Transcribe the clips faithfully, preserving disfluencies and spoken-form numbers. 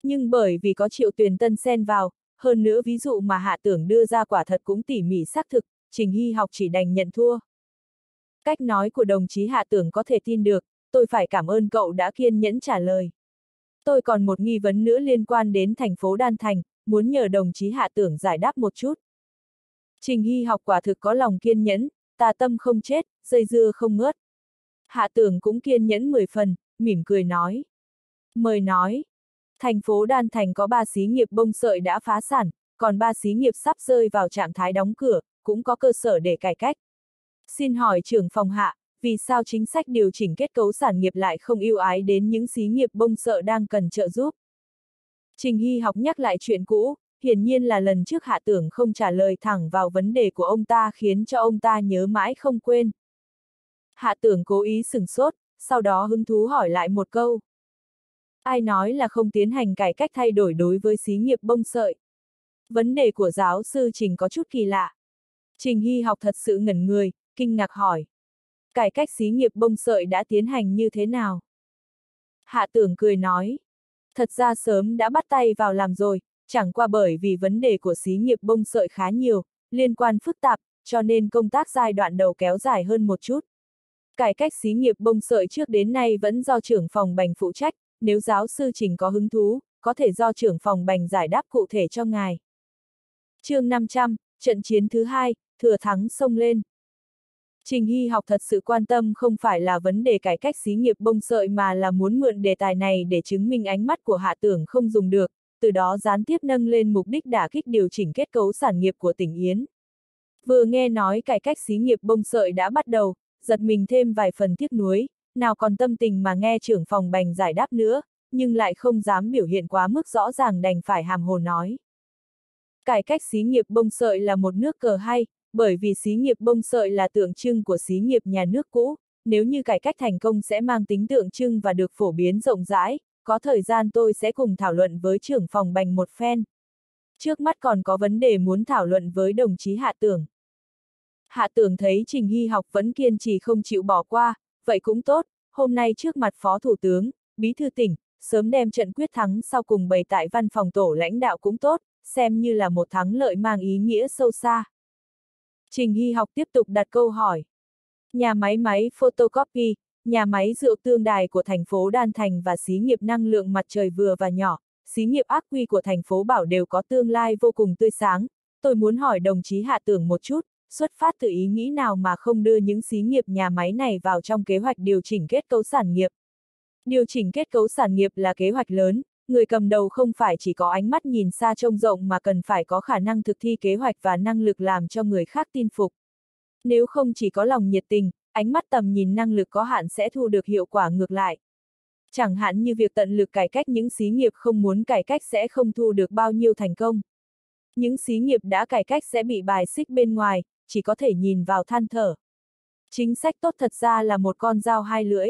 Nhưng bởi vì có Triệu Tuyền Tân xen vào, hơn nữa ví dụ mà Hạ Tưởng đưa ra quả thật cũng tỉ mỉ xác thực, Trình Hy học chỉ đành nhận thua. Cách nói của đồng chí Hạ Tưởng có thể tin được, tôi phải cảm ơn cậu đã kiên nhẫn trả lời. Tôi còn một nghi vấn nữa liên quan đến thành phố Đan Thành, muốn nhờ đồng chí Hạ Tưởng giải đáp một chút. Trình Hy học quả thực có lòng kiên nhẫn, tà tâm không chết, dây dưa không ngớt. Hạ Tưởng cũng kiên nhẫn mười phần, mỉm cười nói. Mời nói, thành phố Đan Thành có ba xí nghiệp bông sợi đã phá sản, còn ba xí nghiệp sắp rơi vào trạng thái đóng cửa, cũng có cơ sở để cải cách. Xin hỏi trưởng phòng Hạ, vì sao chính sách điều chỉnh kết cấu sản nghiệp lại không ưu ái đến những xí nghiệp bông sợi đang cần trợ giúp? Trình Hy học nhắc lại chuyện cũ, hiển nhiên là lần trước Hạ Tưởng không trả lời thẳng vào vấn đề của ông ta khiến cho ông ta nhớ mãi không quên. Hạ Tưởng cố ý sửng sốt, sau đó hứng thú hỏi lại một câu. Ai nói là không tiến hành cải cách thay đổi đối với xí nghiệp bông sợi? Vấn đề của giáo sư Trình có chút kỳ lạ. Trình Hy học thật sự ngẩn người, kinh ngạc hỏi. Cải cách xí nghiệp bông sợi đã tiến hành như thế nào? Hạ Tưởng cười nói. Thật ra sớm đã bắt tay vào làm rồi, chẳng qua bởi vì vấn đề của xí nghiệp bông sợi khá nhiều, liên quan phức tạp, cho nên công tác giai đoạn đầu kéo dài hơn một chút. Cải cách xí nghiệp bông sợi trước đến nay vẫn do trưởng phòng Bành phụ trách, nếu giáo sư Trình có hứng thú, có thể do trưởng phòng Bành giải đáp cụ thể cho ngài. Chương năm trăm, trận chiến thứ hai, thừa thắng xông lên. Trình Hy học thật sự quan tâm không phải là vấn đề cải cách xí nghiệp bông sợi mà là muốn mượn đề tài này để chứng minh ánh mắt của Hạ Tưởng không dùng được, từ đó gián tiếp nâng lên mục đích đả kích điều chỉnh kết cấu sản nghiệp của tỉnh Yến. Vừa nghe nói cải cách xí nghiệp bông sợi đã bắt đầu, giật mình thêm vài phần tiếc nuối, nào còn tâm tình mà nghe trưởng phòng Bành giải đáp nữa, nhưng lại không dám biểu hiện quá mức rõ ràng đành phải hàm hồ nói. Cải cách xí nghiệp bông sợi là một nước cờ hay, bởi vì xí nghiệp bông sợi là tượng trưng của xí nghiệp nhà nước cũ, nếu như cải cách thành công sẽ mang tính tượng trưng và được phổ biến rộng rãi, có thời gian tôi sẽ cùng thảo luận với trưởng phòng Bành một phen. Trước mắt còn có vấn đề muốn thảo luận với đồng chí Hạ Tưởng. Hạ Tưởng thấy Trình Hy học vẫn kiên trì không chịu bỏ qua, vậy cũng tốt, hôm nay trước mặt Phó Thủ tướng, Bí thư tỉnh, sớm đem trận quyết thắng sau cùng bày tại văn phòng tổ lãnh đạo cũng tốt, xem như là một thắng lợi mang ý nghĩa sâu xa. Trình Hy học tiếp tục đặt câu hỏi. Nhà máy máy photocopy, nhà máy rượu tương đài của thành phố Đan Thành và xí nghiệp năng lượng mặt trời vừa và nhỏ, xí nghiệp ác quy của thành phố Bảo đều có tương lai vô cùng tươi sáng. Tôi muốn hỏi đồng chí Hạ Tưởng một chút, xuất phát từ ý nghĩ nào mà không đưa những xí nghiệp nhà máy này vào trong kế hoạch điều chỉnh kết cấu sản nghiệp? Điều chỉnh kết cấu sản nghiệp là kế hoạch lớn, người cầm đầu không phải chỉ có ánh mắt nhìn xa trông rộng mà cần phải có khả năng thực thi kế hoạch và năng lực làm cho người khác tin phục. Nếu không chỉ có lòng nhiệt tình, ánh mắt tầm nhìn năng lực có hạn sẽ thu được hiệu quả ngược lại. Chẳng hạn như việc tận lực cải cách những xí nghiệp không muốn cải cách sẽ không thu được bao nhiêu thành công. Những xí nghiệp đã cải cách sẽ bị bài xích bên ngoài, chỉ có thể nhìn vào than thở. Chính sách tốt thật ra là một con dao hai lưỡi.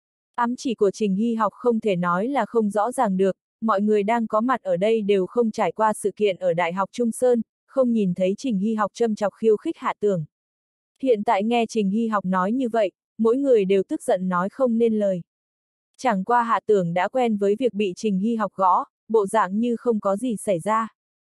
Ám chỉ của Trình Hy học không thể nói là không rõ ràng được, mọi người đang có mặt ở đây đều không trải qua sự kiện ở Đại học Trung Sơn, không nhìn thấy Trình Hy học châm chọc khiêu khích Hạ Tưởng. Hiện tại nghe Trình Hy học nói như vậy, mỗi người đều tức giận nói không nên lời. Chẳng qua Hạ Tưởng đã quen với việc bị Trình Hy học gõ, bộ dạng như không có gì xảy ra.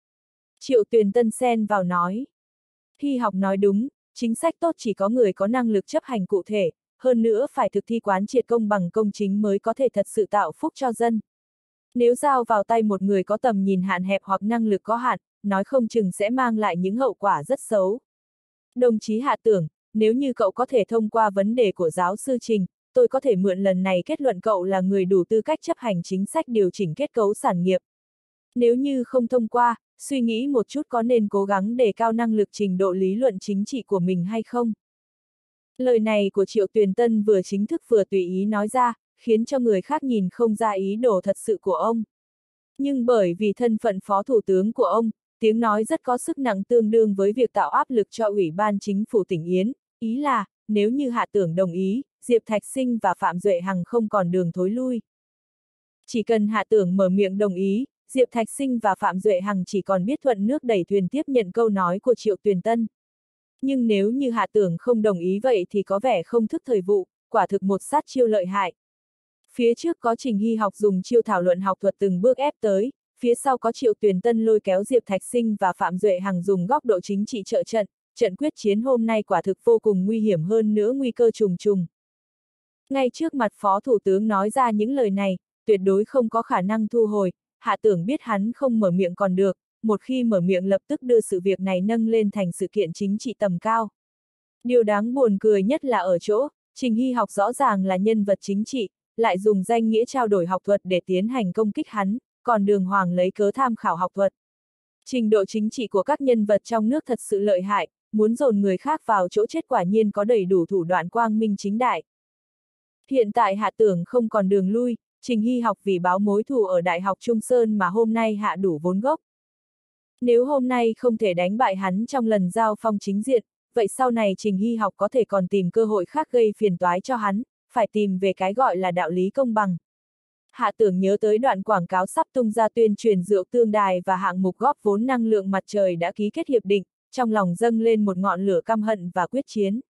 Triệu Tuyền Tân xen vào nói. Hy học nói đúng, chính sách tốt chỉ có người có năng lực chấp hành cụ thể, hơn nữa phải thực thi quán triệt công bằng công chính mới có thể thật sự tạo phúc cho dân. Nếu giao vào tay một người có tầm nhìn hạn hẹp hoặc năng lực có hạn, nói không chừng sẽ mang lại những hậu quả rất xấu. Đồng chí Hạ Tưởng, nếu như cậu có thể thông qua vấn đề của giáo sư Trình, tôi có thể mượn lần này kết luận cậu là người đủ tư cách chấp hành chính sách điều chỉnh kết cấu sản nghiệp. Nếu như không thông qua, suy nghĩ một chút có nên cố gắng đề cao năng lực trình độ lý luận chính trị của mình hay không? Lời này của Triệu Tuyền Tân vừa chính thức vừa tùy ý nói ra, khiến cho người khác nhìn không ra ý đồ thật sự của ông. Nhưng bởi vì thân phận phó thủ tướng của ông, tiếng nói rất có sức nặng tương đương với việc tạo áp lực cho Ủy ban Chính phủ tỉnh Yến, ý là, nếu như Hạ Tưởng đồng ý, Diệp Thạch Sinh và Phạm Duệ Hằng không còn đường thối lui. Chỉ cần Hạ Tưởng mở miệng đồng ý, Diệp Thạch Sinh và Phạm Duệ Hằng chỉ còn biết thuận nước đẩy thuyền tiếp nhận câu nói của Triệu Tuyền Tân. Nhưng nếu như Hạ Tưởng không đồng ý vậy thì có vẻ không thức thời vụ, quả thực một sát chiêu lợi hại. Phía trước có Trình Hy học dùng chiêu thảo luận học thuật từng bước ép tới, phía sau có Triệu Tuyền Tân lôi kéo Diệp Thạch Sinh và Phạm Duệ Hằng dùng góc độ chính trị trợ trận, trận quyết chiến hôm nay quả thực vô cùng nguy hiểm hơn nữa nguy cơ trùng trùng. Ngay trước mặt Phó Thủ tướng nói ra những lời này, tuyệt đối không có khả năng thu hồi, Hạ Tưởng biết hắn không mở miệng còn được, một khi mở miệng lập tức đưa sự việc này nâng lên thành sự kiện chính trị tầm cao. Điều đáng buồn cười nhất là ở chỗ, Trình Hy học rõ ràng là nhân vật chính trị, lại dùng danh nghĩa trao đổi học thuật để tiến hành công kích hắn, còn Đường Hoàng lấy cớ tham khảo học thuật. Trình độ chính trị của các nhân vật trong nước thật sự lợi hại, muốn dồn người khác vào chỗ chết quả nhiên có đầy đủ thủ đoạn quang minh chính đại. Hiện tại Hạ Tưởng không còn đường lui, Trình Hy học vì báo mối thù ở Đại học Trung Sơn mà hôm nay hạ đủ vốn gốc. Nếu hôm nay không thể đánh bại hắn trong lần giao phong chính diện, vậy sau này Trình Hy học có thể còn tìm cơ hội khác gây phiền toái cho hắn, phải tìm về cái gọi là đạo lý công bằng. Hạ Tưởng nhớ tới đoạn quảng cáo sắp tung ra tuyên truyền rượu tương đài và hạng mục góp vốn năng lượng mặt trời đã ký kết hiệp định, trong lòng dâng lên một ngọn lửa căm hận và quyết chiến.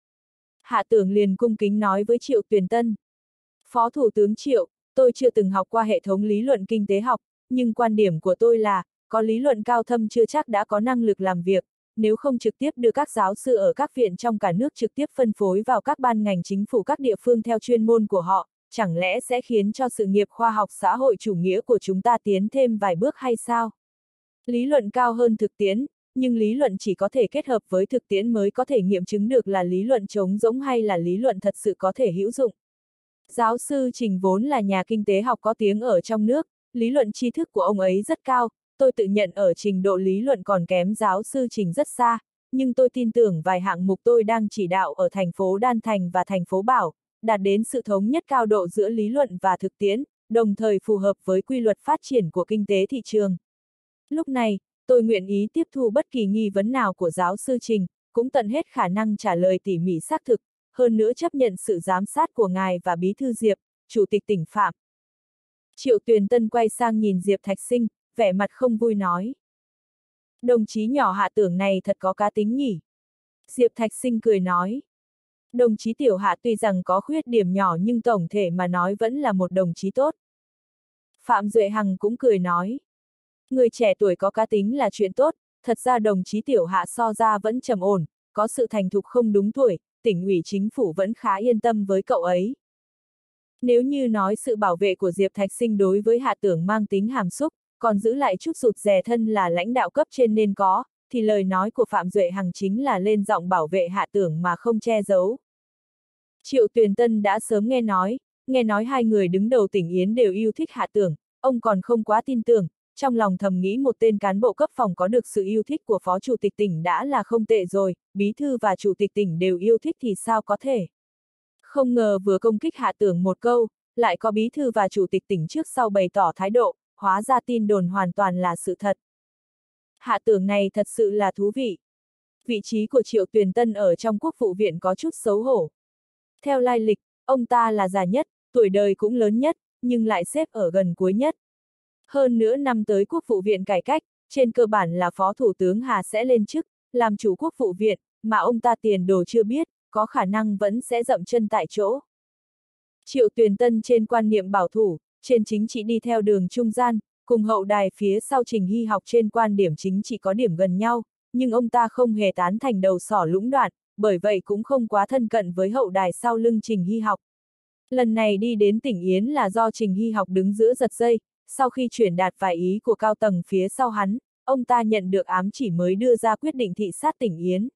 Hạ Tưởng liền cung kính nói với Triệu Tuyền Tân. Phó Thủ tướng Triệu, tôi chưa từng học qua hệ thống lý luận kinh tế học, nhưng quan điểm của tôi là, có lý luận cao thâm chưa chắc đã có năng lực làm việc, nếu không trực tiếp đưa các giáo sư ở các viện trong cả nước trực tiếp phân phối vào các ban ngành chính phủ các địa phương theo chuyên môn của họ, chẳng lẽ sẽ khiến cho sự nghiệp khoa học xã hội chủ nghĩa của chúng ta tiến thêm vài bước hay sao? Lý luận cao hơn thực tiễn, nhưng lý luận chỉ có thể kết hợp với thực tiễn mới có thể nghiệm chứng được là lý luận trống rỗng hay là lý luận thật sự có thể hữu dụng. Giáo sư Trình vốn là nhà kinh tế học có tiếng ở trong nước, lý luận tri thức của ông ấy rất cao, tôi tự nhận ở trình độ lý luận còn kém giáo sư Trình rất xa, nhưng tôi tin tưởng vài hạng mục tôi đang chỉ đạo ở thành phố Đan Thành và thành phố Bảo, đạt đến sự thống nhất cao độ giữa lý luận và thực tiễn, đồng thời phù hợp với quy luật phát triển của kinh tế thị trường. Lúc này, tôi nguyện ý tiếp thu bất kỳ nghi vấn nào của giáo sư Trình, cũng tận hết khả năng trả lời tỉ mỉ xác thực, hơn nữa chấp nhận sự giám sát của ngài và Bí thư Diệp, Chủ tịch tỉnh Phạm. Triệu Tuyền Tân quay sang nhìn Diệp Thạch Sinh, vẻ mặt không vui nói. Đồng chí nhỏ Hạ Tưởng này thật có cá tính nhỉ. Diệp Thạch Sinh cười nói. Đồng chí Tiểu Hạ tuy rằng có khuyết điểm nhỏ nhưng tổng thể mà nói vẫn là một đồng chí tốt. Phạm Duệ Hằng cũng cười nói. Người trẻ tuổi có cá tính là chuyện tốt, thật ra đồng chí Tiểu Hạ so ra vẫn trầm ổn, có sự thành thục không đúng tuổi, tỉnh ủy chính phủ vẫn khá yên tâm với cậu ấy. Nếu như nói sự bảo vệ của Diệp Thạch Sinh đối với Hạ Tưởng mang tính hàm xúc, còn giữ lại chút rụt rè thân là lãnh đạo cấp trên nên có, thì lời nói của Phạm Duệ Hằng chính là lên giọng bảo vệ Hạ Tưởng mà không che giấu. Triệu Tuyền Tân đã sớm nghe nói, nghe nói hai người đứng đầu tỉnh Yến đều yêu thích Hạ Tưởng, ông còn không quá tin tưởng, trong lòng thầm nghĩ một tên cán bộ cấp phòng có được sự yêu thích của Phó Chủ tịch tỉnh đã là không tệ rồi, Bí thư và Chủ tịch tỉnh đều yêu thích thì sao có thể. Không ngờ vừa công kích Hạ Tưởng một câu, lại có Bí thư và Chủ tịch tỉnh trước sau bày tỏ thái độ, hóa ra tin đồn hoàn toàn là sự thật. Hạ Tưởng này thật sự là thú vị. Vị trí của Triệu Tuyền Tân ở trong Quốc vụ viện có chút xấu hổ. Theo lai lịch, ông ta là già nhất, tuổi đời cũng lớn nhất, nhưng lại xếp ở gần cuối nhất. Hơn nữa năm tới Quốc vụ viện cải cách, trên cơ bản là Phó Thủ tướng Hà sẽ lên chức, làm chủ Quốc vụ viện, mà ông ta tiền đồ chưa biết, có khả năng vẫn sẽ dậm chân tại chỗ. Triệu Tuyền Tân trên quan niệm bảo thủ, trên chính trị đi theo đường trung gian, cùng hậu đài phía sau Trình Hy học trên quan điểm chính trị có điểm gần nhau, nhưng ông ta không hề tán thành đầu sỏ lũng đoạn, bởi vậy cũng không quá thân cận với hậu đài sau lưng Trình Hy học. Lần này đi đến tỉnh Yến là do Trình Hy học đứng giữa giật dây, sau khi chuyển đạt vài ý của cao tầng phía sau hắn, ông ta nhận được ám chỉ mới đưa ra quyết định thị sát tỉnh Yến.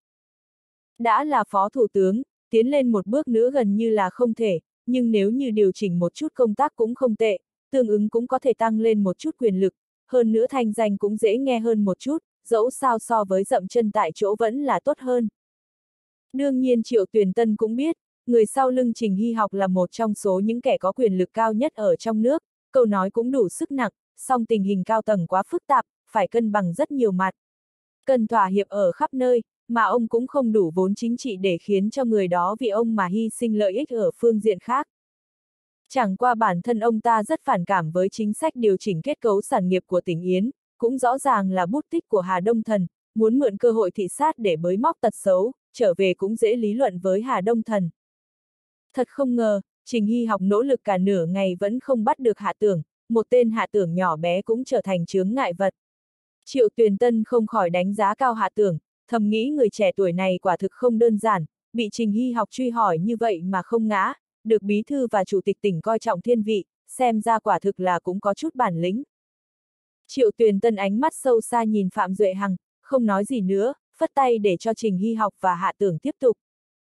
Đã là Phó Thủ tướng, tiến lên một bước nữa gần như là không thể, nhưng nếu như điều chỉnh một chút công tác cũng không tệ, tương ứng cũng có thể tăng lên một chút quyền lực, hơn nữa thanh danh cũng dễ nghe hơn một chút, dẫu sao so với dậm chân tại chỗ vẫn là tốt hơn. Đương nhiên Triệu Tuyền Tân cũng biết, người sau lưng Trình Hy học là một trong số những kẻ có quyền lực cao nhất ở trong nước, câu nói cũng đủ sức nặng, song tình hình cao tầng quá phức tạp, phải cân bằng rất nhiều mặt. Cần thỏa hiệp ở khắp nơi, mà ông cũng không đủ vốn chính trị để khiến cho người đó vì ông mà hy sinh lợi ích ở phương diện khác. Chẳng qua bản thân ông ta rất phản cảm với chính sách điều chỉnh kết cấu sản nghiệp của tỉnh Yến, cũng rõ ràng là bút tích của Hà Đông Thần, muốn mượn cơ hội thị sát để bới móc tật xấu, trở về cũng dễ lý luận với Hà Đông Thần. Thật không ngờ, Trình Hy học nỗ lực cả nửa ngày vẫn không bắt được Hạ Tưởng, một tên Hạ Tưởng nhỏ bé cũng trở thành chướng ngại vật. Triệu Tuyền Tân không khỏi đánh giá cao Hạ Tưởng, thầm nghĩ người trẻ tuổi này quả thực không đơn giản, bị Trình Hy học truy hỏi như vậy mà không ngã, được bí thư và chủ tịch tỉnh coi trọng thiên vị, xem ra quả thực là cũng có chút bản lĩnh. Triệu Tuyền Tân ánh mắt sâu xa nhìn Phạm Duệ Hằng, không nói gì nữa, phất tay để cho Trình Hy học và Hạ Tưởng tiếp tục.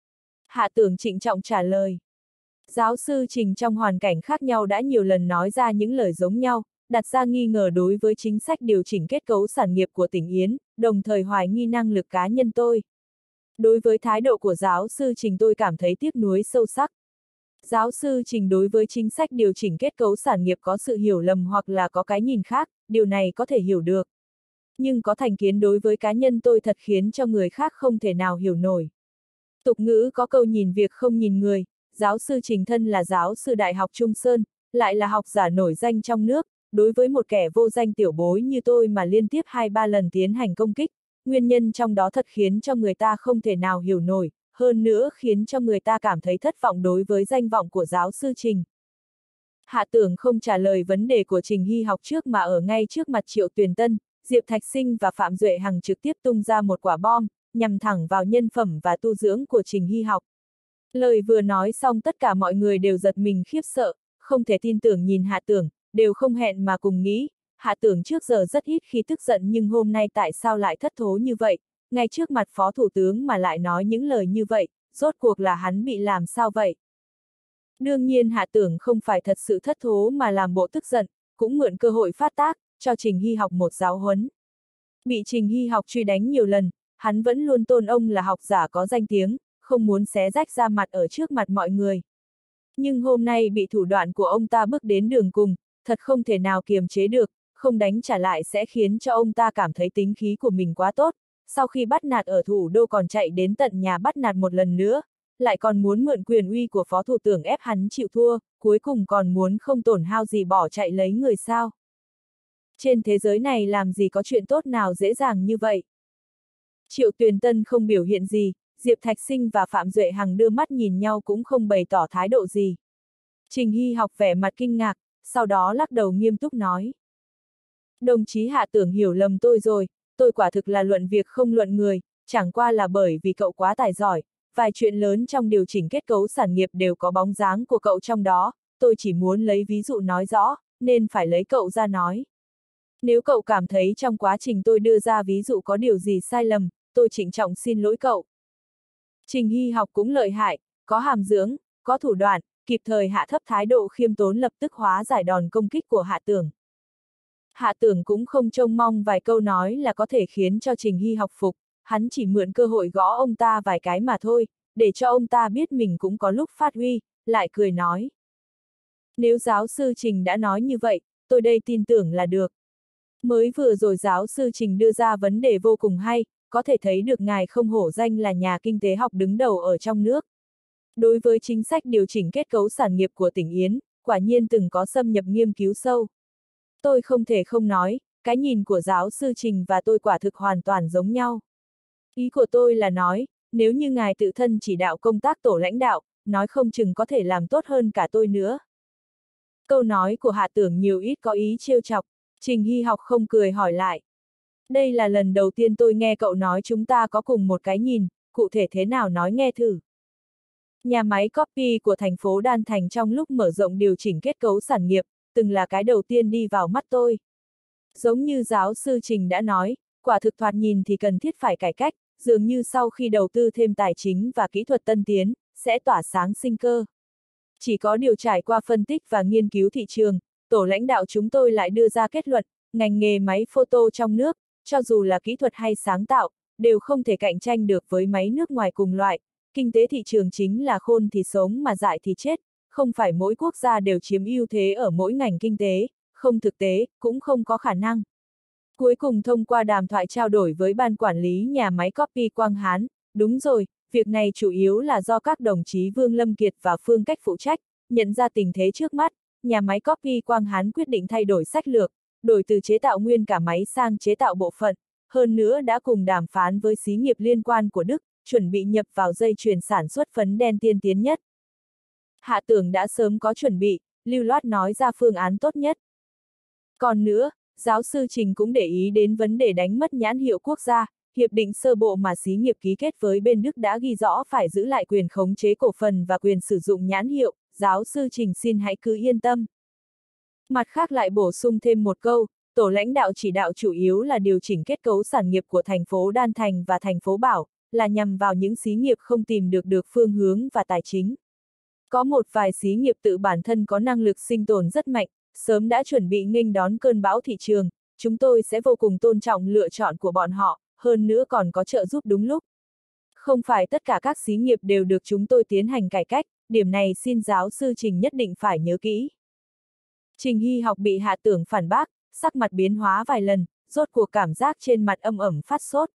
Hạ Tưởng trịnh trọng trả lời. Giáo sư Trình trong hoàn cảnh khác nhau đã nhiều lần nói ra những lời giống nhau, đặt ra nghi ngờ đối với chính sách điều chỉnh kết cấu sản nghiệp của tỉnh Yến, đồng thời hoài nghi năng lực cá nhân tôi. Đối với thái độ của giáo sư Trình tôi cảm thấy tiếc nuối sâu sắc. Giáo sư Trình đối với chính sách điều chỉnh kết cấu sản nghiệp có sự hiểu lầm hoặc là có cái nhìn khác, điều này có thể hiểu được. Nhưng có thành kiến đối với cá nhân tôi thật khiến cho người khác không thể nào hiểu nổi. Tục ngữ có câu nhìn việc không nhìn người, giáo sư Trình thân là giáo sư Đại học Trung Sơn, lại là học giả nổi danh trong nước, đối với một kẻ vô danh tiểu bối như tôi mà liên tiếp hai ba lần tiến hành công kích, nguyên nhân trong đó thật khiến cho người ta không thể nào hiểu nổi, hơn nữa khiến cho người ta cảm thấy thất vọng đối với danh vọng của giáo sư Trình. Hạ Tưởng không trả lời vấn đề của Trình Hy học trước mà ở ngay trước mặt Triệu Tuyền Tân, Diệp Thạch Sinh và Phạm Duệ Hằng trực tiếp tung ra một quả bom, nhằm thẳng vào nhân phẩm và tu dưỡng của Trình Hy học. Lời vừa nói xong tất cả mọi người đều giật mình khiếp sợ, không thể tin tưởng nhìn Hạ Tưởng, đều không hẹn mà cùng nghĩ, Hạ Tưởng trước giờ rất ít khi tức giận nhưng hôm nay tại sao lại thất thố như vậy, ngay trước mặt Phó Thủ tướng mà lại nói những lời như vậy, rốt cuộc là hắn bị làm sao vậy? Đương nhiên Hạ Tưởng không phải thật sự thất thố mà làm bộ tức giận, cũng mượn cơ hội phát tác, cho Trình Hy học một giáo huấn. Bị Trình Hy học truy đánh nhiều lần, hắn vẫn luôn tôn ông là học giả có danh tiếng, không muốn xé rách ra mặt ở trước mặt mọi người. Nhưng hôm nay bị thủ đoạn của ông ta bước đến đường cùng, thật không thể nào kiềm chế được, không đánh trả lại sẽ khiến cho ông ta cảm thấy tính khí của mình quá tốt, sau khi bắt nạt ở thủ đô còn chạy đến tận nhà bắt nạt một lần nữa, lại còn muốn mượn quyền uy của Phó Thủ tướng ép hắn chịu thua, cuối cùng còn muốn không tổn hao gì bỏ chạy lấy người sao. Trên thế giới này làm gì có chuyện tốt nào dễ dàng như vậy. Triệu Tuyền Tân không biểu hiện gì, Diệp Thạch Sinh và Phạm Duệ Hằng đưa mắt nhìn nhau cũng không bày tỏ thái độ gì. Trình Hy học vẻ mặt kinh ngạc, sau đó lắc đầu nghiêm túc nói. Đồng chí Hạ Tưởng hiểu lầm tôi rồi, tôi quả thực là luận việc không luận người, chẳng qua là bởi vì cậu quá tài giỏi, vài chuyện lớn trong điều chỉnh kết cấu sản nghiệp đều có bóng dáng của cậu trong đó, tôi chỉ muốn lấy ví dụ nói rõ, nên phải lấy cậu ra nói. Nếu cậu cảm thấy trong quá trình tôi đưa ra ví dụ có điều gì sai lầm, tôi trịnh trọng xin lỗi cậu. Trình Hy học cũng lợi hại, có hàm dưỡng, có thủ đoạn, kịp thời hạ thấp thái độ khiêm tốn lập tức hóa giải đòn công kích của Hạ Tưởng. Hạ Tưởng cũng không trông mong vài câu nói là có thể khiến cho Trình Hy học phục, hắn chỉ mượn cơ hội gõ ông ta vài cái mà thôi, để cho ông ta biết mình cũng có lúc phát huy, lại cười nói. Nếu giáo sư Trình đã nói như vậy, tôi đây tin tưởng là được. Mới vừa rồi giáo sư Trình đưa ra vấn đề vô cùng hay, có thể thấy được ngài không hổ danh là nhà kinh tế học đứng đầu ở trong nước. Đối với chính sách điều chỉnh kết cấu sản nghiệp của tỉnh Yến, quả nhiên từng có xâm nhập nghiên cứu sâu. Tôi không thể không nói, cái nhìn của giáo sư Trình và tôi quả thực hoàn toàn giống nhau. Ý của tôi là nói, nếu như ngài tự thân chỉ đạo công tác tổ lãnh đạo, nói không chừng có thể làm tốt hơn cả tôi nữa. Câu nói của Hạ Tưởng nhiều ít có ý trêu chọc, Trình Hy học không cười hỏi lại. Đây là lần đầu tiên tôi nghe cậu nói chúng ta có cùng một cái nhìn, cụ thể thế nào nói nghe thử. Nhà máy copy của thành phố Đan Thành trong lúc mở rộng điều chỉnh kết cấu sản nghiệp, từng là cái đầu tiên đi vào mắt tôi. Giống như giáo sư Trình đã nói, quả thực thoạt nhìn thì cần thiết phải cải cách, dường như sau khi đầu tư thêm tài chính và kỹ thuật tân tiến, sẽ tỏa sáng sinh cơ. Chỉ có điều trải qua phân tích và nghiên cứu thị trường, tổ lãnh đạo chúng tôi lại đưa ra kết luận, ngành nghề máy photo trong nước, cho dù là kỹ thuật hay sáng tạo, đều không thể cạnh tranh được với máy nước ngoài cùng loại. Kinh tế thị trường chính là khôn thì sống mà dại thì chết, không phải mỗi quốc gia đều chiếm ưu thế ở mỗi ngành kinh tế, không thực tế, cũng không có khả năng. Cuối cùng thông qua đàm thoại trao đổi với ban quản lý nhà máy copy Quang Hán, đúng rồi, việc này chủ yếu là do các đồng chí Vương Lâm Kiệt và Phương Cách phụ trách, nhận ra tình thế trước mắt, nhà máy copy Quang Hán quyết định thay đổi sách lược, đổi từ chế tạo nguyên cả máy sang chế tạo bộ phận, hơn nữa đã cùng đàm phán với xí nghiệp liên quan của Đức, chuẩn bị nhập vào dây chuyền sản xuất phấn đen tiên tiến nhất. Hạ Tưởng đã sớm có chuẩn bị, lưu loát nói ra phương án tốt nhất. Còn nữa, giáo sư Trình cũng để ý đến vấn đề đánh mất nhãn hiệu quốc gia, hiệp định sơ bộ mà xí nghiệp ký kết với bên Đức đã ghi rõ phải giữ lại quyền khống chế cổ phần và quyền sử dụng nhãn hiệu, giáo sư Trình xin hãy cứ yên tâm. Mặt khác lại bổ sung thêm một câu, tổ lãnh đạo chỉ đạo chủ yếu là điều chỉnh kết cấu sản nghiệp của thành phố Đan Thành và thành phố Bảo, là nhằm vào những xí nghiệp không tìm được được phương hướng và tài chính. Có một vài xí nghiệp tự bản thân có năng lực sinh tồn rất mạnh, sớm đã chuẩn bị nghênh đón cơn bão thị trường, chúng tôi sẽ vô cùng tôn trọng lựa chọn của bọn họ, hơn nữa còn có trợ giúp đúng lúc. Không phải tất cả các xí nghiệp đều được chúng tôi tiến hành cải cách, điểm này xin giáo sư Trình nhất định phải nhớ kỹ. Trình Hy Học bị Hạ Tưởng phản bác, sắc mặt biến hóa vài lần, rốt cuộc cảm giác trên mặt âm ẩm phát sốt.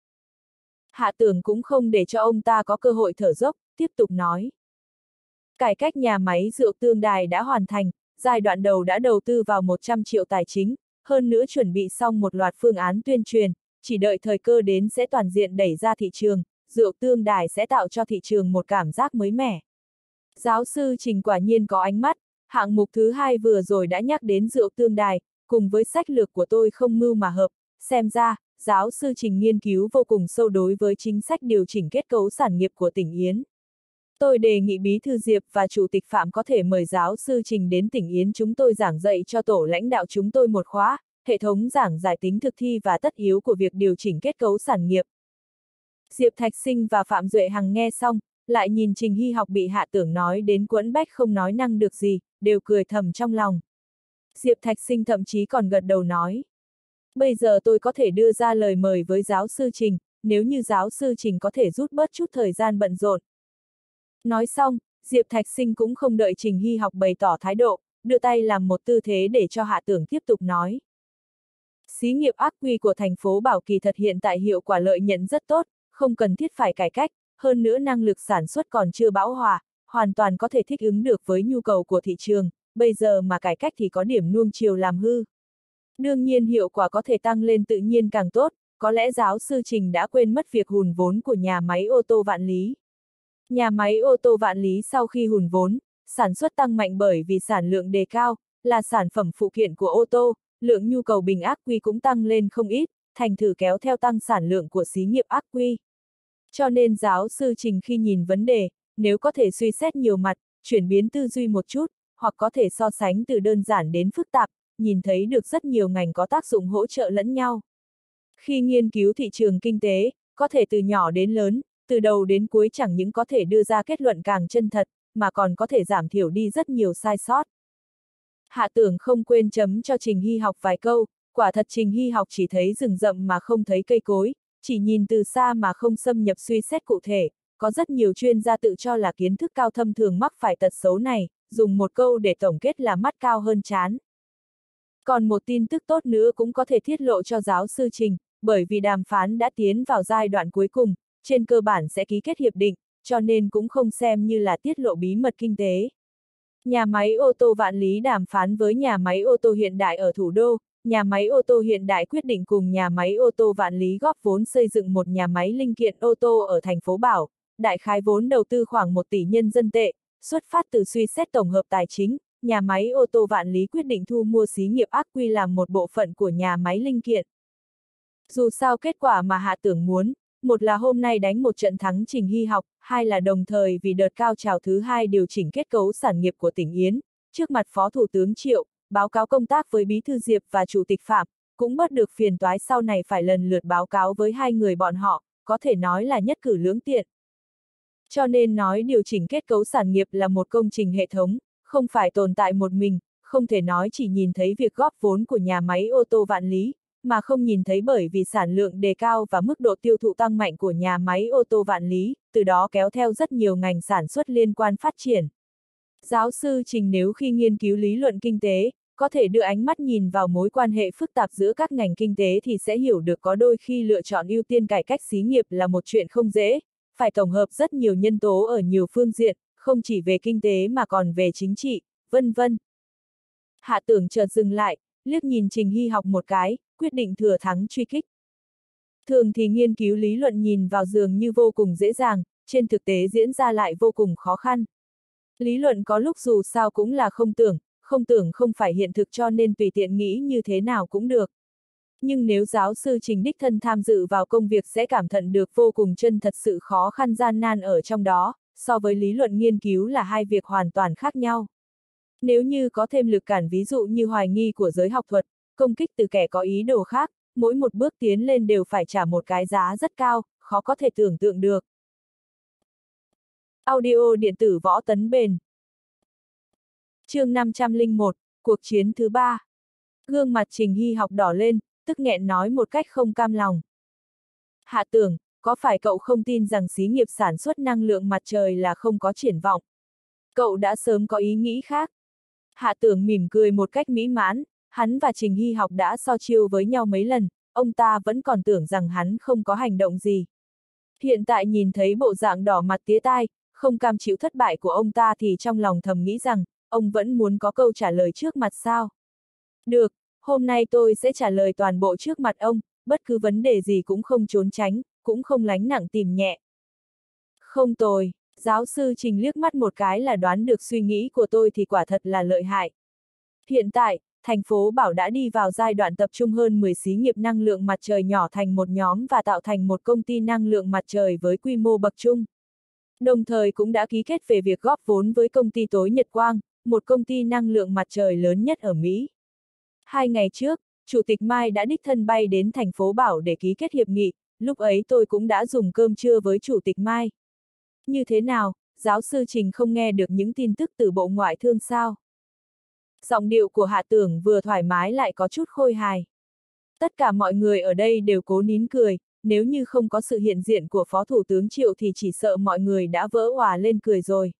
Hạ Tưởng cũng không để cho ông ta có cơ hội thở dốc, tiếp tục nói. Cải cách nhà máy rượu Tương Đài đã hoàn thành, giai đoạn đầu đã đầu tư vào một trăm triệu tài chính, hơn nữa chuẩn bị xong một loạt phương án tuyên truyền, chỉ đợi thời cơ đến sẽ toàn diện đẩy ra thị trường, rượu Tương Đài sẽ tạo cho thị trường một cảm giác mới mẻ. Giáo sư Trình quả nhiên có ánh mắt, hạng mục thứ hai vừa rồi đã nhắc đến rượu Tương Đài, cùng với sách lược của tôi không mưu mà hợp, xem ra, giáo sư Trình nghiên cứu vô cùng sâu đối với chính sách điều chỉnh kết cấu sản nghiệp của tỉnh Yến. Tôi đề nghị Bí thư Diệp và Chủ tịch Phạm có thể mời giáo sư Trình đến tỉnh Yến chúng tôi giảng dạy cho tổ lãnh đạo chúng tôi một khóa, hệ thống giảng giải tính thực thi và tất yếu của việc điều chỉnh kết cấu sản nghiệp. Diệp Thạch Sinh và Phạm Duệ Hằng nghe xong, lại nhìn Trình Hy Học bị Hạ Tưởng nói đến quẫn bách không nói năng được gì, đều cười thầm trong lòng. Diệp Thạch Sinh thậm chí còn gật đầu nói. Bây giờ tôi có thể đưa ra lời mời với giáo sư Trình, nếu như giáo sư Trình có thể rút bớt chút thời gian bận rộn. Nói xong, Diệp Thạch Sinh cũng không đợi Trình Hy Học bày tỏ thái độ, đưa tay làm một tư thế để cho Hạ Tưởng tiếp tục nói. Xí nghiệp ác quy của thành phố Bảo Kỳ thật hiện tại hiệu quả lợi nhuận rất tốt, không cần thiết phải cải cách, hơn nữa năng lực sản xuất còn chưa bão hòa, hoàn toàn có thể thích ứng được với nhu cầu của thị trường, bây giờ mà cải cách thì có điểm nuông chiều làm hư. Đương nhiên hiệu quả có thể tăng lên tự nhiên càng tốt, có lẽ giáo sư Trình đã quên mất việc hùn vốn của nhà máy ô tô Vạn Lý. Nhà máy ô tô Vạn Lý sau khi hùn vốn, sản xuất tăng mạnh bởi vì sản lượng đề cao, là sản phẩm phụ kiện của ô tô, lượng nhu cầu bình ác quy cũng tăng lên không ít, thành thử kéo theo tăng sản lượng của xí nghiệp ác quy. Cho nên giáo sư Trình khi nhìn vấn đề, nếu có thể suy xét nhiều mặt, chuyển biến tư duy một chút, hoặc có thể so sánh từ đơn giản đến phức tạp, nhìn thấy được rất nhiều ngành có tác dụng hỗ trợ lẫn nhau. Khi nghiên cứu thị trường kinh tế, có thể từ nhỏ đến lớn, từ đầu đến cuối chẳng những có thể đưa ra kết luận càng chân thật, mà còn có thể giảm thiểu đi rất nhiều sai sót. Hạ Tưởng không quên chấm cho Trình Hy Học vài câu, quả thật Trình Hy Học chỉ thấy rừng rậm mà không thấy cây cối, chỉ nhìn từ xa mà không xâm nhập suy xét cụ thể, có rất nhiều chuyên gia tự cho là kiến thức cao thâm thường mắc phải tật xấu này, dùng một câu để tổng kết là mắt cao hơn trán. Còn một tin tức tốt nữa cũng có thể tiết lộ cho giáo sư Trình, bởi vì đàm phán đã tiến vào giai đoạn cuối cùng, trên cơ bản sẽ ký kết hiệp định, cho nên cũng không xem như là tiết lộ bí mật kinh tế. Nhà máy ô tô Vạn Lý đàm phán với nhà máy ô tô hiện đại ở thủ đô, nhà máy ô tô hiện đại quyết định cùng nhà máy ô tô Vạn Lý góp vốn xây dựng một nhà máy linh kiện ô tô ở thành phố Bảo, đại khái vốn đầu tư khoảng một tỷ nhân dân tệ, xuất phát từ suy xét tổng hợp tài chính, nhà máy ô tô Vạn Lý quyết định thu mua xí nghiệp ác quy làm một bộ phận của nhà máy linh kiện. Dù sao kết quả mà Hạ Tưởng muốn, một là hôm nay đánh một trận thắng Trình Hy Học, hai là đồng thời vì đợt cao trào thứ hai điều chỉnh kết cấu sản nghiệp của tỉnh Yến, trước mặt Phó Thủ tướng Triệu, báo cáo công tác với Bí thư Diệp và Chủ tịch Phạm, cũng bớt được phiền toái sau này phải lần lượt báo cáo với hai người bọn họ, có thể nói là nhất cử lưỡng tiện. Cho nên nói điều chỉnh kết cấu sản nghiệp là một công trình hệ thống, không phải tồn tại một mình, không thể nói chỉ nhìn thấy việc góp vốn của nhà máy ô tô Vạn Lý, mà không nhìn thấy bởi vì sản lượng đề cao và mức độ tiêu thụ tăng mạnh của nhà máy ô tô Vạn Lý, từ đó kéo theo rất nhiều ngành sản xuất liên quan phát triển. Giáo sư Trình nếu khi nghiên cứu lý luận kinh tế, có thể đưa ánh mắt nhìn vào mối quan hệ phức tạp giữa các ngành kinh tế thì sẽ hiểu được có đôi khi lựa chọn ưu tiên cải cách xí nghiệp là một chuyện không dễ, phải tổng hợp rất nhiều nhân tố ở nhiều phương diện, không chỉ về kinh tế mà còn về chính trị, vân vân. Hạ Tưởng chợt dừng lại, liếc nhìn Trình Hy Học một cái, quyết định thừa thắng truy kích. Thường thì nghiên cứu lý luận nhìn vào dường như vô cùng dễ dàng, trên thực tế diễn ra lại vô cùng khó khăn. Lý luận có lúc dù sao cũng là không tưởng, không tưởng không phải hiện thực cho nên tùy tiện nghĩ như thế nào cũng được. Nhưng nếu giáo sư Trình đích thân tham dự vào công việc sẽ cảm nhận được vô cùng chân thật sự khó khăn gian nan ở trong đó, so với lý luận nghiên cứu là hai việc hoàn toàn khác nhau. Nếu như có thêm lực cản ví dụ như hoài nghi của giới học thuật, công kích từ kẻ có ý đồ khác, mỗi một bước tiến lên đều phải trả một cái giá rất cao, khó có thể tưởng tượng được. Audio điện tử võ tấn bền. Chương năm trăm lẻ một, cuộc chiến thứ ba. Gương mặt Trình Hy học đỏ lên, tức nghẹn nói một cách không cam lòng. Hạ Tưởng, có phải cậu không tin rằng xí nghiệp sản xuất năng lượng mặt trời là không có triển vọng? Cậu đã sớm có ý nghĩ khác. Hạ Tưởng mỉm cười một cách mỹ mãn, hắn và Trình Hy học đã so chiêu với nhau mấy lần, ông ta vẫn còn tưởng rằng hắn không có hành động gì. Hiện tại nhìn thấy bộ dạng đỏ mặt tía tai, không cam chịu thất bại của ông ta thì trong lòng thầm nghĩ rằng, ông vẫn muốn có câu trả lời trước mặt sao? Được, hôm nay tôi sẽ trả lời toàn bộ trước mặt ông, bất cứ vấn đề gì cũng không trốn tránh, cũng không lánh nặng tìm nhẹ. Không tồi, giáo sư Trình liếc mắt một cái là đoán được suy nghĩ của tôi thì quả thật là lợi hại. Hiện tại, thành phố Bảo đã đi vào giai đoạn tập trung hơn mười xí nghiệp năng lượng mặt trời nhỏ thành một nhóm và tạo thành một công ty năng lượng mặt trời với quy mô bậc trung. Đồng thời cũng đã ký kết về việc góp vốn với công ty Tối Nhật Quang, một công ty năng lượng mặt trời lớn nhất ở Mỹ. Hai ngày trước, Chủ tịch Mai đã đích thân bay đến thành phố Bảo để ký kết hiệp nghị, lúc ấy tôi cũng đã dùng cơm trưa với Chủ tịch Mai. Như thế nào, giáo sư Trình không nghe được những tin tức từ Bộ Ngoại thương sao? Giọng điệu của Hạ Tưởng vừa thoải mái lại có chút khôi hài. Tất cả mọi người ở đây đều cố nín cười, nếu như không có sự hiện diện của Phó Thủ tướng Triệu thì chỉ sợ mọi người đã vỡ òa lên cười rồi.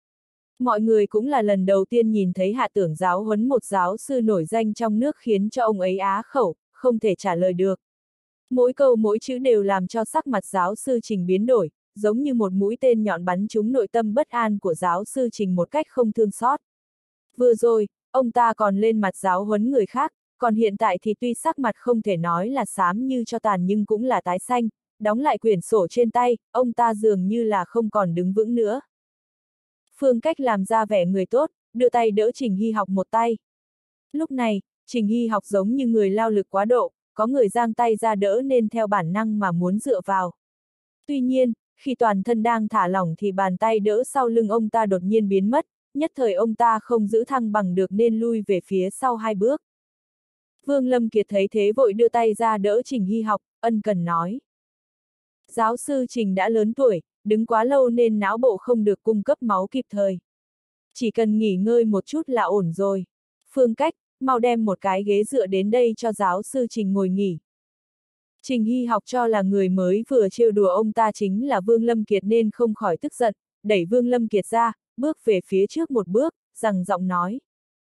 Mọi người cũng là lần đầu tiên nhìn thấy Hạ Tưởng giáo huấn một giáo sư nổi danh trong nước khiến cho ông ấy á khẩu, không thể trả lời được. Mỗi câu mỗi chữ đều làm cho sắc mặt giáo sư Trình biến đổi, giống như một mũi tên nhọn bắn trúng nội tâm bất an của giáo sư Trình một cách không thương xót. Vừa rồi, ông ta còn lên mặt giáo huấn người khác, còn hiện tại thì tuy sắc mặt không thể nói là xám như cho tàn nhưng cũng là tái xanh, đóng lại quyển sổ trên tay, ông ta dường như là không còn đứng vững nữa. Phương Cách làm ra vẻ người tốt, đưa tay đỡ Trình Hy học một tay. Lúc này, Trình Hy học giống như người lao lực quá độ, có người giang tay ra đỡ nên theo bản năng mà muốn dựa vào. Tuy nhiên, khi toàn thân đang thả lỏng thì bàn tay đỡ sau lưng ông ta đột nhiên biến mất, nhất thời ông ta không giữ thăng bằng được nên lui về phía sau hai bước. Vương Lâm Kiệt thấy thế vội đưa tay ra đỡ Trình Hy học, ân cần nói. Giáo sư Trình đã lớn tuổi, đứng quá lâu nên não bộ không được cung cấp máu kịp thời. Chỉ cần nghỉ ngơi một chút là ổn rồi. Phương Cách, mau đem một cái ghế dựa đến đây cho giáo sư Trình ngồi nghỉ. Trình Hy học cho là người mới vừa trêu đùa ông ta chính là Vương Lâm Kiệt nên không khỏi tức giận, đẩy Vương Lâm Kiệt ra, bước về phía trước một bước, gằn giọng nói.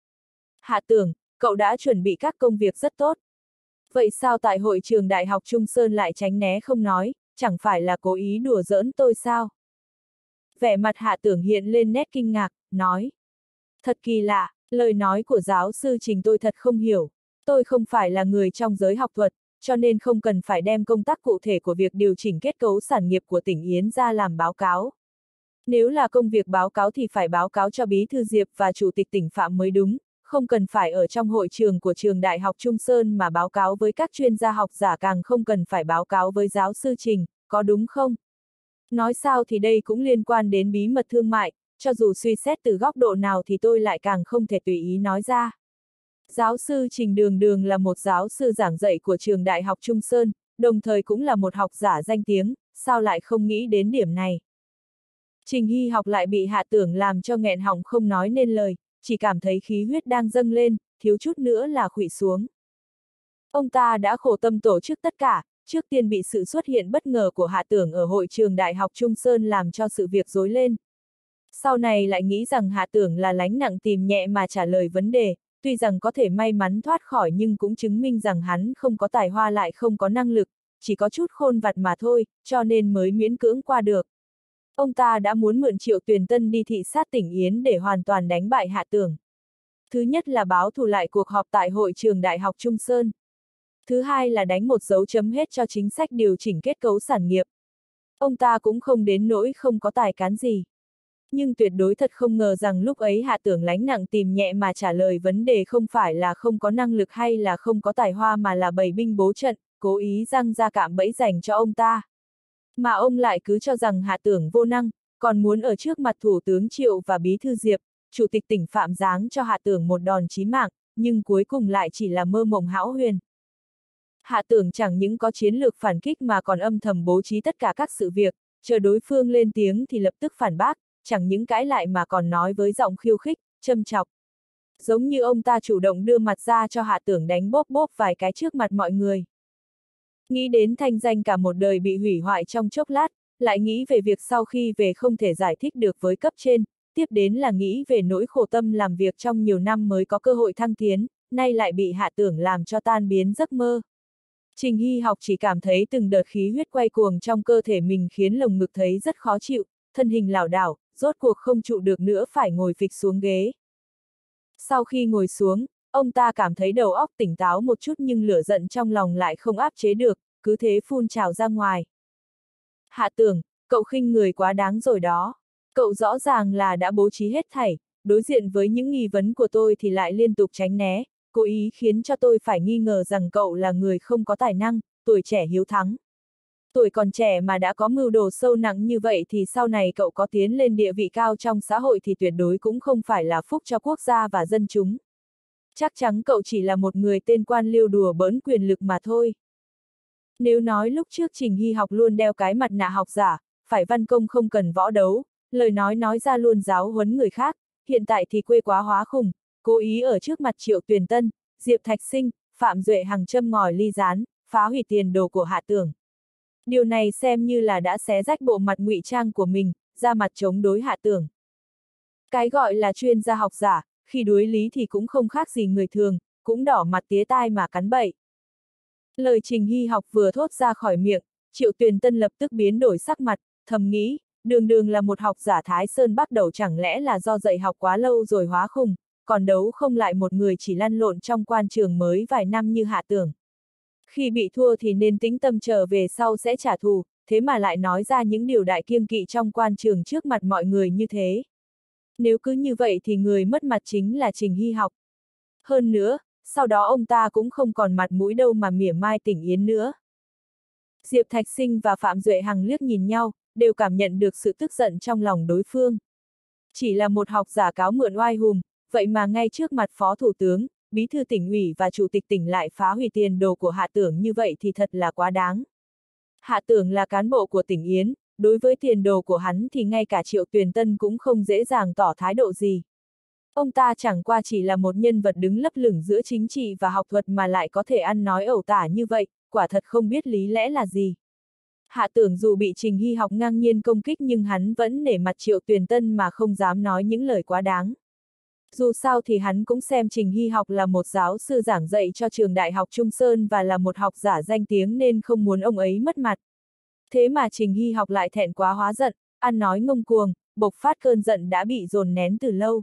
Hạ Tưởng, cậu đã chuẩn bị các công việc rất tốt. Vậy sao tại hội trường Đại học Trung Sơn lại tránh né không nói, chẳng phải là cố ý đùa giỡn tôi sao? Vẻ mặt Hạ Tưởng hiện lên nét kinh ngạc, nói. Thật kỳ lạ, lời nói của giáo sư Trình tôi thật không hiểu. Tôi không phải là người trong giới học thuật, cho nên không cần phải đem công tác cụ thể của việc điều chỉnh kết cấu sản nghiệp của tỉnh Yến ra làm báo cáo. Nếu là công việc báo cáo thì phải báo cáo cho Bí thư Diệp và Chủ tịch tỉnh Phạm mới đúng, không cần phải ở trong hội trường của trường Đại học Trung Sơn mà báo cáo với các chuyên gia học giả, càng không cần phải báo cáo với giáo sư Trình, có đúng không? Nói sao thì đây cũng liên quan đến bí mật thương mại, cho dù suy xét từ góc độ nào thì tôi lại càng không thể tùy ý nói ra. Giáo sư Trình đường đường là một giáo sư giảng dạy của trường Đại học Trung Sơn, đồng thời cũng là một học giả danh tiếng, sao lại không nghĩ đến điểm này? Trình Hy học lại bị Hạ Tưởng làm cho nghẹn họng không nói nên lời, chỉ cảm thấy khí huyết đang dâng lên, thiếu chút nữa là khuỵu xuống. Ông ta đã khổ tâm tổ chức tất cả, trước tiên bị sự xuất hiện bất ngờ của Hạ Tưởng ở hội trường Đại học Trung Sơn làm cho sự việc rối lên. Sau này lại nghĩ rằng Hạ Tưởng là lánh nặng tìm nhẹ mà trả lời vấn đề, tuy rằng có thể may mắn thoát khỏi nhưng cũng chứng minh rằng hắn không có tài hoa lại không có năng lực, chỉ có chút khôn vặt mà thôi, cho nên mới miễn cưỡng qua được. Ông ta đã muốn mượn Triệu Tuyền Tân đi thị sát tỉnh Yến để hoàn toàn đánh bại Hạ Tưởng. Thứ nhất là báo thù lại cuộc họp tại hội trường Đại học Trung Sơn. Thứ hai là đánh một dấu chấm hết cho chính sách điều chỉnh kết cấu sản nghiệp. Ông ta cũng không đến nỗi không có tài cán gì. Nhưng tuyệt đối thật không ngờ rằng lúc ấy Hạ Tưởng lánh nặng tìm nhẹ mà trả lời vấn đề không phải là không có năng lực hay là không có tài hoa mà là bày binh bố trận, cố ý răng ra cạm bẫy dành cho ông ta. Mà ông lại cứ cho rằng Hạ Tưởng vô năng, còn muốn ở trước mặt Thủ tướng Triệu và Bí thư Diệp, Chủ tịch tỉnh Phạm giáng cho Hạ Tưởng một đòn chí mạng, nhưng cuối cùng lại chỉ là mơ mộng hão huyền. Hạ Tưởng chẳng những có chiến lược phản kích mà còn âm thầm bố trí tất cả các sự việc, chờ đối phương lên tiếng thì lập tức phản bác, chẳng những cãi lại mà còn nói với giọng khiêu khích, châm chọc. Giống như ông ta chủ động đưa mặt ra cho Hạ Tưởng đánh bóp bóp vài cái trước mặt mọi người. Nghĩ đến thanh danh cả một đời bị hủy hoại trong chốc lát, lại nghĩ về việc sau khi về không thể giải thích được với cấp trên, tiếp đến là nghĩ về nỗi khổ tâm làm việc trong nhiều năm mới có cơ hội thăng tiến, nay lại bị Hạ Tưởng làm cho tan biến giấc mơ. Trình Hy Học chỉ cảm thấy từng đợt khí huyết quay cuồng trong cơ thể mình khiến lồng ngực thấy rất khó chịu, thân hình lảo đảo, rốt cuộc không trụ được nữa phải ngồi phịch xuống ghế. Sau khi ngồi xuống, ông ta cảm thấy đầu óc tỉnh táo một chút nhưng lửa giận trong lòng lại không áp chế được, cứ thế phun trào ra ngoài. Hạ Tưởng, cậu khinh người quá đáng rồi đó. Cậu rõ ràng là đã bố trí hết thảy, đối diện với những nghi vấn của tôi thì lại liên tục tránh né, cố ý khiến cho tôi phải nghi ngờ rằng cậu là người không có tài năng, tuổi trẻ hiếu thắng. Tuổi còn trẻ mà đã có mưu đồ sâu nặng như vậy thì sau này cậu có tiến lên địa vị cao trong xã hội thì tuyệt đối cũng không phải là phúc cho quốc gia và dân chúng. Chắc chắn cậu chỉ là một người tên quan liêu đùa bỡn quyền lực mà thôi. Nếu nói lúc trước Trình Hy Học luôn đeo cái mặt nạ học giả, phải văn công không cần võ đấu, lời nói nói ra luôn giáo huấn người khác, hiện tại thì quê quá hóa khùng, cố ý ở trước mặt Triệu Tuyền Tân, Diệp Thạch Sinh, Phạm Duệ Hằng châm ngòi ly gián, phá hủy tiền đồ của Hạ Tưởng. Điều này xem như là đã xé rách bộ mặt ngụy trang của mình, ra mặt chống đối Hạ Tưởng. Cái gọi là chuyên gia học giả, khi đối lý thì cũng không khác gì người thường, cũng đỏ mặt tía tai mà cắn bậy. Lời Trình Hy Học vừa thốt ra khỏi miệng, Triệu Tuyền Tân lập tức biến đổi sắc mặt, thầm nghĩ, đường đường là một học giả Thái Sơn bắt đầu chẳng lẽ là do dạy học quá lâu rồi hóa khùng, còn đấu không lại một người chỉ lăn lộn trong quan trường mới vài năm như Hạ Tưởng. Khi bị thua thì nên tĩnh tâm chờ về sau sẽ trả thù, thế mà lại nói ra những điều đại kiêng kỵ trong quan trường trước mặt mọi người như thế. Nếu cứ như vậy thì người mất mặt chính là Trình Hy Học. Hơn nữa, sau đó ông ta cũng không còn mặt mũi đâu mà mỉa mai Tỉnh Yến nữa. Diệp Thạch Sinh và Phạm Duệ Hằng liếc nhìn nhau, đều cảm nhận được sự tức giận trong lòng đối phương. Chỉ là một học giả cáo mượn oai hùng, vậy mà ngay trước mặt Phó Thủ tướng, Bí thư tỉnh ủy và Chủ tịch tỉnh lại phá hủy tiền đồ của Hạ Tưởng như vậy thì thật là quá đáng. Hạ Tưởng là cán bộ của tỉnh Yến, đối với tiền đồ của hắn thì ngay cả Triệu Tuyền Tân cũng không dễ dàng tỏ thái độ gì. Ông ta chẳng qua chỉ là một nhân vật đứng lấp lửng giữa chính trị và học thuật mà lại có thể ăn nói ẩu tả như vậy, quả thật không biết lý lẽ là gì. Hạ Tưởng dù bị Trình Hy Học ngang nhiên công kích nhưng hắn vẫn nể mặt Triệu Tuyền Tân mà không dám nói những lời quá đáng. Dù sao thì hắn cũng xem Trình Hy Học là một giáo sư giảng dạy cho trường Đại học Trung Sơn và là một học giả danh tiếng nên không muốn ông ấy mất mặt. Thế mà Trình Hy Học lại thẹn quá hóa giận, ăn nói ngông cuồng, bộc phát cơn giận đã bị dồn nén từ lâu.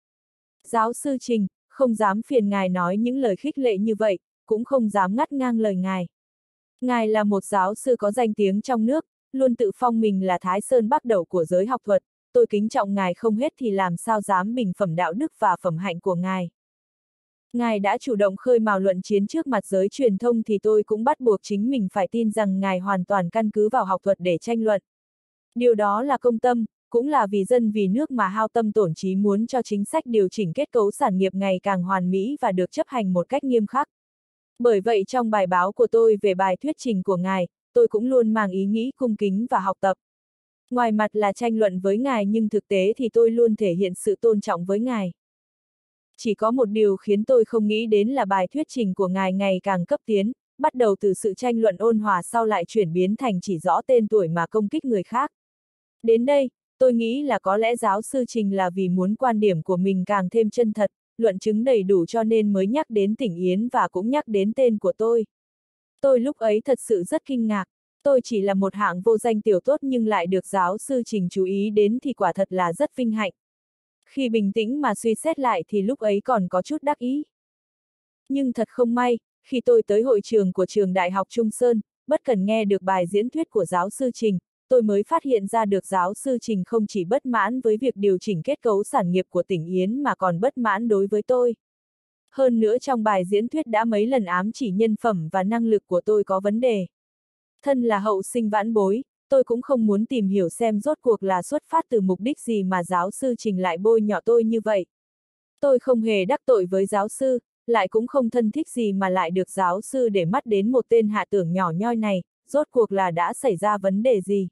Giáo sư Trình, không dám phiền ngài nói những lời khích lệ như vậy, cũng không dám ngắt ngang lời ngài. Ngài là một giáo sư có danh tiếng trong nước, luôn tự phong mình là Thái Sơn Bắc Đẩu của giới học thuật, tôi kính trọng ngài không hết thì làm sao dám bình phẩm đạo đức và phẩm hạnh của ngài. Ngài đã chủ động khơi mào luận chiến trước mặt giới truyền thông thì tôi cũng bắt buộc chính mình phải tin rằng ngài hoàn toàn căn cứ vào học thuật để tranh luận. Điều đó là công tâm, cũng là vì dân vì nước mà hao tâm tổn trí muốn cho chính sách điều chỉnh kết cấu sản nghiệp ngày càng hoàn mỹ và được chấp hành một cách nghiêm khắc. Bởi vậy trong bài báo của tôi về bài thuyết trình của ngài, tôi cũng luôn mang ý nghĩ cung kính và học tập. Ngoài mặt là tranh luận với ngài nhưng thực tế thì tôi luôn thể hiện sự tôn trọng với ngài. Chỉ có một điều khiến tôi không nghĩ đến là bài thuyết trình của ngài ngày càng cấp tiến, bắt đầu từ sự tranh luận ôn hòa sau lại chuyển biến thành chỉ rõ tên tuổi mà công kích người khác. Đến đây, tôi nghĩ là có lẽ giáo sư Trình là vì muốn quan điểm của mình càng thêm chân thật, luận chứng đầy đủ cho nên mới nhắc đến Tỉnh Yến và cũng nhắc đến tên của tôi. Tôi lúc ấy thật sự rất kinh ngạc, tôi chỉ là một hạng vô danh tiểu tốt nhưng lại được giáo sư Trình chú ý đến thì quả thật là rất vinh hạnh. Khi bình tĩnh mà suy xét lại thì lúc ấy còn có chút đắc ý. Nhưng thật không may, khi tôi tới hội trường của trường Đại học Trung Sơn, bất cần nghe được bài diễn thuyết của giáo sư Trình, tôi mới phát hiện ra được giáo sư Trình không chỉ bất mãn với việc điều chỉnh kết cấu sản nghiệp của tỉnh Yến mà còn bất mãn đối với tôi. Hơn nữa trong bài diễn thuyết đã mấy lần ám chỉ nhân phẩm và năng lực của tôi có vấn đề. Thân là hậu sinh vãn bối, tôi cũng không muốn tìm hiểu xem rốt cuộc là xuất phát từ mục đích gì mà giáo sư Trình lại bôi nhọ tôi như vậy. Tôi không hề đắc tội với giáo sư, lại cũng không thân thích gì mà lại được giáo sư để mắt đến một tên hạ tưởng nhỏ nhoi này, rốt cuộc là đã xảy ra vấn đề gì.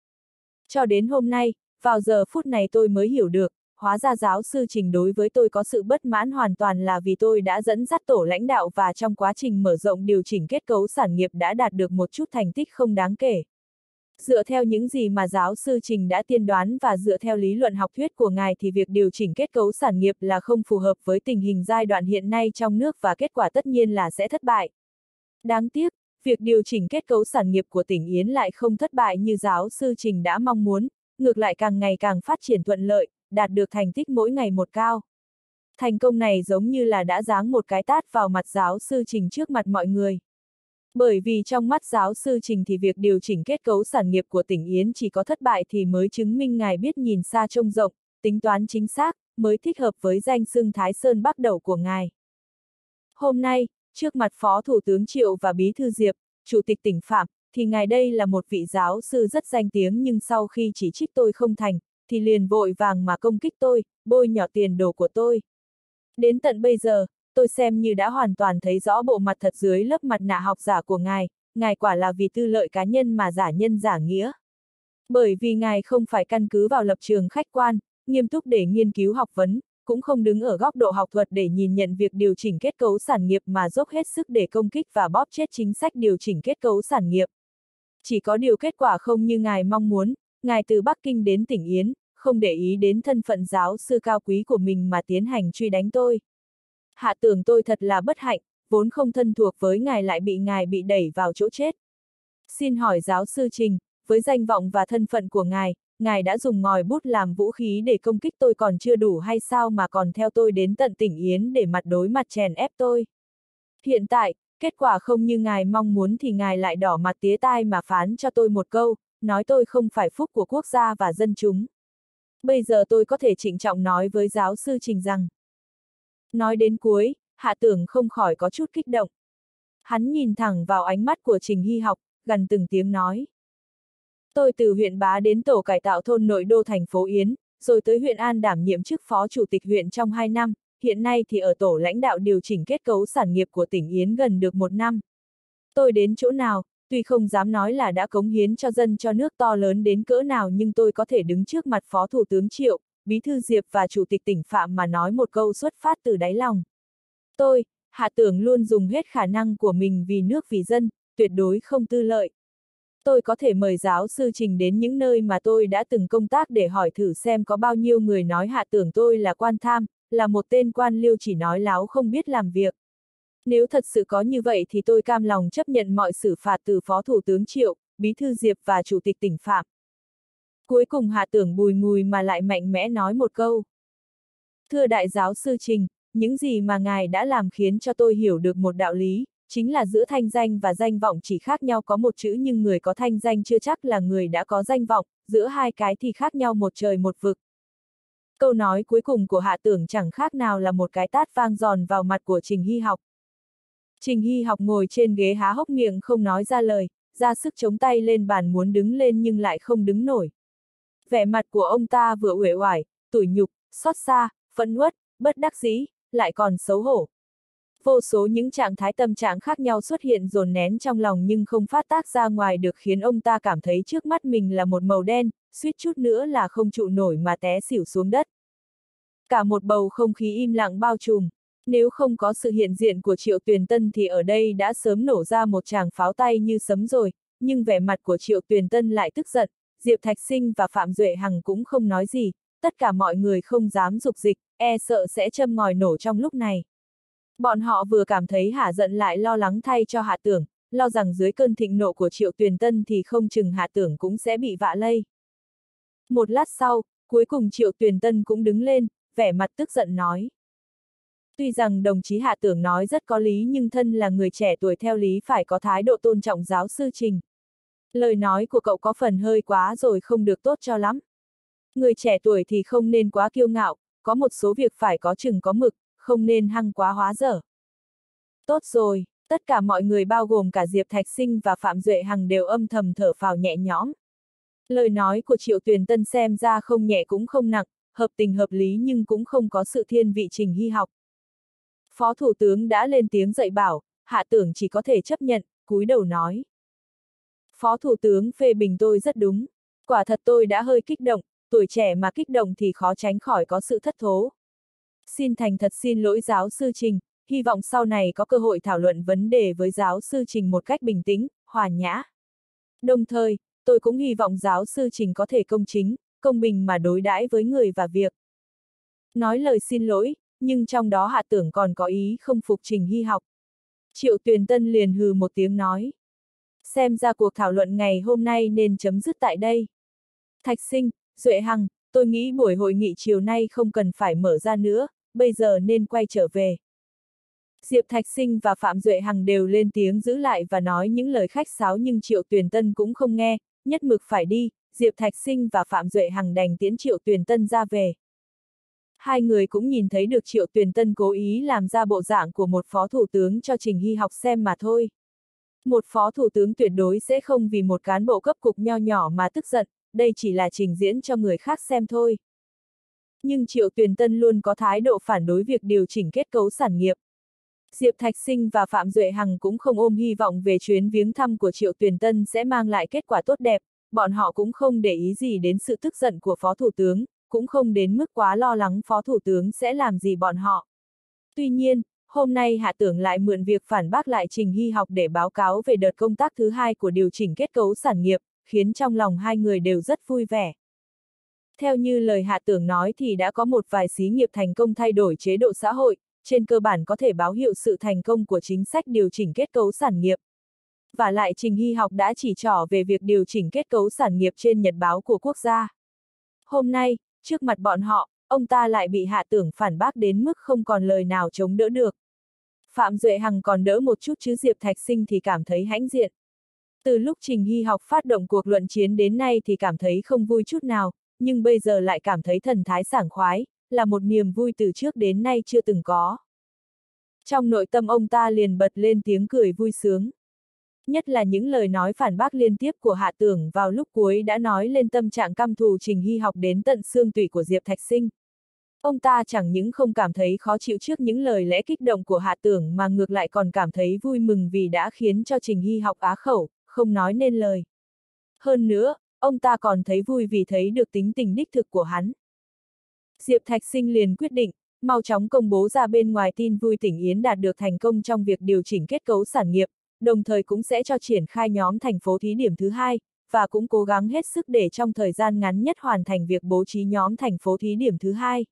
Cho đến hôm nay, vào giờ phút này tôi mới hiểu được, hóa ra giáo sư Trình đối với tôi có sự bất mãn hoàn toàn là vì tôi đã dẫn dắt tổ lãnh đạo và trong quá trình mở rộng điều chỉnh kết cấu sản nghiệp đã đạt được một chút thành tích không đáng kể. Dựa theo những gì mà giáo sư Trình đã tiên đoán và dựa theo lý luận học thuyết của ngài thì việc điều chỉnh kết cấu sản nghiệp là không phù hợp với tình hình giai đoạn hiện nay trong nước và kết quả tất nhiên là sẽ thất bại. Đáng tiếc, việc điều chỉnh kết cấu sản nghiệp của tỉnh Yến lại không thất bại như giáo sư Trình đã mong muốn, ngược lại càng ngày càng phát triển thuận lợi, đạt được thành tích mỗi ngày một cao. Thành công này giống như là đã giáng một cái tát vào mặt giáo sư Trình trước mặt mọi người. Bởi vì trong mắt giáo sư Trình thì việc điều chỉnh kết cấu sản nghiệp của tỉnh Yến chỉ có thất bại thì mới chứng minh ngài biết nhìn xa trông rộng, tính toán chính xác, mới thích hợp với danh xưng Thái Sơn Bắc Đẩu của ngài. Hôm nay, trước mặt Phó Thủ tướng Triệu và Bí thư Diệp, Chủ tịch tỉnh Phạm, thì ngài đây là một vị giáo sư rất danh tiếng nhưng sau khi chỉ trích tôi không thành, thì liền vội vàng mà công kích tôi, bôi nhọ tiền đồ của tôi. Đến tận bây giờ, tôi xem như đã hoàn toàn thấy rõ bộ mặt thật dưới lớp mặt nạ học giả của ngài, ngài quả là vì tư lợi cá nhân mà giả nhân giả nghĩa. Bởi vì ngài không phải căn cứ vào lập trường khách quan, nghiêm túc để nghiên cứu học vấn, cũng không đứng ở góc độ học thuật để nhìn nhận việc điều chỉnh kết cấu sản nghiệp mà dốc hết sức để công kích và bóp chết chính sách điều chỉnh kết cấu sản nghiệp. Chỉ có điều kết quả không như ngài mong muốn, ngài từ Bắc Kinh đến tỉnh Yến, không để ý đến thân phận giáo sư cao quý của mình mà tiến hành truy đánh tôi. Hạ tưởng tôi thật là bất hạnh, vốn không thân thuộc với ngài lại bị ngài bị đẩy vào chỗ chết. Xin hỏi giáo sư Trình, với danh vọng và thân phận của ngài, ngài đã dùng ngòi bút làm vũ khí để công kích tôi còn chưa đủ hay sao mà còn theo tôi đến tận tỉnh Yến để mặt đối mặt chèn ép tôi. Hiện tại, kết quả không như ngài mong muốn thì ngài lại đỏ mặt tía tai mà phán cho tôi một câu, nói tôi không phải phúc của quốc gia và dân chúng. Bây giờ tôi có thể trịnh trọng nói với giáo sư Trình rằng. Nói đến cuối, Hạ Tưởng không khỏi có chút kích động. Hắn nhìn thẳng vào ánh mắt của Trình Hy Học, gần từng tiếng nói. Tôi từ huyện Bá đến tổ cải tạo thôn nội đô thành phố Yến, rồi tới huyện An đảm nhiệm chức phó chủ tịch huyện trong hai năm, hiện nay thì ở tổ lãnh đạo điều chỉnh kết cấu sản nghiệp của tỉnh Yến gần được một năm. Tôi đến chỗ nào, tuy không dám nói là đã cống hiến cho dân cho nước to lớn đến cỡ nào nhưng tôi có thể đứng trước mặt Phó Thủ tướng Triệu, Bí thư Diệp và Chủ tịch tỉnh Phạm mà nói một câu xuất phát từ đáy lòng. Tôi, Hạ Tưởng luôn dùng hết khả năng của mình vì nước vì dân, tuyệt đối không tư lợi. Tôi có thể mời giáo sư Trình đến những nơi mà tôi đã từng công tác để hỏi thử xem có bao nhiêu người nói Hạ Tưởng tôi là quan tham, là một tên quan liêu chỉ nói láo không biết làm việc. Nếu thật sự có như vậy thì tôi cam lòng chấp nhận mọi xử phạt từ Phó Thủ tướng Triệu, Bí thư Diệp và Chủ tịch tỉnh Phạm. Cuối cùng Hạ Tưởng bùi ngùi mà lại mạnh mẽ nói một câu. Thưa đại giáo sư Trình, những gì mà ngài đã làm khiến cho tôi hiểu được một đạo lý, chính là giữa thanh danh và danh vọng chỉ khác nhau có một chữ nhưng người có thanh danh chưa chắc là người đã có danh vọng, giữa hai cái thì khác nhau một trời một vực. Câu nói cuối cùng của Hạ Tưởng chẳng khác nào là một cái tát vang giòn vào mặt của Trình Hy Học. Trình Hy Học ngồi trên ghế há hốc miệng không nói ra lời, ra sức chống tay lên bàn muốn đứng lên nhưng lại không đứng nổi. Vẻ mặt của ông ta vừa uể oải, tủi nhục, xót xa, phẫn uất, bất đắc dĩ, lại còn xấu hổ. Vô số những trạng thái tâm trạng khác nhau xuất hiện dồn nén trong lòng nhưng không phát tác ra ngoài được khiến ông ta cảm thấy trước mắt mình là một màu đen, suýt chút nữa là không trụ nổi mà té xỉu xuống đất. Cả một bầu không khí im lặng bao trùm. Nếu không có sự hiện diện của Triệu Tuyền Tân thì ở đây đã sớm nổ ra một tràng pháo tay như sấm rồi, nhưng vẻ mặt của Triệu Tuyền Tân lại tức giận, Diệp Thạch Sinh và Phạm Duệ Hằng cũng không nói gì, tất cả mọi người không dám dục dịch, e sợ sẽ châm ngòi nổ trong lúc này. Bọn họ vừa cảm thấy hả giận lại lo lắng thay cho Hạ Tưởng, lo rằng dưới cơn thịnh nộ của Triệu Tuyền Tân thì không chừng Hạ Tưởng cũng sẽ bị vạ lây. Một lát sau, cuối cùng Triệu Tuyền Tân cũng đứng lên, vẻ mặt tức giận nói. Tuy rằng đồng chí Hạ Tưởng nói rất có lý nhưng thân là người trẻ tuổi theo lý phải có thái độ tôn trọng giáo sư Trình. Lời nói của cậu có phần hơi quá rồi, không được tốt cho lắm. Người trẻ tuổi thì không nên quá kiêu ngạo, có một số việc phải có chừng có mực, không nên hăng quá hóa dở. Tốt rồi, tất cả mọi người bao gồm cả Diệp Thạch Sinh và Phạm Duệ Hằng đều âm thầm thở phào nhẹ nhõm. Lời nói của Triệu Tuyền Tân xem ra không nhẹ cũng không nặng, hợp tình hợp lý nhưng cũng không có sự thiên vị Trình Hy học. Phó Thủ tướng đã lên tiếng dạy bảo, Hạ Tưởng chỉ có thể chấp nhận, cúi đầu nói. Phó Thủ tướng phê bình tôi rất đúng. Quả thật tôi đã hơi kích động, tuổi trẻ mà kích động thì khó tránh khỏi có sự thất thố. Xin thành thật xin lỗi giáo sư Trình, hy vọng sau này có cơ hội thảo luận vấn đề với giáo sư Trình một cách bình tĩnh, hòa nhã. Đồng thời, tôi cũng hy vọng giáo sư Trình có thể công chính, công bình mà đối đãi với người và việc. Nói lời xin lỗi, nhưng trong đó Hạ Tưởng còn có ý không phục Trình Hy học. Triệu Tuyền Tân liền hừ một tiếng nói. Xem ra cuộc thảo luận ngày hôm nay nên chấm dứt tại đây. Thạch Sinh, Duệ Hằng, tôi nghĩ buổi hội nghị chiều nay không cần phải mở ra nữa, bây giờ nên quay trở về. Diệp Thạch Sinh và Phạm Duệ Hằng đều lên tiếng giữ lại và nói những lời khách sáo nhưng Triệu Tuyền Tân cũng không nghe, nhất mực phải đi, Diệp Thạch Sinh và Phạm Duệ Hằng đành tiễn Triệu Tuyền Tân ra về. Hai người cũng nhìn thấy được Triệu Tuyền Tân cố ý làm ra bộ dạng của một phó thủ tướng cho Trình Hy học xem mà thôi. Một phó thủ tướng tuyệt đối sẽ không vì một cán bộ cấp cục nho nhỏ mà tức giận, đây chỉ là trình diễn cho người khác xem thôi. Nhưng Triệu Tuyền Tân luôn có thái độ phản đối việc điều chỉnh kết cấu sản nghiệp. Diệp Thạch Sinh và Phạm Duệ Hằng cũng không ôm hy vọng về chuyến viếng thăm của Triệu Tuyền Tân sẽ mang lại kết quả tốt đẹp, bọn họ cũng không để ý gì đến sự tức giận của Phó Thủ tướng, cũng không đến mức quá lo lắng Phó Thủ tướng sẽ làm gì bọn họ. Tuy nhiên, hôm nay Hạ Tưởng lại mượn việc phản bác lại Trình Hy học để báo cáo về đợt công tác thứ hai của điều chỉnh kết cấu sản nghiệp, khiến trong lòng hai người đều rất vui vẻ. Theo như lời Hạ Tưởng nói thì đã có một vài xí nghiệp thành công thay đổi chế độ xã hội, trên cơ bản có thể báo hiệu sự thành công của chính sách điều chỉnh kết cấu sản nghiệp. Và lại Trình Hy học đã chỉ trỏ về việc điều chỉnh kết cấu sản nghiệp trên nhật báo của quốc gia. Hôm nay, trước mặt bọn họ, ông ta lại bị Hạ Tưởng phản bác đến mức không còn lời nào chống đỡ được. Phạm Duệ Hằng còn đỡ một chút chứ Diệp Thạch Sinh thì cảm thấy hãnh diện. Từ lúc Trình Hy học phát động cuộc luận chiến đến nay thì cảm thấy không vui chút nào, nhưng bây giờ lại cảm thấy thần thái sảng khoái, là một niềm vui từ trước đến nay chưa từng có. Trong nội tâm ông ta liền bật lên tiếng cười vui sướng. Nhất là những lời nói phản bác liên tiếp của Hạ Tưởng vào lúc cuối đã nói lên tâm trạng căm thù Trình Hy học đến tận xương tủy của Diệp Thạch Sinh. Ông ta chẳng những không cảm thấy khó chịu trước những lời lẽ kích động của Hạ Tưởng mà ngược lại còn cảm thấy vui mừng vì đã khiến cho Trình Hy học á khẩu, không nói nên lời. Hơn nữa, ông ta còn thấy vui vì thấy được tính tình đích thực của hắn. Diệp Thạch Sinh liền quyết định, mau chóng công bố ra bên ngoài tin vui tỉnh Yến đạt được thành công trong việc điều chỉnh kết cấu sản nghiệp, đồng thời cũng sẽ cho triển khai nhóm thành phố thí điểm thứ hai, và cũng cố gắng hết sức để trong thời gian ngắn nhất hoàn thành việc bố trí nhóm thành phố thí điểm thứ hai.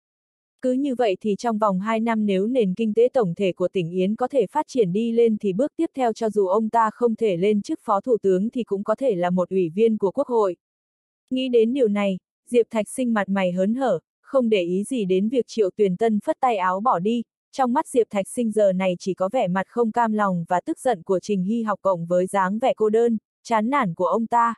Cứ như vậy thì trong vòng hai năm nếu nền kinh tế tổng thể của tỉnh Yến có thể phát triển đi lên thì bước tiếp theo cho dù ông ta không thể lên chức phó thủ tướng thì cũng có thể là một ủy viên của Quốc hội. Nghĩ đến điều này, Diệp Thạch Sinh mặt mày hớn hở, không để ý gì đến việc Triệu Tuyền Tân phất tay áo bỏ đi, trong mắt Diệp Thạch Sinh giờ này chỉ có vẻ mặt không cam lòng và tức giận của Trình Hy học cộng với dáng vẻ cô đơn, chán nản của ông ta.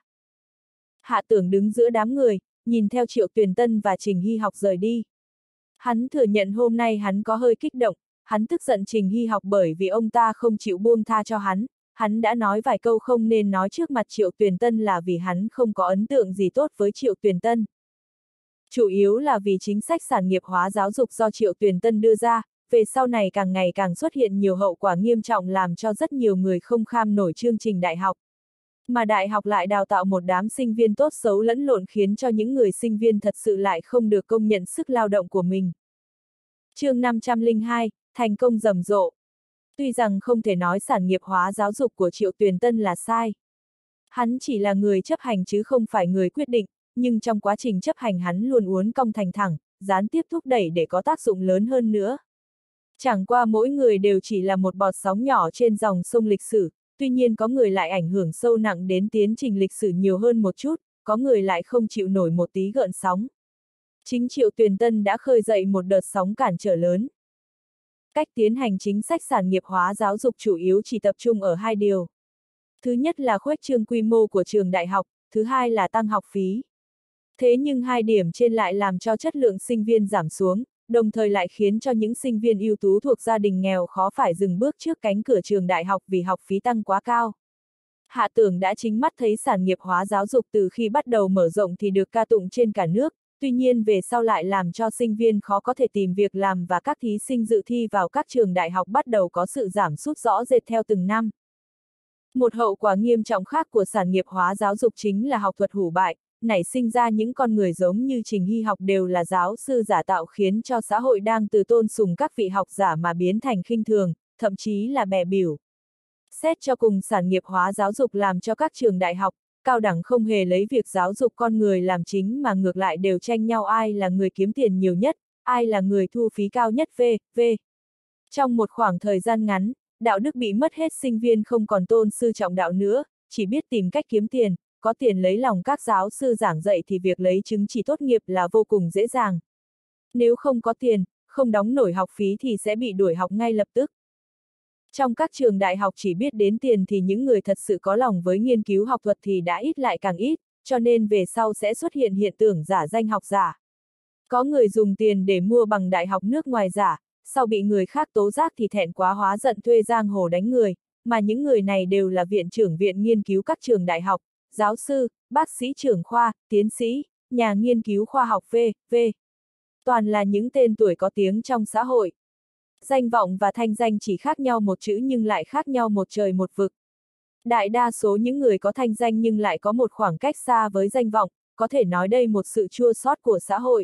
Hạ Tưởng đứng giữa đám người, nhìn theo Triệu Tuyền Tân và Trình Hy học rời đi. Hắn thừa nhận hôm nay hắn có hơi kích động, hắn tức giận Trình Hy học bởi vì ông ta không chịu buông tha cho hắn, hắn đã nói vài câu không nên nói trước mặt Triệu Tuyền Tân là vì hắn không có ấn tượng gì tốt với Triệu Tuyền Tân. Chủ yếu là vì chính sách sản nghiệp hóa giáo dục do Triệu Tuyền Tân đưa ra, về sau này càng ngày càng xuất hiện nhiều hậu quả nghiêm trọng làm cho rất nhiều người không kham nổi chương trình đại học. Mà đại học lại đào tạo một đám sinh viên tốt xấu lẫn lộn khiến cho những người sinh viên thật sự lại không được công nhận sức lao động của mình. Chương năm trăm lẻ hai, thành công rầm rộ. Tuy rằng không thể nói sản nghiệp hóa giáo dục của Triệu Tuyền Tân là sai. Hắn chỉ là người chấp hành chứ không phải người quyết định, nhưng trong quá trình chấp hành hắn luôn uốn cong thành thẳng, gián tiếp thúc đẩy để có tác dụng lớn hơn nữa. Chẳng qua mỗi người đều chỉ là một bọt sóng nhỏ trên dòng sông lịch sử, tuy nhiên có người lại ảnh hưởng sâu nặng đến tiến trình lịch sử nhiều hơn một chút, có người lại không chịu nổi một tí gợn sóng. Chính Triệu Tuyền Tân đã khơi dậy một đợt sóng cản trở lớn. Cách tiến hành chính sách sản nghiệp hóa giáo dục chủ yếu chỉ tập trung ở hai điều. Thứ nhất là khuếch trương quy mô của trường đại học, thứ hai là tăng học phí. Thế nhưng hai điểm trên lại làm cho chất lượng sinh viên giảm xuống, đồng thời lại khiến cho những sinh viên ưu tú thuộc gia đình nghèo khó phải dừng bước trước cánh cửa trường đại học vì học phí tăng quá cao. Hạ Tưởng đã chính mắt thấy sản nghiệp hóa giáo dục từ khi bắt đầu mở rộng thì được ca tụng trên cả nước, tuy nhiên về sau lại làm cho sinh viên khó có thể tìm việc làm và các thí sinh dự thi vào các trường đại học bắt đầu có sự giảm sút rõ rệt theo từng năm. Một hậu quả nghiêm trọng khác của sản nghiệp hóa giáo dục chính là học thuật hủ bại, nảy sinh ra những con người giống như Trình Hy Học đều là giáo sư giả tạo khiến cho xã hội đang từ tôn sùng các vị học giả mà biến thành khinh thường, thậm chí là bè biểu. Xét cho cùng sản nghiệp hóa giáo dục làm cho các trường đại học, cao đẳng không hề lấy việc giáo dục con người làm chính mà ngược lại đều tranh nhau ai là người kiếm tiền nhiều nhất, ai là người thu phí cao nhất v, v. Trong một khoảng thời gian ngắn, đạo đức bị mất hết, sinh viên không còn tôn sư trọng đạo nữa, chỉ biết tìm cách kiếm tiền, có tiền lấy lòng các giáo sư giảng dạy thì việc lấy chứng chỉ tốt nghiệp là vô cùng dễ dàng. Nếu không có tiền, không đóng nổi học phí thì sẽ bị đuổi học ngay lập tức. Trong các trường đại học chỉ biết đến tiền thì những người thật sự có lòng với nghiên cứu học thuật thì đã ít lại càng ít, cho nên về sau sẽ xuất hiện hiện tượng giả danh học giả. Có người dùng tiền để mua bằng đại học nước ngoài giả, sau bị người khác tố giác thì thẹn quá hóa giận thuê giang hồ đánh người, mà những người này đều là viện trưởng viện nghiên cứu các trường đại học, giáo sư, bác sĩ trưởng khoa, tiến sĩ, nhà nghiên cứu khoa học v, v. Toàn là những tên tuổi có tiếng trong xã hội. Danh vọng và thanh danh chỉ khác nhau một chữ nhưng lại khác nhau một trời một vực. Đại đa số những người có thanh danh nhưng lại có một khoảng cách xa với danh vọng, có thể nói đây một sự chua xót của xã hội.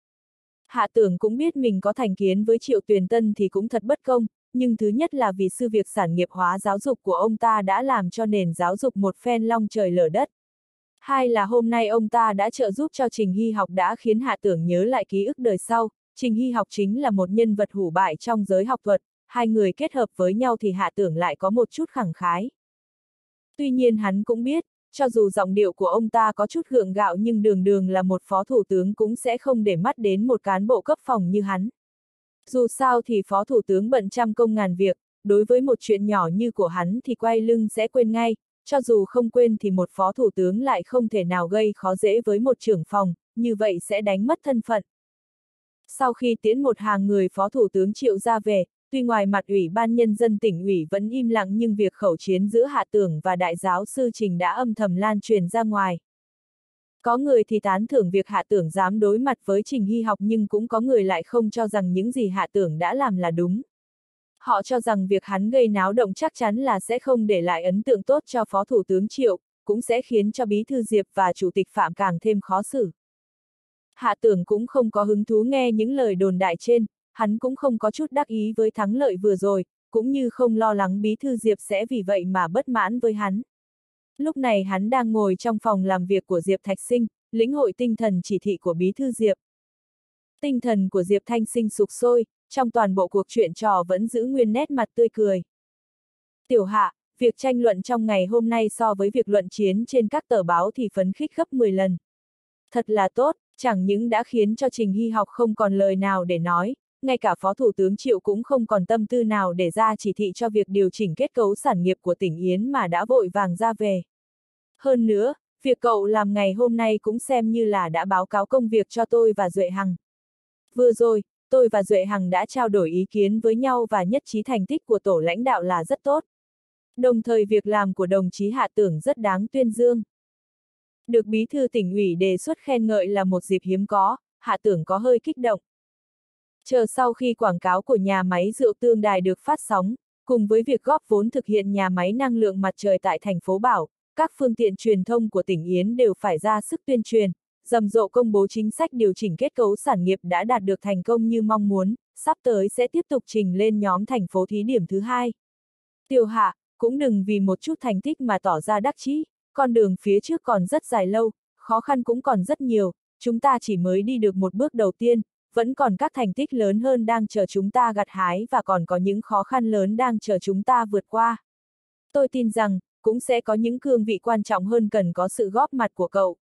Hạ Tưởng cũng biết mình có thành kiến với Triệu Tuyền Tân thì cũng thật bất công, nhưng thứ nhất là vì sự việc sản nghiệp hóa giáo dục của ông ta đã làm cho nền giáo dục một phen long trời lở đất. Hai là hôm nay ông ta đã trợ giúp cho Trình Hy Học đã khiến Hạ Tưởng nhớ lại ký ức đời sau. Trình Hy Học chính là một nhân vật hủ bại trong giới học thuật, hai người kết hợp với nhau thì Hạ Tưởng lại có một chút khẳng khái. Tuy nhiên hắn cũng biết, cho dù giọng điệu của ông ta có chút gượng gạo nhưng đường đường là một phó thủ tướng cũng sẽ không để mắt đến một cán bộ cấp phòng như hắn. Dù sao thì phó thủ tướng bận trăm công ngàn việc, đối với một chuyện nhỏ như của hắn thì quay lưng sẽ quên ngay, cho dù không quên thì một phó thủ tướng lại không thể nào gây khó dễ với một trưởng phòng, như vậy sẽ đánh mất thân phận. Sau khi tiễn một hàng người phó thủ tướng Triệu ra về, tuy ngoài mặt ủy ban nhân dân tỉnh ủy vẫn im lặng nhưng việc khẩu chiến giữa Hạ Tưởng và đại giáo sư Trình đã âm thầm lan truyền ra ngoài. Có người thì tán thưởng việc Hạ Tưởng dám đối mặt với Trình Hy Học nhưng cũng có người lại không cho rằng những gì Hạ Tưởng đã làm là đúng. Họ cho rằng việc hắn gây náo động chắc chắn là sẽ không để lại ấn tượng tốt cho phó thủ tướng Triệu, cũng sẽ khiến cho bí thư Diệp và chủ tịch Phạm càng thêm khó xử. Hạ Tưởng cũng không có hứng thú nghe những lời đồn đại trên, hắn cũng không có chút đắc ý với thắng lợi vừa rồi, cũng như không lo lắng bí thư Diệp sẽ vì vậy mà bất mãn với hắn. Lúc này hắn đang ngồi trong phòng làm việc của Diệp Thạch Sinh, lĩnh hội tinh thần chỉ thị của bí thư Diệp. Tinh thần của Diệp Thanh Sinh sục sôi, trong toàn bộ cuộc chuyện trò vẫn giữ nguyên nét mặt tươi cười. Tiểu Hạ, việc tranh luận trong ngày hôm nay so với việc luận chiến trên các tờ báo thì phấn khích gấp mười lần. Thật là tốt, chẳng những đã khiến cho Trình Hy Học không còn lời nào để nói, ngay cả Phó Thủ tướng Triệu cũng không còn tâm tư nào để ra chỉ thị cho việc điều chỉnh kết cấu sản nghiệp của tỉnh Yến mà đã vội vàng ra về. Hơn nữa, việc cậu làm ngày hôm nay cũng xem như là đã báo cáo công việc cho tôi và Duệ Hằng. Vừa rồi, tôi và Duệ Hằng đã trao đổi ý kiến với nhau và nhất trí thành tích của tổ lãnh đạo là rất tốt. Đồng thời việc làm của đồng chí Hạ Tưởng rất đáng tuyên dương. Được bí thư tỉnh ủy đề xuất khen ngợi là một dịp hiếm có, Hạ Tưởng có hơi kích động. Chờ sau khi quảng cáo của nhà máy rượu Tương Đài được phát sóng, cùng với việc góp vốn thực hiện nhà máy năng lượng mặt trời tại thành phố Bảo, các phương tiện truyền thông của tỉnh Yến đều phải ra sức tuyên truyền, rầm rộ công bố chính sách điều chỉnh kết cấu sản nghiệp đã đạt được thành công như mong muốn, sắp tới sẽ tiếp tục trình lên nhóm thành phố thí điểm thứ hai. Tiểu Hạ, cũng đừng vì một chút thành tích mà tỏ ra đắc chí, con đường phía trước còn rất dài lâu, khó khăn cũng còn rất nhiều, chúng ta chỉ mới đi được một bước đầu tiên, vẫn còn các thành tích lớn hơn đang chờ chúng ta gặt hái và còn có những khó khăn lớn đang chờ chúng ta vượt qua. Tôi tin rằng, cũng sẽ có những cương vị quan trọng hơn cần có sự góp mặt của cậu.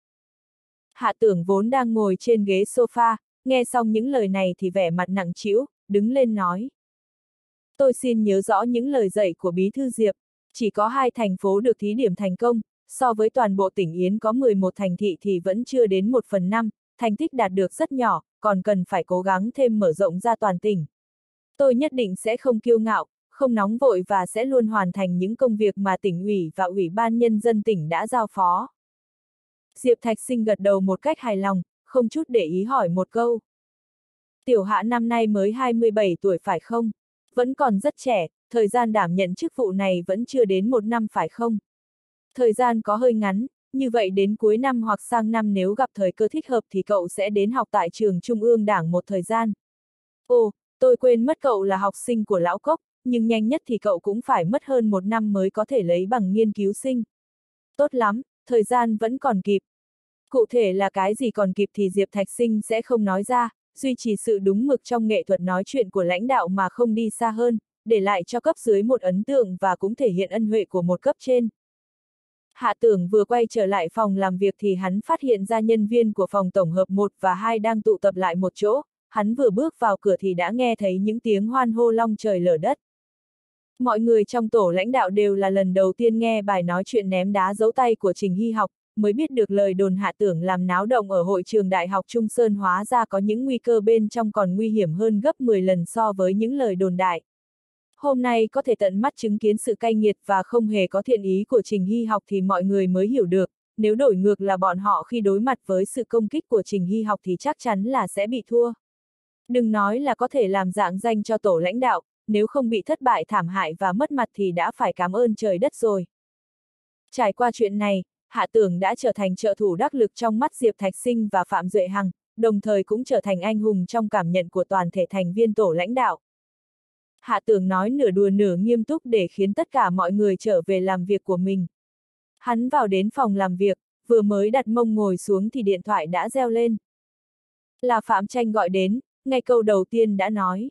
Hạ Tưởng vốn đang ngồi trên ghế sofa, nghe xong những lời này thì vẻ mặt nặng trĩu, đứng lên nói. Tôi xin nhớ rõ những lời dạy của bí thư Diệp, Chỉ có hai thành phố được thí điểm thành công, so với toàn bộ tỉnh Yến có mười một thành thị thì vẫn chưa đến một phần năm, thành tích đạt được rất nhỏ, còn cần phải cố gắng thêm mở rộng ra toàn tỉnh. Tôi nhất định sẽ không kiêu ngạo, không nóng vội và sẽ luôn hoàn thành những công việc mà tỉnh ủy và ủy ban nhân dân tỉnh đã giao phó. Diệp Thạch Sinh gật đầu một cách hài lòng, không chút để ý hỏi một câu. Tiểu Hạ năm nay mới hai mươi bảy tuổi phải không? Vẫn còn rất trẻ, thời gian đảm nhận chức vụ này vẫn chưa đến một năm phải không? Thời gian có hơi ngắn, như vậy đến cuối năm hoặc sang năm nếu gặp thời cơ thích hợp thì cậu sẽ đến học tại trường Trung ương Đảng một thời gian. Ồ, tôi quên mất cậu là học sinh của Lão Cốc, nhưng nhanh nhất thì cậu cũng phải mất hơn một năm mới có thể lấy bằng nghiên cứu sinh. Tốt lắm, thời gian vẫn còn kịp. Cụ thể là cái gì còn kịp thì Diệp Thạch Sinh sẽ không nói ra, duy trì sự đúng mực trong nghệ thuật nói chuyện của lãnh đạo mà không đi xa hơn, để lại cho cấp dưới một ấn tượng và cũng thể hiện ân huệ của một cấp trên. Hạ Tưởng vừa quay trở lại phòng làm việc thì hắn phát hiện ra nhân viên của phòng tổng hợp một và hai đang tụ tập lại một chỗ, hắn vừa bước vào cửa thì đã nghe thấy những tiếng hoan hô long trời lở đất. Mọi người trong tổ lãnh đạo đều là lần đầu tiên nghe bài nói chuyện ném đá giấu tay của Trình Hy Học, mới biết được lời đồn Hạ Tưởng làm náo động ở hội trường Đại học Trung Sơn hóa ra có những nguy cơ bên trong còn nguy hiểm hơn gấp mười lần so với những lời đồn đại. Hôm nay có thể tận mắt chứng kiến sự cay nghiệt và không hề có thiện ý của Trình Hy Học thì mọi người mới hiểu được, nếu đổi ngược là bọn họ khi đối mặt với sự công kích của Trình Hy Học thì chắc chắn là sẽ bị thua. Đừng nói là có thể làm rạng danh cho tổ lãnh đạo, nếu không bị thất bại thảm hại và mất mặt thì đã phải cảm ơn trời đất rồi. Trải qua chuyện này, Hạ Tưởng đã trở thành trợ thủ đắc lực trong mắt Diệp Thạch Sinh và Phạm Duệ Hằng, đồng thời cũng trở thành anh hùng trong cảm nhận của toàn thể thành viên tổ lãnh đạo. Hạ Tưởng nói nửa đùa nửa nghiêm túc để khiến tất cả mọi người trở về làm việc của mình. Hắn vào đến phòng làm việc, vừa mới đặt mông ngồi xuống thì điện thoại đã reo lên. Là Phạm Tranh gọi đến, ngay câu đầu tiên đã nói.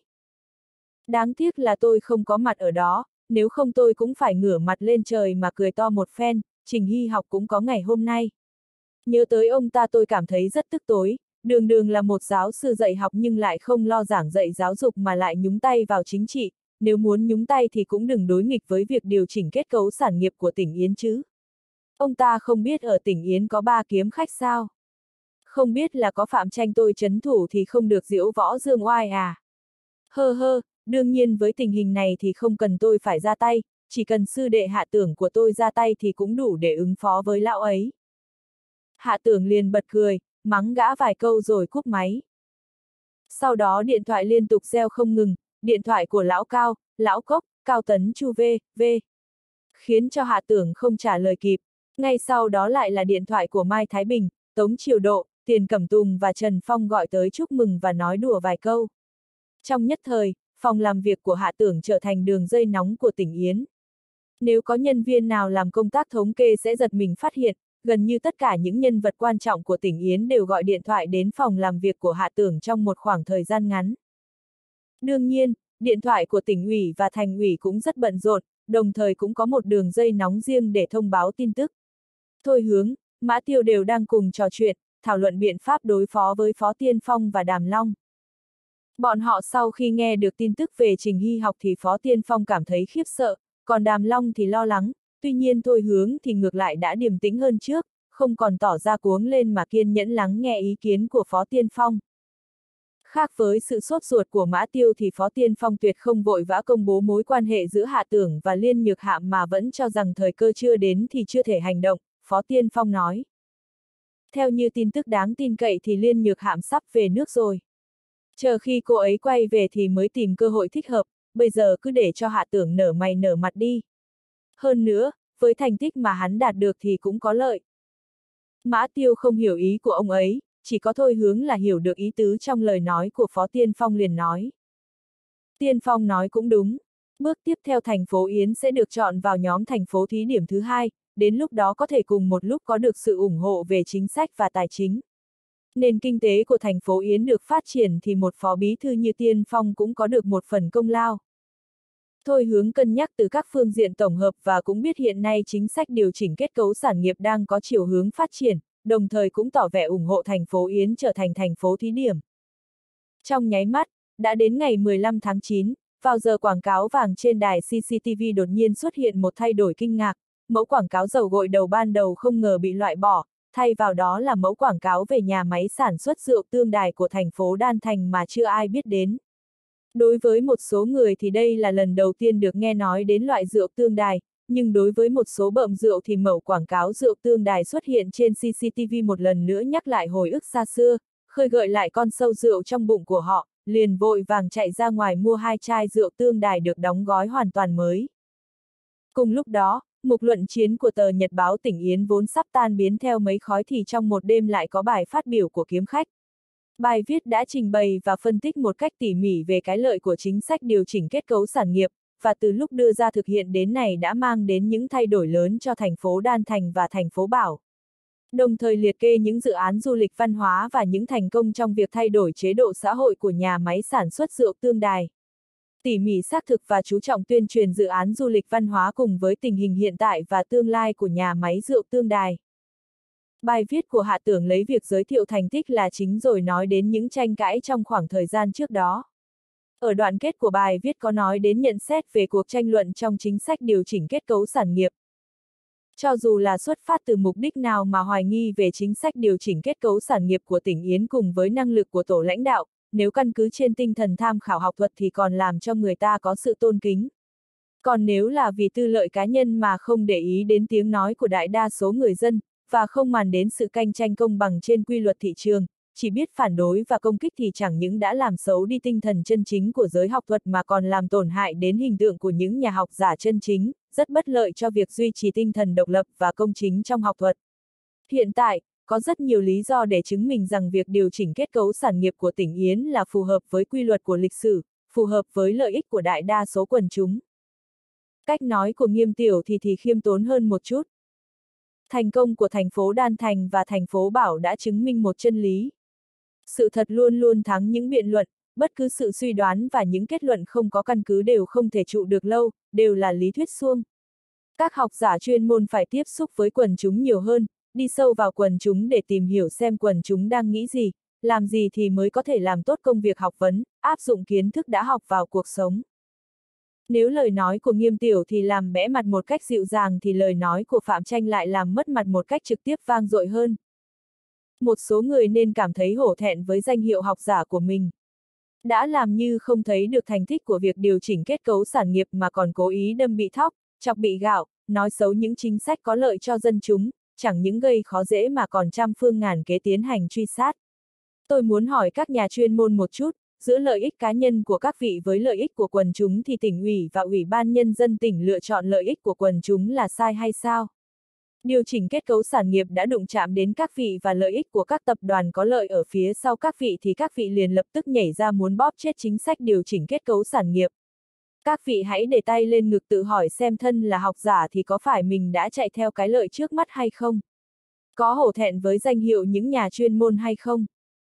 Đáng tiếc là tôi không có mặt ở đó, nếu không tôi cũng phải ngửa mặt lên trời mà cười to một phen, Trình Hy Học cũng có ngày hôm nay. Nhớ tới ông ta tôi cảm thấy rất tức tối, đường đường là một giáo sư dạy học nhưng lại không lo giảng dạy giáo dục mà lại nhúng tay vào chính trị, nếu muốn nhúng tay thì cũng đừng đối nghịch với việc điều chỉnh kết cấu sản nghiệp của tỉnh Yến chứ. Ông ta không biết ở tỉnh Yến có ba kiếm khách sao? Không biết là có Phạm Tranh tôi trấn thủ thì không được diễu võ dương oai à? Hơ hơ, đương nhiên với tình hình này thì không cần tôi phải ra tay, chỉ cần sư đệ Hạ Tưởng của tôi ra tay thì cũng đủ để ứng phó với lão ấy. Hạ Tưởng liền bật cười, mắng gã vài câu rồi cúp máy. Sau đó điện thoại liên tục reo không ngừng, điện thoại của lão Cao, lão Cốc, Cao Tấn Chu V, V. Khiến cho Hạ Tưởng không trả lời kịp. Ngay sau đó lại là điện thoại của Mai Thái Bình, Tống Triều Độ, Tiền Cẩm Tùng và Trần Phong gọi tới chúc mừng và nói đùa vài câu. Trong nhất thời, phòng làm việc của Hạ Tưởng trở thành đường dây nóng của tỉnh Yến. Nếu có nhân viên nào làm công tác thống kê sẽ giật mình phát hiện, gần như tất cả những nhân vật quan trọng của tỉnh Yến đều gọi điện thoại đến phòng làm việc của Hạ Tưởng trong một khoảng thời gian ngắn. Đương nhiên, điện thoại của tỉnh ủy và thành ủy cũng rất bận rộn, đồng thời cũng có một đường dây nóng riêng để thông báo tin tức. Thôi Hướng, Mã Tiêu đều đang cùng trò chuyện, thảo luận biện pháp đối phó với Phó Tiên Phong và Đàm Long. Bọn họ sau khi nghe được tin tức về Trình Hy Học thì Phó Tiên Phong cảm thấy khiếp sợ, còn Đàm Long thì lo lắng, tuy nhiên Thôi Hướng thì ngược lại đã điềm tĩnh hơn trước, không còn tỏ ra cuống lên mà kiên nhẫn lắng nghe ý kiến của Phó Tiên Phong. Khác với sự sốt ruột của Mã Tiêu thì Phó Tiên Phong tuyệt không vội vã công bố mối quan hệ giữa Hạ Tưởng và Liên Nhược Hạm mà vẫn cho rằng thời cơ chưa đến thì chưa thể hành động, Phó Tiên Phong nói. Theo như tin tức đáng tin cậy thì Liên Nhược Hạm sắp về nước rồi. Chờ khi cô ấy quay về thì mới tìm cơ hội thích hợp, bây giờ cứ để cho Hạ Tưởng nở mày nở mặt đi. Hơn nữa, với thành tích mà hắn đạt được thì cũng có lợi. Mã Tiêu không hiểu ý của ông ấy, chỉ có Thôi Hướng là hiểu được ý tứ trong lời nói của Phó Tiên Phong liền nói. Tiên Phong nói cũng đúng. Bước tiếp theo thành phố Yến sẽ được chọn vào nhóm thành phố thí điểm thứ hai, đến lúc đó có thể cùng một lúc có được sự ủng hộ về chính sách và tài chính. Nền kinh tế của thành phố Yến được phát triển thì một phó bí thư như Tiên Phong cũng có được một phần công lao. Thôi Hướng cân nhắc từ các phương diện tổng hợp và cũng biết hiện nay chính sách điều chỉnh kết cấu sản nghiệp đang có chiều hướng phát triển, đồng thời cũng tỏ vẻ ủng hộ thành phố Yến trở thành thành phố thí điểm. Trong nháy mắt, đã đến ngày mười lăm tháng chín, vào giờ quảng cáo vàng trên đài xê xê tê vê đột nhiên xuất hiện một thay đổi kinh ngạc, mẫu quảng cáo dầu gội đầu ban đầu không ngờ bị loại bỏ, thay vào đó là mẫu quảng cáo về nhà máy sản xuất rượu Tương Đài của thành phố Đan Thành mà chưa ai biết đến. Đối với một số người thì đây là lần đầu tiên được nghe nói đến loại rượu Tương Đài, nhưng đối với một số bợm rượu thì mẫu quảng cáo rượu Tương Đài xuất hiện trên xê xê tê vê một lần nữa nhắc lại hồi ức xa xưa, khơi gợi lại con sâu rượu trong bụng của họ, liền vội vàng chạy ra ngoài mua hai chai rượu Tương Đài được đóng gói hoàn toàn mới. Cùng lúc đó, mục luận chiến của tờ Nhật báo tỉnh Yến vốn sắp tan biến theo mấy khói thì trong một đêm lại có bài phát biểu của kiếm khách. Bài viết đã trình bày và phân tích một cách tỉ mỉ về cái lợi của chính sách điều chỉnh kết cấu sản nghiệp, và từ lúc đưa ra thực hiện đến nay đã mang đến những thay đổi lớn cho thành phố Đan Thành và thành phố Bảo. Đồng thời liệt kê những dự án du lịch văn hóa và những thành công trong việc thay đổi chế độ xã hội của nhà máy sản xuất rượu Tương Đài. Tỉ mỉ xác thực và chú trọng tuyên truyền dự án du lịch văn hóa cùng với tình hình hiện tại và tương lai của nhà máy rượu Tương Đài. Bài viết của Hạ Tưởng lấy việc giới thiệu thành tích là chính rồi nói đến những tranh cãi trong khoảng thời gian trước đó. Ở đoạn kết của bài viết có nói đến nhận xét về cuộc tranh luận trong chính sách điều chỉnh kết cấu sản nghiệp. Cho dù là xuất phát từ mục đích nào mà hoài nghi về chính sách điều chỉnh kết cấu sản nghiệp của tỉnh Yến cùng với năng lực của tổ lãnh đạo, nếu căn cứ trên tinh thần tham khảo học thuật thì còn làm cho người ta có sự tôn kính. Còn nếu là vì tư lợi cá nhân mà không để ý đến tiếng nói của đại đa số người dân, và không màng đến sự cạnh tranh công bằng trên quy luật thị trường, chỉ biết phản đối và công kích thì chẳng những đã làm xấu đi tinh thần chân chính của giới học thuật mà còn làm tổn hại đến hình tượng của những nhà học giả chân chính, rất bất lợi cho việc duy trì tinh thần độc lập và công chính trong học thuật. Hiện tại, có rất nhiều lý do để chứng minh rằng việc điều chỉnh kết cấu sản nghiệp của tỉnh Yến là phù hợp với quy luật của lịch sử, phù hợp với lợi ích của đại đa số quần chúng. Cách nói của Nghiêm Tiểu thì thì khiêm tốn hơn một chút. Thành công của thành phố Đan Thành và thành phố Bảo đã chứng minh một chân lý. Sự thật luôn luôn thắng những biện luận, bất cứ sự suy đoán và những kết luận không có căn cứ đều không thể trụ được lâu, đều là lý thuyết suông. Các học giả chuyên môn phải tiếp xúc với quần chúng nhiều hơn, đi sâu vào quần chúng để tìm hiểu xem quần chúng đang nghĩ gì, làm gì thì mới có thể làm tốt công việc học vấn, áp dụng kiến thức đã học vào cuộc sống. Nếu lời nói của Nghiêm Tiểu thì làm bẽ mặt một cách dịu dàng thì lời nói của Phạm Tranh lại làm mất mặt một cách trực tiếp vang dội hơn. Một số người nên cảm thấy hổ thẹn với danh hiệu học giả của mình. Đã làm như không thấy được thành tích của việc điều chỉnh kết cấu sản nghiệp mà còn cố ý đâm bị thóc, chọc bị gạo, nói xấu những chính sách có lợi cho dân chúng, chẳng những gây khó dễ mà còn trăm phương ngàn kế tiến hành truy sát. Tôi muốn hỏi các nhà chuyên môn một chút, giữa lợi ích cá nhân của các vị với lợi ích của quần chúng thì tỉnh ủy và ủy ban nhân dân tỉnh lựa chọn lợi ích của quần chúng là sai hay sao? Điều chỉnh kết cấu sản nghiệp đã đụng chạm đến các vị và lợi ích của các tập đoàn có lợi ở phía sau các vị thì các vị liền lập tức nhảy ra muốn bóp chết chính sách điều chỉnh kết cấu sản nghiệp. Các vị hãy để tay lên ngực tự hỏi xem thân là học giả thì có phải mình đã chạy theo cái lợi trước mắt hay không? Có hổ thẹn với danh hiệu những nhà chuyên môn hay không?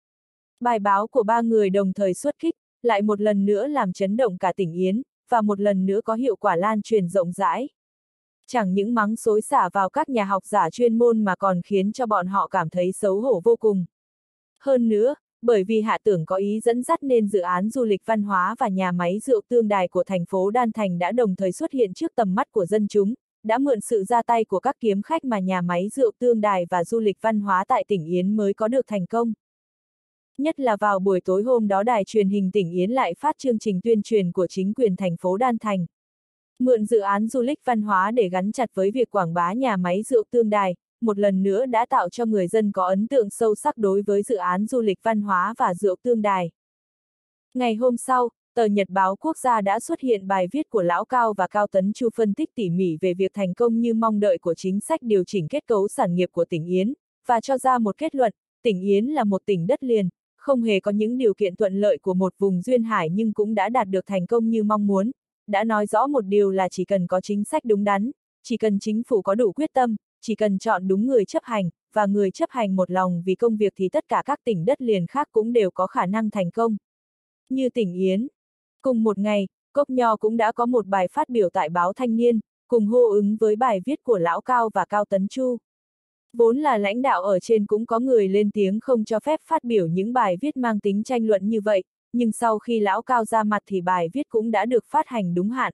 Bài báo của ba người đồng thời xuất kích, lại một lần nữa làm chấn động cả tỉnh Yến, và một lần nữa có hiệu quả lan truyền rộng rãi. Chẳng những mắng xối xả vào các nhà học giả chuyên môn mà còn khiến cho bọn họ cảm thấy xấu hổ vô cùng. Hơn nữa, bởi vì Hạ Tưởng có ý dẫn dắt nên dự án du lịch văn hóa và nhà máy rượu Tương Đài của thành phố Đan Thành đã đồng thời xuất hiện trước tầm mắt của dân chúng, đã mượn sự ra tay của các kiếm khách mà nhà máy rượu Tương Đài và du lịch văn hóa tại tỉnh Yến mới có được thành công. Nhất là vào buổi tối hôm đó đài truyền hình tỉnh Yến lại phát chương trình tuyên truyền của chính quyền thành phố Đan Thành. Mượn dự án du lịch văn hóa để gắn chặt với việc quảng bá nhà máy rượu Tương Đài, một lần nữa đã tạo cho người dân có ấn tượng sâu sắc đối với dự án du lịch văn hóa và rượu Tương Đài. Ngày hôm sau, tờ Nhật báo Quốc gia đã xuất hiện bài viết của Lão Cao và Cao Tấn Chu phân tích tỉ mỉ về việc thành công như mong đợi của chính sách điều chỉnh kết cấu sản nghiệp của tỉnh Yến, và cho ra một kết luận, tỉnh Yến là một tỉnh đất liền, không hề có những điều kiện thuận lợi của một vùng duyên hải nhưng cũng đã đạt được thành công như mong muốn, đã nói rõ một điều là chỉ cần có chính sách đúng đắn, chỉ cần chính phủ có đủ quyết tâm, chỉ cần chọn đúng người chấp hành, và người chấp hành một lòng vì công việc thì tất cả các tỉnh đất liền khác cũng đều có khả năng thành công. Như tỉnh Yến. Cùng một ngày, Cốc Nho cũng đã có một bài phát biểu tại báo Thanh Niên, cùng hô ứng với bài viết của Lão Cao và Cao Tấn Chu. Vốn là lãnh đạo ở trên cũng có người lên tiếng không cho phép phát biểu những bài viết mang tính tranh luận như vậy, nhưng sau khi lão Cao ra mặt thì bài viết cũng đã được phát hành đúng hạn.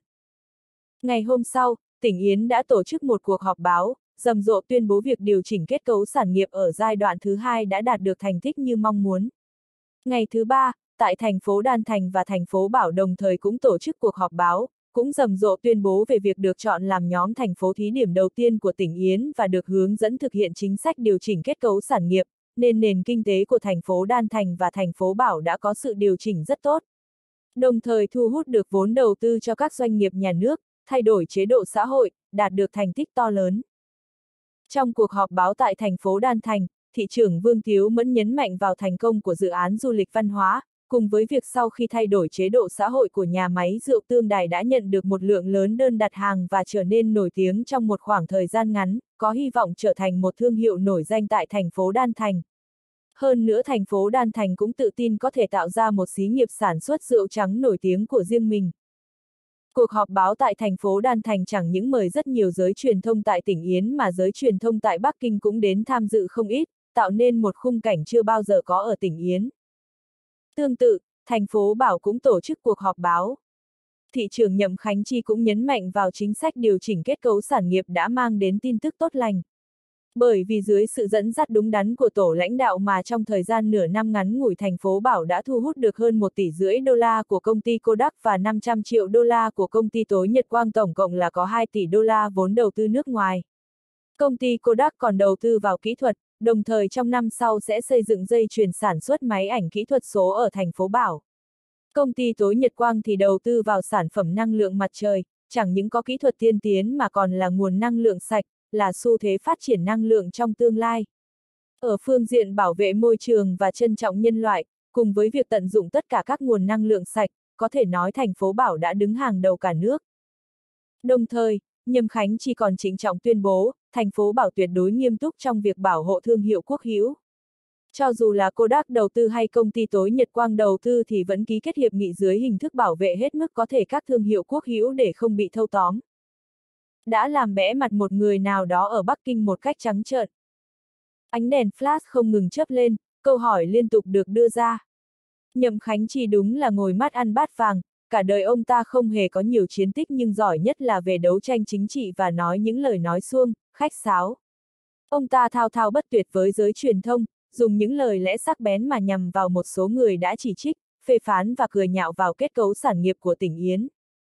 Ngày hôm sau, tỉnh Yến đã tổ chức một cuộc họp báo, rầm rộ tuyên bố việc điều chỉnh kết cấu sản nghiệp ở giai đoạn thứ hai đã đạt được thành tích như mong muốn. Ngày thứ ba, tại thành phố Đan Thành và thành phố Bảo đồng thời cũng tổ chức cuộc họp báo, cũng rầm rộ tuyên bố về việc được chọn làm nhóm thành phố thí điểm đầu tiên của tỉnh Yến và được hướng dẫn thực hiện chính sách điều chỉnh kết cấu sản nghiệp, nên nền kinh tế của thành phố Đan Thành và thành phố Bảo đã có sự điều chỉnh rất tốt. Đồng thời thu hút được vốn đầu tư cho các doanh nghiệp nhà nước, thay đổi chế độ xã hội, đạt được thành tích to lớn. Trong cuộc họp báo tại thành phố Đan Thành, thị trưởng Vương Tiếu Mẫn nhấn mạnh vào thành công của dự án du lịch văn hóa, cùng với việc sau khi thay đổi chế độ xã hội của nhà máy rượu Tương Đài đã nhận được một lượng lớn đơn đặt hàng và trở nên nổi tiếng trong một khoảng thời gian ngắn, có hy vọng trở thành một thương hiệu nổi danh tại thành phố Đan Thành. Hơn nữa thành phố Đan Thành cũng tự tin có thể tạo ra một xí nghiệp sản xuất rượu trắng nổi tiếng của riêng mình. Cuộc họp báo tại thành phố Đan Thành chẳng những mời rất nhiều giới truyền thông tại tỉnh Yến mà giới truyền thông tại Bắc Kinh cũng đến tham dự không ít, tạo nên một khung cảnh chưa bao giờ có ở tỉnh Yến. Tương tự, thành phố Bảo cũng tổ chức cuộc họp báo. Thị trưởng Nhậm Khánh Chi cũng nhấn mạnh vào chính sách điều chỉnh kết cấu sản nghiệp đã mang đến tin tức tốt lành. Bởi vì dưới sự dẫn dắt đúng đắn của tổ lãnh đạo mà trong thời gian nửa năm ngắn ngủi thành phố Bảo đã thu hút được hơn một tỷ rưỡi đô la của công ty Kodak và năm trăm triệu đô la của công ty Tối Nhật Quang, tổng cộng là có hai tỷ đô la vốn đầu tư nước ngoài. Công ty Kodak còn đầu tư vào kỹ thuật, đồng thời trong năm sau sẽ xây dựng dây chuyền sản xuất máy ảnh kỹ thuật số ở thành phố Bảo. Công ty Tối Nhật Quang thì đầu tư vào sản phẩm năng lượng mặt trời, chẳng những có kỹ thuật tiên tiến mà còn là nguồn năng lượng sạch, là xu thế phát triển năng lượng trong tương lai. Ở phương diện bảo vệ môi trường và trân trọng nhân loại, cùng với việc tận dụng tất cả các nguồn năng lượng sạch, có thể nói thành phố Bảo đã đứng hàng đầu cả nước. Đồng thời, Nhâm Khánh chỉ còn trịnh trọng tuyên bố, thành phố Bảo tuyệt đối nghiêm túc trong việc bảo hộ thương hiệu quốc hữu. Cho dù là Kodak đầu tư hay công ty Tối Nhật Quang đầu tư thì vẫn ký kết hiệp nghị dưới hình thức bảo vệ hết mức có thể các thương hiệu quốc hữu để không bị thâu tóm. Đã làm bẽ mặt một người nào đó ở Bắc Kinh một cách trắng trợn. Ánh đèn flash không ngừng chớp lên, câu hỏi liên tục được đưa ra. Nhậm Khánh Chi đúng là ngồi mắt ăn bát vàng, cả đời ông ta không hề có nhiều chiến tích nhưng giỏi nhất là về đấu tranh chính trị và nói những lời nói suông, khách sáo. Ông ta thao thao bất tuyệt với giới truyền thông, dùng những lời lẽ sắc bén mà nhằm vào một số người đã chỉ trích, phê phán và cười nhạo vào kết cấu sản nghiệp của tỉnh Yến.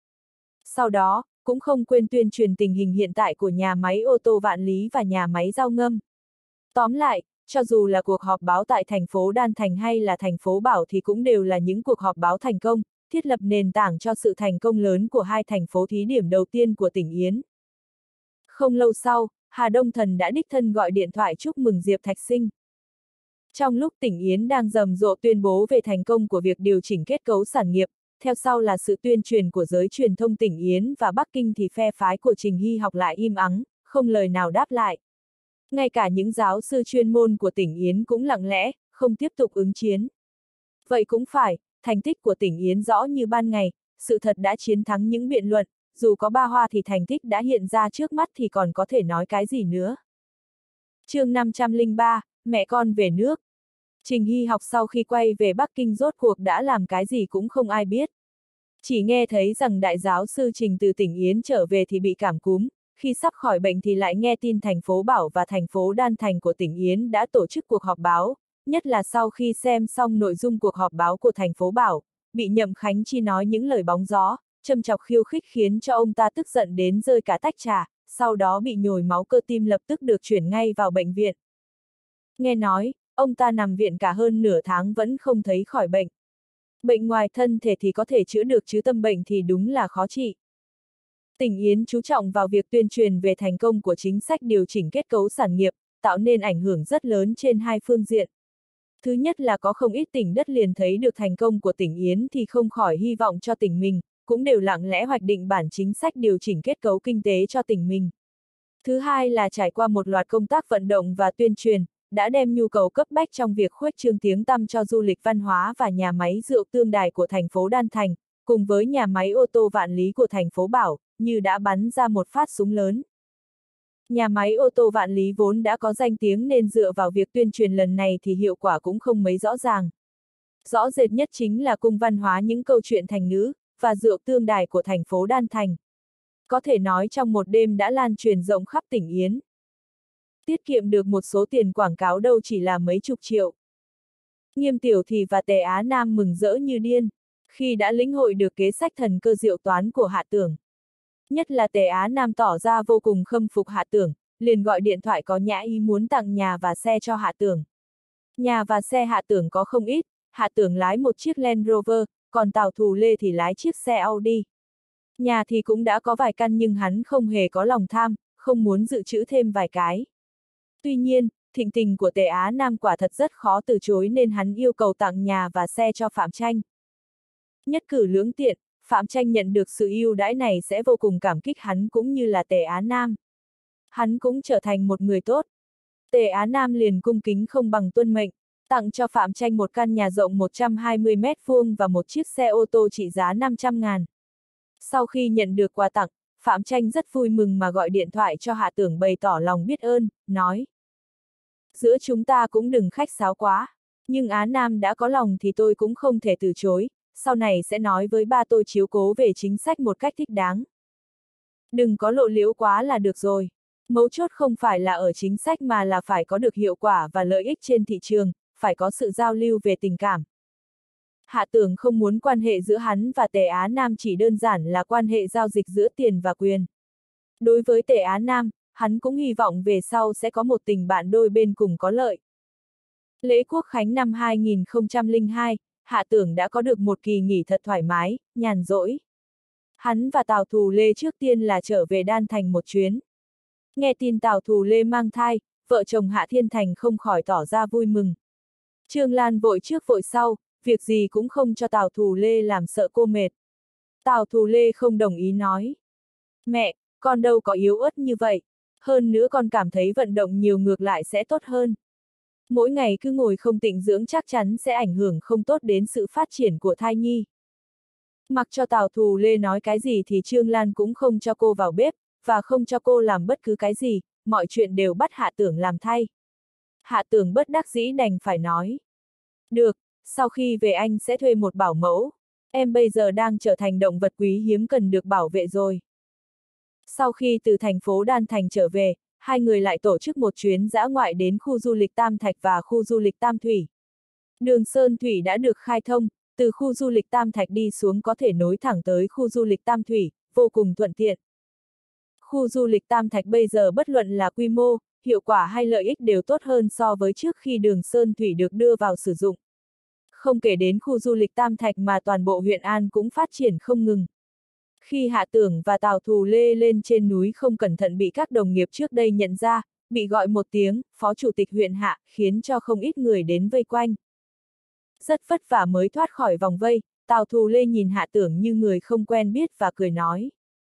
Sau đó, cũng không quên tuyên truyền tình hình hiện tại của nhà máy ô tô Vạn Lý và nhà máy rau ngâm. Tóm lại, cho dù là cuộc họp báo tại thành phố Đan Thành hay là thành phố Bảo thì cũng đều là những cuộc họp báo thành công, thiết lập nền tảng cho sự thành công lớn của hai thành phố thí điểm đầu tiên của tỉnh Yến. Không lâu sau, Hà Đông Thần đã đích thân gọi điện thoại chúc mừng Diệp Thạch Sinh. Trong lúc tỉnh Yến đang rầm rộ tuyên bố về thành công của việc điều chỉnh kết cấu sản nghiệp, theo sau là sự tuyên truyền của giới truyền thông tỉnh Yến và Bắc Kinh thì phe phái của Trình Hy Học lại im ắng, không lời nào đáp lại. Ngay cả những giáo sư chuyên môn của tỉnh Yến cũng lặng lẽ, không tiếp tục ứng chiến. Vậy cũng phải, thành tích của tỉnh Yến rõ như ban ngày, sự thật đã chiến thắng những biện luận, dù có ba hoa thì thành tích đã hiện ra trước mắt thì còn có thể nói cái gì nữa. Chương năm trăm lẻ ba, mẹ con về nước. Trình Hy Học sau khi quay về Bắc Kinh rốt cuộc đã làm cái gì cũng không ai biết. Chỉ nghe thấy rằng đại giáo sư Trình từ tỉnh Yến trở về thì bị cảm cúm, khi sắp khỏi bệnh thì lại nghe tin thành phố Bảo và thành phố Đan Thành của tỉnh Yến đã tổ chức cuộc họp báo, nhất là sau khi xem xong nội dung cuộc họp báo của thành phố Bảo, bị Nhậm Khánh Chi nói những lời bóng gió, châm chọc khiêu khích khiến cho ông ta tức giận đến rơi cả tách trà, sau đó bị nhồi máu cơ tim lập tức được chuyển ngay vào bệnh viện. Nghe nói, ông ta nằm viện cả hơn nửa tháng vẫn không thấy khỏi bệnh. Bệnh ngoài thân thể thì có thể chữa được chứ tâm bệnh thì đúng là khó trị. Tỉnh Yến chú trọng vào việc tuyên truyền về thành công của chính sách điều chỉnh kết cấu sản nghiệp, tạo nên ảnh hưởng rất lớn trên hai phương diện. Thứ nhất là có không ít tỉnh đất liền thấy được thành công của tỉnh Yến thì không khỏi hy vọng cho tỉnh mình, cũng đều lặng lẽ hoạch định bản chính sách điều chỉnh kết cấu kinh tế cho tỉnh mình. Thứ hai là trải qua một loạt công tác vận động và tuyên truyền, đã đem nhu cầu cấp bách trong việc khuếch trương tiếng tăm cho du lịch văn hóa và nhà máy rượu Tương Đài của thành phố Đan Thành, cùng với nhà máy ô tô Vạn Lý của thành phố Bảo, như đã bắn ra một phát súng lớn. Nhà máy ô tô Vạn Lý vốn đã có danh tiếng nên dựa vào việc tuyên truyền lần này thì hiệu quả cũng không mấy rõ ràng. Rõ rệt nhất chính là cung văn hóa những câu chuyện thành ngữ, và rượu tương đài của thành phố Đan Thành. Có thể nói trong một đêm đã lan truyền rộng khắp tỉnh Yến. Tiết kiệm được một số tiền quảng cáo đâu chỉ là mấy chục triệu. Nghiêm Tiểu Thì và Tề Á Nam mừng rỡ như điên, khi đã lĩnh hội được kế sách thần cơ diệu toán của Hạ Tưởng. Nhất là Tề Á Nam tỏ ra vô cùng khâm phục Hạ Tưởng, liền gọi điện thoại có nhã ý muốn tặng nhà và xe cho Hạ Tưởng. Nhà và xe Hạ Tưởng có không ít, Hạ Tưởng lái một chiếc Land Rover, còn Tào Thù Lê thì lái chiếc xe Audi. Nhà thì cũng đã có vài căn nhưng hắn không hề có lòng tham, không muốn dự trữ thêm vài cái. Tuy nhiên, thịnh tình của Tề Á Nam quả thật rất khó từ chối nên hắn yêu cầu tặng nhà và xe cho Phạm Tranh. Nhất cử lưỡng tiện, Phạm Tranh nhận được sự ưu đãi này sẽ vô cùng cảm kích hắn cũng như là Tề Á Nam. Hắn cũng trở thành một người tốt. Tề Á Nam liền cung kính không bằng tuân mệnh, tặng cho Phạm Tranh một căn nhà rộng một trăm hai mươi mét vuông và một chiếc xe ô tô trị giá năm trăm ngàn. Sau khi nhận được quà tặng, Phạm Tranh rất vui mừng mà gọi điện thoại cho Hạ Tưởng bày tỏ lòng biết ơn, nói: giữa chúng ta cũng đừng khách sáo quá, nhưng Á Nam đã có lòng thì tôi cũng không thể từ chối, sau này sẽ nói với ba tôi chiếu cố về chính sách một cách thích đáng. Đừng có lộ liễu quá là được rồi. Mấu chốt không phải là ở chính sách mà là phải có được hiệu quả và lợi ích trên thị trường, phải có sự giao lưu về tình cảm. Hạ Tưởng không muốn quan hệ giữa hắn và Tề Á Nam chỉ đơn giản là quan hệ giao dịch giữa tiền và quyền. Đối với Tề Á Nam, hắn cũng hy vọng về sau sẽ có một tình bạn đôi bên cùng có lợi. Lễ Quốc Khánh năm hai nghìn không trăm lẻ hai, Hạ Tưởng đã có được một kỳ nghỉ thật thoải mái, nhàn rỗi. Hắn và Tào Thù Lê trước tiên là trở về Đan Thành một chuyến. Nghe tin Tào Thù Lê mang thai, vợ chồng Hạ Thiên Thành không khỏi tỏ ra vui mừng. Trương Lan vội trước vội sau, việc gì cũng không cho Tào Thù Lê làm sợ cô mệt. Tào Thù Lê không đồng ý nói: mẹ, con đâu có yếu ớt như vậy, hơn nữa con cảm thấy vận động nhiều ngược lại sẽ tốt hơn. Mỗi ngày cứ ngồi không tịnh dưỡng chắc chắn sẽ ảnh hưởng không tốt đến sự phát triển của thai nhi. Mặc cho Tào Thù Lê nói cái gì thì Trương Lan cũng không cho cô vào bếp, và không cho cô làm bất cứ cái gì, mọi chuyện đều bắt Hạ Tưởng làm thay. Hạ Tưởng bất đắc dĩ đành phải nói: được, sau khi về anh sẽ thuê một bảo mẫu, em bây giờ đang trở thành động vật quý hiếm cần được bảo vệ rồi. Sau khi từ thành phố Đan Thành trở về, hai người lại tổ chức một chuyến dã ngoại đến khu du lịch Tam Thạch và khu du lịch Tam Thủy. Đường Sơn Thủy đã được khai thông, từ khu du lịch Tam Thạch đi xuống có thể nối thẳng tới khu du lịch Tam Thủy, vô cùng thuận tiện. Khu du lịch Tam Thạch bây giờ bất luận là quy mô, hiệu quả hay lợi ích đều tốt hơn so với trước khi đường Sơn Thủy được đưa vào sử dụng. Không kể đến khu du lịch Tam Thạch mà toàn bộ huyện An cũng phát triển không ngừng. Khi Hạ Tưởng và Tào Thù Lê lên trên núi không cẩn thận bị các đồng nghiệp trước đây nhận ra, bị gọi một tiếng, phó chủ tịch huyện Hạ, khiến cho không ít người đến vây quanh. Rất vất vả mới thoát khỏi vòng vây, Tào Thù Lê nhìn Hạ Tưởng như người không quen biết và cười nói: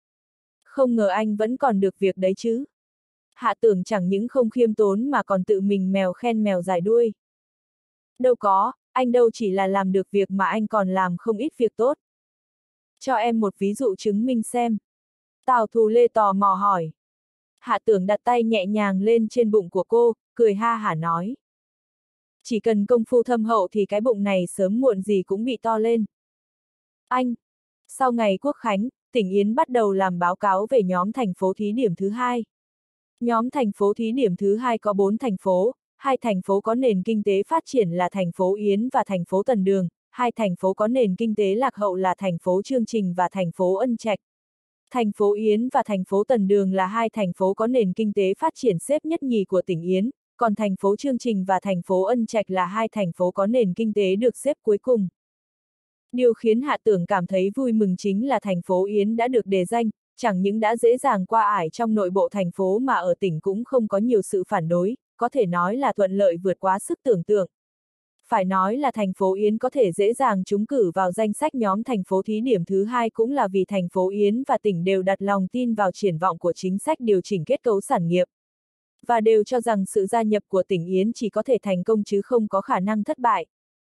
không ngờ anh vẫn còn được việc đấy chứ. Hạ Tưởng chẳng những không khiêm tốn mà còn tự mình mèo khen mèo dài đuôi. Đâu có, anh đâu chỉ là làm được việc mà anh còn làm không ít việc tốt. Cho em một ví dụ chứng minh xem. Tào Thù Lê tò mò hỏi. Hạ Tưởng đặt tay nhẹ nhàng lên trên bụng của cô, cười ha hả nói: chỉ cần công phu thâm hậu thì cái bụng này sớm muộn gì cũng bị to lên. Anh, sau ngày Quốc Khánh, tỉnh Yến bắt đầu làm báo cáo về nhóm thành phố thí điểm thứ hai. Nhóm thành phố thí điểm thứ hai có bốn thành phố, hai thành phố có nền kinh tế phát triển là thành phố Yến và thành phố Tần Đường, hai thành phố có nền kinh tế lạc hậu là thành phố Chương Trình và thành phố Ân Trạch. Thành phố Yến và thành phố Tần Đường là hai thành phố có nền kinh tế phát triển xếp nhất nhì của tỉnh Yến, còn thành phố Chương Trình và thành phố Ân Trạch là hai thành phố có nền kinh tế được xếp cuối cùng. Điều khiến Hạ Tưởng cảm thấy vui mừng chính là thành phố Yến đã được đề danh, chẳng những đã dễ dàng qua ải trong nội bộ thành phố mà ở tỉnh cũng không có nhiều sự phản đối, có thể nói là thuận lợi vượt quá sức tưởng tượng. Phải nói là thành phố Yến có thể dễ dàng trúng cử vào danh sách nhóm thành phố thí điểm thứ hai cũng là vì thành phố Yến và tỉnh đều đặt lòng tin vào triển vọng của chính sách điều chỉnh kết cấu sản nghiệp. Và đều cho rằng sự gia nhập của tỉnh Yến chỉ có thể thành công chứ không có khả năng thất bại.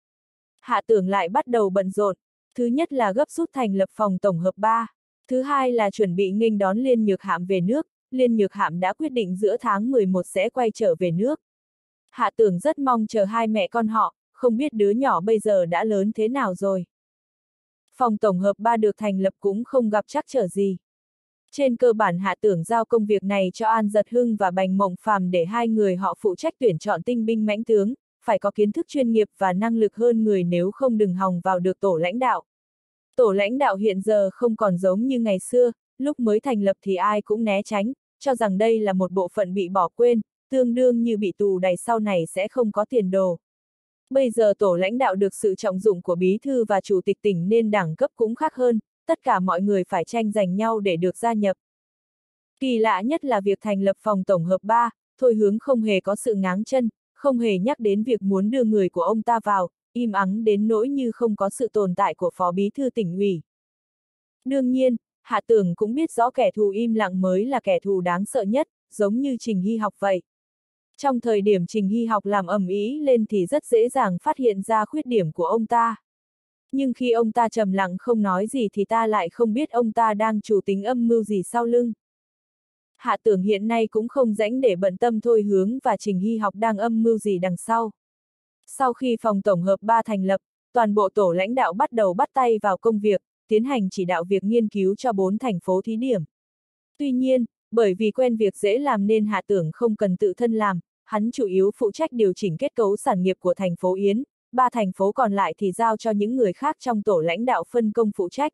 Hạ Tưởng lại bắt đầu bận rộn, thứ nhất là gấp rút thành lập phòng tổng hợp ba, thứ hai là chuẩn bị nghênh đón Liên Nhược Hạm về nước, Liên Nhược Hạm đã quyết định giữa tháng mười một sẽ quay trở về nước. Hạ Tưởng rất mong chờ hai mẹ con họ, không biết đứa nhỏ bây giờ đã lớn thế nào rồi. Phòng tổng hợp ba được thành lập cũng không gặp trắc trở gì. Trên cơ bản Hạ Tưởng giao công việc này cho An Giật Hưng và Bành Mộng Phàm để hai người họ phụ trách tuyển chọn tinh binh mãnh tướng, phải có kiến thức chuyên nghiệp và năng lực hơn người nếu không đừng hòng vào được tổ lãnh đạo. Tổ lãnh đạo hiện giờ không còn giống như ngày xưa, lúc mới thành lập thì ai cũng né tránh, cho rằng đây là một bộ phận bị bỏ quên, tương đương như bị tù đày sau này sẽ không có tiền đồ. Bây giờ tổ lãnh đạo được sự trọng dụng của bí thư và chủ tịch tỉnh nên đẳng cấp cũng khác hơn, tất cả mọi người phải tranh giành nhau để được gia nhập. Kỳ lạ nhất là việc thành lập phòng tổng hợp ba, Thôi Hướng không hề có sự ngáng chân, không hề nhắc đến việc muốn đưa người của ông ta vào, im ắng đến nỗi như không có sự tồn tại của phó bí thư tỉnh ủy. Đương nhiên, Hạ Tưởng cũng biết rõ kẻ thù im lặng mới là kẻ thù đáng sợ nhất, giống như Trình Hy Học vậy. Trong thời điểm Trình Hy Học làm ầm ĩ lên thì rất dễ dàng phát hiện ra khuyết điểm của ông ta. Nhưng khi ông ta trầm lặng không nói gì thì ta lại không biết ông ta đang chủ tính âm mưu gì sau lưng. Hạ Tưởng hiện nay cũng không rảnh để bận tâm Thôi Hướng và Trình Hy Học đang âm mưu gì đằng sau. Sau khi phòng tổng hợp ba thành lập, toàn bộ tổ lãnh đạo bắt đầu bắt tay vào công việc, tiến hành chỉ đạo việc nghiên cứu cho bốn thành phố thí điểm. Tuy nhiên, bởi vì quen việc dễ làm nên Hạ Tưởng không cần tự thân làm, hắn chủ yếu phụ trách điều chỉnh kết cấu sản nghiệp của thành phố Yến, ba thành phố còn lại thì giao cho những người khác trong tổ lãnh đạo phân công phụ trách.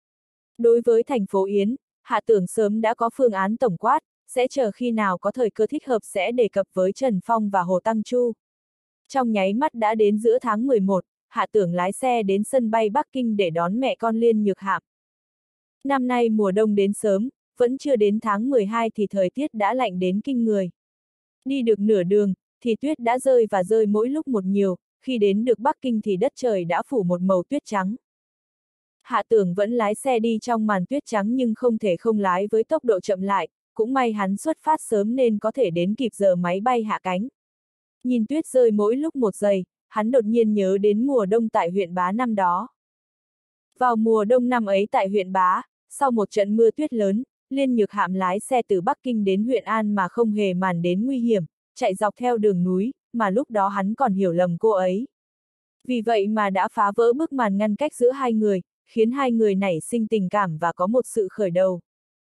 Đối với thành phố Yến, Hạ Tưởng sớm đã có phương án tổng quát, sẽ chờ khi nào có thời cơ thích hợp sẽ đề cập với Trần Phong và Hồ Tăng Chu. Trong nháy mắt đã đến giữa tháng mười một, Hạ Tưởng lái xe đến sân bay Bắc Kinh để đón mẹ con Liên Nhược Hạm. Năm nay mùa đông đến sớm, vẫn chưa đến tháng mười hai thì thời tiết đã lạnh đến kinh người. Đi được nửa đường, thì tuyết đã rơi và rơi mỗi lúc một nhiều, khi đến được Bắc Kinh thì đất trời đã phủ một màu tuyết trắng. Hạ Tưởng vẫn lái xe đi trong màn tuyết trắng nhưng không thể không lái với tốc độ chậm lại, cũng may hắn xuất phát sớm nên có thể đến kịp giờ máy bay hạ cánh. Nhìn tuyết rơi mỗi lúc một giây, hắn đột nhiên nhớ đến mùa đông tại huyện Bá năm đó. Vào mùa đông năm ấy tại huyện Bá, sau một trận mưa tuyết lớn, Liên Nhược Hạm lái xe từ Bắc Kinh đến huyện An mà không hề màng đến nguy hiểm, chạy dọc theo đường núi, mà lúc đó hắn còn hiểu lầm cô ấy. Vì vậy mà đã phá vỡ bức màn ngăn cách giữa hai người, khiến hai người nảy sinh tình cảm và có một sự khởi đầu.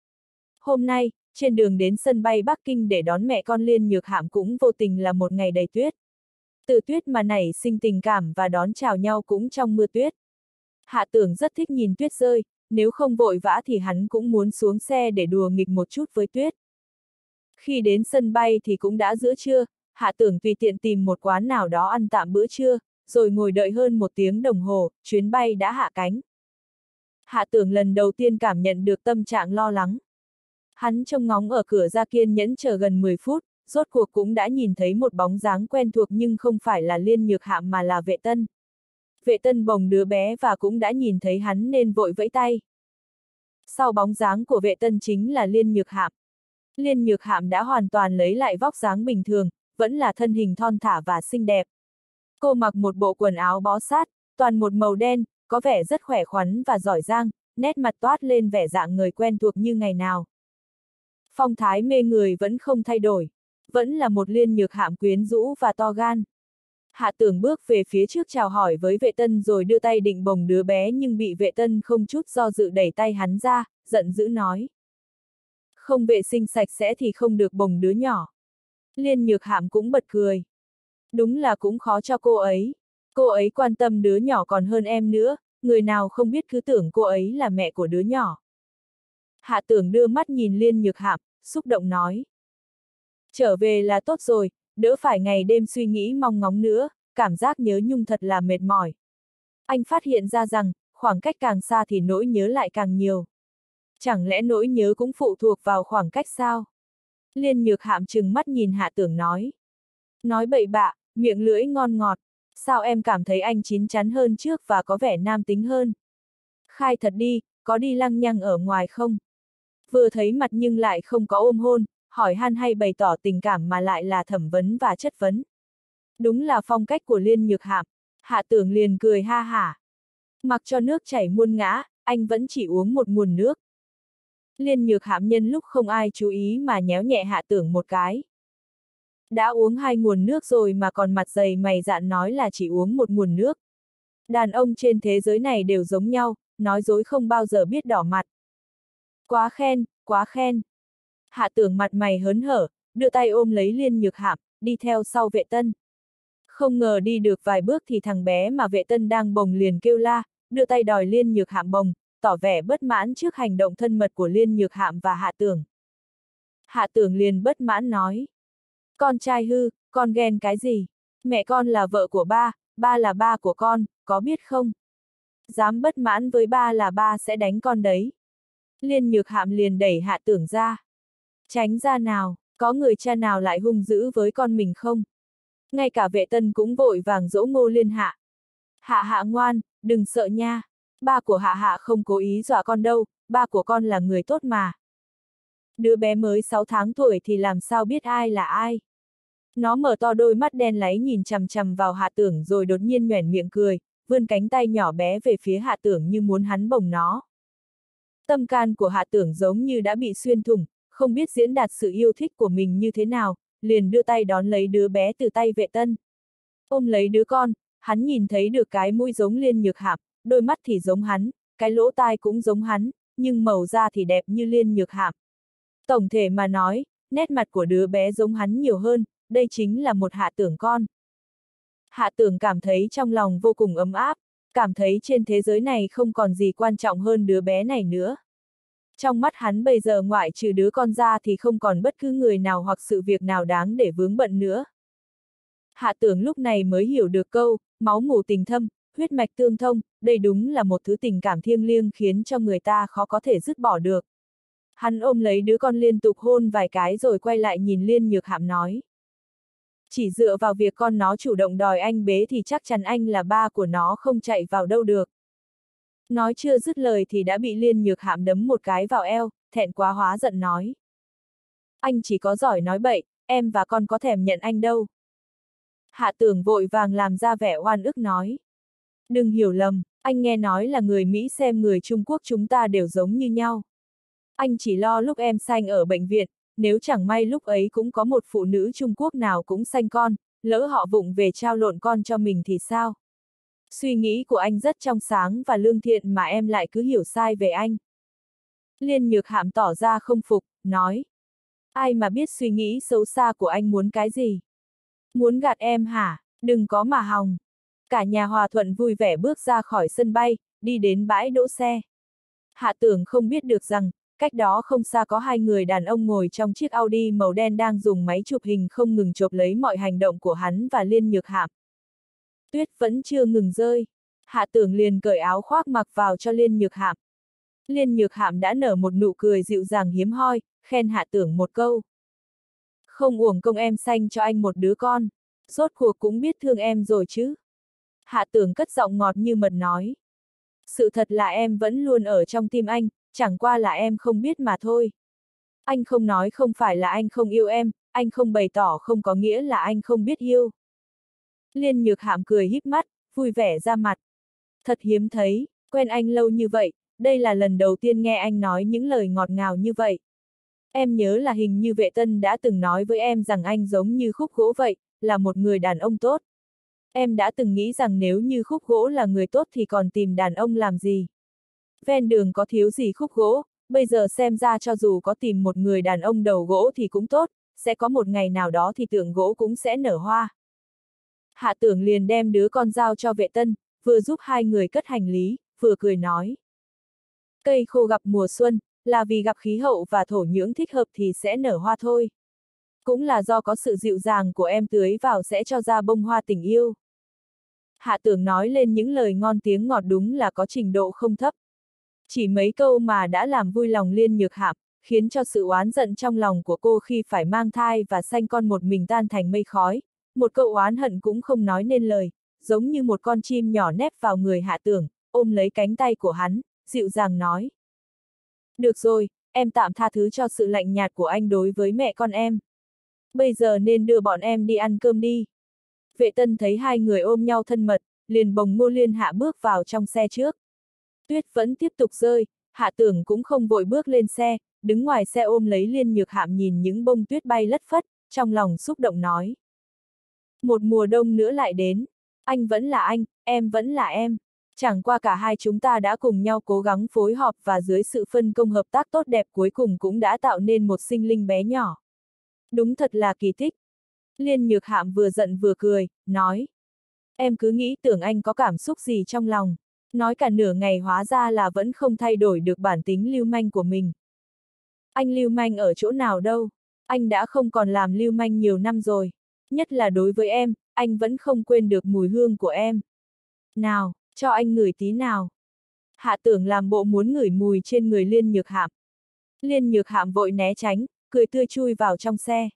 Hôm nay, trên đường đến sân bay Bắc Kinh để đón mẹ con Liên Nhược Hạm cũng vô tình là một ngày đầy tuyết. Từ tuyết mà nảy sinh tình cảm và đón chào nhau cũng trong mưa tuyết. Hạ Tưởng rất thích nhìn tuyết rơi, nếu không vội vã thì hắn cũng muốn xuống xe để đùa nghịch một chút với tuyết. Khi đến sân bay thì cũng đã giữa trưa, Hạ Tưởng tùy tiện tìm một quán nào đó ăn tạm bữa trưa, rồi ngồi đợi hơn một tiếng đồng hồ, chuyến bay đã hạ cánh. Hạ Tưởng lần đầu tiên cảm nhận được tâm trạng lo lắng. Hắn trông ngóng ở cửa ra kiên nhẫn chờ gần mười phút, rốt cuộc cũng đã nhìn thấy một bóng dáng quen thuộc nhưng không phải là Liên Nhược Hạm mà là Vệ Tân. Vệ Tân bồng đứa bé và cũng đã nhìn thấy hắn nên vội vẫy tay. Sau bóng dáng của Vệ Tân chính là Liên Nhược Hạm. Liên Nhược Hạm đã hoàn toàn lấy lại vóc dáng bình thường, vẫn là thân hình thon thả và xinh đẹp. Cô mặc một bộ quần áo bó sát, toàn một màu đen, có vẻ rất khỏe khoắn và giỏi giang, nét mặt toát lên vẻ dạng người quen thuộc như ngày nào. Phong thái mê người vẫn không thay đổi, vẫn là một Liên Nhược Hạm quyến rũ và to gan. Hạ Tưởng bước về phía trước chào hỏi với Vệ Tân rồi đưa tay định bồng đứa bé nhưng bị Vệ Tân không chút do dự đẩy tay hắn ra, giận dữ nói. Không vệ sinh sạch sẽ thì không được bồng đứa nhỏ. Liên Nhược Hạm cũng bật cười. Đúng là cũng khó cho cô ấy. Cô ấy quan tâm đứa nhỏ còn hơn em nữa, người nào không biết cứ tưởng cô ấy là mẹ của đứa nhỏ. Hạ Tưởng đưa mắt nhìn Liên Nhược Hạm, xúc động nói. Trở về là tốt rồi, đỡ phải ngày đêm suy nghĩ mong ngóng nữa, cảm giác nhớ nhung thật là mệt mỏi. Anh phát hiện ra rằng, khoảng cách càng xa thì nỗi nhớ lại càng nhiều. Chẳng lẽ nỗi nhớ cũng phụ thuộc vào khoảng cách sao? Liên Nhược Hạm trừng mắt nhìn Hạ Tưởng nói. Nói bậy bạ, miệng lưỡi ngon ngọt, sao em cảm thấy anh chín chắn hơn trước và có vẻ nam tính hơn? Khai thật đi, có đi lăng nhăng ở ngoài không? Vừa thấy mặt nhưng lại không có ôm hôn, hỏi han hay bày tỏ tình cảm mà lại là thẩm vấn và chất vấn. Đúng là phong cách của Liên Nhược Hạm. Hạ Tưởng liền cười ha hả. Mặc cho nước chảy muôn ngã, anh vẫn chỉ uống một nguồn nước. Liên Nhược Hạm nhân lúc không ai chú ý mà nhéo nhẹ Hạ Tưởng một cái. Đã uống hai nguồn nước rồi mà còn mặt dày mày dạn nói là chỉ uống một nguồn nước. Đàn ông trên thế giới này đều giống nhau, nói dối không bao giờ biết đỏ mặt. Quá khen, quá khen. Hạ Tưởng mặt mày hớn hở, đưa tay ôm lấy Liên Nhược Hạm, đi theo sau Vệ Tân. Không ngờ đi được vài bước thì thằng bé mà Vệ Tân đang bồng liền kêu la, đưa tay đòi Liên Nhược Hạm bồng, tỏ vẻ bất mãn trước hành động thân mật của Liên Nhược Hạm và Hạ Tưởng. Hạ Tưởng liền bất mãn nói. Con trai hư, con ghen cái gì? Mẹ con là vợ của ba, ba là ba của con, có biết không? Dám bất mãn với ba là ba sẽ đánh con đấy. Liên Nhược Hạm liền đẩy Hạ Tưởng ra. Tránh ra nào, có người cha nào lại hung dữ với con mình không? Ngay cả Vệ Tân cũng vội vàng dỗ Ngô Liên Hạ. Hạ Hạ ngoan, đừng sợ nha. Ba của Hạ Hạ không cố ý dọa con đâu, ba của con là người tốt mà. Đứa bé mới sáu tháng tuổi thì làm sao biết ai là ai. Nó mở to đôi mắt đen láy nhìn chằm chằm vào Hạ Tưởng rồi đột nhiên nhoẻn miệng cười, vươn cánh tay nhỏ bé về phía Hạ Tưởng như muốn hắn bồng nó. Tâm can của Hạ Tưởng giống như đã bị xuyên thủng, không biết diễn đạt sự yêu thích của mình như thế nào, liền đưa tay đón lấy đứa bé từ tay Vệ Tân. Ôm lấy đứa con, hắn nhìn thấy được cái mũi giống Liên Nhược Hạm, đôi mắt thì giống hắn, cái lỗ tai cũng giống hắn, nhưng màu da thì đẹp như Liên Nhược Hạm. Tổng thể mà nói, nét mặt của đứa bé giống hắn nhiều hơn, đây chính là một Hạ Tưởng con. Hạ Tưởng cảm thấy trong lòng vô cùng ấm áp, cảm thấy trên thế giới này không còn gì quan trọng hơn đứa bé này nữa. Trong mắt hắn bây giờ ngoại trừ đứa con ra thì không còn bất cứ người nào hoặc sự việc nào đáng để vướng bận nữa. Hạ Tưởng lúc này mới hiểu được câu, máu mủ tình thâm, huyết mạch tương thông, đây đúng là một thứ tình cảm thiêng liêng khiến cho người ta khó có thể dứt bỏ được. Hắn ôm lấy đứa con liên tục hôn vài cái rồi quay lại nhìn Liên Nhược Hạm nói. Chỉ dựa vào việc con nó chủ động đòi anh bế thì chắc chắn anh là ba của nó không chạy vào đâu được. Nói chưa dứt lời thì đã bị Liên Nhược Hạm đấm một cái vào eo, thẹn quá hóa giận nói. Anh chỉ có giỏi nói bậy, em và con có thèm nhận anh đâu. Hạ Tưởng vội vàng làm ra vẻ oan ức nói. Đừng hiểu lầm, anh nghe nói là người Mỹ xem người Trung Quốc chúng ta đều giống như nhau. Anh chỉ lo lúc em sanh ở bệnh viện, nếu chẳng may lúc ấy cũng có một phụ nữ Trung Quốc nào cũng sanh con, lỡ họ vụng về trao lộn con cho mình thì sao? Suy nghĩ của anh rất trong sáng và lương thiện mà em lại cứ hiểu sai về anh. Liên Nhược Hạm tỏ ra không phục, nói. Ai mà biết suy nghĩ xấu xa của anh muốn cái gì? Muốn gạt em hả? Đừng có mà hòng. Cả nhà hòa thuận vui vẻ bước ra khỏi sân bay, đi đến bãi đỗ xe. Hạ Tưởng không biết được rằng, cách đó không xa có hai người đàn ông ngồi trong chiếc Audi màu đen đang dùng máy chụp hình không ngừng chụp lấy mọi hành động của hắn và Liên Nhược Hạm. Tuyết vẫn chưa ngừng rơi. Hạ Tưởng liền cởi áo khoác mặc vào cho Liên Nhược Hạm. Liên Nhược Hạm đã nở một nụ cười dịu dàng hiếm hoi, khen Hạ Tưởng một câu. Không uổng công em sanh cho anh một đứa con, rốt cuộc cũng biết thương em rồi chứ. Hạ Tưởng cất giọng ngọt như mật nói. Sự thật là em vẫn luôn ở trong tim anh, chẳng qua là em không biết mà thôi. Anh không nói không phải là anh không yêu em, anh không bày tỏ không có nghĩa là anh không biết yêu. Liên Nhược Hạm cười híp mắt, vui vẻ ra mặt. Thật hiếm thấy, quen anh lâu như vậy, đây là lần đầu tiên nghe anh nói những lời ngọt ngào như vậy. Em nhớ là hình như Vệ Tân đã từng nói với em rằng anh giống như khúc gỗ vậy, là một người đàn ông tốt. Em đã từng nghĩ rằng nếu như khúc gỗ là người tốt thì còn tìm đàn ông làm gì. Ven đường có thiếu gì khúc gỗ, bây giờ xem ra cho dù có tìm một người đàn ông đầu gỗ thì cũng tốt, sẽ có một ngày nào đó thì tượng gỗ cũng sẽ nở hoa. Hạ Tưởng liền đem đứa con dao cho Vệ Tân, vừa giúp hai người cất hành lý, vừa cười nói. Cây khô gặp mùa xuân, là vì gặp khí hậu và thổ nhưỡng thích hợp thì sẽ nở hoa thôi. Cũng là do có sự dịu dàng của em tưới vào sẽ cho ra bông hoa tình yêu. Hạ Tưởng nói lên những lời ngon tiếng ngọt đúng là có trình độ không thấp. Chỉ mấy câu mà đã làm vui lòng Liên Nhược Hạm, khiến cho sự oán giận trong lòng của cô khi phải mang thai và sanh con một mình tan thành mây khói. Một câu oán hận cũng không nói nên lời, giống như một con chim nhỏ nép vào người Hạ Tưởng, ôm lấy cánh tay của hắn, dịu dàng nói. Được rồi, em tạm tha thứ cho sự lạnh nhạt của anh đối với mẹ con em. Bây giờ nên đưa bọn em đi ăn cơm đi. Vệ Tân thấy hai người ôm nhau thân mật, liền bồng Ngô Liên Hạ bước vào trong xe trước. Tuyết vẫn tiếp tục rơi, Hạ Tưởng cũng không vội bước lên xe, đứng ngoài xe ôm lấy Liên Nhược Hạm nhìn những bông tuyết bay lất phất, trong lòng xúc động nói. Một mùa đông nữa lại đến, anh vẫn là anh, em vẫn là em. Chẳng qua cả hai chúng ta đã cùng nhau cố gắng phối hợp và dưới sự phân công hợp tác tốt đẹp cuối cùng cũng đã tạo nên một sinh linh bé nhỏ. Đúng thật là kỳ tích. Liên Nhược Hạm vừa giận vừa cười, nói. Em cứ nghĩ tưởng anh có cảm xúc gì trong lòng. Nói cả nửa ngày hóa ra là vẫn không thay đổi được bản tính lưu manh của mình. Anh lưu manh ở chỗ nào đâu? Anh đã không còn làm lưu manh nhiều năm rồi. Nhất là đối với em, anh vẫn không quên được mùi hương của em. Nào, cho anh ngửi tí nào. Hạ Tưởng làm bộ muốn ngửi mùi trên người Liên Nhược Hạm. Liên Nhược Hạm vội né tránh, cười tươi chui vào trong xe.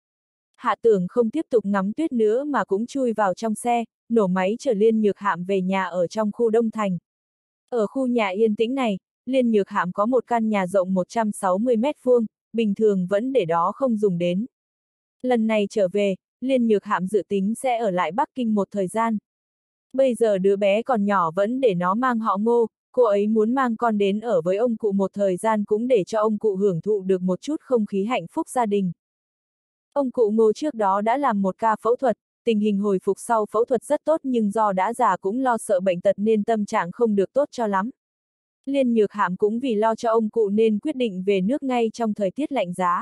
Hạ Tưởng không tiếp tục ngắm tuyết nữa mà cũng chui vào trong xe, nổ máy chở Liên Nhược Hạm về nhà ở trong khu Đông Thành. Ở khu nhà yên tĩnh này, Liên Nhược Hạm có một căn nhà rộng một trăm sáu mươi mét vuông, bình thường vẫn để đó không dùng đến. Lần này trở về, Liên Nhược Hạm dự tính sẽ ở lại Bắc Kinh một thời gian. Bây giờ đứa bé còn nhỏ vẫn để nó mang họ Ngô, cô ấy muốn mang con đến ở với ông cụ một thời gian cũng để cho ông cụ hưởng thụ được một chút không khí hạnh phúc gia đình. Ông cụ Ngô trước đó đã làm một ca phẫu thuật, tình hình hồi phục sau phẫu thuật rất tốt nhưng do đã già cũng lo sợ bệnh tật nên tâm trạng không được tốt cho lắm. Liên Nhược Hạm cũng vì lo cho ông cụ nên quyết định về nước ngay trong thời tiết lạnh giá.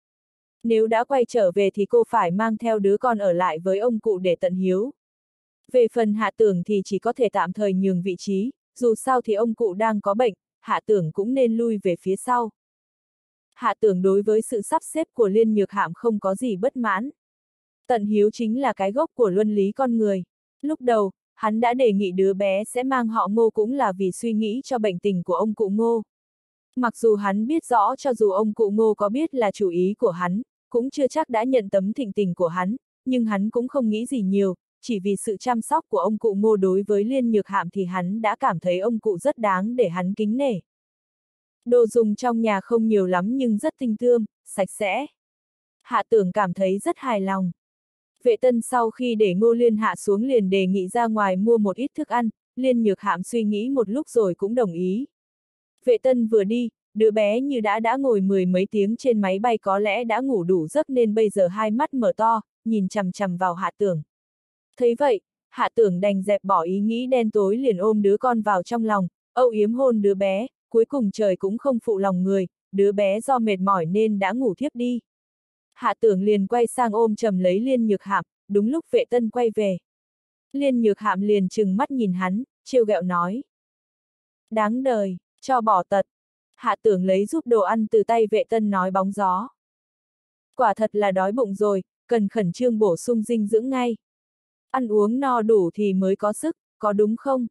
Nếu đã quay trở về thì cô phải mang theo đứa con ở lại với ông cụ để tận hiếu. Về phần Hạ Tưởng thì chỉ có thể tạm thời nhường vị trí, dù sao thì ông cụ đang có bệnh, Hạ Tưởng cũng nên lui về phía sau. Hạ Tưởng đối với sự sắp xếp của Liên Nhược Hạm không có gì bất mãn. Tận hiếu chính là cái gốc của luân lý con người. Lúc đầu, hắn đã đề nghị đứa bé sẽ mang họ Ngô cũng là vì suy nghĩ cho bệnh tình của ông cụ Ngô. Mặc dù hắn biết rõ cho dù ông cụ Ngô có biết là chủ ý của hắn, cũng chưa chắc đã nhận tấm thịnh tình của hắn, nhưng hắn cũng không nghĩ gì nhiều, chỉ vì sự chăm sóc của ông cụ Ngô đối với Liên Nhược Hạm thì hắn đã cảm thấy ông cụ rất đáng để hắn kính nể. Đồ dùng trong nhà không nhiều lắm nhưng rất tinh tươm, sạch sẽ. Hạ Tưởng cảm thấy rất hài lòng. Vệ Tân sau khi để Ngô Liên hạ xuống liền đề nghị ra ngoài mua một ít thức ăn, Liên Nhược Hạm suy nghĩ một lúc rồi cũng đồng ý. Vệ Tân vừa đi, đứa bé như đã đã ngồi mười mấy tiếng trên máy bay có lẽ đã ngủ đủ giấc nên bây giờ hai mắt mở to, nhìn chằm chằm vào Hạ Tưởng. Thấy vậy, Hạ Tưởng đành dẹp bỏ ý nghĩ đen tối liền ôm đứa con vào trong lòng, âu yếm hôn đứa bé, cuối cùng trời cũng không phụ lòng người, đứa bé do mệt mỏi nên đã ngủ thiếp đi. Hạ Tưởng liền quay sang ôm chầm lấy Liên Nhược Hạm, đúng lúc Vệ Tân quay về. Liên Nhược Hạm liền trừng mắt nhìn hắn, trêu ghẹo nói. Đáng đời, cho bỏ tật. Hạ Tưởng lấy giúp đồ ăn từ tay Vệ Tân nói bóng gió. Quả thật là đói bụng rồi, cần khẩn trương bổ sung dinh dưỡng ngay. Ăn uống no đủ thì mới có sức, có đúng không?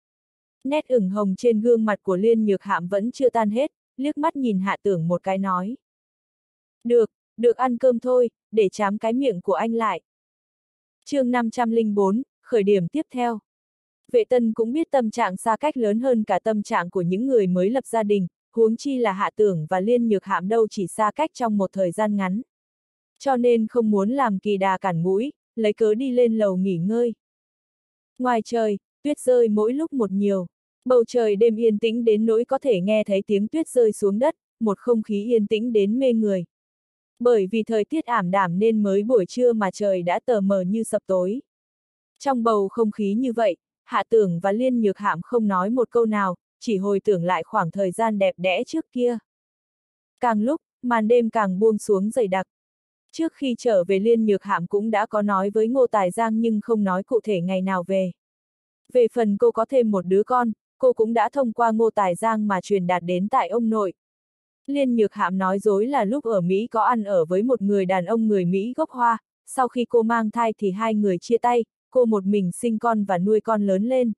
Nét ửng hồng trên gương mặt của Liên Nhược Hạm vẫn chưa tan hết, liếc mắt nhìn Hạ Tưởng một cái nói. Được, được ăn cơm thôi, để chám cái miệng của anh lại. Chương năm trăm lẻ bốn, khởi điểm tiếp theo. Vệ Tân cũng biết tâm trạng xa cách lớn hơn cả tâm trạng của những người mới lập gia đình, huống chi là Hạ Tưởng và Liên Nhược Hạm đâu chỉ xa cách trong một thời gian ngắn. Cho nên không muốn làm kỳ đà cản mũi, lấy cớ đi lên lầu nghỉ ngơi. Ngoài trời, tuyết rơi mỗi lúc một nhiều. Bầu trời đêm yên tĩnh đến nỗi có thể nghe thấy tiếng tuyết rơi xuống đất, một không khí yên tĩnh đến mê người. Bởi vì thời tiết ảm đạm nên mới buổi trưa mà trời đã tờ mờ như sập tối. Trong bầu không khí như vậy, Hạ Tưởng và Liên Nhược Hạm không nói một câu nào, chỉ hồi tưởng lại khoảng thời gian đẹp đẽ trước kia. Càng lúc, màn đêm càng buông xuống dày đặc. Trước khi trở về Liên Nhược Hạm cũng đã có nói với Ngô Tài Giang nhưng không nói cụ thể ngày nào về. Về phần cô có thêm một đứa con, cô cũng đã thông qua Ngô Tài Giang mà truyền đạt đến tại ông nội. Liên Nhược Hạm nói dối là lúc ở Mỹ có ăn ở với một người đàn ông người Mỹ gốc Hoa, sau khi cô mang thai thì hai người chia tay, cô một mình sinh con và nuôi con lớn lên.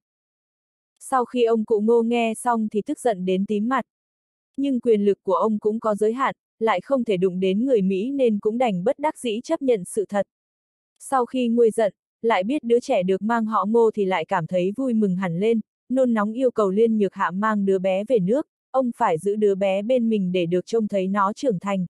Sau khi ông cụ Ngô nghe xong thì tức giận đến tím mặt. Nhưng quyền lực của ông cũng có giới hạn, lại không thể đụng đến người Mỹ nên cũng đành bất đắc dĩ chấp nhận sự thật. Sau khi nguôi giận, lại biết đứa trẻ được mang họ Ngô thì lại cảm thấy vui mừng hẳn lên, nôn nóng yêu cầu Liên Nhược Hạm mang đứa bé về nước, ông phải giữ đứa bé bên mình để được trông thấy nó trưởng thành.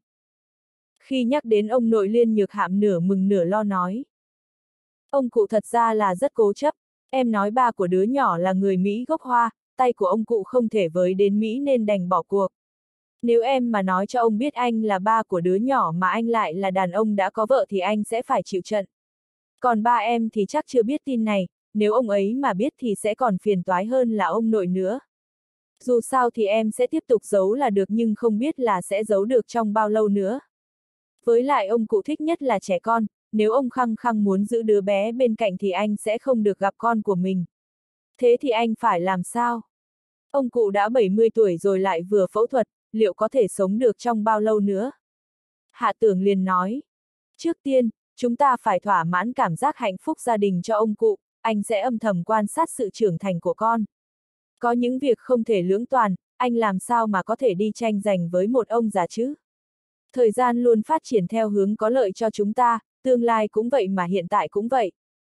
Khi nhắc đến ông nội, Liên Nhược Hạm nửa mừng nửa lo nói. Ông cụ thật ra là rất cố chấp, em nói ba của đứa nhỏ là người Mỹ gốc Hoa, tay của ông cụ không thể với đến Mỹ nên đành bỏ cuộc. Nếu em mà nói cho ông biết anh là ba của đứa nhỏ mà anh lại là đàn ông đã có vợ thì anh sẽ phải chịu trận. Còn ba em thì chắc chưa biết tin này, nếu ông ấy mà biết thì sẽ còn phiền toái hơn là ông nội nữa. Dù sao thì em sẽ tiếp tục giấu là được nhưng không biết là sẽ giấu được trong bao lâu nữa. Với lại ông cụ thích nhất là trẻ con, nếu ông khăng khăng muốn giữ đứa bé bên cạnh thì anh sẽ không được gặp con của mình. Thế thì anh phải làm sao? Ông cụ đã bảy mươi tuổi rồi lại vừa phẫu thuật, liệu có thể sống được trong bao lâu nữa? Hạ Tưởng liền nói. Trước tiên, chúng ta phải thỏa mãn cảm giác hạnh phúc gia đình cho ông cụ, anh sẽ âm thầm quan sát sự trưởng thành của con. Có những việc không thể lưỡng toàn, anh làm sao mà có thể đi tranh giành với một ông già chứ? Thời gian luôn phát triển theo hướng có lợi cho chúng ta, tương lai cũng vậy mà hiện tại cũng vậy.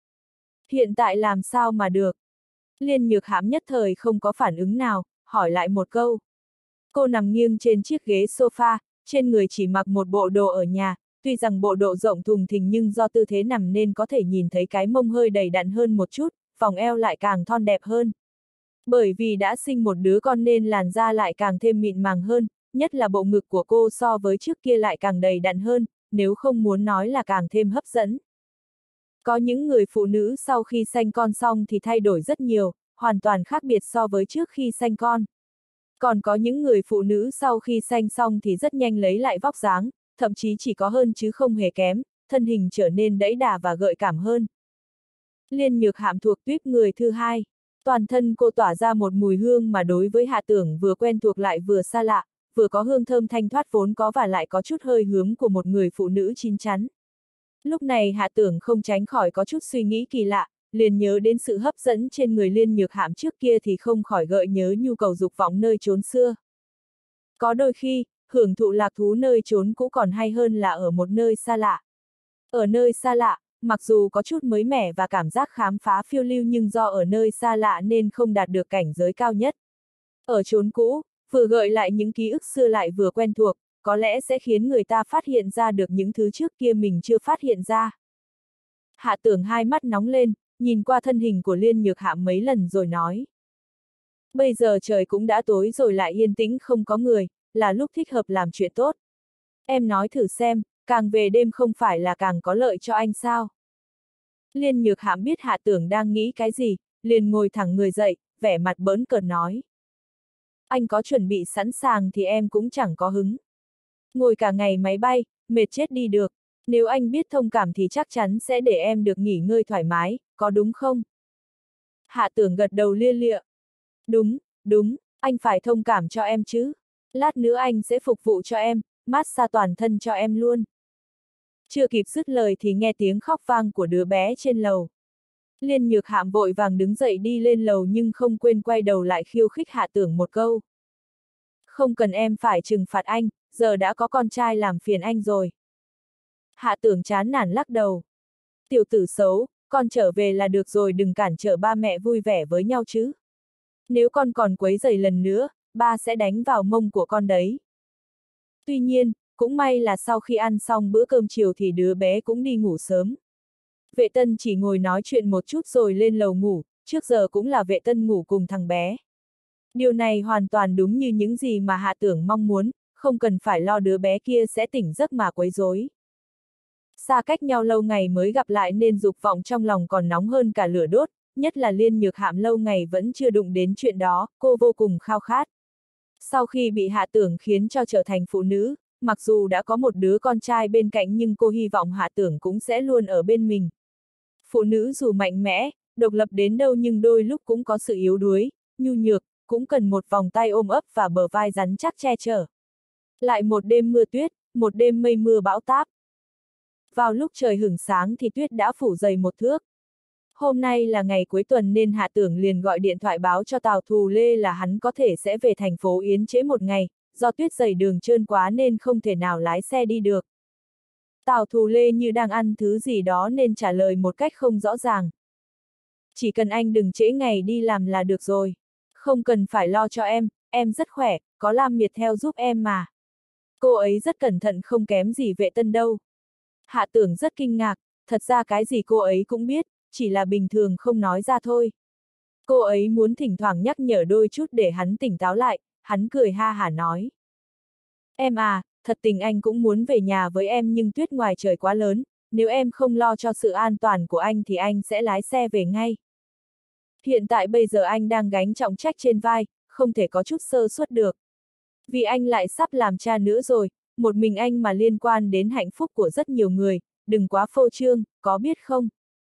Hiện tại làm sao mà được? Liên Nhược Hãm nhất thời không có phản ứng nào, hỏi lại một câu. Cô nằm nghiêng trên chiếc ghế sofa, trên người chỉ mặc một bộ đồ ở nhà, tuy rằng bộ đồ rộng thùng thình nhưng do tư thế nằm nên có thể nhìn thấy cái mông hơi đầy đặn hơn một chút, vòng eo lại càng thon đẹp hơn. Bởi vì đã sinh một đứa con nên làn da lại càng thêm mịn màng hơn, nhất là bộ ngực của cô so với trước kia lại càng đầy đặn hơn, nếu không muốn nói là càng thêm hấp dẫn. Có những người phụ nữ sau khi sanh con xong thì thay đổi rất nhiều, hoàn toàn khác biệt so với trước khi sanh con. Còn có những người phụ nữ sau khi sanh xong thì rất nhanh lấy lại vóc dáng, thậm chí chỉ có hơn chứ không hề kém, thân hình trở nên đẫy đà và gợi cảm hơn. Liên Nhược Hãm thuộc tuýp người thứ hai. Toàn thân cô tỏa ra một mùi hương mà đối với Hạ Tưởng vừa quen thuộc lại vừa xa lạ, vừa có hương thơm thanh thoát vốn có và lại có chút hơi hướng của một người phụ nữ chín chắn. Lúc này Hạ Tưởng không tránh khỏi có chút suy nghĩ kỳ lạ, liền nhớ đến sự hấp dẫn trên người Liên Nhược Hãm trước kia thì không khỏi gợi nhớ nhu cầu dục vọng nơi chốn xưa. Có đôi khi, hưởng thụ lạc thú nơi chốn cũ còn hay hơn là ở một nơi xa lạ. Ở nơi xa lạ, mặc dù có chút mới mẻ và cảm giác khám phá phiêu lưu nhưng do ở nơi xa lạ nên không đạt được cảnh giới cao nhất. Ở chốn cũ, vừa gợi lại những ký ức xưa lại vừa quen thuộc, có lẽ sẽ khiến người ta phát hiện ra được những thứ trước kia mình chưa phát hiện ra. Hạ Tưởng hai mắt nóng lên, nhìn qua thân hình của Liên Nhược Hãm mấy lần rồi nói. Bây giờ trời cũng đã tối rồi lại yên tĩnh không có người, là lúc thích hợp làm chuyện tốt. Em nói thử xem, càng về đêm không phải là càng có lợi cho anh sao? Liên Nhược Hãm biết Hạ Tưởng đang nghĩ cái gì, liền ngồi thẳng người dậy, vẻ mặt bỡn cợt nói. Anh có chuẩn bị sẵn sàng thì em cũng chẳng có hứng. Ngồi cả ngày máy bay, mệt chết đi được. Nếu anh biết thông cảm thì chắc chắn sẽ để em được nghỉ ngơi thoải mái, có đúng không? Hạ Tưởng gật đầu lia lịa. Đúng, đúng, anh phải thông cảm cho em chứ. Lát nữa anh sẽ phục vụ cho em, massage toàn thân cho em luôn. Chưa kịp dứt lời thì nghe tiếng khóc vang của đứa bé trên lầu. Liên Nhược Hãm vội vàng đứng dậy đi lên lầu nhưng không quên quay đầu lại khiêu khích Hạ Tưởng một câu. Không cần em phải trừng phạt anh, giờ đã có con trai làm phiền anh rồi. Hạ Tưởng chán nản lắc đầu. Tiểu tử xấu, con trở về là được rồi, đừng cản trở ba mẹ vui vẻ với nhau chứ. Nếu con còn quấy rầy lần nữa, ba sẽ đánh vào mông của con đấy. Tuy nhiên, cũng may là sau khi ăn xong bữa cơm chiều thì đứa bé cũng đi ngủ sớm. Vệ Tân chỉ ngồi nói chuyện một chút rồi lên lầu ngủ, trước giờ cũng là Vệ Tân ngủ cùng thằng bé. Điều này hoàn toàn đúng như những gì mà Hạ Tưởng mong muốn, không cần phải lo đứa bé kia sẽ tỉnh giấc mà quấy rối. Xa cách nhau lâu ngày mới gặp lại nên dục vọng trong lòng còn nóng hơn cả lửa đốt, nhất là Liên Nhược Hãm lâu ngày vẫn chưa đụng đến chuyện đó, cô vô cùng khao khát. Sau khi bị Hạ Tưởng khiến cho trở thành phụ nữ, mặc dù đã có một đứa con trai bên cạnh nhưng cô hy vọng Hạ Tưởng cũng sẽ luôn ở bên mình. Phụ nữ dù mạnh mẽ, độc lập đến đâu nhưng đôi lúc cũng có sự yếu đuối, nhu nhược, cũng cần một vòng tay ôm ấp và bờ vai rắn chắc che chở. Lại một đêm mưa tuyết, một đêm mây mưa bão táp. Vào lúc trời hửng sáng thì tuyết đã phủ dày một thước. Hôm nay là ngày cuối tuần nên Hạ Tưởng liền gọi điện thoại báo cho Tào Thù Lê là hắn có thể sẽ về thành phố Yến trễ một ngày, do tuyết dày đường trơn quá nên không thể nào lái xe đi được. Tào Thù Lê như đang ăn thứ gì đó nên trả lời một cách không rõ ràng. Chỉ cần anh đừng trễ ngày đi làm là được rồi. Không cần phải lo cho em, em rất khỏe, có Lam Miệt theo giúp em mà. Cô ấy rất cẩn thận không kém gì Vệ Tân đâu. Hạ Tưởng rất kinh ngạc, thật ra cái gì cô ấy cũng biết, chỉ là bình thường không nói ra thôi. Cô ấy muốn thỉnh thoảng nhắc nhở đôi chút để hắn tỉnh táo lại, hắn cười ha hả nói. Em à, thật tình anh cũng muốn về nhà với em nhưng tuyết ngoài trời quá lớn, nếu em không lo cho sự an toàn của anh thì anh sẽ lái xe về ngay. Hiện tại bây giờ anh đang gánh trọng trách trên vai, không thể có chút sơ suất được. Vì anh lại sắp làm cha nữa rồi, một mình anh mà liên quan đến hạnh phúc của rất nhiều người, đừng quá phô trương, có biết không?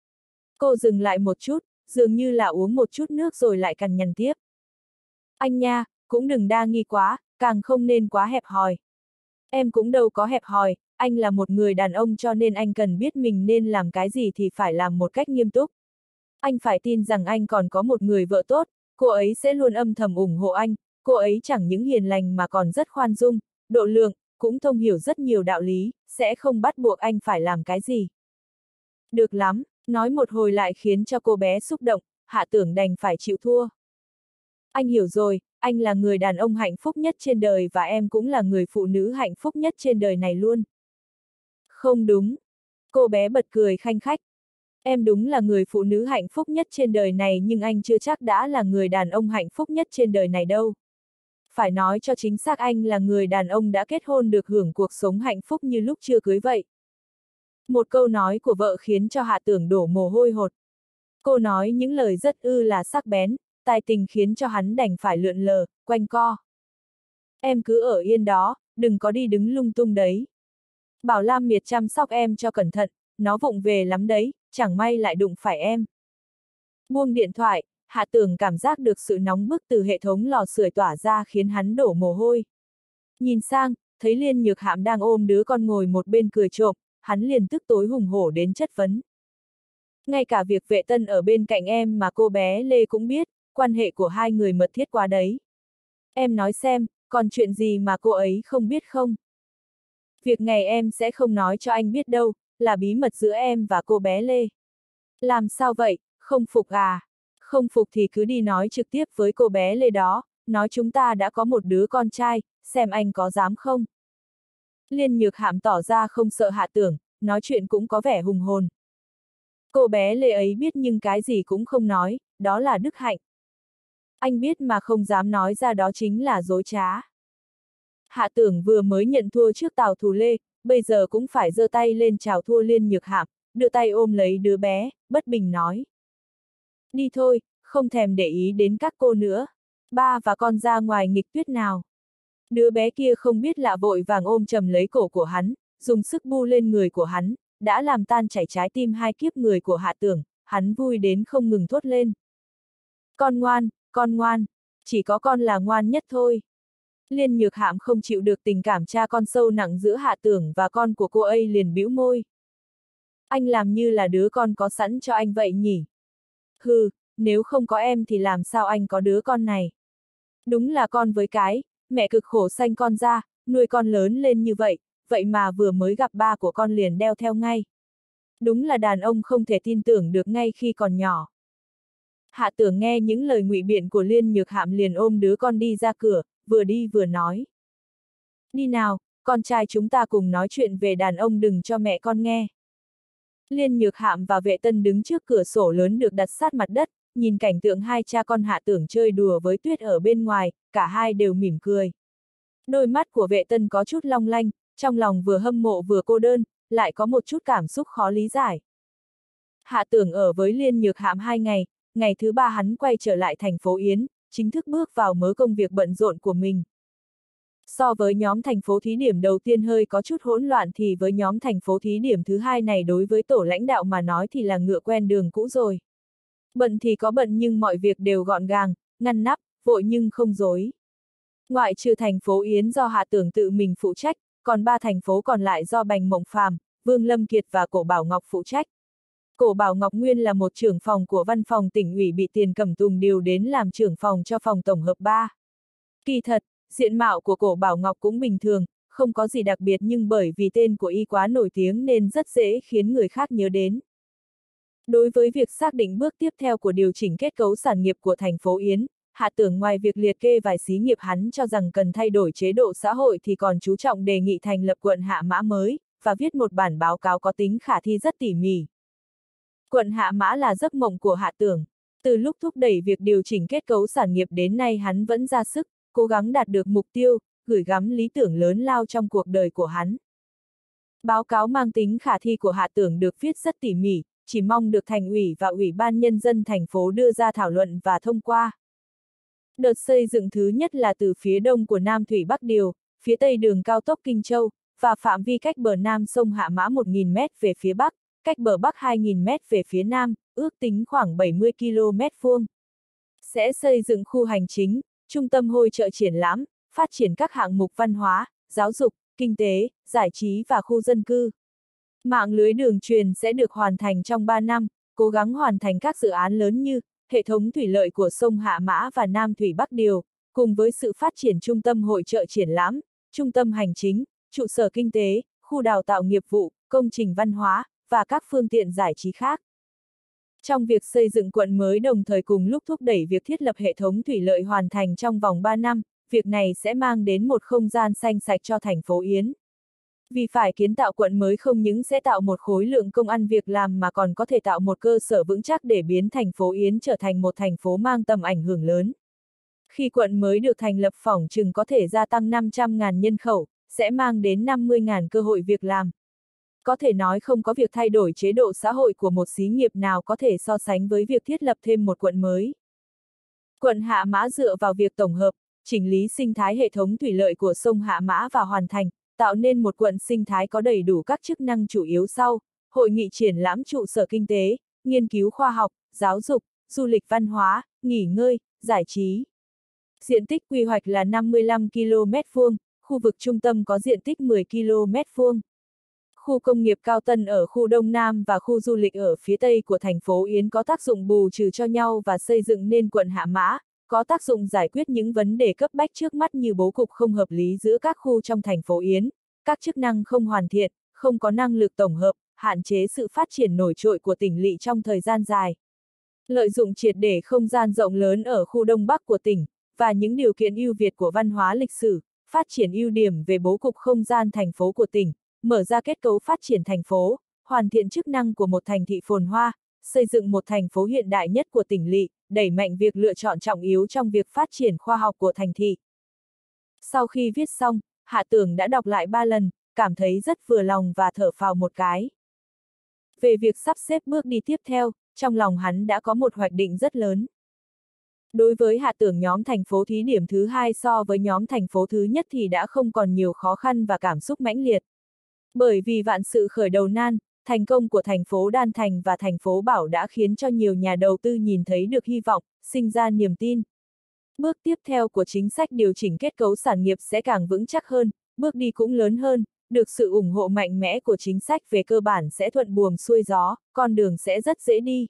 Cô dừng lại một chút, dường như là uống một chút nước rồi lại cằn nhằn tiếp. Anh nha, cũng đừng đa nghi quá, càng không nên quá hẹp hòi. Em cũng đâu có hẹp hòi, anh là một người đàn ông cho nên anh cần biết mình nên làm cái gì thì phải làm một cách nghiêm túc. Anh phải tin rằng anh còn có một người vợ tốt, cô ấy sẽ luôn âm thầm ủng hộ anh, cô ấy chẳng những hiền lành mà còn rất khoan dung, độ lượng, cũng thông hiểu rất nhiều đạo lý, sẽ không bắt buộc anh phải làm cái gì. Được lắm, nói một hồi lại khiến cho cô bé xúc động, Hạ Tưởng đành phải chịu thua. Anh hiểu rồi, anh là người đàn ông hạnh phúc nhất trên đời và em cũng là người phụ nữ hạnh phúc nhất trên đời này luôn. Không đúng. Cô bé bật cười khanh khách. Em đúng là người phụ nữ hạnh phúc nhất trên đời này nhưng anh chưa chắc đã là người đàn ông hạnh phúc nhất trên đời này đâu. Phải nói cho chính xác anh là người đàn ông đã kết hôn được hưởng cuộc sống hạnh phúc như lúc chưa cưới vậy. Một câu nói của vợ khiến cho Hạ Tưởng đổ mồ hôi hột. Cô nói những lời rất ư là sắc bén, tài tình khiến cho hắn đành phải lượn lờ, quanh co. Em cứ ở yên đó, đừng có đi đứng lung tung đấy. Bảo Lam Miệt chăm sóc em cho cẩn thận, nó vụng về lắm đấy, chẳng may lại đụng phải em. Buông điện thoại, Hạ Tưởng cảm giác được sự nóng bức từ hệ thống lò sưởi tỏa ra khiến hắn đổ mồ hôi. Nhìn sang, thấy Liên Nhược Hạm đang ôm đứa con ngồi một bên cười trộm, hắn liền tức tối hùng hổ đến chất vấn. Ngay cả việc Vệ Tân ở bên cạnh em mà cô bé Lê cũng biết, quan hệ của hai người mật thiết quá đấy. Em nói xem, còn chuyện gì mà cô ấy không biết không? Việc này em sẽ không nói cho anh biết đâu, là bí mật giữa em và cô bé Lê. Làm sao vậy, không phục à? Không phục thì cứ đi nói trực tiếp với cô bé Lê đó, nói chúng ta đã có một đứa con trai, xem anh có dám không? Liên Nhược Hạm tỏ ra không sợ Hạ Tưởng, nói chuyện cũng có vẻ hùng hồn. Cô bé Lê ấy biết nhưng cái gì cũng không nói, đó là đức hạnh. Anh biết mà không dám nói ra đó chính là dối trá. Hạ Tưởng vừa mới nhận thua trước Tào Thù Lê, bây giờ cũng phải giơ tay lên chào thua Liên Nhược Hạm, đưa tay ôm lấy đứa bé, bất bình nói. Đi thôi, không thèm để ý đến các cô nữa. Ba và con ra ngoài nghịch tuyết nào. Đứa bé kia không biết lạ vội vàng ôm chầm lấy cổ của hắn, dùng sức bu lên người của hắn, đã làm tan chảy trái tim hai kiếp người của Hạ Tưởng, hắn vui đến không ngừng thốt lên. Con ngoan, con ngoan, chỉ có con là ngoan nhất thôi. Liên Nhược Hạm không chịu được tình cảm cha con sâu nặng giữa Hạ Tưởng và con của cô ấy liền bĩu môi. Anh làm như là đứa con có sẵn cho anh vậy nhỉ? Hừ, nếu không có em thì làm sao anh có đứa con này? Đúng là con với cái, mẹ cực khổ sanh con ra, nuôi con lớn lên như vậy, vậy mà vừa mới gặp ba của con liền đeo theo ngay. Đúng là đàn ông không thể tin tưởng được ngay khi còn nhỏ. Hạ Tưởng nghe những lời ngụy biện của Liên Nhược Hạm liền ôm đứa con đi ra cửa, vừa đi vừa nói. Đi nào, con trai chúng ta cùng nói chuyện về đàn ông đừng cho mẹ con nghe. Liên Nhược Hạm và Vệ Tân đứng trước cửa sổ lớn được đặt sát mặt đất, nhìn cảnh tượng hai cha con Hạ Tưởng chơi đùa với tuyết ở bên ngoài, cả hai đều mỉm cười. Đôi mắt của Vệ Tân có chút long lanh, trong lòng vừa hâm mộ vừa cô đơn, lại có một chút cảm xúc khó lý giải. Hạ Tưởng ở với Liên Nhược Hạm hai ngày, ngày thứ ba hắn quay trở lại thành phố Yến, chính thức bước vào mớ công việc bận rộn của mình. So với nhóm thành phố thí điểm đầu tiên hơi có chút hỗn loạn thì với nhóm thành phố thí điểm thứ hai này đối với tổ lãnh đạo mà nói thì là ngựa quen đường cũ rồi. Bận thì có bận nhưng mọi việc đều gọn gàng, ngăn nắp, vội nhưng không rối. Ngoại trừ thành phố Yến do Hạ Tưởng tự mình phụ trách, còn ba thành phố còn lại do Bành Mộng Phàm, Vương Lâm Kiệt và Cổ Bảo Ngọc phụ trách. Cổ Bảo Ngọc nguyên là một trưởng phòng của văn phòng tỉnh ủy bị Tiền Cẩm Tùng điều đến làm trưởng phòng cho phòng tổng hợp ba. Kỳ thật, diện mạo của Cổ Bảo Ngọc cũng bình thường, không có gì đặc biệt nhưng bởi vì tên của y quá nổi tiếng nên rất dễ khiến người khác nhớ đến. Đối với việc xác định bước tiếp theo của điều chỉnh kết cấu sản nghiệp của thành phố Yến, Hạ Tưởng ngoài việc liệt kê vài xí nghiệp hắn cho rằng cần thay đổi chế độ xã hội thì còn chú trọng đề nghị thành lập quận Hạ Mã mới, và viết một bản báo cáo có tính khả thi rất tỉ mỉ. Quận Hạ Mã là giấc mộng của Hạ Tưởng. Từ lúc thúc đẩy việc điều chỉnh kết cấu sản nghiệp đến nay hắn vẫn ra sức, cố gắng đạt được mục tiêu, gửi gắm lý tưởng lớn lao trong cuộc đời của hắn. Báo cáo mang tính khả thi của Hạ Tưởng được viết rất tỉ mỉ, chỉ mong được Thành ủy và Ủy ban Nhân dân thành phố đưa ra thảo luận và thông qua. Đợt xây dựng thứ nhất là từ phía đông của Nam Thủy Bắc Điều, phía tây đường cao tốc Kinh Châu, và phạm vi cách bờ nam sông Hạ Mã một nghìn mét về phía bắc, cách bờ bắc hai nghìn mét về phía nam, ước tính khoảng bảy mươi ki lô mét vuông. Sẽ xây dựng khu hành chính, trung tâm hội chợ triển lãm, phát triển các hạng mục văn hóa, giáo dục, kinh tế, giải trí và khu dân cư. Mạng lưới đường truyền sẽ được hoàn thành trong ba năm, cố gắng hoàn thành các dự án lớn như hệ thống thủy lợi của sông Hạ Mã và Nam Thủy Bắc Điều, cùng với sự phát triển trung tâm hội chợ triển lãm, trung tâm hành chính, trụ sở kinh tế, khu đào tạo nghiệp vụ, công trình văn hóa, và các phương tiện giải trí khác. Trong việc xây dựng quận mới đồng thời cùng lúc thúc đẩy việc thiết lập hệ thống thủy lợi hoàn thành trong vòng ba năm, việc này sẽ mang đến một không gian xanh sạch cho thành phố Yến. Vì phải kiến tạo quận mới không những sẽ tạo một khối lượng công ăn việc làm mà còn có thể tạo một cơ sở vững chắc để biến thành phố Yến trở thành một thành phố mang tầm ảnh hưởng lớn. Khi quận mới được thành lập phỏng chừng có thể gia tăng năm trăm nghìn nhân khẩu, sẽ mang đến năm mươi nghìn cơ hội việc làm. Có thể nói không có việc thay đổi chế độ xã hội của một xí nghiệp nào có thể so sánh với việc thiết lập thêm một quận mới. Quận Hạ Mã dựa vào việc tổng hợp, chỉnh lý sinh thái hệ thống thủy lợi của sông Hạ Mã và hoàn thành, tạo nên một quận sinh thái có đầy đủ các chức năng chủ yếu sau: hội nghị triển lãm, trụ sở kinh tế, nghiên cứu khoa học, giáo dục, du lịch văn hóa, nghỉ ngơi, giải trí. Diện tích quy hoạch là năm mươi lăm ki lô mét vuông, khu vực trung tâm có diện tích mười ki lô mét vuông. Khu công nghiệp Cao Tân ở khu Đông Nam và khu du lịch ở phía Tây của thành phố Yến có tác dụng bù trừ cho nhau và xây dựng nên quận Hạ Mã, có tác dụng giải quyết những vấn đề cấp bách trước mắt như bố cục không hợp lý giữa các khu trong thành phố Yến, các chức năng không hoàn thiện, không có năng lực tổng hợp, hạn chế sự phát triển nổi trội của tỉnh lỵ trong thời gian dài. Lợi dụng triệt để không gian rộng lớn ở khu Đông Bắc của tỉnh, và những điều kiện ưu việt của văn hóa lịch sử, phát triển ưu điểm về bố cục không gian thành phố của tỉnh, mở ra kết cấu phát triển thành phố, hoàn thiện chức năng của một thành thị phồn hoa, xây dựng một thành phố hiện đại nhất của tỉnh lỵ, đẩy mạnh việc lựa chọn trọng yếu trong việc phát triển khoa học của thành thị. Sau khi viết xong, Hạ Tưởng đã đọc lại ba lần, cảm thấy rất vừa lòng và thở phào một cái. Về việc sắp xếp bước đi tiếp theo, trong lòng hắn đã có một hoạch định rất lớn. Đối với Hạ Tưởng, nhóm thành phố thí điểm thứ hai so với nhóm thành phố thứ nhất thì đã không còn nhiều khó khăn và cảm xúc mãnh liệt. Bởi vì vạn sự khởi đầu nan, thành công của thành phố Đan Thành và thành phố Bảo đã khiến cho nhiều nhà đầu tư nhìn thấy được hy vọng, sinh ra niềm tin. Bước tiếp theo của chính sách điều chỉnh kết cấu sản nghiệp sẽ càng vững chắc hơn, bước đi cũng lớn hơn, được sự ủng hộ mạnh mẽ của chính sách về cơ bản sẽ thuận buồm xuôi gió, con đường sẽ rất dễ đi.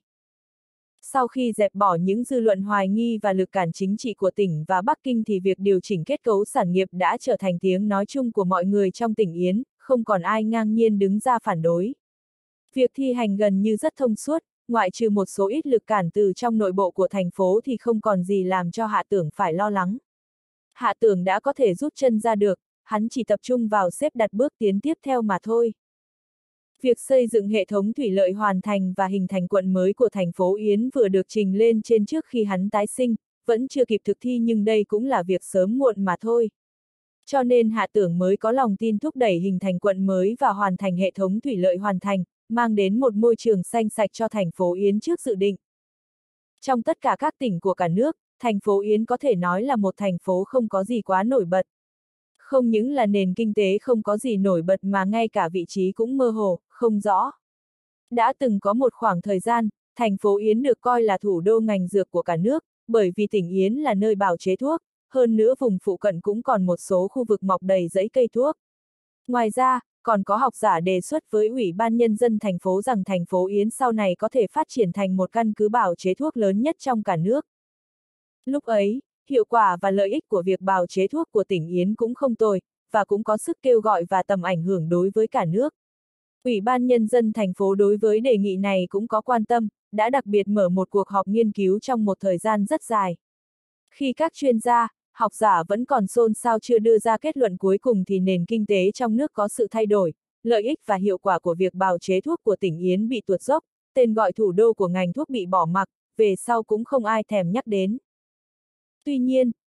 Sau khi dẹp bỏ những dư luận hoài nghi và lực cản chính trị của tỉnh và Bắc Kinh thì việc điều chỉnh kết cấu sản nghiệp đã trở thành tiếng nói chung của mọi người trong tỉnh Yến, không còn ai ngang nhiên đứng ra phản đối. Việc thi hành gần như rất thông suốt, ngoại trừ một số ít lực cản từ trong nội bộ của thành phố thì không còn gì làm cho Hạ Tưởng phải lo lắng. Hạ Tưởng đã có thể rút chân ra được, hắn chỉ tập trung vào xếp đặt bước tiến tiếp theo mà thôi. Việc xây dựng hệ thống thủy lợi hoàn thành và hình thành quận mới của thành phố Yến vừa được trình lên trên trước khi hắn tái sinh, vẫn chưa kịp thực thi, nhưng đây cũng là việc sớm muộn mà thôi. Cho nên Hạ Tưởng mới có lòng tin thúc đẩy hình thành quận mới và hoàn thành hệ thống thủy lợi hoàn thành, mang đến một môi trường xanh sạch cho thành phố Yến trước dự định. Trong tất cả các tỉnh của cả nước, thành phố Yến có thể nói là một thành phố không có gì quá nổi bật. Không những là nền kinh tế không có gì nổi bật mà ngay cả vị trí cũng mơ hồ, không rõ. Đã từng có một khoảng thời gian, thành phố Yến được coi là thủ đô ngành dược của cả nước, bởi vì tỉnh Yến là nơi bào chế thuốc, hơn nữa vùng phụ cận cũng còn một số khu vực mọc đầy rẫy cây thuốc. Ngoài ra, còn có học giả đề xuất với Ủy ban Nhân dân thành phố rằng thành phố Yến sau này có thể phát triển thành một căn cứ bào chế thuốc lớn nhất trong cả nước. Lúc ấy, hiệu quả và lợi ích của việc bào chế thuốc của tỉnh Yến cũng không tồi, và cũng có sức kêu gọi và tầm ảnh hưởng đối với cả nước. Ủy ban Nhân dân thành phố đối với đề nghị này cũng có quan tâm, đã đặc biệt mở một cuộc họp nghiên cứu trong một thời gian rất dài. Khi các chuyên gia, học giả vẫn còn xôn xao chưa đưa ra kết luận cuối cùng thì nền kinh tế trong nước có sự thay đổi, lợi ích và hiệu quả của việc bào chế thuốc của tỉnh Yến bị tuột dốc, tên gọi thủ đô của ngành thuốc bị bỏ mặc, về sau cũng không ai thèm nhắc đến. Tuy nhiên,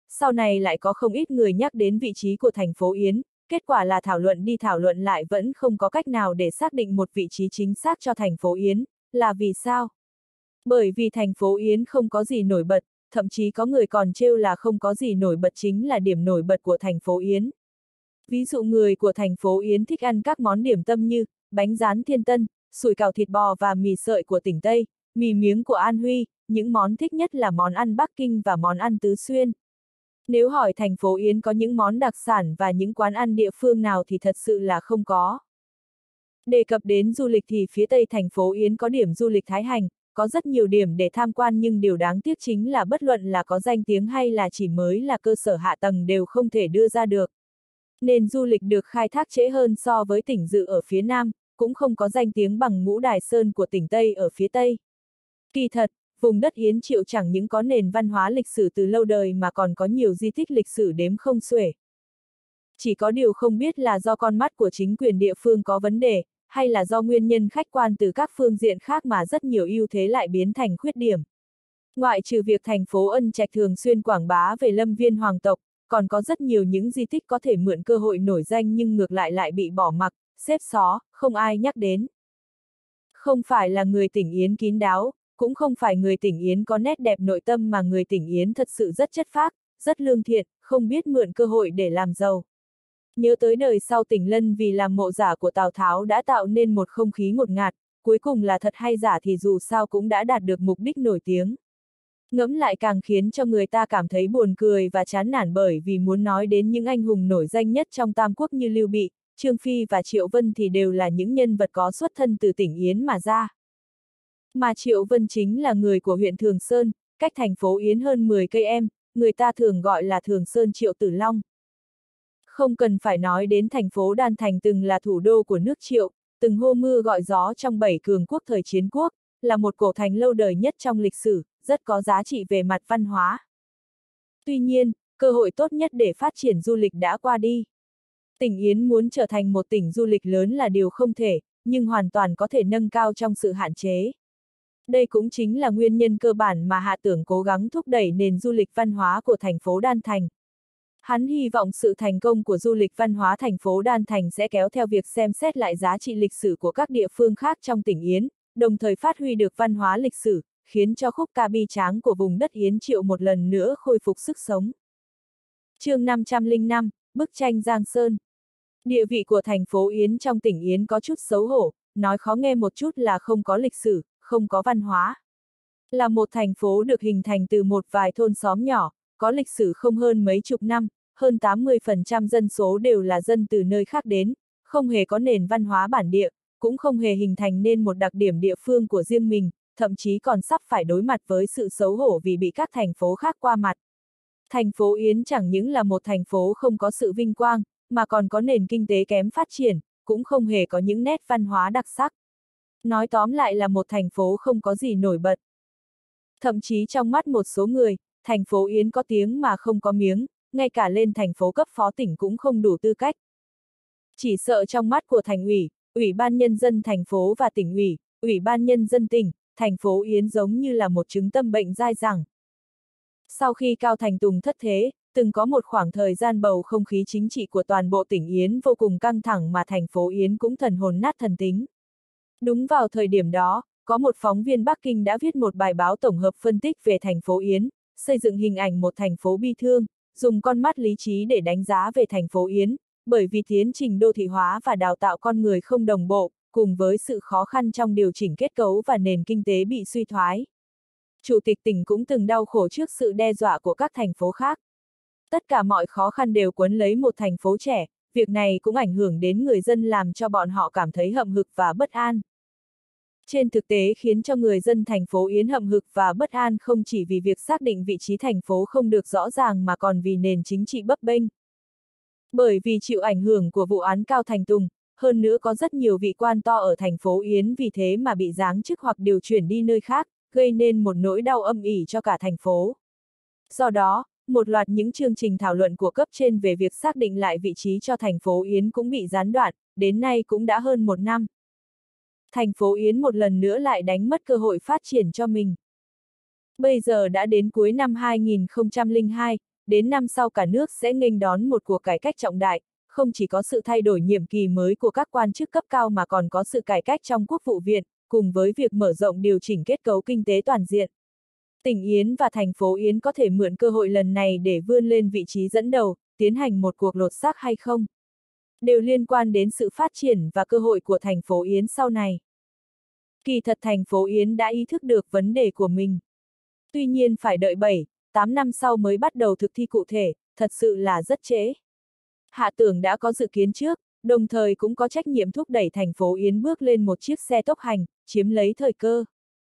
sau này lại có không ít người nhắc đến vị trí của thành phố Yến, kết quả là thảo luận đi thảo luận lại vẫn không có cách nào để xác định một vị trí chính xác cho thành phố Yến, là vì sao? Bởi vì thành phố Yến không có gì nổi bật, thậm chí có người còn trêu là không có gì nổi bật chính là điểm nổi bật của thành phố Yến. Ví dụ người của thành phố Yến thích ăn các món điểm tâm như bánh rán Thiên Tân, sủi cảo thịt bò và mì sợi của tỉnh Tây, mì miếng của An Huy, những món thích nhất là món ăn Bắc Kinh và món ăn Tứ Xuyên. Nếu hỏi thành phố Yến có những món đặc sản và những quán ăn địa phương nào thì thật sự là không có. Đề cập đến du lịch thì phía tây thành phố Yến có điểm du lịch Thái Hành, có rất nhiều điểm để tham quan nhưng điều đáng tiếc chính là bất luận là có danh tiếng hay là chỉ mới là cơ sở hạ tầng đều không thể đưa ra được. Nền du lịch được khai thác trễ hơn so với tỉnh Dự ở phía Nam, cũng không có danh tiếng bằng Ngũ Đài Sơn của tỉnh Tây ở phía Tây. Kỳ thật, vùng đất Yến Triệu chẳng những có nền văn hóa lịch sử từ lâu đời mà còn có nhiều di tích lịch sử đếm không xuể. Chỉ có điều không biết là do con mắt của chính quyền địa phương có vấn đề, hay là do nguyên nhân khách quan từ các phương diện khác mà rất nhiều ưu thế lại biến thành khuyết điểm. Ngoại trừ việc thành phố Ân Trạch thường xuyên quảng bá về lâm viên hoàng tộc, còn có rất nhiều những di tích có thể mượn cơ hội nổi danh nhưng ngược lại lại bị bỏ mặc, xếp xó, không ai nhắc đến. Không phải là người tỉnh Yến kín đáo, cũng không phải người tỉnh Yến có nét đẹp nội tâm mà người tỉnh Yến thật sự rất chất phác, rất lương thiện, không biết mượn cơ hội để làm giàu. Nhớ tới đời sau tỉnh Lân vì làm mộ giả của Tào Tháo đã tạo nên một không khí ngột ngạt, cuối cùng là thật hay giả thì dù sao cũng đã đạt được mục đích nổi tiếng. Ngẫm lại càng khiến cho người ta cảm thấy buồn cười và chán nản bởi vì muốn nói đến những anh hùng nổi danh nhất trong Tam Quốc như Lưu Bị, Trương Phi và Triệu Vân thì đều là những nhân vật có xuất thân từ tỉnh Yến mà ra. Mà Triệu Vân chính là người của huyện Thường Sơn, cách thành phố Yến hơn mười cây em, người ta thường gọi là Thường Sơn Triệu Tử Long. Không cần phải nói đến thành phố Đan Thành từng là thủ đô của nước Triệu, từng hô mưa gọi gió trong bảy cường quốc thời chiến quốc, là một cổ thành lâu đời nhất trong lịch sử, rất có giá trị về mặt văn hóa. Tuy nhiên, cơ hội tốt nhất để phát triển du lịch đã qua đi. Tỉnh Yến muốn trở thành một tỉnh du lịch lớn là điều không thể, nhưng hoàn toàn có thể nâng cao trong sự hạn chế. Đây cũng chính là nguyên nhân cơ bản mà Hạ Tưởng cố gắng thúc đẩy nền du lịch văn hóa của thành phố Đan Thành. Hắn hy vọng sự thành công của du lịch văn hóa thành phố Đan Thành sẽ kéo theo việc xem xét lại giá trị lịch sử của các địa phương khác trong tỉnh Yến, đồng thời phát huy được văn hóa lịch sử, khiến cho khúc ca bi tráng của vùng đất Yến Triệu một lần nữa khôi phục sức sống. Chương năm trăm lẻ năm, Bức tranh Giang Sơn. Địa vị của thành phố Yến trong tỉnh Yến có chút xấu hổ, nói khó nghe một chút là không có lịch sử, không có văn hóa. Là một thành phố được hình thành từ một vài thôn xóm nhỏ, có lịch sử không hơn mấy chục năm, hơn tám mươi phần trăm dân số đều là dân từ nơi khác đến, không hề có nền văn hóa bản địa, cũng không hề hình thành nên một đặc điểm địa phương của riêng mình, thậm chí còn sắp phải đối mặt với sự xấu hổ vì bị các thành phố khác qua mặt. Thành phố Yến chẳng những là một thành phố không có sự vinh quang, mà còn có nền kinh tế kém phát triển, cũng không hề có những nét văn hóa đặc sắc. Nói tóm lại là một thành phố không có gì nổi bật. Thậm chí trong mắt một số người, thành phố Yến có tiếng mà không có miếng, ngay cả lên thành phố cấp phó tỉnh cũng không đủ tư cách. Chỉ sợ trong mắt của thành ủy, ủy ban nhân dân thành phố và tỉnh ủy, ủy ban nhân dân tỉnh, thành phố Yến giống như là một chứng tâm bệnh dai dẳng. Sau khi Cao Thành Tùng thất thế, từng có một khoảng thời gian bầu không khí chính trị của toàn bộ tỉnh Yến vô cùng căng thẳng mà thành phố Yến cũng thần hồn nát thần tính. Đúng vào thời điểm đó, có một phóng viên Bắc Kinh đã viết một bài báo tổng hợp phân tích về thành phố Yến, xây dựng hình ảnh một thành phố bi thương, dùng con mắt lý trí để đánh giá về thành phố Yến, bởi vì tiến trình đô thị hóa và đào tạo con người không đồng bộ, cùng với sự khó khăn trong điều chỉnh kết cấu và nền kinh tế bị suy thoái. Chủ tịch tỉnh cũng từng đau khổ trước sự đe dọa của các thành phố khác. Tất cả mọi khó khăn đều quấn lấy một thành phố trẻ, việc này cũng ảnh hưởng đến người dân làm cho bọn họ cảm thấy hậm hực và bất an. Trên thực tế khiến cho người dân thành phố Yến hậm hực và bất an không chỉ vì việc xác định vị trí thành phố không được rõ ràng mà còn vì nền chính trị bấp bênh. Bởi vì chịu ảnh hưởng của vụ án Cao Thành Tùng, hơn nữa có rất nhiều vị quan to ở thành phố Yến vì thế mà bị giáng chức hoặc điều chuyển đi nơi khác, gây nên một nỗi đau âm ỉ cho cả thành phố. Do đó, một loạt những chương trình thảo luận của cấp trên về việc xác định lại vị trí cho thành phố Yến cũng bị gián đoạn, đến nay cũng đã hơn một năm. Thành phố Yến một lần nữa lại đánh mất cơ hội phát triển cho mình. Bây giờ đã đến cuối năm hai nghìn không trăm lẻ hai, đến năm sau cả nước sẽ nghênh đón một cuộc cải cách trọng đại, không chỉ có sự thay đổi nhiệm kỳ mới của các quan chức cấp cao mà còn có sự cải cách trong quốc vụ viện, cùng với việc mở rộng điều chỉnh kết cấu kinh tế toàn diện. Tỉnh Yến và thành phố Yến có thể mượn cơ hội lần này để vươn lên vị trí dẫn đầu, tiến hành một cuộc lột xác hay không? Đều liên quan đến sự phát triển và cơ hội của thành phố Yến sau này. Kỳ thật thành phố Yến đã ý thức được vấn đề của mình. Tuy nhiên phải đợi bảy, tám năm sau mới bắt đầu thực thi cụ thể, thật sự là rất trễ. Hạ Tưởng đã có dự kiến trước, đồng thời cũng có trách nhiệm thúc đẩy thành phố Yến bước lên một chiếc xe tốc hành, chiếm lấy thời cơ.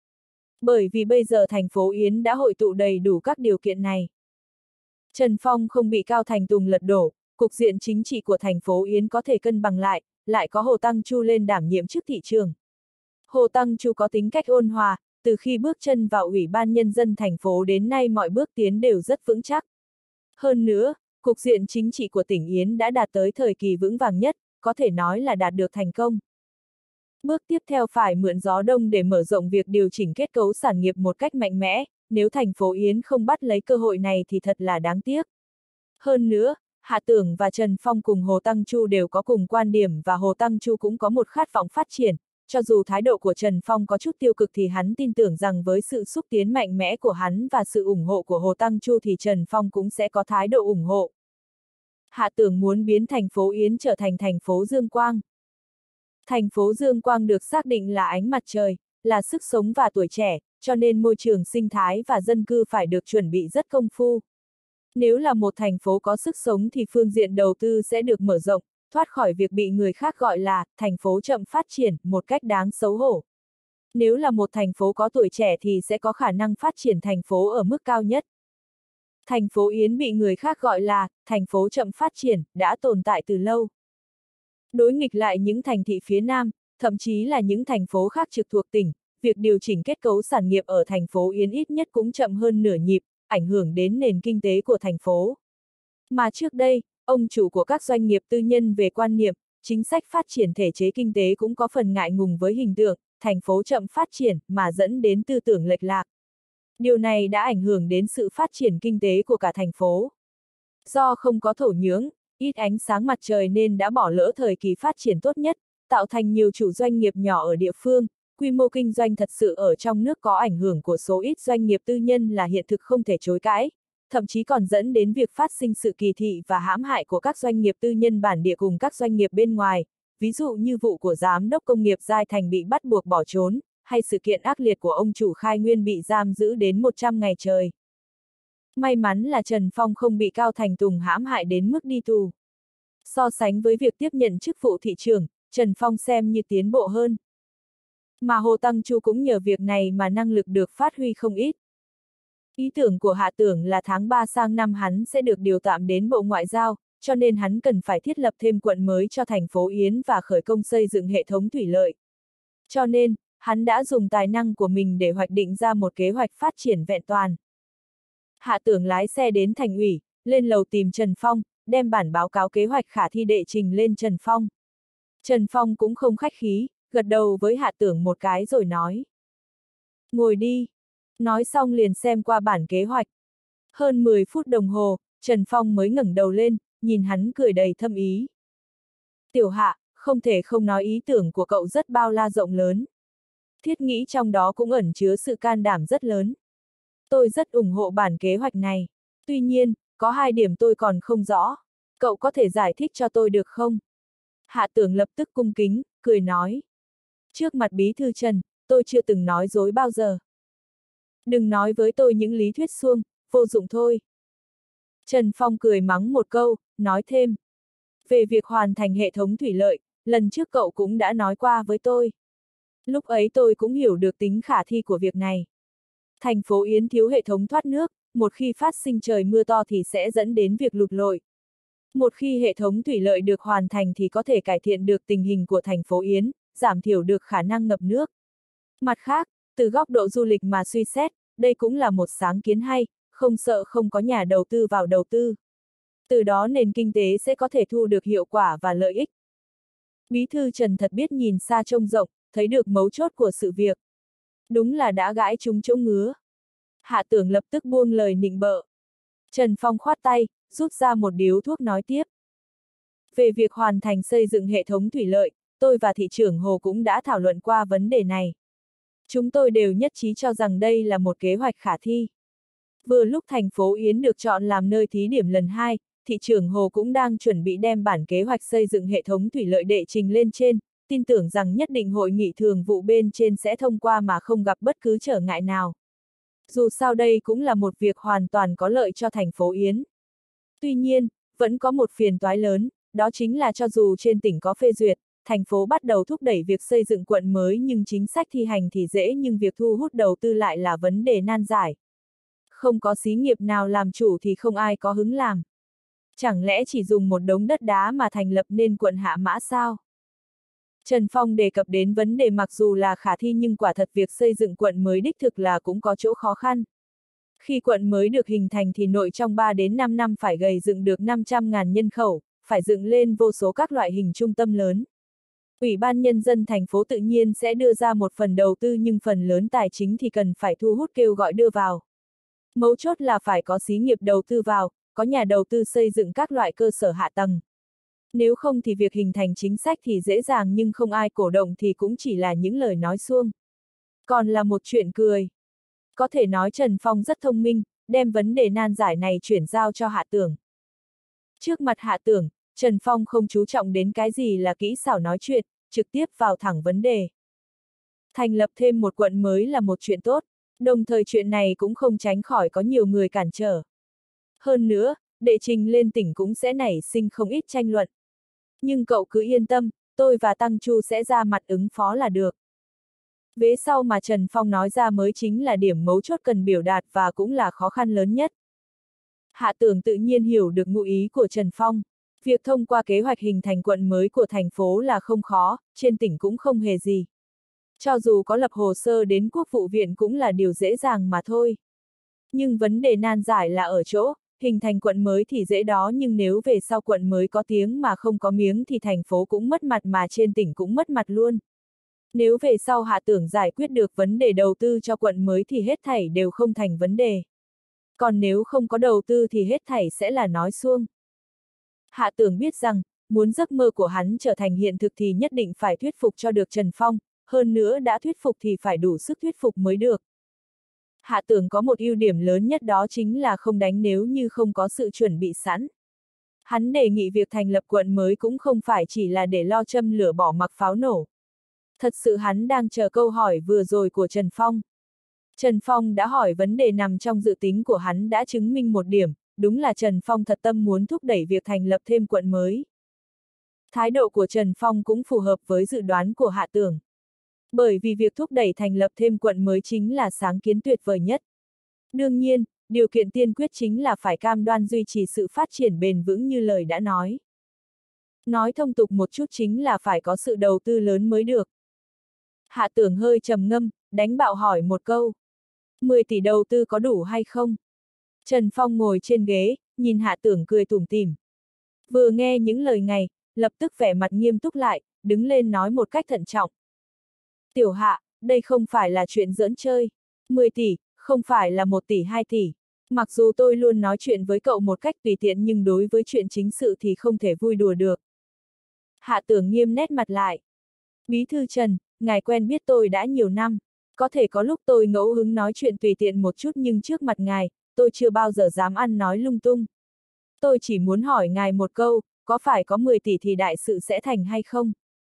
Bởi vì bây giờ thành phố Yến đã hội tụ đầy đủ các điều kiện này. Trần Phong không bị Cao Thành Tùng lật đổ, cục diện chính trị của thành phố Yến có thể cân bằng lại, lại có Hồ Tăng Chu lên đảm nhiệm chức thị trường. Hồ Tăng Chu có tính cách ôn hòa, từ khi bước chân vào Ủy ban Nhân dân thành phố đến nay mọi bước tiến đều rất vững chắc. Hơn nữa, cục diện chính trị của tỉnh Yến đã đạt tới thời kỳ vững vàng nhất, có thể nói là đạt được thành công. Bước tiếp theo phải mượn gió đông để mở rộng việc điều chỉnh kết cấu sản nghiệp một cách mạnh mẽ, nếu thành phố Yến không bắt lấy cơ hội này thì thật là đáng tiếc. Hơn nữa, Hạ Tưởng và Trần Phong cùng Hồ Tăng Chu đều có cùng quan điểm và Hồ Tăng Chu cũng có một khát vọng phát triển, cho dù thái độ của Trần Phong có chút tiêu cực thì hắn tin tưởng rằng với sự xúc tiến mạnh mẽ của hắn và sự ủng hộ của Hồ Tăng Chu thì Trần Phong cũng sẽ có thái độ ủng hộ. Hạ Tưởng muốn biến thành phố Yến trở thành thành phố Dương Quang. Thành phố Dương Quang được xác định là ánh mặt trời, là sức sống và tuổi trẻ, cho nên môi trường sinh thái và dân cư phải được chuẩn bị rất công phu. Nếu là một thành phố có sức sống thì phương diện đầu tư sẽ được mở rộng, thoát khỏi việc bị người khác gọi là thành phố chậm phát triển một cách đáng xấu hổ. Nếu là một thành phố có tuổi trẻ thì sẽ có khả năng phát triển thành phố ở mức cao nhất. Thành phố Yến bị người khác gọi là thành phố chậm phát triển, đã tồn tại từ lâu. Đối nghịch lại những thành thị phía Nam, thậm chí là những thành phố khác trực thuộc tỉnh, việc điều chỉnh kết cấu sản nghiệp ở thành phố Yến ít nhất cũng chậm hơn nửa nhịp, ảnh hưởng đến nền kinh tế của thành phố. Mà trước đây, ông chủ của các doanh nghiệp tư nhân về quan niệm, chính sách phát triển thể chế kinh tế cũng có phần ngại ngùng với hình tượng, thành phố chậm phát triển mà dẫn đến tư tưởng lệch lạc. Điều này đã ảnh hưởng đến sự phát triển kinh tế của cả thành phố. Do không có thổ nhưỡng, ít ánh sáng mặt trời nên đã bỏ lỡ thời kỳ phát triển tốt nhất, tạo thành nhiều chủ doanh nghiệp nhỏ ở địa phương, quy mô kinh doanh thật sự ở trong nước có ảnh hưởng của số ít doanh nghiệp tư nhân là hiện thực không thể chối cãi, thậm chí còn dẫn đến việc phát sinh sự kỳ thị và hãm hại của các doanh nghiệp tư nhân bản địa cùng các doanh nghiệp bên ngoài, ví dụ như vụ của Giám đốc Công nghiệp Giai Thành bị bắt buộc bỏ trốn, hay sự kiện ác liệt của ông chủ Khai Nguyên bị giam giữ đến một trăm ngày trời. May mắn là Trần Phong không bị Cao Thành Tùng hãm hại đến mức đi tù. So sánh với việc tiếp nhận chức vụ thị trưởng, Trần Phong xem như tiến bộ hơn. Mà Hồ Tăng Chu cũng nhờ việc này mà năng lực được phát huy không ít. Ý tưởng của Hạ Tưởng là tháng ba sang năm hắn sẽ được điều tạm đến Bộ Ngoại giao, cho nên hắn cần phải thiết lập thêm quận mới cho thành phố Yến và khởi công xây dựng hệ thống thủy lợi. Cho nên, hắn đã dùng tài năng của mình để hoạch định ra một kế hoạch phát triển vẹn toàn. Hạ Tưởng lái xe đến thành ủy, lên lầu tìm Trần Phong, đem bản báo cáo kế hoạch khả thi đệ trình lên Trần Phong. Trần Phong cũng không khách khí, gật đầu với Hạ Tưởng một cái rồi nói. Ngồi đi. Nói xong liền xem qua bản kế hoạch. Hơn mười phút đồng hồ, Trần Phong mới ngẩng đầu lên, nhìn hắn cười đầy thâm ý. Tiểu Hạ, không thể không nói ý tưởng của cậu rất bao la rộng lớn. Thiết nghĩ trong đó cũng ẩn chứa sự can đảm rất lớn. Tôi rất ủng hộ bản kế hoạch này. Tuy nhiên, có hai điểm tôi còn không rõ. Cậu có thể giải thích cho tôi được không? Hạ Tưởng lập tức cung kính, cười nói. Trước mặt bí thư Trần, tôi chưa từng nói dối bao giờ. Đừng nói với tôi những lý thuyết suông, vô dụng thôi. Trần Phong cười mắng một câu, nói thêm. Về việc hoàn thành hệ thống thủy lợi, lần trước cậu cũng đã nói qua với tôi. Lúc ấy tôi cũng hiểu được tính khả thi của việc này. Thành phố Yến thiếu hệ thống thoát nước, một khi phát sinh trời mưa to thì sẽ dẫn đến việc lụt lội. Một khi hệ thống thủy lợi được hoàn thành thì có thể cải thiện được tình hình của thành phố Yến, giảm thiểu được khả năng ngập nước. Mặt khác, từ góc độ du lịch mà suy xét, đây cũng là một sáng kiến hay, không sợ không có nhà đầu tư vào đầu tư. Từ đó nền kinh tế sẽ có thể thu được hiệu quả và lợi ích. Bí thư Trần thật biết nhìn xa trông rộng, thấy được mấu chốt của sự việc. Đúng là đã gãi trúng chỗ ngứa. Hạ Tưởng lập tức buông lời nịnh bợ. Trần Phong khoát tay, rút ra một điếu thuốc nói tiếp. Về việc hoàn thành xây dựng hệ thống thủy lợi, tôi và thị trưởng Hồ cũng đã thảo luận qua vấn đề này. Chúng tôi đều nhất trí cho rằng đây là một kế hoạch khả thi. Vừa lúc thành phố Yến được chọn làm nơi thí điểm lần hai, thị trưởng Hồ cũng đang chuẩn bị đem bản kế hoạch xây dựng hệ thống thủy lợi đệ trình lên trên, tin tưởng rằng nhất định hội nghị thường vụ bên trên sẽ thông qua mà không gặp bất cứ trở ngại nào. Dù sao đây cũng là một việc hoàn toàn có lợi cho thành phố Yến. Tuy nhiên, vẫn có một phiền toái lớn, đó chính là cho dù trên tỉnh có phê duyệt, thành phố bắt đầu thúc đẩy việc xây dựng quận mới nhưng chính sách thi hành thì dễ nhưng việc thu hút đầu tư lại là vấn đề nan giải. Không có xí nghiệp nào làm chủ thì không ai có hứng làm. Chẳng lẽ chỉ dùng một đống đất đá mà thành lập nên quận Hạ Mã sao? Trần Phong đề cập đến vấn đề mặc dù là khả thi nhưng quả thật việc xây dựng quận mới đích thực là cũng có chỗ khó khăn. Khi quận mới được hình thành thì nội trong ba đến năm năm phải gầy dựng được năm trăm ngàn nhân khẩu, phải dựng lên vô số các loại hình trung tâm lớn. Ủy ban Nhân dân thành phố tự nhiên sẽ đưa ra một phần đầu tư nhưng phần lớn tài chính thì cần phải thu hút kêu gọi đưa vào. Mấu chốt là phải có xí nghiệp đầu tư vào, có nhà đầu tư xây dựng các loại cơ sở hạ tầng. Nếu không thì việc hình thành chính sách thì dễ dàng nhưng không ai cổ động thì cũng chỉ là những lời nói suông. Còn là một chuyện cười. Có thể nói Trần Phong rất thông minh, đem vấn đề nan giải này chuyển giao cho Hạ Tưởng. Trước mặt Hạ Tưởng, Trần Phong không chú trọng đến cái gì là kỹ xảo nói chuyện, trực tiếp vào thẳng vấn đề. Thành lập thêm một quận mới là một chuyện tốt, đồng thời chuyện này cũng không tránh khỏi có nhiều người cản trở. Hơn nữa, đệ trình lên tỉnh cũng sẽ nảy sinh không ít tranh luận. Nhưng cậu cứ yên tâm, tôi và Tăng Chu sẽ ra mặt ứng phó là được. Vế sau mà Trần Phong nói ra mới chính là điểm mấu chốt cần biểu đạt và cũng là khó khăn lớn nhất. Hạ Tưởng tự nhiên hiểu được ngụ ý của Trần Phong. Việc thông qua kế hoạch hình thành quận mới của thành phố là không khó, trên tỉnh cũng không hề gì. Cho dù có lập hồ sơ đến Quốc vụ viện cũng là điều dễ dàng mà thôi. Nhưng vấn đề nan giải là ở chỗ, hình thành quận mới thì dễ đó nhưng nếu về sau quận mới có tiếng mà không có miếng thì thành phố cũng mất mặt mà trên tỉnh cũng mất mặt luôn. Nếu về sau Hạ Tưởng giải quyết được vấn đề đầu tư cho quận mới thì hết thảy đều không thành vấn đề. Còn nếu không có đầu tư thì hết thảy sẽ là nói suông. Hạ Tưởng biết rằng, muốn giấc mơ của hắn trở thành hiện thực thì nhất định phải thuyết phục cho được Trần Phong, hơn nữa đã thuyết phục thì phải đủ sức thuyết phục mới được. Hạ Tưởng có một ưu điểm lớn nhất đó chính là không đánh nếu như không có sự chuẩn bị sẵn. Hắn đề nghị việc thành lập quận mới cũng không phải chỉ là để lo châm lửa bỏ mặc pháo nổ. Thật sự hắn đang chờ câu hỏi vừa rồi của Trần Phong. Trần Phong đã hỏi vấn đề nằm trong dự tính của hắn đã chứng minh một điểm, đúng là Trần Phong thật tâm muốn thúc đẩy việc thành lập thêm quận mới. Thái độ của Trần Phong cũng phù hợp với dự đoán của Hạ Tưởng. Bởi vì việc thúc đẩy thành lập thêm quận mới chính là sáng kiến tuyệt vời nhất. Đương nhiên, điều kiện tiên quyết chính là phải cam đoan duy trì sự phát triển bền vững như lời đã nói. Nói thông tục một chút chính là phải có sự đầu tư lớn mới được. Hạ Tưởng hơi trầm ngâm, đánh bạo hỏi một câu. mười tỷ đầu tư có đủ hay không? Trần Phong ngồi trên ghế, nhìn Hạ Tưởng cười tủm tỉm. Vừa nghe những lời này, lập tức vẻ mặt nghiêm túc lại, đứng lên nói một cách thận trọng. Tiểu Hạ, đây không phải là chuyện giỡn chơi. mười tỷ, không phải là một tỷ hai tỷ. Mặc dù tôi luôn nói chuyện với cậu một cách tùy tiện nhưng đối với chuyện chính sự thì không thể vui đùa được. Hạ Tưởng nghiêm nét mặt lại. Bí thư Trần, ngài quen biết tôi đã nhiều năm. Có thể có lúc tôi ngẫu hứng nói chuyện tùy tiện một chút nhưng trước mặt ngài, tôi chưa bao giờ dám ăn nói lung tung. Tôi chỉ muốn hỏi ngài một câu, có phải có mười tỷ thì đại sự sẽ thành hay không?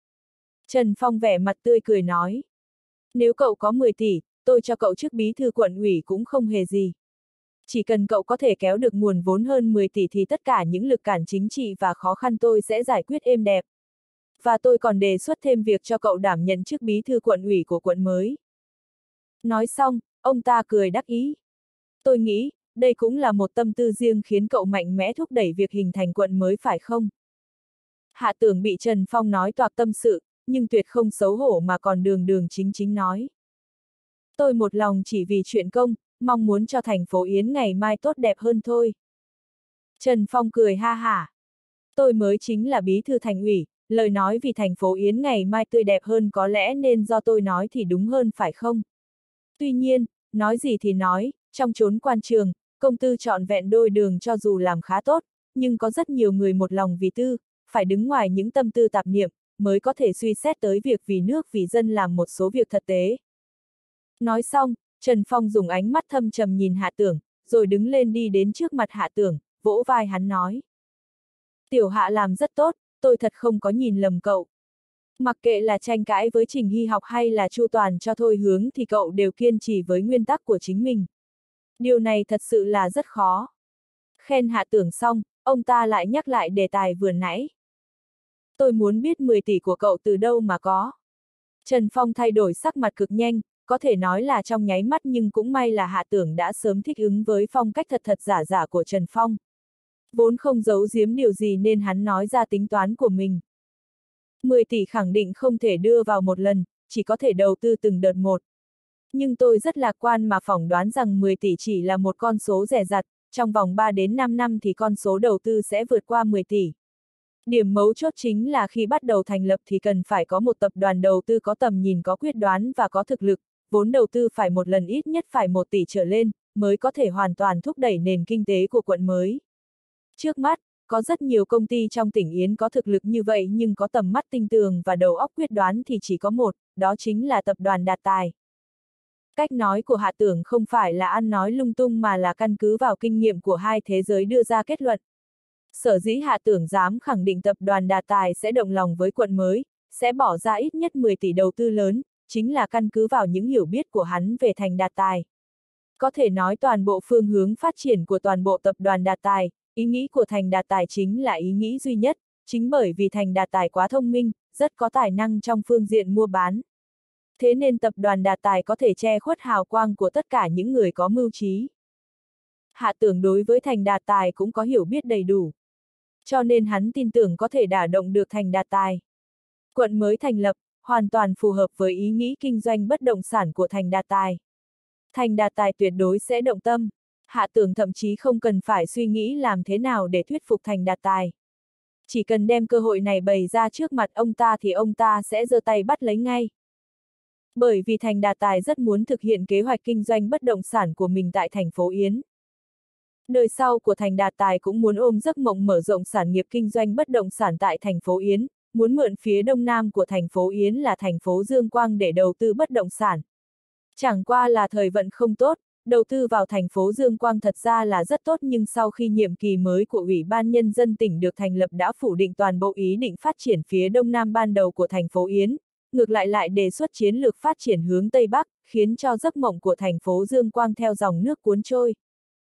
Trần Phong vẻ mặt tươi cười nói. Nếu cậu có mười tỷ, tôi cho cậu chức bí thư quận ủy cũng không hề gì. Chỉ cần cậu có thể kéo được nguồn vốn hơn mười tỷ thì tất cả những lực cản chính trị và khó khăn tôi sẽ giải quyết êm đẹp. Và tôi còn đề xuất thêm việc cho cậu đảm nhận chức bí thư quận ủy của quận mới. Nói xong, ông ta cười đắc ý. Tôi nghĩ, đây cũng là một tâm tư riêng khiến cậu mạnh mẽ thúc đẩy việc hình thành quận mới phải không? Hạ Tưởng bị Trần Phong nói toạc tâm sự, nhưng tuyệt không xấu hổ mà còn đường đường chính chính nói. Tôi một lòng chỉ vì chuyện công, mong muốn cho thành phố Yến ngày mai tốt đẹp hơn thôi. Trần Phong cười ha hả. Tôi mới chính là bí thư thành ủy, lời nói vì thành phố Yến ngày mai tươi đẹp hơn có lẽ nên do tôi nói thì đúng hơn phải không? Tuy nhiên, nói gì thì nói, trong chốn quan trường, công tư trọn vẹn đôi đường cho dù làm khá tốt, nhưng có rất nhiều người một lòng vì tư, phải đứng ngoài những tâm tư tạp niệm, mới có thể suy xét tới việc vì nước vì dân làm một số việc thật tế. Nói xong, Trần Phong dùng ánh mắt thâm trầm nhìn Hạ Tưởng, rồi đứng lên đi đến trước mặt Hạ Tưởng, vỗ vai hắn nói. Tiểu Hạ làm rất tốt, tôi thật không có nhìn lầm cậu. Mặc kệ là tranh cãi với Trình Hy học hay là chu toàn cho thôi hướng thì cậu đều kiên trì với nguyên tắc của chính mình. Điều này thật sự là rất khó. Khen Hạ Tưởng xong, ông ta lại nhắc lại đề tài vừa nãy. Tôi muốn biết mười tỷ của cậu từ đâu mà có. Trần Phong thay đổi sắc mặt cực nhanh, có thể nói là trong nháy mắt, nhưng cũng may là Hạ Tưởng đã sớm thích ứng với phong cách thật thật giả giả của Trần Phong. Vốn không giấu giếm điều gì nên hắn nói ra tính toán của mình. mười tỷ khẳng định không thể đưa vào một lần, chỉ có thể đầu tư từng đợt một. Nhưng tôi rất lạc quan mà phỏng đoán rằng mười tỷ chỉ là một con số rẻ rặt, trong vòng ba đến năm năm thì con số đầu tư sẽ vượt qua mười tỷ. Điểm mấu chốt chính là khi bắt đầu thành lập thì cần phải có một tập đoàn đầu tư có tầm nhìn, có quyết đoán và có thực lực, vốn đầu tư phải một lần ít nhất phải một tỷ trở lên, mới có thể hoàn toàn thúc đẩy nền kinh tế của quận mới. Trước mắt, có rất nhiều công ty trong tỉnh Yến có thực lực như vậy, nhưng có tầm mắt tinh tường và đầu óc quyết đoán thì chỉ có một, đó chính là tập đoàn Đạt Tài. Cách nói của Hạ Tưởng không phải là ăn nói lung tung mà là căn cứ vào kinh nghiệm của hai thế giới đưa ra kết luận. Sở dĩ Hạ Tưởng dám khẳng định tập đoàn Đạt Tài sẽ động lòng với quận mới, sẽ bỏ ra ít nhất mười tỷ đầu tư lớn, chính là căn cứ vào những hiểu biết của hắn về thành Đạt Tài. Có thể nói toàn bộ phương hướng phát triển của toàn bộ tập đoàn Đạt Tài, ý nghĩ của thành Đạt Tài chính là ý nghĩ duy nhất, chính bởi vì thành Đạt Tài quá thông minh, rất có tài năng trong phương diện mua bán. Thế nên tập đoàn Đạt Tài có thể che khuất hào quang của tất cả những người có mưu trí. Hạ Tưởng đối với thành Đạt Tài cũng có hiểu biết đầy đủ. Cho nên hắn tin tưởng có thể đả động được thành Đạt Tài. Quận mới thành lập, hoàn toàn phù hợp với ý nghĩ kinh doanh bất động sản của thành Đạt Tài. Thành Đạt Tài tuyệt đối sẽ động tâm. Hạ Tưởng thậm chí không cần phải suy nghĩ làm thế nào để thuyết phục thành Đạt Tài. Chỉ cần đem cơ hội này bày ra trước mặt ông ta thì ông ta sẽ giơ tay bắt lấy ngay. Bởi vì thành Đạt Tài rất muốn thực hiện kế hoạch kinh doanh bất động sản của mình tại thành phố Yến. Đời sau của thành Đạt Tài cũng muốn ôm giấc mộng mở rộng sản nghiệp kinh doanh bất động sản tại thành phố Yến, muốn mượn phía đông nam của thành phố Yến là thành phố Dương Quang để đầu tư bất động sản. Chẳng qua là thời vận không tốt, đầu tư vào thành phố Dương Quang thật ra là rất tốt, nhưng sau khi nhiệm kỳ mới của Ủy ban Nhân dân tỉnh được thành lập đã phủ định toàn bộ ý định phát triển phía đông nam ban đầu của thành phố Yến, ngược lại lại đề xuất chiến lược phát triển hướng Tây Bắc, khiến cho giấc mộng của thành phố Dương Quang theo dòng nước cuốn trôi.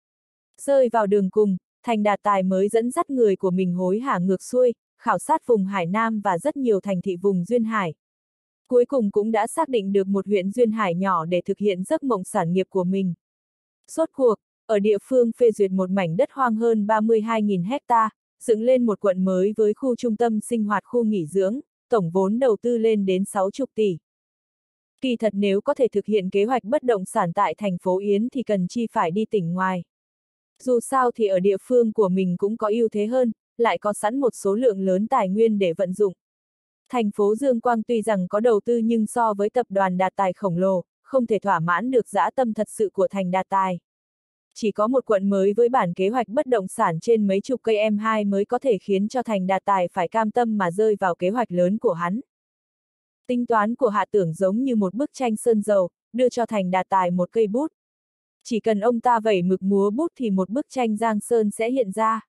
Rơi vào đường cùng, thành Đạt Tài mới dẫn dắt người của mình hối hả ngược xuôi, khảo sát vùng Hải Nam và rất nhiều thành thị vùng Duyên Hải. Cuối cùng cũng đã xác định được một huyện Duyên Hải nhỏ để thực hiện giấc mộng sản nghiệp của mình. Rốt cuộc, ở địa phương phê duyệt một mảnh đất hoang hơn ba mươi hai nghìn hecta, dựng lên một quận mới với khu trung tâm sinh hoạt, khu nghỉ dưỡng, tổng vốn đầu tư lên đến sáu mươi tỷ. Kỳ thật nếu có thể thực hiện kế hoạch bất động sản tại thành phố Yến thì cần chi phải đi tỉnh ngoài. Dù sao thì ở địa phương của mình cũng có ưu thế hơn, lại có sẵn một số lượng lớn tài nguyên để vận dụng. Thành phố Dương Quang tuy rằng có đầu tư nhưng so với tập đoàn Đạt Tài khổng lồ, không thể thỏa mãn được dã tâm thật sự của thành Đạt Tài. Chỉ có một quận mới với bản kế hoạch bất động sản trên mấy chục cây em hai mới có thể khiến cho thành Đạt Tài phải cam tâm mà rơi vào kế hoạch lớn của hắn. Tính toán của Hạ Tưởng giống như một bức tranh sơn dầu, đưa cho thành Đạt Tài một cây bút. Chỉ cần ông ta vẩy mực múa bút thì một bức tranh Giang Sơn sẽ hiện ra.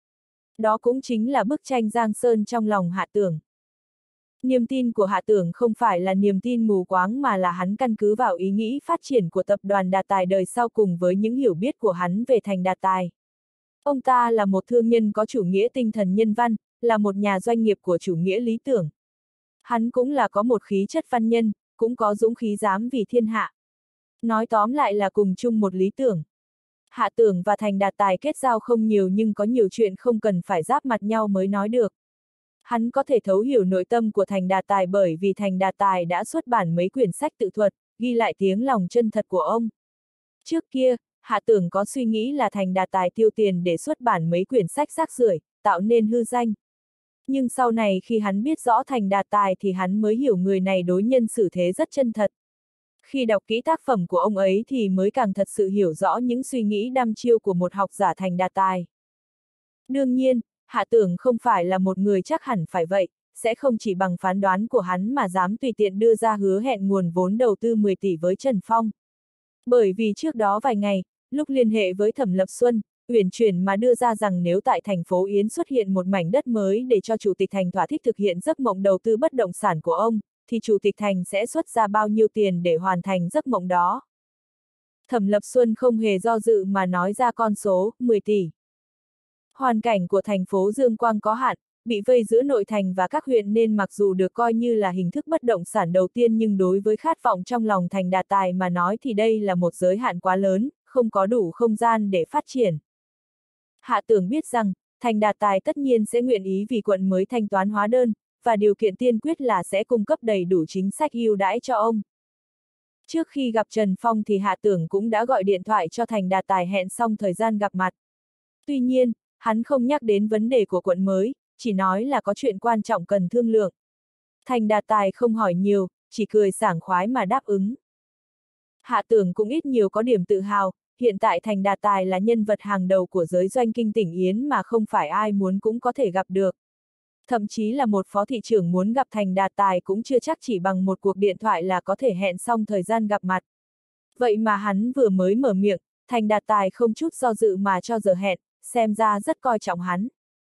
Đó cũng chính là bức tranh Giang Sơn trong lòng Hạ Tưởng. Niềm tin của Hạ Tưởng không phải là niềm tin mù quáng mà là hắn căn cứ vào ý nghĩ phát triển của tập đoàn Đạt Tài đời sau cùng với những hiểu biết của hắn về thành Đạt Tài. Ông ta là một thương nhân có chủ nghĩa tinh thần nhân văn, là một nhà doanh nghiệp của chủ nghĩa lý tưởng. Hắn cũng là có một khí chất văn nhân, cũng có dũng khí dám vì thiên hạ. Nói tóm lại là cùng chung một lý tưởng. Hạ Tưởng và thành Đạt Tài kết giao không nhiều nhưng có nhiều chuyện không cần phải giáp mặt nhau mới nói được. Hắn có thể thấu hiểu nội tâm của thành Đạt Tài bởi vì thành Đạt Tài đã xuất bản mấy quyển sách tự thuật, ghi lại tiếng lòng chân thật của ông. Trước kia, Hạ Tưởng có suy nghĩ là thành Đạt Tài tiêu tiền để xuất bản mấy quyển sách rác rưởi, tạo nên hư danh. Nhưng sau này khi hắn biết rõ thành Đạt Tài thì hắn mới hiểu người này đối nhân xử thế rất chân thật. Khi đọc kỹ tác phẩm của ông ấy thì mới càng thật sự hiểu rõ những suy nghĩ đăm chiêu của một học giả thành đạt tài. Đương nhiên, Hạ Tưởng không phải là một người chắc hẳn phải vậy, sẽ không chỉ bằng phán đoán của hắn mà dám tùy tiện đưa ra hứa hẹn nguồn vốn đầu tư mười tỷ với Trần Phong. Bởi vì trước đó vài ngày, lúc liên hệ với Thẩm Lập Xuân, uyển chuyển mà đưa ra rằng nếu tại thành phố Yến xuất hiện một mảnh đất mới để cho Chủ tịch Thành thỏa thích thực hiện giấc mộng đầu tư bất động sản của ông, thì Chủ tịch Thành sẽ xuất ra bao nhiêu tiền để hoàn thành giấc mộng đó. Thẩm Lập Xuân không hề do dự mà nói ra con số mười tỷ. Hoàn cảnh của thành phố Dương Quang có hạn, bị vây giữa nội thành và các huyện nên mặc dù được coi như là hình thức bất động sản đầu tiên nhưng đối với khát vọng trong lòng Thành Đạt Tài mà nói thì đây là một giới hạn quá lớn, không có đủ không gian để phát triển. Hạ Tưởng biết rằng, Thành Đạt Tài tất nhiên sẽ nguyện ý vì quận mới thanh toán hóa đơn, và điều kiện tiên quyết là sẽ cung cấp đầy đủ chính sách ưu đãi cho ông. Trước khi gặp Trần Phong thì Hạ Tưởng cũng đã gọi điện thoại cho Thành Đạt Tài hẹn xong thời gian gặp mặt. Tuy nhiên, hắn không nhắc đến vấn đề của quận mới, chỉ nói là có chuyện quan trọng cần thương lượng. Thành Đạt Tài không hỏi nhiều, chỉ cười sảng khoái mà đáp ứng. Hạ Tưởng cũng ít nhiều có điểm tự hào, hiện tại Thành Đạt Tài là nhân vật hàng đầu của giới doanh kinh tỉnh Yến mà không phải ai muốn cũng có thể gặp được. Thậm chí là một phó thị trưởng muốn gặp Thành Đạt Tài cũng chưa chắc chỉ bằng một cuộc điện thoại là có thể hẹn xong thời gian gặp mặt. Vậy mà hắn vừa mới mở miệng, Thành Đạt Tài không chút do dự mà cho giờ hẹn, xem ra rất coi trọng hắn.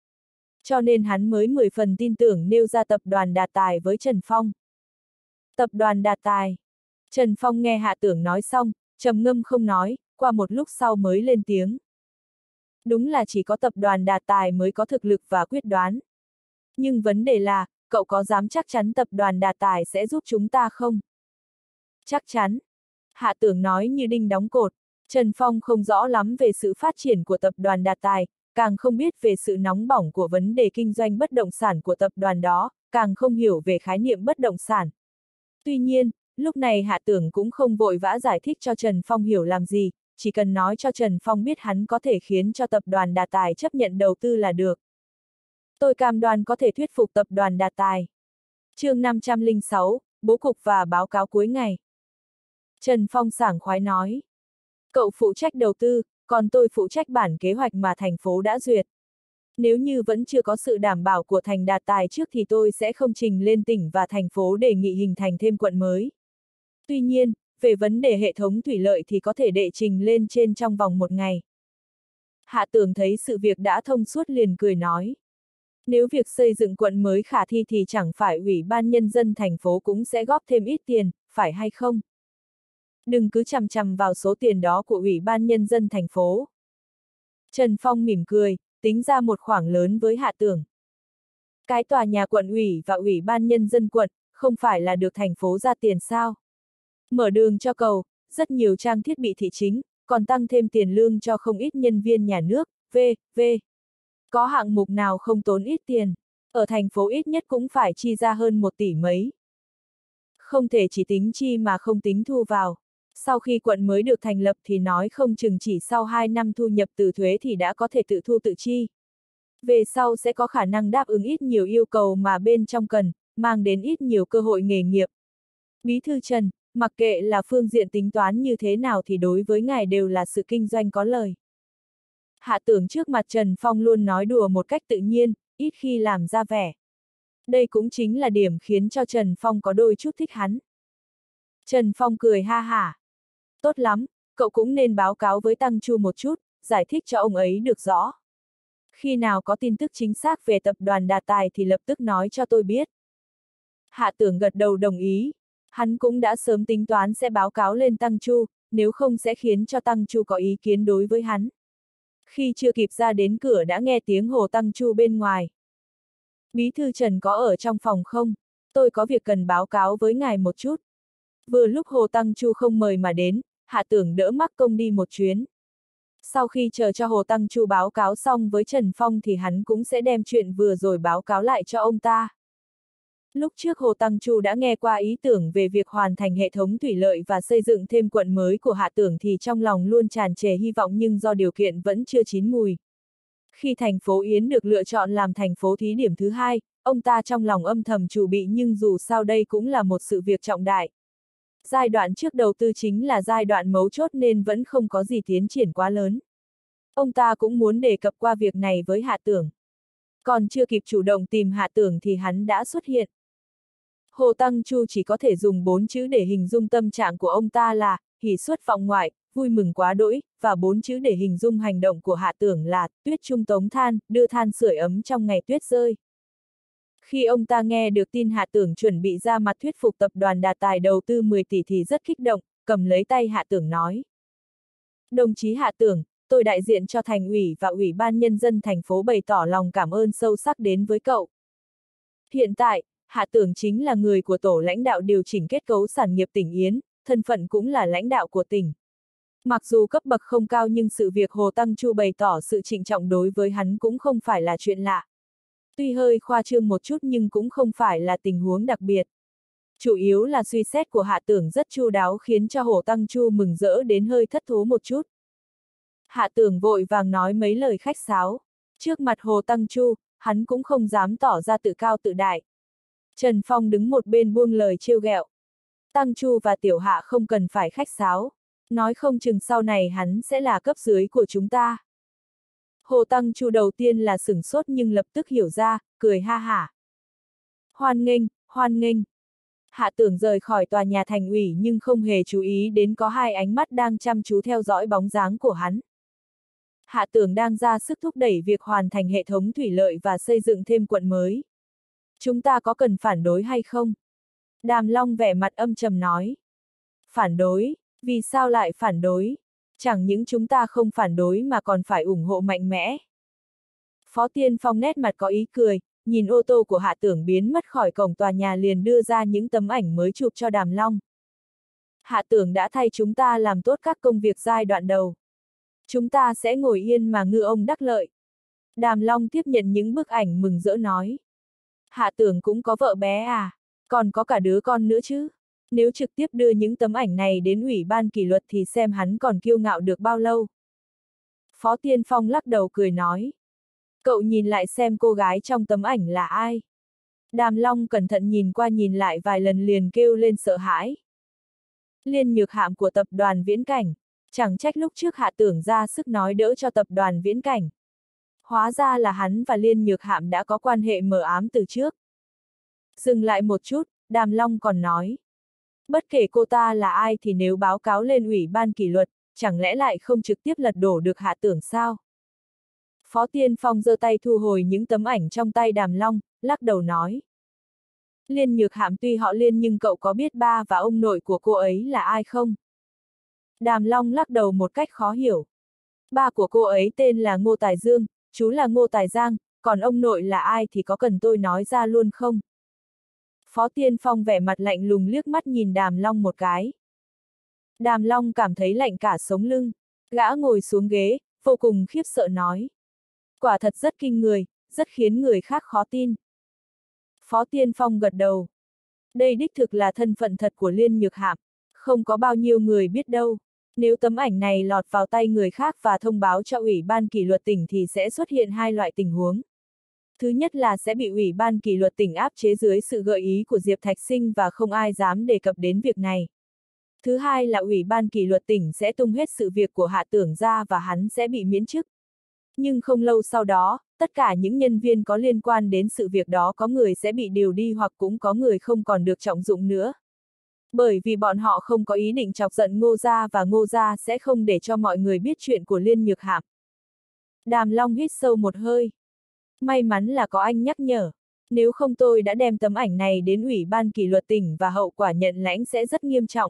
Cho nên hắn mới mười phần tin tưởng nêu ra tập đoàn Đạt Tài với Trần Phong. Tập đoàn Đạt Tài. Trần Phong nghe Hạ Tưởng nói xong, trầm ngâm không nói, qua một lúc sau mới lên tiếng. Đúng là chỉ có tập đoàn Đạt Tài mới có thực lực và quyết đoán. Nhưng vấn đề là, cậu có dám chắc chắn tập đoàn Đạt Tài sẽ giúp chúng ta không? Chắc chắn. Hạ Tưởng nói như đinh đóng cột. Trần Phong không rõ lắm về sự phát triển của tập đoàn Đạt Tài, càng không biết về sự nóng bỏng của vấn đề kinh doanh bất động sản của tập đoàn đó, càng không hiểu về khái niệm bất động sản. Tuy nhiên, lúc này Hạ Tưởng cũng không vội vã giải thích cho Trần Phong hiểu làm gì, chỉ cần nói cho Trần Phong biết hắn có thể khiến cho tập đoàn Đạt Tài chấp nhận đầu tư là được. Tôi cam đoan có thể thuyết phục tập đoàn Đạt Tài. Chương năm trăm lẻ sáu, bố cục và báo cáo cuối ngày. Trần Phong sảng khoái nói. Cậu phụ trách đầu tư, còn tôi phụ trách bản kế hoạch mà thành phố đã duyệt. Nếu như vẫn chưa có sự đảm bảo của Thành Đạt Tài trước thì tôi sẽ không trình lên tỉnh và thành phố đề nghị hình thành thêm quận mới. Tuy nhiên, về vấn đề hệ thống thủy lợi thì có thể đệ trình lên trên trong vòng một ngày. Hạ Tưởng thấy sự việc đã thông suốt liền cười nói. Nếu việc xây dựng quận mới khả thi thì chẳng phải Ủy ban Nhân dân thành phố cũng sẽ góp thêm ít tiền, phải hay không? Đừng cứ chằm chằm vào số tiền đó của Ủy ban Nhân dân thành phố. Trần Phong mỉm cười, tính ra một khoản lớn với Hạ Tưởng. Cái tòa nhà quận ủy và Ủy ban Nhân dân quận, không phải là được thành phố ra tiền sao? Mở đường cho cầu, rất nhiều trang thiết bị thị chính, còn tăng thêm tiền lương cho không ít nhân viên nhà nước, vân vân. Có hạng mục nào không tốn ít tiền, ở thành phố ít nhất cũng phải chi ra hơn một tỷ mấy. Không thể chỉ tính chi mà không tính thu vào. Sau khi quận mới được thành lập thì nói không chừng chỉ sau hai năm thu nhập từ thuế thì đã có thể tự thu tự chi. Về sau sẽ có khả năng đáp ứng ít nhiều yêu cầu mà bên trong cần, mang đến ít nhiều cơ hội nghề nghiệp. Bí thư Trần, mặc kệ là phương diện tính toán như thế nào thì đối với ngài đều là sự kinh doanh có lời. Hạ Tưởng trước mặt Trần Phong luôn nói đùa một cách tự nhiên, ít khi làm ra vẻ. Đây cũng chính là điểm khiến cho Trần Phong có đôi chút thích hắn. Trần Phong cười ha hả. Tốt lắm, cậu cũng nên báo cáo với Tăng Chu một chút, giải thích cho ông ấy được rõ. Khi nào có tin tức chính xác về tập đoàn Đạt Tài thì lập tức nói cho tôi biết. Hạ Tưởng gật đầu đồng ý. Hắn cũng đã sớm tính toán sẽ báo cáo lên Tăng Chu, nếu không sẽ khiến cho Tăng Chu có ý kiến đối với hắn. Khi chưa kịp ra đến cửa đã nghe tiếng Hồ Tăng Chu bên ngoài. Bí thư Trần có ở trong phòng không? Tôi có việc cần báo cáo với ngài một chút. Vừa lúc Hồ Tăng Chu không mời mà đến, Hạ Tưởng đỡ mắc công đi một chuyến. Sau khi chờ cho Hồ Tăng Chu báo cáo xong với Trần Phong thì hắn cũng sẽ đem chuyện vừa rồi báo cáo lại cho ông ta. Lúc trước Hồ Tăng Chu đã nghe qua ý tưởng về việc hoàn thành hệ thống thủy lợi và xây dựng thêm quận mới của Hạ Tưởng thì trong lòng luôn tràn trề hy vọng nhưng do điều kiện vẫn chưa chín mùi. Khi thành phố Yến được lựa chọn làm thành phố thí điểm thứ hai, ông ta trong lòng âm thầm chuẩn bị nhưng dù sao đây cũng là một sự việc trọng đại. Giai đoạn trước đầu tư chính là giai đoạn mấu chốt nên vẫn không có gì tiến triển quá lớn. Ông ta cũng muốn đề cập qua việc này với Hạ Tưởng. Còn chưa kịp chủ động tìm Hạ Tưởng thì hắn đã xuất hiện. Hồ Tăng Chu chỉ có thể dùng bốn chữ để hình dung tâm trạng của ông ta là hỉ xuất vọng ngoại, vui mừng quá đỗi, và bốn chữ để hình dung hành động của Hạ Tưởng là tuyết trung tống than, đưa than sưởi ấm trong ngày tuyết rơi. Khi ông ta nghe được tin Hạ Tưởng chuẩn bị ra mặt thuyết phục tập đoàn Đạt Tài đầu tư mười tỷ thì rất kích động, cầm lấy tay Hạ Tưởng nói. Đồng chí Hạ Tưởng, tôi đại diện cho Thành ủy và Ủy ban Nhân dân thành phố bày tỏ lòng cảm ơn sâu sắc đến với cậu. Hiện tại, Hạ Tưởng chính là người của tổ lãnh đạo điều chỉnh kết cấu sản nghiệp tỉnh Yến, thân phận cũng là lãnh đạo của tỉnh. Mặc dù cấp bậc không cao nhưng sự việc Hồ Tăng Chu bày tỏ sự trịnh trọng đối với hắn cũng không phải là chuyện lạ. Tuy hơi khoa trương một chút nhưng cũng không phải là tình huống đặc biệt. Chủ yếu là suy xét của Hạ Tưởng rất chu đáo khiến cho Hồ Tăng Chu mừng rỡ đến hơi thất thố một chút. Hạ Tưởng vội vàng nói mấy lời khách sáo. Trước mặt Hồ Tăng Chu, hắn cũng không dám tỏ ra tự cao tự đại. Trần Phong đứng một bên buông lời trêu ghẹo. Tăng Chu và Tiểu Hạ không cần phải khách sáo. Nói không chừng sau này hắn sẽ là cấp dưới của chúng ta. Hồ Tăng Chu đầu tiên là sửng sốt nhưng lập tức hiểu ra, cười ha hả. Hoan nghênh, hoan nghênh. Hạ Tưởng rời khỏi tòa nhà thành ủy nhưng không hề chú ý đến có hai ánh mắt đang chăm chú theo dõi bóng dáng của hắn. Hạ Tưởng đang ra sức thúc đẩy việc hoàn thành hệ thống thủy lợi và xây dựng thêm quận mới. Chúng ta có cần phản đối hay không? Đàm Long vẻ mặt âm trầm nói. Phản đối? Vì sao lại phản đối? Chẳng những chúng ta không phản đối mà còn phải ủng hộ mạnh mẽ. Phó Tiên Phong nét mặt có ý cười, nhìn ô tô của Hạ Tưởng biến mất khỏi cổng tòa nhà liền đưa ra những tấm ảnh mới chụp cho Đàm Long. Hạ Tưởng đã thay chúng ta làm tốt các công việc giai đoạn đầu. Chúng ta sẽ ngồi yên mà ngư ông đắc lợi. Đàm Long tiếp nhận những bức ảnh mừng rỡ nói. Hạ Tưởng cũng có vợ bé à, còn có cả đứa con nữa chứ. Nếu trực tiếp đưa những tấm ảnh này đến Ủy ban kỷ luật thì xem hắn còn kiêu ngạo được bao lâu. Phó Tiên Phong lắc đầu cười nói. Cậu nhìn lại xem cô gái trong tấm ảnh là ai. Đàm Long cẩn thận nhìn qua nhìn lại vài lần liền kêu lên sợ hãi. Liên Nhược Hạm của tập đoàn Viễn Cảnh. Chẳng trách lúc trước Hạ Tưởng ra sức nói đỡ cho tập đoàn Viễn Cảnh. Hóa ra là hắn và Liên Nhược Hạm đã có quan hệ mờ ám từ trước. Dừng lại một chút, Đàm Long còn nói. Bất kể cô ta là ai thì nếu báo cáo lên Ủy ban kỷ luật, chẳng lẽ lại không trực tiếp lật đổ được Hạ Tưởng sao? Phó Tiên Phong giơ tay thu hồi những tấm ảnh trong tay Đàm Long, lắc đầu nói. Liên Nhược Hạm tuy họ Liên nhưng cậu có biết ba và ông nội của cô ấy là ai không? Đàm Long lắc đầu một cách khó hiểu. Ba của cô ấy tên là Ngô Tài Dương, chú là Ngô Tài Giang, còn ông nội là ai thì có cần tôi nói ra luôn không? Phó Tiên Phong vẻ mặt lạnh lùng liếc mắt nhìn Đàm Long một cái. Đàm Long cảm thấy lạnh cả sống lưng, gã ngồi xuống ghế, vô cùng khiếp sợ nói. Quả thật rất kinh người, rất khiến người khác khó tin. Phó Tiên Phong gật đầu. Đây đích thực là thân phận thật của Liên Nhược Hạm, không có bao nhiêu người biết đâu. Nếu tấm ảnh này lọt vào tay người khác và thông báo cho Ủy ban kỷ luật tỉnh thì sẽ xuất hiện hai loại tình huống. Thứ nhất là sẽ bị Ủy ban kỷ luật tỉnh áp chế dưới sự gợi ý của Diệp Thạch Sinh và không ai dám đề cập đến việc này. Thứ hai là Ủy ban kỷ luật tỉnh sẽ tung hết sự việc của Hạ Tưởng ra và hắn sẽ bị miễn chức. Nhưng không lâu sau đó, tất cả những nhân viên có liên quan đến sự việc đó có người sẽ bị điều đi hoặc cũng có người không còn được trọng dụng nữa. Bởi vì bọn họ không có ý định chọc giận Ngô Gia và Ngô Gia sẽ không để cho mọi người biết chuyện của Liên Nhược Hạm. Đàm Long hít sâu một hơi. May mắn là có anh nhắc nhở. Nếu không tôi đã đem tấm ảnh này đến Ủy ban kỷ luật tỉnh và hậu quả nhận lãnh sẽ rất nghiêm trọng.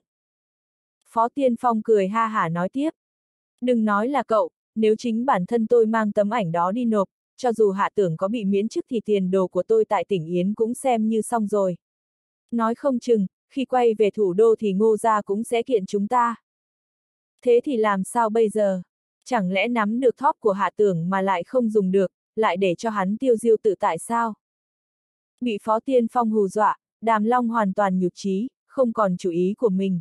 Phó Tiên Phong cười ha hả nói tiếp. Đừng nói là cậu, nếu chính bản thân tôi mang tấm ảnh đó đi nộp, cho dù Hạ Tưởng có bị miễn chức thì tiền đồ của tôi tại tỉnh Yến cũng xem như xong rồi. Nói không chừng, khi quay về thủ đô thì Ngô Gia cũng sẽ kiện chúng ta. Thế thì làm sao bây giờ? Chẳng lẽ nắm được thóp của Hạ Tưởng mà lại không dùng được, lại để cho hắn tiêu diêu tự tại sao? Bị Phó Tiên Phong hù dọa, Đàm Long hoàn toàn nhụt chí, không còn chủ ý của mình.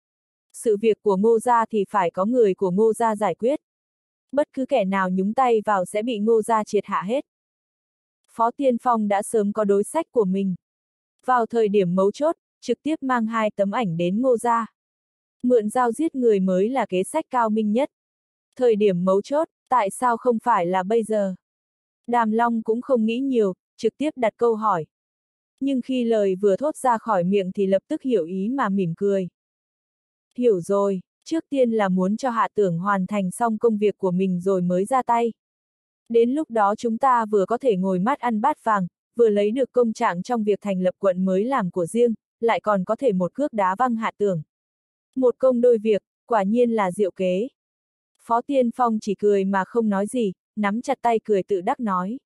Sự việc của Ngô Gia thì phải có người của Ngô Gia giải quyết. Bất cứ kẻ nào nhúng tay vào sẽ bị Ngô Gia triệt hạ hết. Phó Tiên Phong đã sớm có đối sách của mình. Vào thời điểm mấu chốt, trực tiếp mang hai tấm ảnh đến Ngô gia. Mượn dao giết người mới là kế sách cao minh nhất. Thời điểm mấu chốt, tại sao không phải là bây giờ? Đàm Long cũng không nghĩ nhiều, trực tiếp đặt câu hỏi. Nhưng khi lời vừa thốt ra khỏi miệng thì lập tức hiểu ý mà mỉm cười. Hiểu rồi, trước tiên là muốn cho Hạ Tưởng hoàn thành xong công việc của mình rồi mới ra tay. Đến lúc đó chúng ta vừa có thể ngồi mát ăn bát vàng, vừa lấy được công trạng trong việc thành lập quận mới làm của riêng, lại còn có thể một cước đá văng Hạ Tưởng. Một công đôi việc, quả nhiên là diệu kế. Phó Tiên Phong chỉ cười mà không nói gì, nắm chặt tay cười tự đắc nói.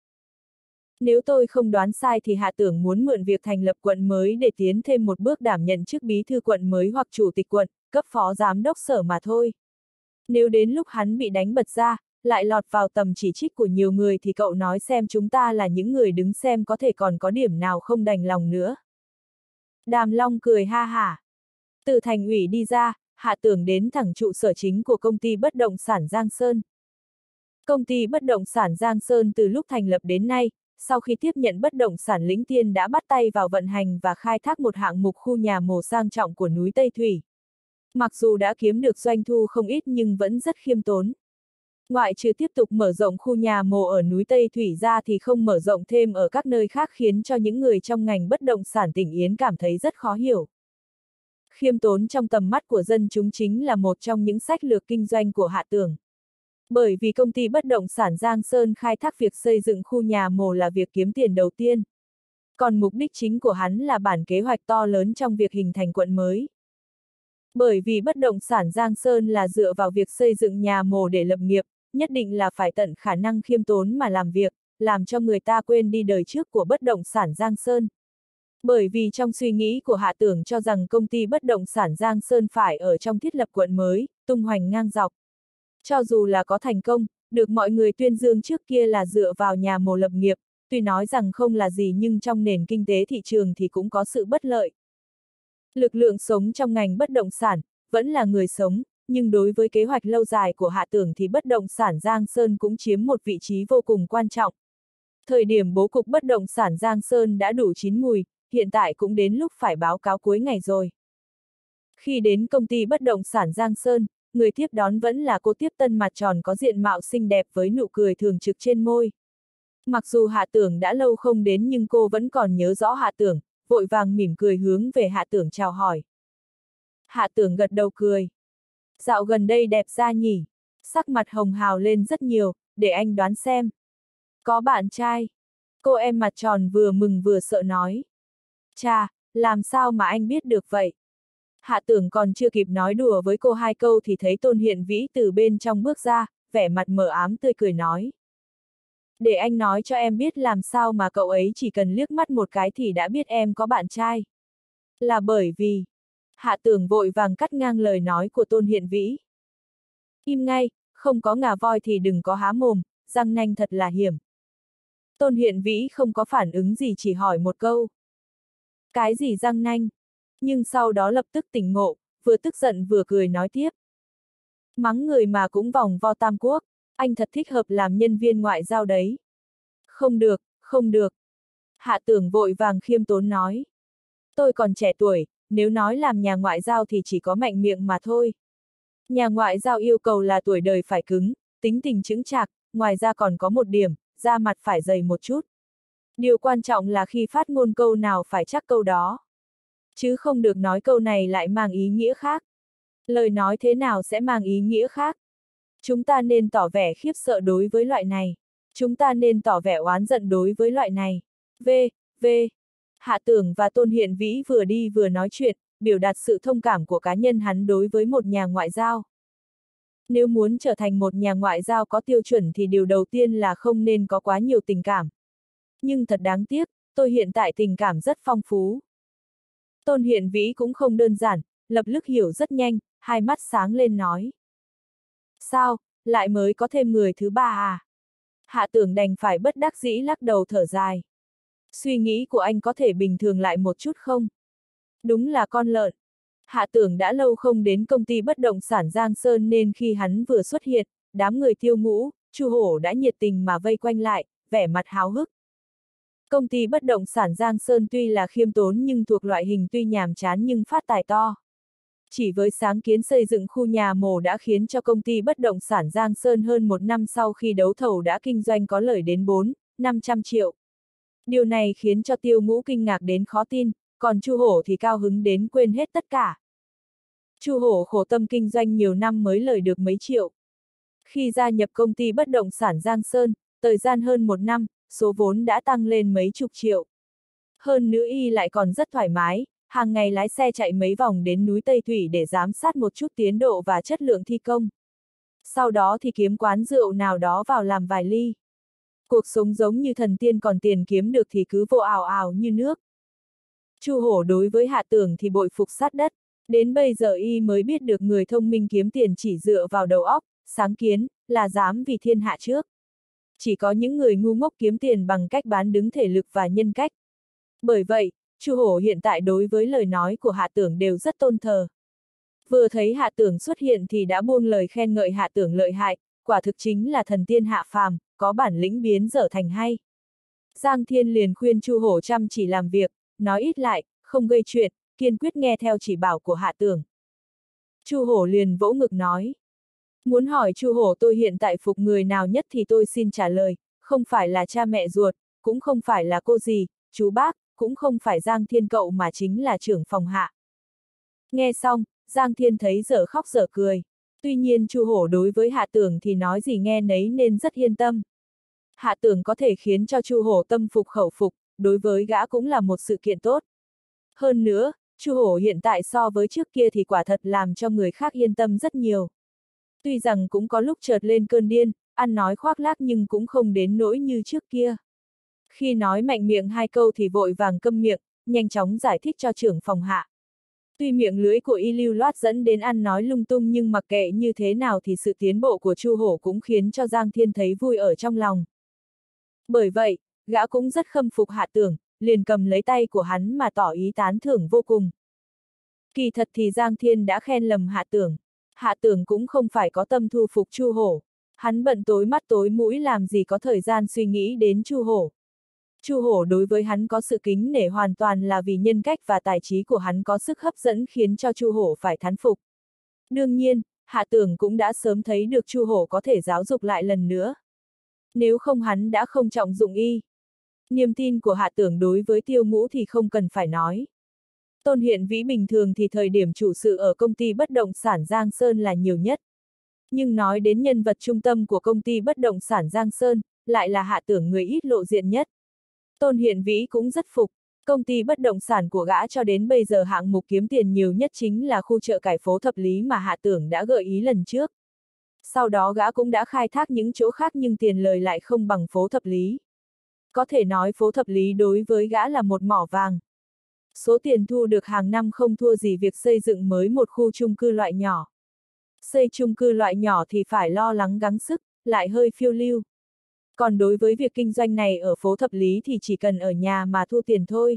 Nếu tôi không đoán sai thì Hạ Tưởng muốn mượn việc thành lập quận mới để tiến thêm một bước đảm nhận chức bí thư quận mới hoặc chủ tịch quận, cấp phó giám đốc sở mà thôi. Nếu đến lúc hắn bị đánh bật ra, lại lọt vào tầm chỉ trích của nhiều người thì cậu nói xem chúng ta là những người đứng xem có thể còn có điểm nào không đành lòng nữa. Đàm Long cười ha hả. Từ thành ủy đi ra, Hạ Tưởng đến thẳng trụ sở chính của công ty bất động sản Giang Sơn. Công ty bất động sản Giang Sơn từ lúc thành lập đến nay, sau khi tiếp nhận bất động sản Lĩnh Tiên đã bắt tay vào vận hành và khai thác một hạng mục khu nhà mồ sang trọng của núi Tây Thủy. Mặc dù đã kiếm được doanh thu không ít nhưng vẫn rất khiêm tốn. Ngoại trừ tiếp tục mở rộng khu nhà mồ ở núi Tây Thủy ra thì không mở rộng thêm ở các nơi khác khiến cho những người trong ngành bất động sản tỉnh Yến cảm thấy rất khó hiểu. Khiêm tốn trong tầm mắt của dân chúng chính là một trong những sách lược kinh doanh của Hạ Tưởng. Bởi vì công ty bất động sản Giang Sơn khai thác việc xây dựng khu nhà mồ là việc kiếm tiền đầu tiên. Còn mục đích chính của hắn là bản kế hoạch to lớn trong việc hình thành quận mới. Bởi vì bất động sản Giang Sơn là dựa vào việc xây dựng nhà mồ để lập nghiệp, nhất định là phải tận khả năng khiêm tốn mà làm việc, làm cho người ta quên đi đời trước của bất động sản Giang Sơn. Bởi vì trong suy nghĩ của Hạ Tưởng cho rằng công ty bất động sản Giang Sơn phải ở trong thiết lập quận mới, tung hoành ngang dọc. Cho dù là có thành công, được mọi người tuyên dương trước kia là dựa vào nhà mồ lập nghiệp, tuy nói rằng không là gì nhưng trong nền kinh tế thị trường thì cũng có sự bất lợi. Lực lượng sống trong ngành bất động sản, vẫn là người sống, nhưng đối với kế hoạch lâu dài của Hạ Tưởng thì bất động sản Giang Sơn cũng chiếm một vị trí vô cùng quan trọng. Thời điểm bố cục bất động sản Giang Sơn đã đủ chín mùi, hiện tại cũng đến lúc phải báo cáo cuối ngày rồi. Khi đến công ty bất động sản Giang Sơn, người tiếp đón vẫn là cô tiếp tân mặt tròn có diện mạo xinh đẹp với nụ cười thường trực trên môi. Mặc dù Hạ Tưởng đã lâu không đến nhưng cô vẫn còn nhớ rõ Hạ Tưởng, vội vàng mỉm cười hướng về Hạ Tưởng chào hỏi. Hạ Tưởng gật đầu cười. Dạo gần đây đẹp ra nhỉ, sắc mặt hồng hào lên rất nhiều, để anh đoán xem. Có bạn trai. Cô em mặt tròn vừa mừng vừa sợ nói. Chà, làm sao mà anh biết được vậy? Hạ Tưởng còn chưa kịp nói đùa với cô hai câu thì thấy Tôn Hiện Vĩ từ bên trong bước ra, vẻ mặt mờ ám tươi cười nói. Để anh nói cho em biết làm sao mà cậu ấy chỉ cần liếc mắt một cái thì đã biết em có bạn trai. Là bởi vì... Hạ Tưởng vội vàng cắt ngang lời nói của Tôn Hiện Vĩ. Im ngay, không có ngà voi thì đừng có há mồm, răng nanh thật là hiểm. Tôn Hiện Vĩ không có phản ứng gì chỉ hỏi một câu. Cái gì răng nanh? Nhưng sau đó lập tức tỉnh ngộ, vừa tức giận vừa cười nói tiếp. Mắng người mà cũng vòng vo tam quốc, anh thật thích hợp làm nhân viên ngoại giao đấy. Không được, không được. Hạ Tưởng vội vàng khiêm tốn nói. Tôi còn trẻ tuổi, nếu nói làm nhà ngoại giao thì chỉ có mạnh miệng mà thôi. Nhà ngoại giao yêu cầu là tuổi đời phải cứng, tính tình chững chạc, ngoài ra còn có một điểm, da mặt phải dày một chút. Điều quan trọng là khi phát ngôn câu nào phải chắc câu đó. Chứ không được nói câu này lại mang ý nghĩa khác. Lời nói thế nào sẽ mang ý nghĩa khác? Chúng ta nên tỏ vẻ khiếp sợ đối với loại này. Chúng ta nên tỏ vẻ oán giận đối với loại này. V, V. Hạ Tưởng và Tôn Hiện Vĩ vừa đi vừa nói chuyện, biểu đạt sự thông cảm của cá nhân hắn đối với một nhà ngoại giao. Nếu muốn trở thành một nhà ngoại giao có tiêu chuẩn thì điều đầu tiên là không nên có quá nhiều tình cảm. Nhưng thật đáng tiếc, tôi hiện tại tình cảm rất phong phú. Tôn Hiện Vĩ cũng không đơn giản, lập tức hiểu rất nhanh, hai mắt sáng lên nói. Sao, lại mới có thêm người thứ ba à? Hạ Tưởng đành phải bất đắc dĩ lắc đầu thở dài. Suy nghĩ của anh có thể bình thường lại một chút không? Đúng là con lợn. Hạ Tưởng đã lâu không đến công ty bất động sản Giang Sơn nên khi hắn vừa xuất hiện, đám người Tiêu Ngũ, Chu Hổ đã nhiệt tình mà vây quanh lại, vẻ mặt háo hức. Công ty bất động sản Giang Sơn tuy là khiêm tốn nhưng thuộc loại hình tuy nhàm chán nhưng phát tài to. Chỉ với sáng kiến xây dựng khu nhà mổ đã khiến cho công ty bất động sản Giang Sơn hơn một năm sau khi đấu thầu đã kinh doanh có lời đến bốn, năm trăm triệu. Điều này khiến cho Tiêu Ngũ kinh ngạc đến khó tin, còn Chu Hổ thì cao hứng đến quên hết tất cả. Chu Hổ khổ tâm kinh doanh nhiều năm mới lời được mấy triệu. Khi gia nhập công ty bất động sản Giang Sơn, thời gian hơn một năm, số vốn đã tăng lên mấy chục triệu. Hơn nữa y lại còn rất thoải mái, hàng ngày lái xe chạy mấy vòng đến núi Tây Thủy để giám sát một chút tiến độ và chất lượng thi công. Sau đó thì kiếm quán rượu nào đó vào làm vài ly. Cuộc sống giống như thần tiên, còn tiền kiếm được thì cứ vô ào ào như nước. Chu Hổ đối với Hạ Tưởng thì bội phục sát đất, đến bây giờ y mới biết được người thông minh kiếm tiền chỉ dựa vào đầu óc, sáng kiến, là dám vì thiên hạ trước. Chỉ có những người ngu ngốc kiếm tiền bằng cách bán đứng thể lực và nhân cách. Bởi vậy, Chu Hổ hiện tại đối với lời nói của Hạ Tưởng đều rất tôn thờ. Vừa thấy Hạ Tưởng xuất hiện thì đã buông lời khen ngợi Hạ Tưởng lợi hại, quả thực chính là thần tiên hạ phàm, có bản lĩnh biến dở thành hay. Giang Thiên liền khuyên Chu Hổ chăm chỉ làm việc, nói ít lại, không gây chuyện, kiên quyết nghe theo chỉ bảo của Hạ Tưởng. Chu Hổ liền vỗ ngực nói. Muốn hỏi Chu Hổ tôi hiện tại phục người nào nhất thì tôi xin trả lời, không phải là cha mẹ ruột, cũng không phải là cô dì, chú bác, cũng không phải Giang Thiên cậu mà chính là trưởng phòng Hạ. Nghe xong, Giang Thiên thấy dở khóc dở cười. Tuy nhiên Chu Hổ đối với Hạ Tưởng thì nói gì nghe nấy nên rất yên tâm. Hạ Tưởng có thể khiến cho Chu Hổ tâm phục khẩu phục, đối với gã cũng là một sự kiện tốt. Hơn nữa, Chu Hổ hiện tại so với trước kia thì quả thật làm cho người khác yên tâm rất nhiều. Tuy rằng cũng có lúc chợt lên cơn điên, ăn nói khoác lác nhưng cũng không đến nỗi như trước kia. Khi nói mạnh miệng hai câu thì vội vàng câm miệng, nhanh chóng giải thích cho trưởng phòng Hạ. Tuy miệng lưỡi của y lưu loát dẫn đến ăn nói lung tung nhưng mặc kệ như thế nào thì sự tiến bộ của Chu Hổ cũng khiến cho Giang Thiên thấy vui ở trong lòng. Bởi vậy, gã cũng rất khâm phục Hạ Tưởng, liền cầm lấy tay của hắn mà tỏ ý tán thưởng vô cùng. Kỳ thật thì Giang Thiên đã khen lầm Hạ Tưởng. Hạ Tưởng cũng không phải có tâm thu phục Chu Hổ. Hắn bận tối mắt tối mũi làm gì có thời gian suy nghĩ đến Chu Hổ. Chu Hổ đối với hắn có sự kính nể hoàn toàn là vì nhân cách và tài trí của hắn có sức hấp dẫn khiến cho Chu Hổ phải thán phục. Đương nhiên, Hạ Tưởng cũng đã sớm thấy được Chu Hổ có thể giáo dục lại lần nữa. Nếu không hắn đã không trọng dụng y. Niềm tin của Hạ Tưởng đối với Tiêu Ngũ thì không cần phải nói. Tôn Hiện Vĩ bình thường thì thời điểm chủ sự ở công ty bất động sản Giang Sơn là nhiều nhất. Nhưng nói đến nhân vật trung tâm của công ty bất động sản Giang Sơn, lại là Hạ Tưởng người ít lộ diện nhất. Tôn Hiện Vĩ cũng rất phục, công ty bất động sản của gã cho đến bây giờ hạng mục kiếm tiền nhiều nhất chính là khu chợ cải phố Thập Lý mà Hạ Tưởng đã gợi ý lần trước. Sau đó gã cũng đã khai thác những chỗ khác nhưng tiền lời lại không bằng phố Thập Lý. Có thể nói phố Thập Lý đối với gã là một mỏ vàng. Số tiền thu được hàng năm không thua gì việc xây dựng mới một khu chung cư loại nhỏ. Xây chung cư loại nhỏ thì phải lo lắng gắng sức, lại hơi phiêu lưu. Còn đối với việc kinh doanh này ở phố Thập Lý thì chỉ cần ở nhà mà thu tiền thôi.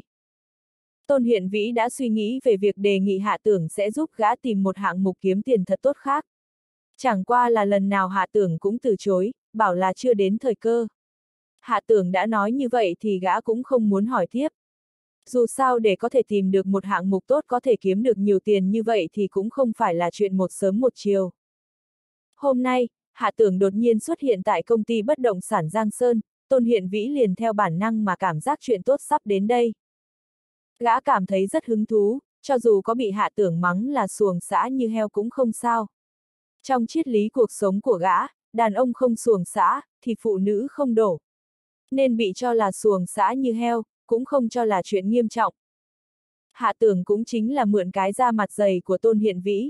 Tôn Hiện Vĩ đã suy nghĩ về việc đề nghị Hạ Tưởng sẽ giúp gã tìm một hạng mục kiếm tiền thật tốt khác. Chẳng qua là lần nào Hạ Tưởng cũng từ chối, bảo là chưa đến thời cơ. Hạ Tưởng đã nói như vậy thì gã cũng không muốn hỏi tiếp. Dù sao để có thể tìm được một hạng mục tốt có thể kiếm được nhiều tiền như vậy thì cũng không phải là chuyện một sớm một chiều. Hôm nay, Hạ Tưởng đột nhiên xuất hiện tại công ty bất động sản Giang Sơn, Tôn Hiện Vĩ liền theo bản năng mà cảm giác chuyện tốt sắp đến đây. Gã cảm thấy rất hứng thú, cho dù có bị Hạ Tưởng mắng là xuồng xã như heo cũng không sao. Trong triết lý cuộc sống của gã, đàn ông không xuồng xã, thì phụ nữ không đổ. Nên bị cho là xuồng xã như heo, cũng không cho là chuyện nghiêm trọng. Hạ Tưởng cũng chính là mượn cái da mặt dày của Tôn Hiện Vĩ.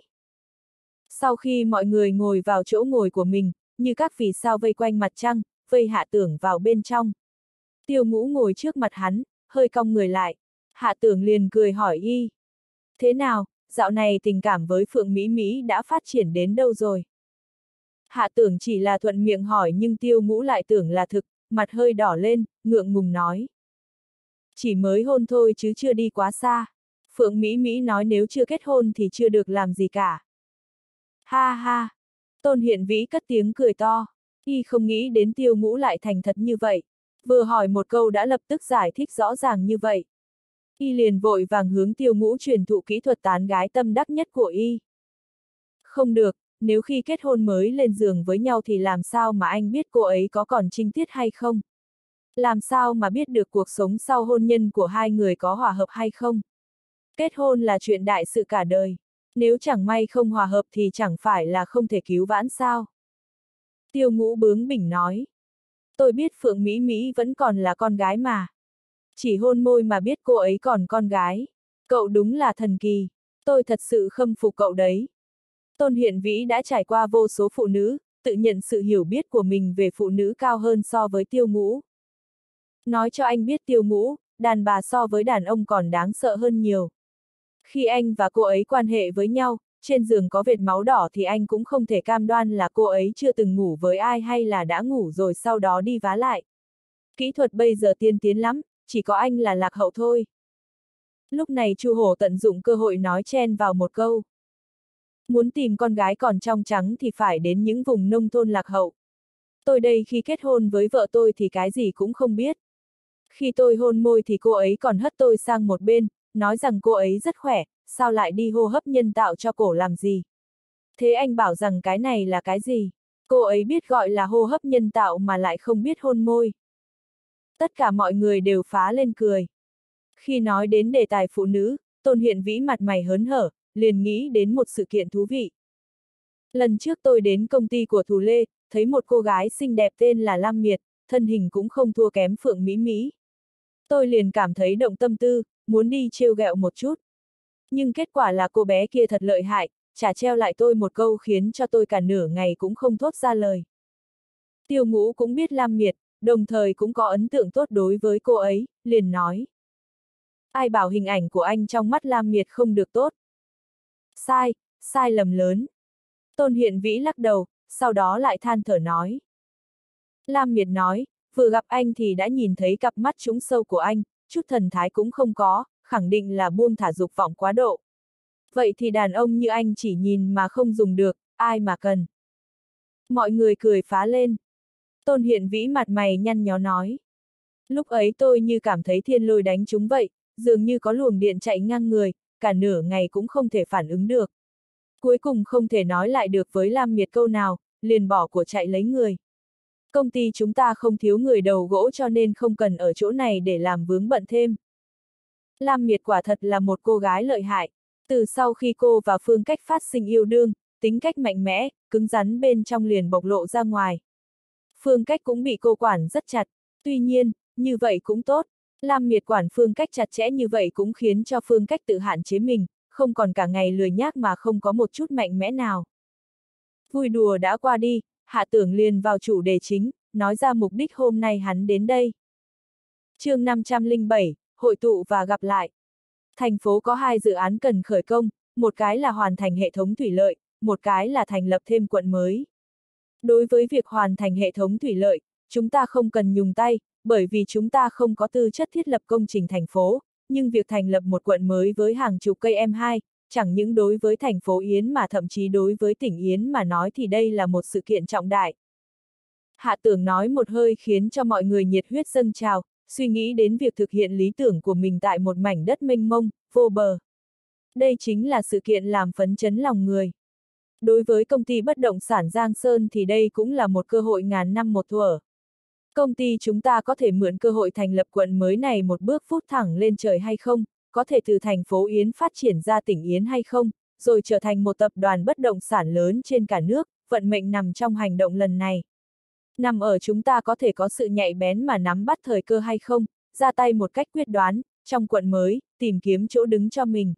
Sau khi mọi người ngồi vào chỗ ngồi của mình, như các vì sao vây quanh mặt trăng, vây Hạ Tưởng vào bên trong. Tiêu Ngũ ngồi trước mặt hắn, hơi cong người lại. Hạ Tưởng liền cười hỏi y. Thế nào, dạo này tình cảm với Phượng Mỹ Mỹ đã phát triển đến đâu rồi? Hạ Tưởng chỉ là thuận miệng hỏi nhưng Tiêu Ngũ lại tưởng là thực, mặt hơi đỏ lên, ngượng ngùng nói. Chỉ mới hôn thôi chứ chưa đi quá xa. Phượng Mỹ Mỹ nói nếu chưa kết hôn thì chưa được làm gì cả. Ha ha! Tôn Hiện Vĩ cất tiếng cười to. Y không nghĩ đến Tiêu Ngũ lại thành thật như vậy. Vừa hỏi một câu đã lập tức giải thích rõ ràng như vậy. Y liền vội vàng hướng Tiêu Ngũ truyền thụ kỹ thuật tán gái tâm đắc nhất của Y. Không được, nếu khi kết hôn mới lên giường với nhau thì làm sao mà anh biết cô ấy có còn trinh tiết hay không? Làm sao mà biết được cuộc sống sau hôn nhân của hai người có hòa hợp hay không? Kết hôn là chuyện đại sự cả đời. Nếu chẳng may không hòa hợp thì chẳng phải là không thể cứu vãn sao? Tiêu Ngũ bướng bỉnh nói. Tôi biết Phượng Mỹ Mỹ vẫn còn là con gái mà. Chỉ hôn môi mà biết cô ấy còn con gái. Cậu đúng là thần kỳ. Tôi thật sự khâm phục cậu đấy. Tôn Hiện Vĩ đã trải qua vô số phụ nữ, tự nhận sự hiểu biết của mình về phụ nữ cao hơn so với Tiêu Ngũ. Nói cho anh biết Tiêu Ngũ, đàn bà so với đàn ông còn đáng sợ hơn nhiều. Khi anh và cô ấy quan hệ với nhau, trên giường có vệt máu đỏ thì anh cũng không thể cam đoan là cô ấy chưa từng ngủ với ai hay là đã ngủ rồi sau đó đi vá lại. Kỹ thuật bây giờ tiên tiến lắm, chỉ có anh là lạc hậu thôi. Lúc này Chu Hổ tận dụng cơ hội nói chen vào một câu. Muốn tìm con gái còn trong trắng thì phải đến những vùng nông thôn lạc hậu. Tôi đây khi kết hôn với vợ tôi thì cái gì cũng không biết. Khi tôi hôn môi thì cô ấy còn hất tôi sang một bên, nói rằng cô ấy rất khỏe, sao lại đi hô hấp nhân tạo cho cổ làm gì? Thế anh bảo rằng cái này là cái gì? Cô ấy biết gọi là hô hấp nhân tạo mà lại không biết hôn môi. Tất cả mọi người đều phá lên cười. Khi nói đến đề tài phụ nữ, Tôn Hiện Vĩ mặt mày hớn hở, liền nghĩ đến một sự kiện thú vị. Lần trước tôi đến công ty của Thù Lê, thấy một cô gái xinh đẹp tên là Lam Miệt, thân hình cũng không thua kém Phượng Mỹ Mỹ. Tôi liền cảm thấy động tâm tư, muốn đi trêu ghẹo một chút. Nhưng kết quả là cô bé kia thật lợi hại, chả treo lại tôi một câu khiến cho tôi cả nửa ngày cũng không thốt ra lời. Tiêu Ngũ cũng biết Lam Miệt, đồng thời cũng có ấn tượng tốt đối với cô ấy, liền nói. Ai bảo hình ảnh của anh trong mắt Lam Miệt không được tốt? Sai, sai lầm lớn. Tôn Hiện Vĩ lắc đầu, sau đó lại than thở nói. Lam Miệt nói, vừa gặp anh thì đã nhìn thấy cặp mắt trũng sâu của anh, chút thần thái cũng không có, khẳng định là buông thả dục vọng quá độ. Vậy thì đàn ông như anh chỉ nhìn mà không dùng được, ai mà cần. Mọi người cười phá lên. Tôn Hiện Vĩ mặt mày nhăn nhó nói. Lúc ấy tôi như cảm thấy thiên lôi đánh trúng vậy, dường như có luồng điện chạy ngang người, cả nửa ngày cũng không thể phản ứng được. Cuối cùng không thể nói lại được với Lam Miệt câu nào, liền bỏ của chạy lấy người. Công ty chúng ta không thiếu người đầu gỗ cho nên không cần ở chỗ này để làm vướng bận thêm. Lam Miệt quả thật là một cô gái lợi hại. Từ sau khi cô và Phương Cách phát sinh yêu đương, tính cách mạnh mẽ, cứng rắn bên trong liền bộc lộ ra ngoài. Phương Cách cũng bị cô quản rất chặt. Tuy nhiên, như vậy cũng tốt. Lam Miệt quản Phương Cách chặt chẽ như vậy cũng khiến cho Phương Cách tự hạn chế mình, không còn cả ngày lười nhác mà không có một chút mạnh mẽ nào. Vui đùa đã qua đi, Hạ Tưởng liền vào chủ đề chính, nói ra mục đích hôm nay hắn đến đây. Chương năm trăm lẻ bảy, hội tụ và gặp lại. Thành phố có hai dự án cần khởi công, một cái là hoàn thành hệ thống thủy lợi, một cái là thành lập thêm quận mới. Đối với việc hoàn thành hệ thống thủy lợi, chúng ta không cần nhúng tay, bởi vì chúng ta không có tư chất thiết lập công trình thành phố, nhưng việc thành lập một quận mới với hàng chục cây em hai, chẳng những đối với thành phố Yến mà thậm chí đối với tỉnh Yến mà nói thì đây là một sự kiện trọng đại. Hạ Tưởng nói một hơi khiến cho mọi người nhiệt huyết dâng trào, suy nghĩ đến việc thực hiện lý tưởng của mình tại một mảnh đất mênh mông, vô bờ. Đây chính là sự kiện làm phấn chấn lòng người. Đối với công ty bất động sản Giang Sơn thì đây cũng là một cơ hội ngàn năm một thuở. Công ty chúng ta có thể mượn cơ hội thành lập quận mới này một bước phút thẳng lên trời hay không, có thể từ thành phố Yến phát triển ra tỉnh Yến hay không, rồi trở thành một tập đoàn bất động sản lớn trên cả nước, vận mệnh nằm trong hành động lần này. Nằm ở chúng ta có thể có sự nhạy bén mà nắm bắt thời cơ hay không, ra tay một cách quyết đoán, trong quận mới, tìm kiếm chỗ đứng cho mình.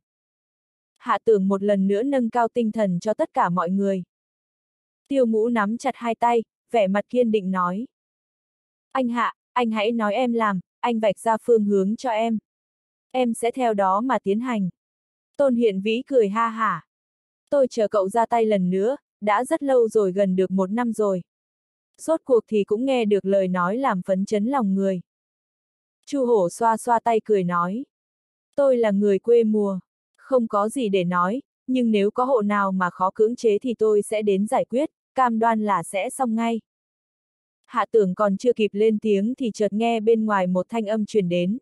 Hạ Tưởng một lần nữa nâng cao tinh thần cho tất cả mọi người. Tiêu Ngũ nắm chặt hai tay, vẻ mặt kiên định nói. Anh Hạ, anh hãy nói em làm, anh vạch ra phương hướng cho em. Em sẽ theo đó mà tiến hành. Tôn Hiện Vĩ cười ha hả. Tôi chờ cậu ra tay lần nữa, đã rất lâu rồi, gần được một năm rồi. Rốt cuộc thì cũng nghe được lời nói làm phấn chấn lòng người. Chu Hổ xoa xoa tay cười nói. Tôi là người quê mùa, không có gì để nói, nhưng nếu có hộ nào mà khó cưỡng chế thì tôi sẽ đến giải quyết, cam đoan là sẽ xong ngay. Hạ Tưởng còn chưa kịp lên tiếng thì chợt nghe bên ngoài một thanh âm truyền đến.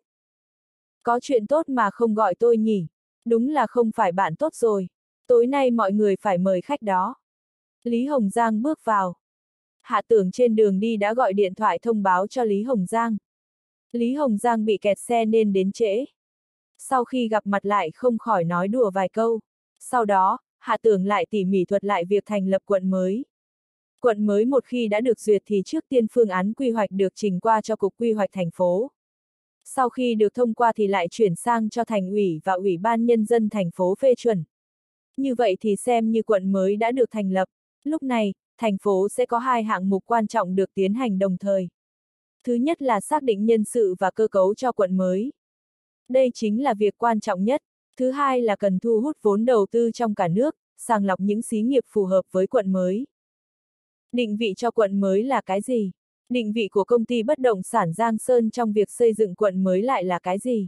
Có chuyện tốt mà không gọi tôi nhỉ? Đúng là không phải bạn tốt rồi. Tối nay mọi người phải mời khách đó. Lý Hồng Giang bước vào. Hạ Tưởng trên đường đi đã gọi điện thoại thông báo cho Lý Hồng Giang. Lý Hồng Giang bị kẹt xe nên đến trễ. Sau khi gặp mặt lại không khỏi nói đùa vài câu. Sau đó, Hạ Tưởng lại tỉ mỉ thuật lại việc thành lập quận mới. Quận mới một khi đã được duyệt thì trước tiên phương án quy hoạch được trình qua cho Cục Quy hoạch thành phố. Sau khi được thông qua thì lại chuyển sang cho Thành ủy và Ủy ban Nhân dân thành phố phê chuẩn. Như vậy thì xem như quận mới đã được thành lập. Lúc này, thành phố sẽ có hai hạng mục quan trọng được tiến hành đồng thời. Thứ nhất là xác định nhân sự và cơ cấu cho quận mới. Đây chính là việc quan trọng nhất. Thứ hai là cần thu hút vốn đầu tư trong cả nước, sàng lọc những xí nghiệp phù hợp với quận mới. Định vị cho quận mới là cái gì? Định vị của công ty bất động sản Giang Sơn trong việc xây dựng quận mới lại là cái gì?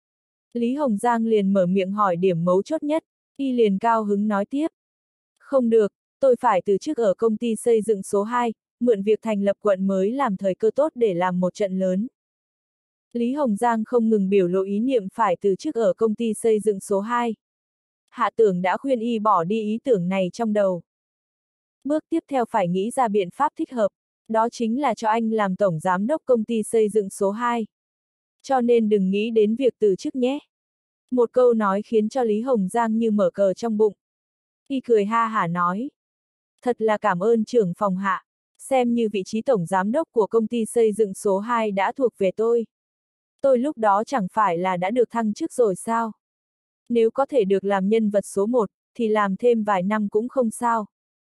Lý Hồng Giang liền mở miệng hỏi điểm mấu chốt nhất, y liền cao hứng nói tiếp. Không được, tôi phải từ chức ở công ty xây dựng số hai, mượn việc thành lập quận mới làm thời cơ tốt để làm một trận lớn. Lý Hồng Giang không ngừng biểu lộ ý niệm phải từ chức ở công ty xây dựng số hai. Hạ Tưởng đã khuyên y bỏ đi ý tưởng này trong đầu. Bước tiếp theo phải nghĩ ra biện pháp thích hợp, đó chính là cho anh làm tổng giám đốc công ty xây dựng số hai. Cho nên đừng nghĩ đến việc từ chức nhé. Một câu nói khiến cho Lý Hồng Giang như mở cờ trong bụng. Y cười ha hả nói. Thật là cảm ơn trưởng phòng Hạ, xem như vị trí tổng giám đốc của công ty xây dựng số hai đã thuộc về tôi. Tôi lúc đó chẳng phải là đã được thăng chức rồi sao? Nếu có thể được làm nhân vật số một, thì làm thêm vài năm cũng không sao.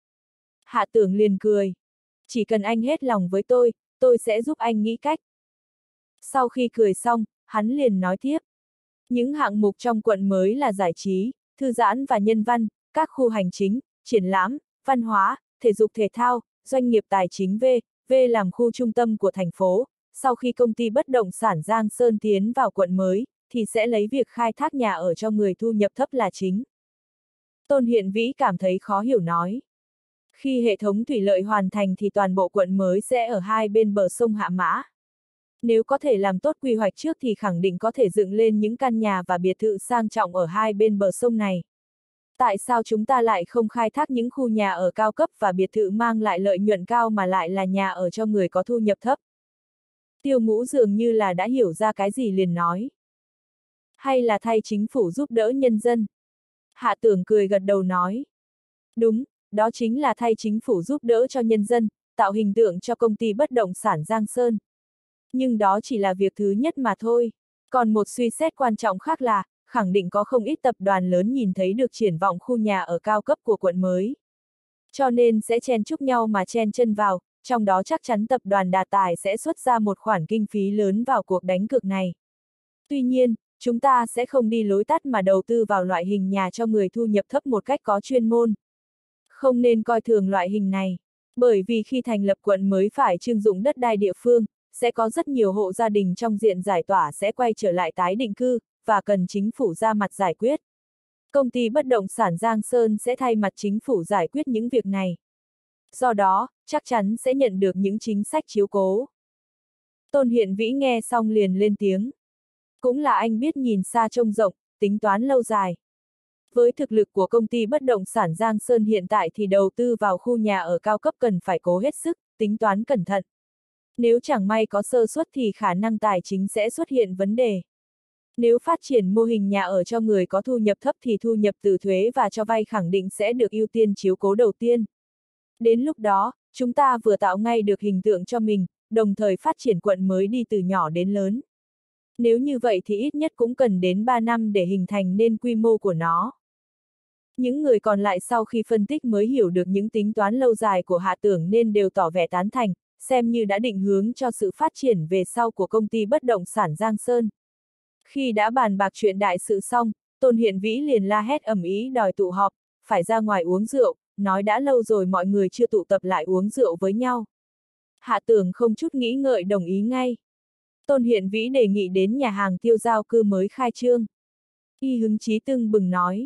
Hạ Tưởng liền cười. Chỉ cần anh hết lòng với tôi, tôi sẽ giúp anh nghĩ cách. Sau khi cười xong, hắn liền nói tiếp. Những hạng mục trong quận mới là giải trí, thư giãn và nhân văn, các khu hành chính, triển lãm, văn hóa, thể dục thể thao, doanh nghiệp tài chính V, V làm khu trung tâm của thành phố. Sau khi công ty bất động sản Giang Sơn tiến vào quận mới, thì sẽ lấy việc khai thác nhà ở cho người thu nhập thấp là chính. Tôn Hiện Vĩ cảm thấy khó hiểu nói. Khi hệ thống thủy lợi hoàn thành thì toàn bộ quận mới sẽ ở hai bên bờ sông Hạ Mã. Nếu có thể làm tốt quy hoạch trước thì khẳng định có thể dựng lên những căn nhà và biệt thự sang trọng ở hai bên bờ sông này. Tại sao chúng ta lại không khai thác những khu nhà ở cao cấp và biệt thự mang lại lợi nhuận cao mà lại là nhà ở cho người có thu nhập thấp? Tiêu Ngũ dường như là đã hiểu ra cái gì liền nói. Hay là thay chính phủ giúp đỡ nhân dân? Hạ Tưởng cười gật đầu nói. Đúng, đó chính là thay chính phủ giúp đỡ cho nhân dân, tạo hình tượng cho công ty bất động sản Giang Sơn. Nhưng đó chỉ là việc thứ nhất mà thôi. Còn một suy xét quan trọng khác là, khẳng định có không ít tập đoàn lớn nhìn thấy được triển vọng khu nhà ở cao cấp của quận mới. Cho nên sẽ chen chúc nhau mà chen chân vào, trong đó chắc chắn tập đoàn Đà Tài sẽ xuất ra một khoản kinh phí lớn vào cuộc đánh cược này. Tuy nhiên, chúng ta sẽ không đi lối tắt mà đầu tư vào loại hình nhà cho người thu nhập thấp một cách có chuyên môn. Không nên coi thường loại hình này, bởi vì khi thành lập quận mới phải trưng dụng đất đai địa phương, sẽ có rất nhiều hộ gia đình trong diện giải tỏa sẽ quay trở lại tái định cư, và cần chính phủ ra mặt giải quyết. Công ty bất động sản Giang Sơn sẽ thay mặt chính phủ giải quyết những việc này. Do đó, chắc chắn sẽ nhận được những chính sách chiếu cố. Tôn Hiện Vĩ nghe xong liền lên tiếng. Cũng là anh biết nhìn xa trông rộng, tính toán lâu dài. Với thực lực của công ty bất động sản Giang Sơn hiện tại thì đầu tư vào khu nhà ở cao cấp cần phải cố hết sức, tính toán cẩn thận. Nếu chẳng may có sơ suất thì khả năng tài chính sẽ xuất hiện vấn đề. Nếu phát triển mô hình nhà ở cho người có thu nhập thấp thì thu nhập từ thuế và cho vay khẳng định sẽ được ưu tiên chiếu cố đầu tiên. Đến lúc đó, chúng ta vừa tạo ngay được hình tượng cho mình, đồng thời phát triển quận mới đi từ nhỏ đến lớn. Nếu như vậy thì ít nhất cũng cần đến ba năm để hình thành nên quy mô của nó. Những người còn lại sau khi phân tích mới hiểu được những tính toán lâu dài của Hạ Tưởng nên đều tỏ vẻ tán thành, xem như đã định hướng cho sự phát triển về sau của công ty bất động sản Giang Sơn. Khi đã bàn bạc chuyện đại sự xong, Tôn Hiện Vĩ liền la hét ầm ĩ đòi tụ họp, phải ra ngoài uống rượu, nói đã lâu rồi mọi người chưa tụ tập lại uống rượu với nhau. Hạ Tưởng không chút nghĩ ngợi đồng ý ngay. Tôn Hiện Vĩ đề nghị đến nhà hàng Tiêu Giao Cư mới khai trương. Y hứng chí tưng bừng nói.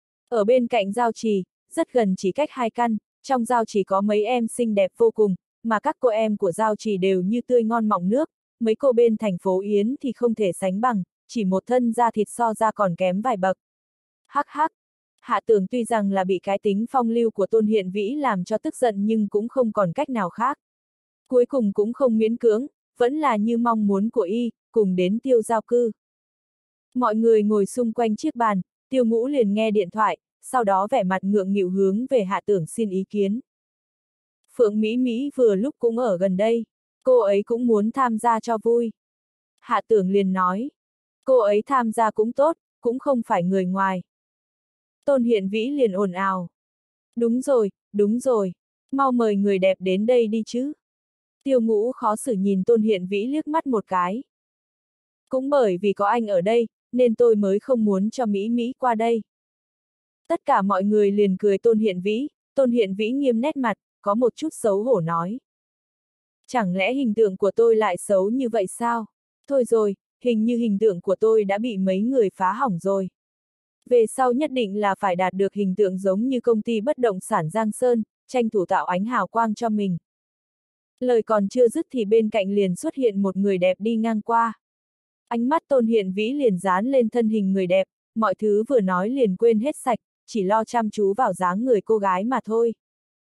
Ở bên cạnh Giao Trì, rất gần chỉ cách hai căn, trong Giao Trì có mấy em xinh đẹp vô cùng, mà các cô em của Giao Chỉ đều như tươi ngon mọng nước, mấy cô bên thành phố Yến thì không thể sánh bằng, chỉ một thân da thịt so ra còn kém vài bậc. Hắc hắc. Hạ Tưởng tuy rằng là bị cái tính phong lưu của Tôn Hiện Vĩ làm cho tức giận nhưng cũng không còn cách nào khác. Cuối cùng cũng không miễn cưỡng, vẫn là như mong muốn của y, cùng đến Tiêu Giao Cư. Mọi người ngồi xung quanh chiếc bàn, Tiêu Ngũ liền nghe điện thoại, sau đó vẻ mặt ngượng nghịu hướng về Hạ Tưởng xin ý kiến. Phượng Mỹ Mỹ vừa lúc cũng ở gần đây, cô ấy cũng muốn tham gia cho vui. Hạ Tưởng liền nói, cô ấy tham gia cũng tốt, cũng không phải người ngoài. Tôn Hiện Vĩ liền ồn ào. Đúng rồi, đúng rồi, mau mời người đẹp đến đây đi chứ. Tiêu Ngũ khó xử nhìn Tôn Hiện Vĩ liếc mắt một cái. Cũng bởi vì có anh ở đây, nên tôi mới không muốn cho Mỹ Mỹ qua đây. Tất cả mọi người liền cười Tôn Hiện Vĩ, Tôn Hiện Vĩ nghiêm nét mặt, có một chút xấu hổ nói. Chẳng lẽ hình tượng của tôi lại xấu như vậy sao? Thôi rồi, hình như hình tượng của tôi đã bị mấy người phá hỏng rồi. Về sau nhất định là phải đạt được hình tượng giống như công ty bất động sản Giang Sơn, tranh thủ tạo ánh hào quang cho mình. Lời còn chưa dứt thì bên cạnh liền xuất hiện một người đẹp đi ngang qua. Ánh mắt Tôn Hiện Vĩ liền dán lên thân hình người đẹp, mọi thứ vừa nói liền quên hết sạch, chỉ lo chăm chú vào dáng người cô gái mà thôi.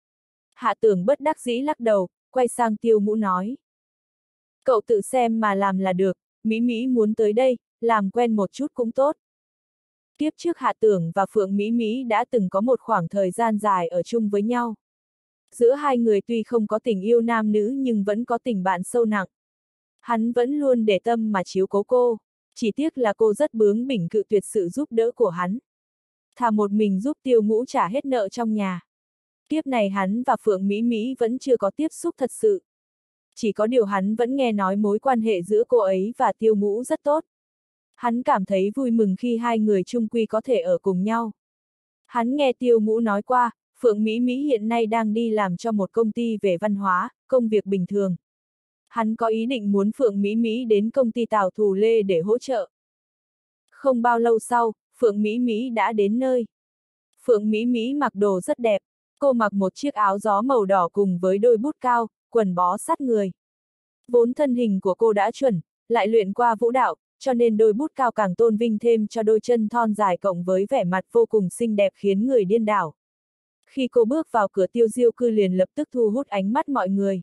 Hạ Tưởng bất đắc dĩ lắc đầu, quay sang Tiêu Ngũ nói. Cậu tự xem mà làm là được, Mỹ Mỹ muốn tới đây, làm quen một chút cũng tốt. Kiếp trước Hạ Tưởng và Phượng Mỹ Mỹ đã từng có một khoảng thời gian dài ở chung với nhau. Giữa hai người tuy không có tình yêu nam nữ nhưng vẫn có tình bạn sâu nặng. Hắn vẫn luôn để tâm mà chiếu cố cô, chỉ tiếc là cô rất bướng bỉnh cự tuyệt sự giúp đỡ của hắn. Thà một mình giúp Tiêu Ngũ trả hết nợ trong nhà. Kiếp này hắn và Phượng Mỹ Mỹ vẫn chưa có tiếp xúc thật sự. Chỉ có điều hắn vẫn nghe nói mối quan hệ giữa cô ấy và Tiêu Ngũ rất tốt. Hắn cảm thấy vui mừng khi hai người chung quy có thể ở cùng nhau. Hắn nghe Tiêu Ngũ nói qua, Phượng Mỹ Mỹ hiện nay đang đi làm cho một công ty về văn hóa, công việc bình thường. Hắn có ý định muốn Phượng Mỹ Mỹ đến công ty Tào Thù Lê để hỗ trợ. Không bao lâu sau, Phượng Mỹ Mỹ đã đến nơi. Phượng Mỹ Mỹ mặc đồ rất đẹp, cô mặc một chiếc áo gió màu đỏ cùng với đôi bút cao, quần bó sát người. Vốn thân hình của cô đã chuẩn, lại luyện qua vũ đạo, cho nên đôi bút cao càng tôn vinh thêm cho đôi chân thon dài cộng với vẻ mặt vô cùng xinh đẹp khiến người điên đảo. Khi cô bước vào cửa Tiêu Diêu Cư liền lập tức thu hút ánh mắt mọi người.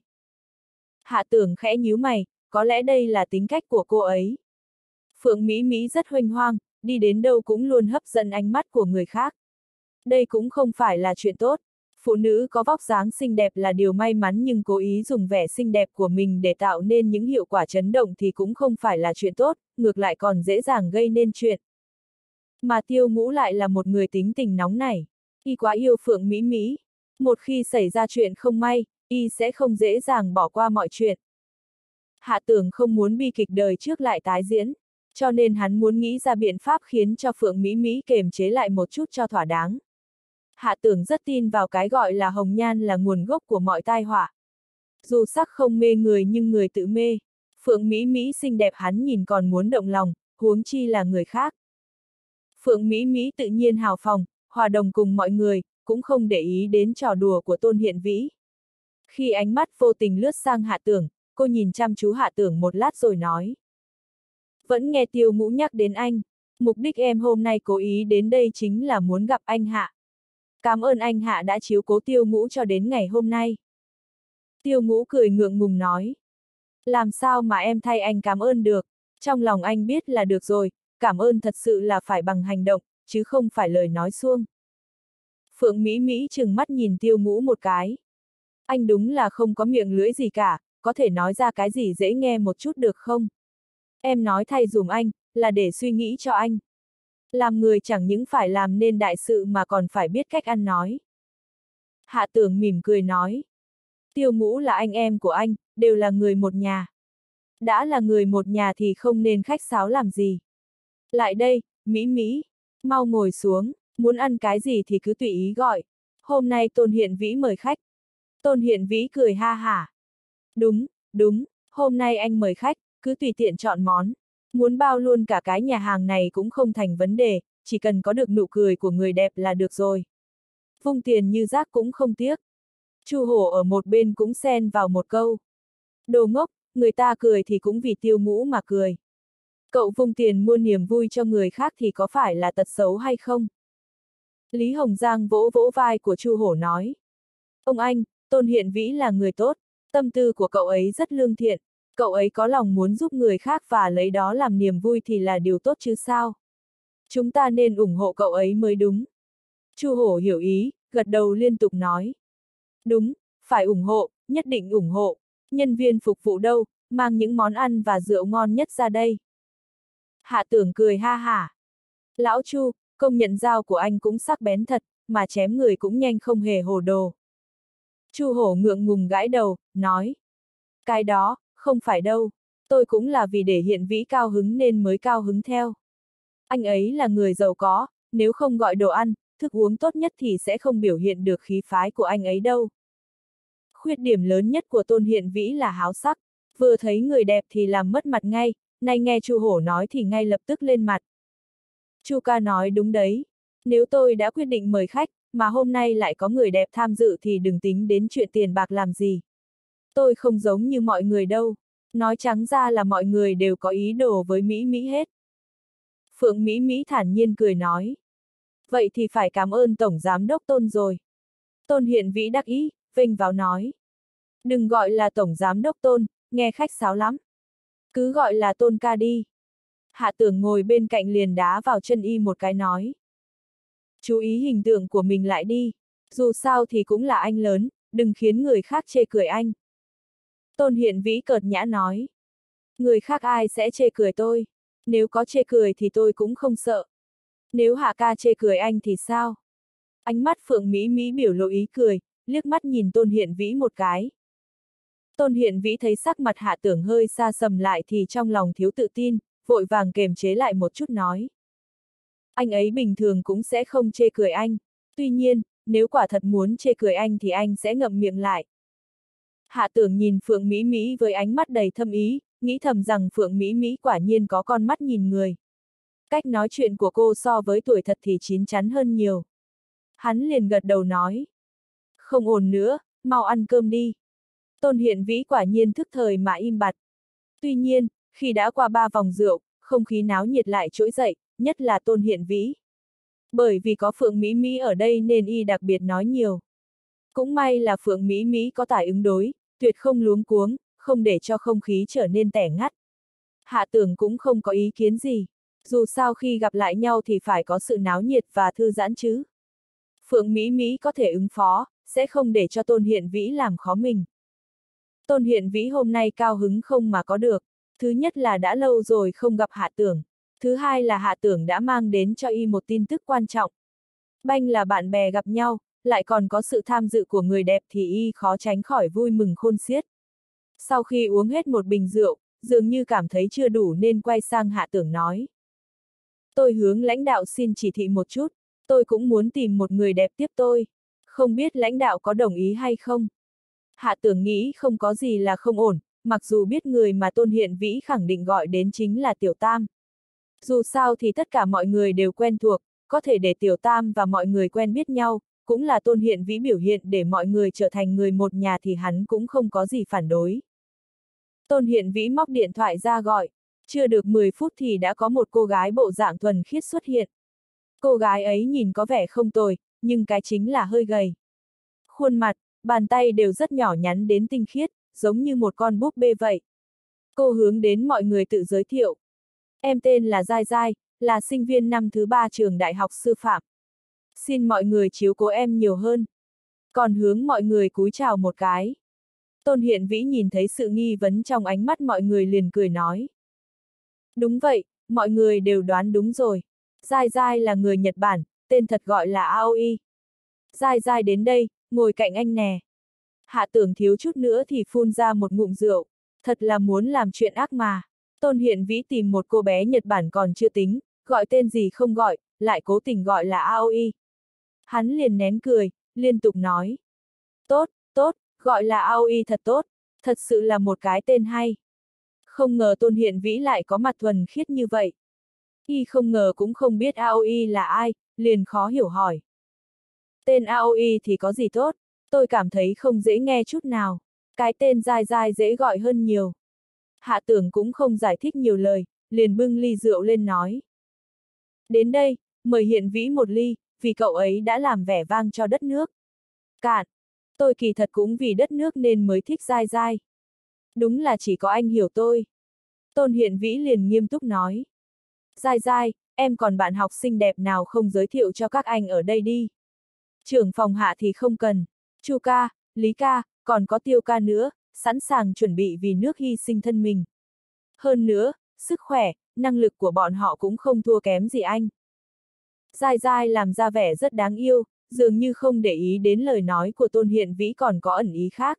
Hạ Tưởng khẽ nhíu mày, có lẽ đây là tính cách của cô ấy. Phượng Mỹ Mỹ rất huênh hoang, đi đến đâu cũng luôn hấp dẫn ánh mắt của người khác. Đây cũng không phải là chuyện tốt. Phụ nữ có vóc dáng xinh đẹp là điều may mắn nhưng cố ý dùng vẻ xinh đẹp của mình để tạo nên những hiệu quả chấn động thì cũng không phải là chuyện tốt, ngược lại còn dễ dàng gây nên chuyện. Mà Tiêu Ngũ lại là một người tính tình nóng nảy. Y quá yêu Phượng Mỹ Mỹ. Một khi xảy ra chuyện không may, y sẽ không dễ dàng bỏ qua mọi chuyện. Hạ Tưởng không muốn bi kịch đời trước lại tái diễn, cho nên hắn muốn nghĩ ra biện pháp khiến cho Phượng Mỹ Mỹ kiềm chế lại một chút cho thỏa đáng. Hạ Tưởng rất tin vào cái gọi là hồng nhan là nguồn gốc của mọi tai họa. Dù sắc không mê người nhưng người tự mê. Phượng Mỹ Mỹ xinh đẹp hắn nhìn còn muốn động lòng, huống chi là người khác. Phượng Mỹ Mỹ tự nhiên hào phóng, hòa đồng cùng mọi người, cũng không để ý đến trò đùa của Tôn Hiện Vĩ. Khi ánh mắt vô tình lướt sang Hạ Tưởng, cô nhìn chăm chú Hạ Tưởng một lát rồi nói. Vẫn nghe Tiêu Ngũ nhắc đến anh, mục đích em hôm nay cố ý đến đây chính là muốn gặp anh Hạ. Cảm ơn anh Hạ đã chiếu cố Tiêu Ngũ cho đến ngày hôm nay. Tiêu Ngũ cười ngượng ngùng nói. Làm sao mà em thay anh cảm ơn được, trong lòng anh biết là được rồi, cảm ơn thật sự là phải bằng hành động, chứ không phải lời nói suông. Phượng Mỹ Mỹ trừng mắt nhìn Tiêu Ngũ một cái. Anh đúng là không có miệng lưỡi gì cả, có thể nói ra cái gì dễ nghe một chút được không? Em nói thay dùm anh, là để suy nghĩ cho anh. Làm người chẳng những phải làm nên đại sự mà còn phải biết cách ăn nói. Hạ Tưởng mỉm cười nói. Tiêu Ngũ là anh em của anh, đều là người một nhà. Đã là người một nhà thì không nên khách sáo làm gì. Lại đây, Mỹ Mỹ, mau ngồi xuống, muốn ăn cái gì thì cứ tùy ý gọi. Hôm nay Tôn Hiện Vĩ mời khách. Tôn Hiện Vĩ cười ha hả. Đúng, đúng, hôm nay anh mời khách, cứ tùy tiện chọn món. Muốn bao luôn cả cái nhà hàng này cũng không thành vấn đề, chỉ cần có được nụ cười của người đẹp là được rồi. Vung tiền như rác cũng không tiếc. Chu Hổ ở một bên cũng xen vào một câu. Đồ ngốc, người ta cười thì cũng vì Tiêu Ngũ mà cười. Cậu vung tiền mua niềm vui cho người khác thì có phải là tật xấu hay không? Lý Hồng Giang vỗ vỗ vai của Chu Hổ nói. Ông anh, Tôn Hiện Vĩ là người tốt, tâm tư của cậu ấy rất lương thiện, cậu ấy có lòng muốn giúp người khác và lấy đó làm niềm vui thì là điều tốt chứ sao? Chúng ta nên ủng hộ cậu ấy mới đúng. Chu Hổ hiểu ý, gật đầu liên tục nói. Đúng, phải ủng hộ, nhất định ủng hộ. Nhân viên phục vụ đâu, mang những món ăn và rượu ngon nhất ra đây. Hạ Tưởng cười ha hả. Lão Chu, công nhận dao của anh cũng sắc bén thật, mà chém người cũng nhanh không hề hồ đồ. Chu Hổ ngượng ngùng gãi đầu, nói. Cái đó, không phải đâu, tôi cũng là vì để Hiện Vĩ cao hứng nên mới cao hứng theo. Anh ấy là người giàu có, nếu không gọi đồ ăn, thức uống tốt nhất thì sẽ không biểu hiện được khí phái của anh ấy đâu. Khuyết điểm lớn nhất của Tôn Hiện Vĩ là háo sắc, vừa thấy người đẹp thì làm mất mặt ngay, nay nghe Chu Hổ nói thì ngay lập tức lên mặt. Chu ca nói đúng đấy, nếu tôi đã quyết định mời khách, mà hôm nay lại có người đẹp tham dự thì đừng tính đến chuyện tiền bạc làm gì. Tôi không giống như mọi người đâu, nói trắng ra là mọi người đều có ý đồ với Mỹ Mỹ hết. Phượng Mỹ Mỹ thản nhiên cười nói. Vậy thì phải cảm ơn Tổng Giám đốc Tôn rồi. Tôn Hiện Vĩ đắc ý, vênh vào nói. Đừng gọi là Tổng Giám đốc Tôn, nghe khách sáo lắm. Cứ gọi là Tôn ca đi. Hạ Tưởng ngồi bên cạnh liền đá vào chân y một cái nói. Chú ý hình tượng của mình lại đi, dù sao thì cũng là anh lớn, đừng khiến người khác chê cười anh. Tôn Hiện Vĩ cợt nhã nói. Người khác ai sẽ chê cười tôi, nếu có chê cười thì tôi cũng không sợ. Nếu Hạ ca chê cười anh thì sao? Ánh mắt Phượng Mỹ Mỹ biểu lộ ý cười, liếc mắt nhìn Tôn Hiện Vĩ một cái. Tôn Hiện Vĩ thấy sắc mặt Hạ Tưởng hơi xa sầm lại thì trong lòng thiếu tự tin, vội vàng kềm chế lại một chút nói. Anh ấy bình thường cũng sẽ không chê cười anh, tuy nhiên, nếu quả thật muốn chê cười anh thì anh sẽ ngậm miệng lại. Hạ Tưởng nhìn Phượng Mỹ Mỹ với ánh mắt đầy thâm ý, nghĩ thầm rằng Phượng Mỹ Mỹ quả nhiên có con mắt nhìn người. Cách nói chuyện của cô so với tuổi thật thì chín chắn hơn nhiều. Hắn liền gật đầu nói. Không ổn nữa, mau ăn cơm đi. Tôn Hiện Vĩ quả nhiên thức thời mà im bặt. Tuy nhiên, khi đã qua ba vòng rượu, không khí náo nhiệt lại trỗi dậy, nhất là Tôn Hiện Vĩ. Bởi vì có Phượng Mỹ Mỹ ở đây nên y đặc biệt nói nhiều. Cũng may là Phượng Mỹ Mỹ có tài ứng đối, tuyệt không luống cuống, không để cho không khí trở nên tẻ ngắt. Hạ Tưởng cũng không có ý kiến gì. Dù sao khi gặp lại nhau thì phải có sự náo nhiệt và thư giãn chứ. Phượng Mỹ Mỹ có thể ứng phó, sẽ không để cho Tôn Hiện Vĩ làm khó mình. Tôn Hiện Vĩ hôm nay cao hứng không mà có được. Thứ nhất là đã lâu rồi không gặp Hạ Tưởng. Thứ hai là Hạ Tưởng đã mang đến cho y một tin tức quan trọng. Banh là bạn bè gặp nhau, lại còn có sự tham dự của người đẹp thì y khó tránh khỏi vui mừng khôn xiết. Sau khi uống hết một bình rượu, dường như cảm thấy chưa đủ nên quay sang Hạ Tưởng nói. Tôi hướng lãnh đạo xin chỉ thị một chút, tôi cũng muốn tìm một người đẹp tiếp tôi. Không biết lãnh đạo có đồng ý hay không? Hạ Tưởng nghĩ không có gì là không ổn, mặc dù biết người mà Tôn Hiện Vĩ khẳng định gọi đến chính là Tiểu Tam. Dù sao thì tất cả mọi người đều quen thuộc, có thể để Tiểu Tam và mọi người quen biết nhau, cũng là Tôn Hiện Vĩ biểu hiện để mọi người trở thành người một nhà thì hắn cũng không có gì phản đối. Tôn Hiện Vĩ móc điện thoại ra gọi, chưa được mười phút thì đã có một cô gái bộ dạng thuần khiết xuất hiện. Cô gái ấy nhìn có vẻ không tồi, nhưng cái chính là hơi gầy. Khuôn mặt, bàn tay đều rất nhỏ nhắn đến tinh khiết, giống như một con búp bê vậy. Cô hướng đến mọi người tự giới thiệu. Em tên là Giai Giai, là sinh viên năm thứ ba trường đại học sư phạm. Xin mọi người chiếu cố em nhiều hơn. Còn hướng mọi người cúi chào một cái. Tôn Hiện Vĩ nhìn thấy sự nghi vấn trong ánh mắt mọi người liền cười nói. Đúng vậy, mọi người đều đoán đúng rồi. Giai Giai là người Nhật Bản, tên thật gọi là Aoi. Giai Giai đến đây, ngồi cạnh anh nè. Hạ Tưởng thiếu chút nữa thì phun ra một ngụm rượu, thật là muốn làm chuyện ác mà. Tôn Hiện Vĩ tìm một cô bé Nhật Bản còn chưa tính, gọi tên gì không gọi, lại cố tình gọi là Aoi. Hắn liền nén cười, liên tục nói. Tốt, tốt, gọi là Aoi thật tốt, thật sự là một cái tên hay. Không ngờ Tôn Hiện Vĩ lại có mặt thuần khiết như vậy. Y không ngờ cũng không biết Aoi là ai, liền khó hiểu hỏi. Tên Aoi thì có gì tốt? Tôi cảm thấy không dễ nghe chút nào. Cái tên dai dai dễ gọi hơn nhiều. Hạ Tưởng cũng không giải thích nhiều lời, liền bưng ly rượu lên nói. Đến đây, mời Hiện Vĩ một ly, vì cậu ấy đã làm vẻ vang cho đất nước. Cạn. Tôi kỳ thật cũng vì đất nước nên mới thích dai dai. Đúng là chỉ có anh hiểu tôi. Tôn Hiện Vĩ liền nghiêm túc nói. Dai dai, em còn bạn học xinh đẹp nào không giới thiệu cho các anh ở đây đi. Trưởng phòng Hạ thì không cần. Chu ca, Lý ca, còn có Tiêu ca nữa, sẵn sàng chuẩn bị vì nước hy sinh thân mình. Hơn nữa, sức khỏe, năng lực của bọn họ cũng không thua kém gì anh. Dai dai làm ra vẻ rất đáng yêu, dường như không để ý đến lời nói của Tôn Hiện Vĩ còn có ẩn ý khác.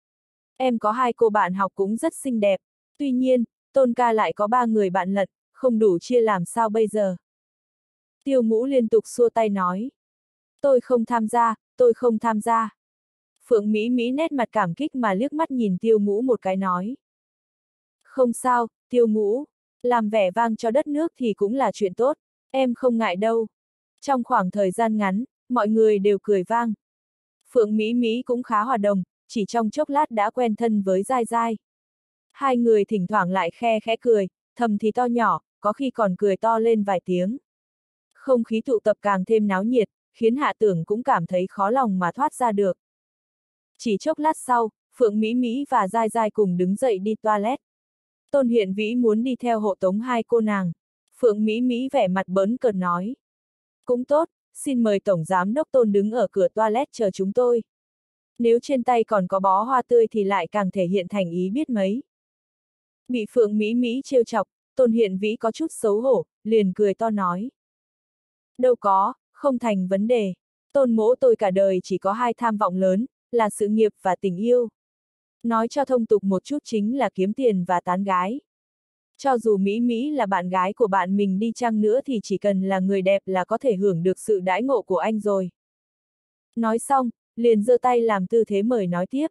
Em có hai cô bạn học cũng rất xinh đẹp, tuy nhiên, Tôn ca lại có ba người bạn lận, không đủ chia làm sao bây giờ. Tiêu Ngũ liên tục xua tay nói. Tôi không tham gia, tôi không tham gia. Phượng Mỹ Mỹ nét mặt cảm kích mà liếc mắt nhìn Tiêu Ngũ một cái nói. Không sao, Tiêu Ngũ, làm vẻ vang cho đất nước thì cũng là chuyện tốt, em không ngại đâu. Trong khoảng thời gian ngắn, mọi người đều cười vang. Phượng Mỹ Mỹ cũng khá hòa đồng, chỉ trong chốc lát đã quen thân với Dai Dai. Hai người thỉnh thoảng lại khe khẽ cười, thầm thì to nhỏ, có khi còn cười to lên vài tiếng. Không khí tụ tập càng thêm náo nhiệt, khiến Hạ Tưởng cũng cảm thấy khó lòng mà thoát ra được. Chỉ chốc lát sau, Phượng Mỹ Mỹ và Dai Dai cùng đứng dậy đi toilet. Tôn Hiện Vĩ muốn đi theo hộ tống hai cô nàng. Phượng Mỹ Mỹ vẻ mặt bỡn cợt nói. Cũng tốt, xin mời Tổng Giám đốc Tôn đứng ở cửa toilet chờ chúng tôi. Nếu trên tay còn có bó hoa tươi thì lại càng thể hiện thành ý biết mấy. Bị Phượng Mỹ Mỹ trêu chọc, Tôn Hiện Vĩ có chút xấu hổ, liền cười to nói. Đâu có, không thành vấn đề. Tôn mỗ tôi cả đời chỉ có hai tham vọng lớn, là sự nghiệp và tình yêu. Nói cho thông tục một chút chính là kiếm tiền và tán gái. Cho dù Mỹ Mỹ là bạn gái của bạn mình đi chăng nữa thì chỉ cần là người đẹp là có thể hưởng được sự đãi ngộ của anh rồi. Nói xong, liền giơ tay làm tư thế mời nói tiếp.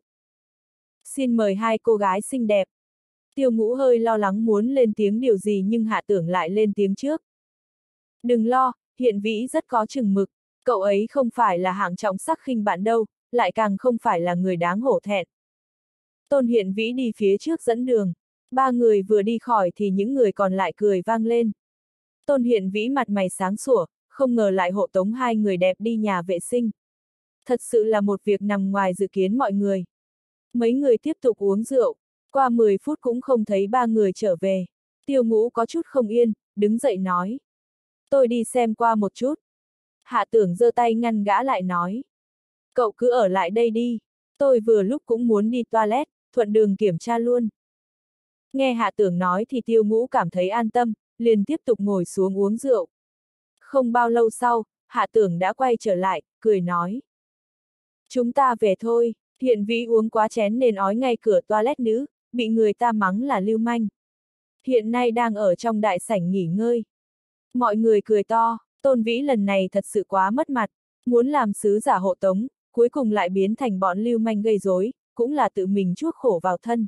Xin mời hai cô gái xinh đẹp. Tiêu Ngũ hơi lo lắng muốn lên tiếng điều gì nhưng Hạ Tưởng lại lên tiếng trước. Đừng lo, Hiện Vĩ rất có chừng mực, cậu ấy không phải là hạng trọng sắc khinh bạn đâu, lại càng không phải là người đáng hổ thẹn. Tôn Hiện Vĩ đi phía trước dẫn đường, ba người vừa đi khỏi thì những người còn lại cười vang lên. Tôn Hiện Vĩ mặt mày sáng sủa, không ngờ lại hộ tống hai người đẹp đi nhà vệ sinh. Thật sự là một việc nằm ngoài dự kiến mọi người. Mấy người tiếp tục uống rượu, qua mười phút cũng không thấy ba người trở về. Tiêu Ngũ có chút không yên, đứng dậy nói. Tôi đi xem qua một chút. Hạ Tưởng giơ tay ngăn gã lại nói. Cậu cứ ở lại đây đi, tôi vừa lúc cũng muốn đi toilet, thuận đường kiểm tra luôn. Nghe Hạ Tưởng nói thì Tiêu Ngũ cảm thấy an tâm, liền tiếp tục ngồi xuống uống rượu. Không bao lâu sau, Hạ Tưởng đã quay trở lại, cười nói. Chúng ta về thôi, Hiện Vĩ uống quá chén nên ói ngay cửa toilet nữ, bị người ta mắng là lưu manh. Hiện nay đang ở trong đại sảnh nghỉ ngơi. Mọi người cười to, Tôn Vĩ lần này thật sự quá mất mặt, muốn làm sứ giả hộ tống, cuối cùng lại biến thành bọn lưu manh gây rối, cũng là tự mình chuốc khổ vào thân.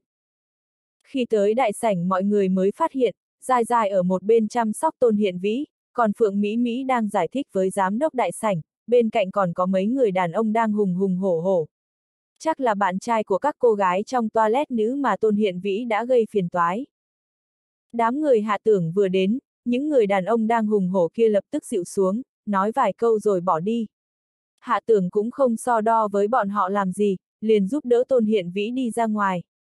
Khi tới đại sảnh mọi người mới phát hiện, Dai Dai ở một bên chăm sóc Tôn Hiện Vĩ, còn Phượng Mỹ Mỹ đang giải thích với giám đốc đại sảnh, bên cạnh còn có mấy người đàn ông đang hùng hùng hổ hổ. Chắc là bạn trai của các cô gái trong toilet nữ mà Tôn Hiện Vĩ đã gây phiền toái. Đám người Hạ Tưởng vừa đến, những người đàn ông đang hùng hổ kia lập tức dịu xuống, nói vài câu rồi bỏ đi. Hạ Tưởng cũng không so đo với bọn họ làm gì, liền giúp đỡ Tôn Hiện Vĩ đi ra ngoài.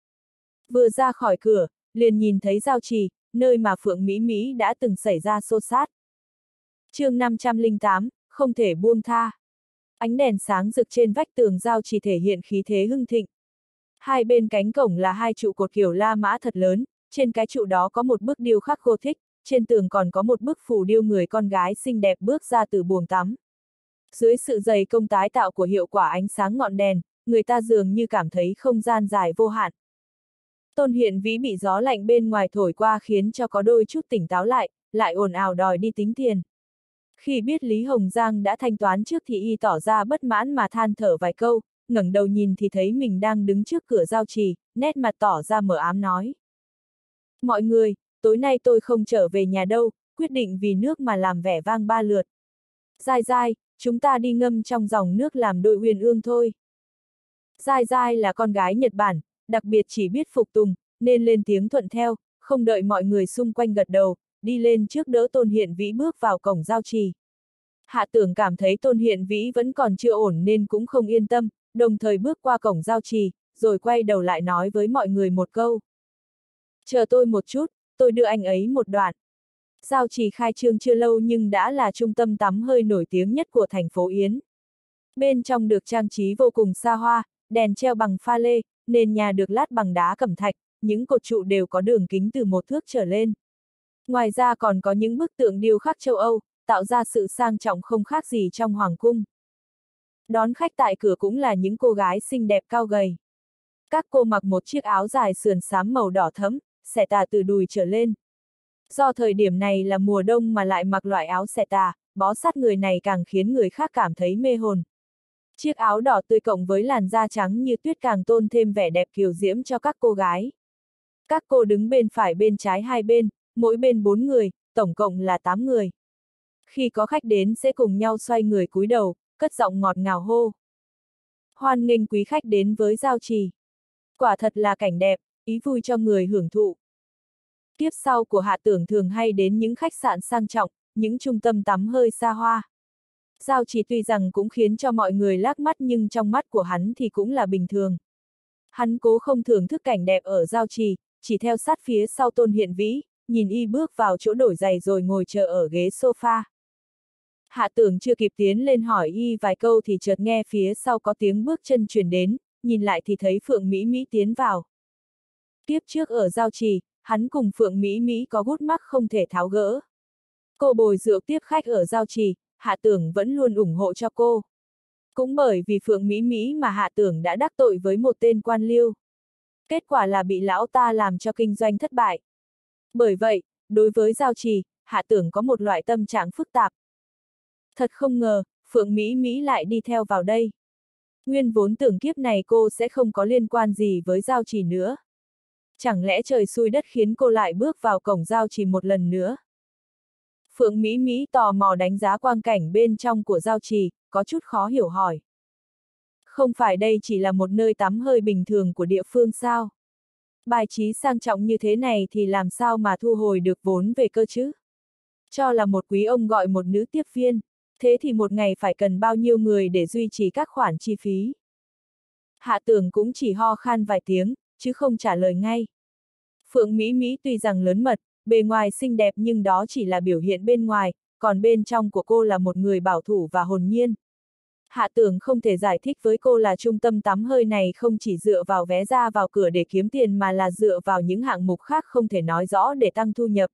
Vừa ra khỏi cửa, liền nhìn thấy Giao Trì, nơi mà Phượng Mỹ Mỹ đã từng xảy ra xô xát. Chương năm trăm lẻ tám, không thể buông tha. Ánh đèn sáng rực trên vách tường Giao Trì thể hiện khí thế hưng thịnh. Hai bên cánh cổng là hai trụ cột kiểu La Mã thật lớn, trên cái trụ đó có một bức điêu khắc Gothic, trên tường còn có một bức phù điêu người con gái xinh đẹp bước ra từ buồng tắm. Dưới sự dày công tái tạo của hiệu quả ánh sáng ngọn đèn, người ta dường như cảm thấy không gian dài vô hạn. Tôn Hiện Vĩ bị gió lạnh bên ngoài thổi qua khiến cho có đôi chút tỉnh táo lại, lại ồn ào đòi đi tính tiền. Khi biết Lý Hồng Giang đã thanh toán trước thì y tỏ ra bất mãn mà than thở vài câu, ngẩng đầu nhìn thì thấy mình đang đứng trước cửa Giao Trì, nét mặt tỏ ra mờ ám nói. Mọi người, tối nay tôi không trở về nhà đâu, quyết định vì nước mà làm vẻ vang ba lượt. Dai Dai, chúng ta đi ngâm trong dòng nước làm đôi uyên ương thôi. Giai Giai là con gái Nhật Bản, đặc biệt chỉ biết phục tùng, nên lên tiếng thuận theo, không đợi mọi người xung quanh gật đầu, đi lên trước đỡ Tôn Hiện Vĩ bước vào cổng giao trì. Hạ Tưởng cảm thấy Tôn Hiện Vĩ vẫn còn chưa ổn nên cũng không yên tâm, đồng thời bước qua cổng giao trì, rồi quay đầu lại nói với mọi người một câu. Chờ tôi một chút, tôi đưa anh ấy một đoạn. Giao trì khai trương chưa lâu nhưng đã là trung tâm tắm hơi nổi tiếng nhất của thành phố Yến. Bên trong được trang trí vô cùng xa hoa, đèn treo bằng pha lê, nền nhà được lát bằng đá cẩm thạch, những cột trụ đều có đường kính từ một thước trở lên. Ngoài ra còn có những bức tượng điêu khắc châu Âu, tạo ra sự sang trọng không khác gì trong hoàng cung. Đón khách tại cửa cũng là những cô gái xinh đẹp cao gầy. Các cô mặc một chiếc áo dài sườn xám màu đỏ thẫm, xẻ tà từ đùi trở lên. Do thời điểm này là mùa đông mà lại mặc loại áo xẻ tà, bó sát người này càng khiến người khác cảm thấy mê hồn. Chiếc áo đỏ tươi cộng với làn da trắng như tuyết càng tôn thêm vẻ đẹp kiều diễm cho các cô gái. Các cô đứng bên phải bên trái hai bên, mỗi bên bốn người, tổng cộng là tám người. Khi có khách đến sẽ cùng nhau xoay người cúi đầu, cất giọng ngọt ngào hô. Hoan nghênh quý khách đến với giao trì. Quả thật là cảnh đẹp, ý vui cho người hưởng thụ. Tiếp sau của Hạ Tưởng thường hay đến những khách sạn sang trọng, những trung tâm tắm hơi xa hoa. Giao trì tuy rằng cũng khiến cho mọi người lác mắt nhưng trong mắt của hắn thì cũng là bình thường. Hắn cố không thưởng thức cảnh đẹp ở giao trì, chỉ theo sát phía sau Tôn Hiện Vĩ, nhìn y bước vào chỗ đổi giày rồi ngồi chờ ở ghế sofa. Hạ Tưởng chưa kịp tiến lên hỏi y vài câu thì chợt nghe phía sau có tiếng bước chân truyền đến, nhìn lại thì thấy Phượng Mỹ Mỹ tiến vào. Tiếp trước ở giao trì, hắn cùng Phượng Mỹ Mỹ có gút mắc không thể tháo gỡ. Cô bồi rượu tiếp khách ở giao trì, Hạ Tưởng vẫn luôn ủng hộ cho cô. Cũng bởi vì Phượng Mỹ Mỹ mà Hạ Tưởng đã đắc tội với một tên quan liêu. Kết quả là bị lão ta làm cho kinh doanh thất bại. Bởi vậy, đối với giao trì, Hạ Tưởng có một loại tâm trạng phức tạp. Thật không ngờ, Phượng Mỹ Mỹ lại đi theo vào đây. Nguyên vốn tưởng kiếp này cô sẽ không có liên quan gì với giao trì nữa. Chẳng lẽ trời xui đất khiến cô lại bước vào cổng giao trì một lần nữa? Phượng Mỹ Mỹ tò mò đánh giá quang cảnh bên trong của giao trì, có chút khó hiểu hỏi. Không phải đây chỉ là một nơi tắm hơi bình thường của địa phương sao? Bài trí sang trọng như thế này thì làm sao mà thu hồi được vốn về cơ chứ? Cho là một quý ông gọi một nữ tiếp viên, thế thì một ngày phải cần bao nhiêu người để duy trì các khoản chi phí? Hạ Tưởng cũng chỉ ho khan vài tiếng, chứ không trả lời ngay. Phượng Mỹ Mỹ tuy rằng lớn mật, bề ngoài xinh đẹp nhưng đó chỉ là biểu hiện bên ngoài, còn bên trong của cô là một người bảo thủ và hồn nhiên. Hạ Tưởng không thể giải thích với cô là trung tâm tắm hơi này không chỉ dựa vào vé ra vào cửa để kiếm tiền mà là dựa vào những hạng mục khác không thể nói rõ để tăng thu nhập.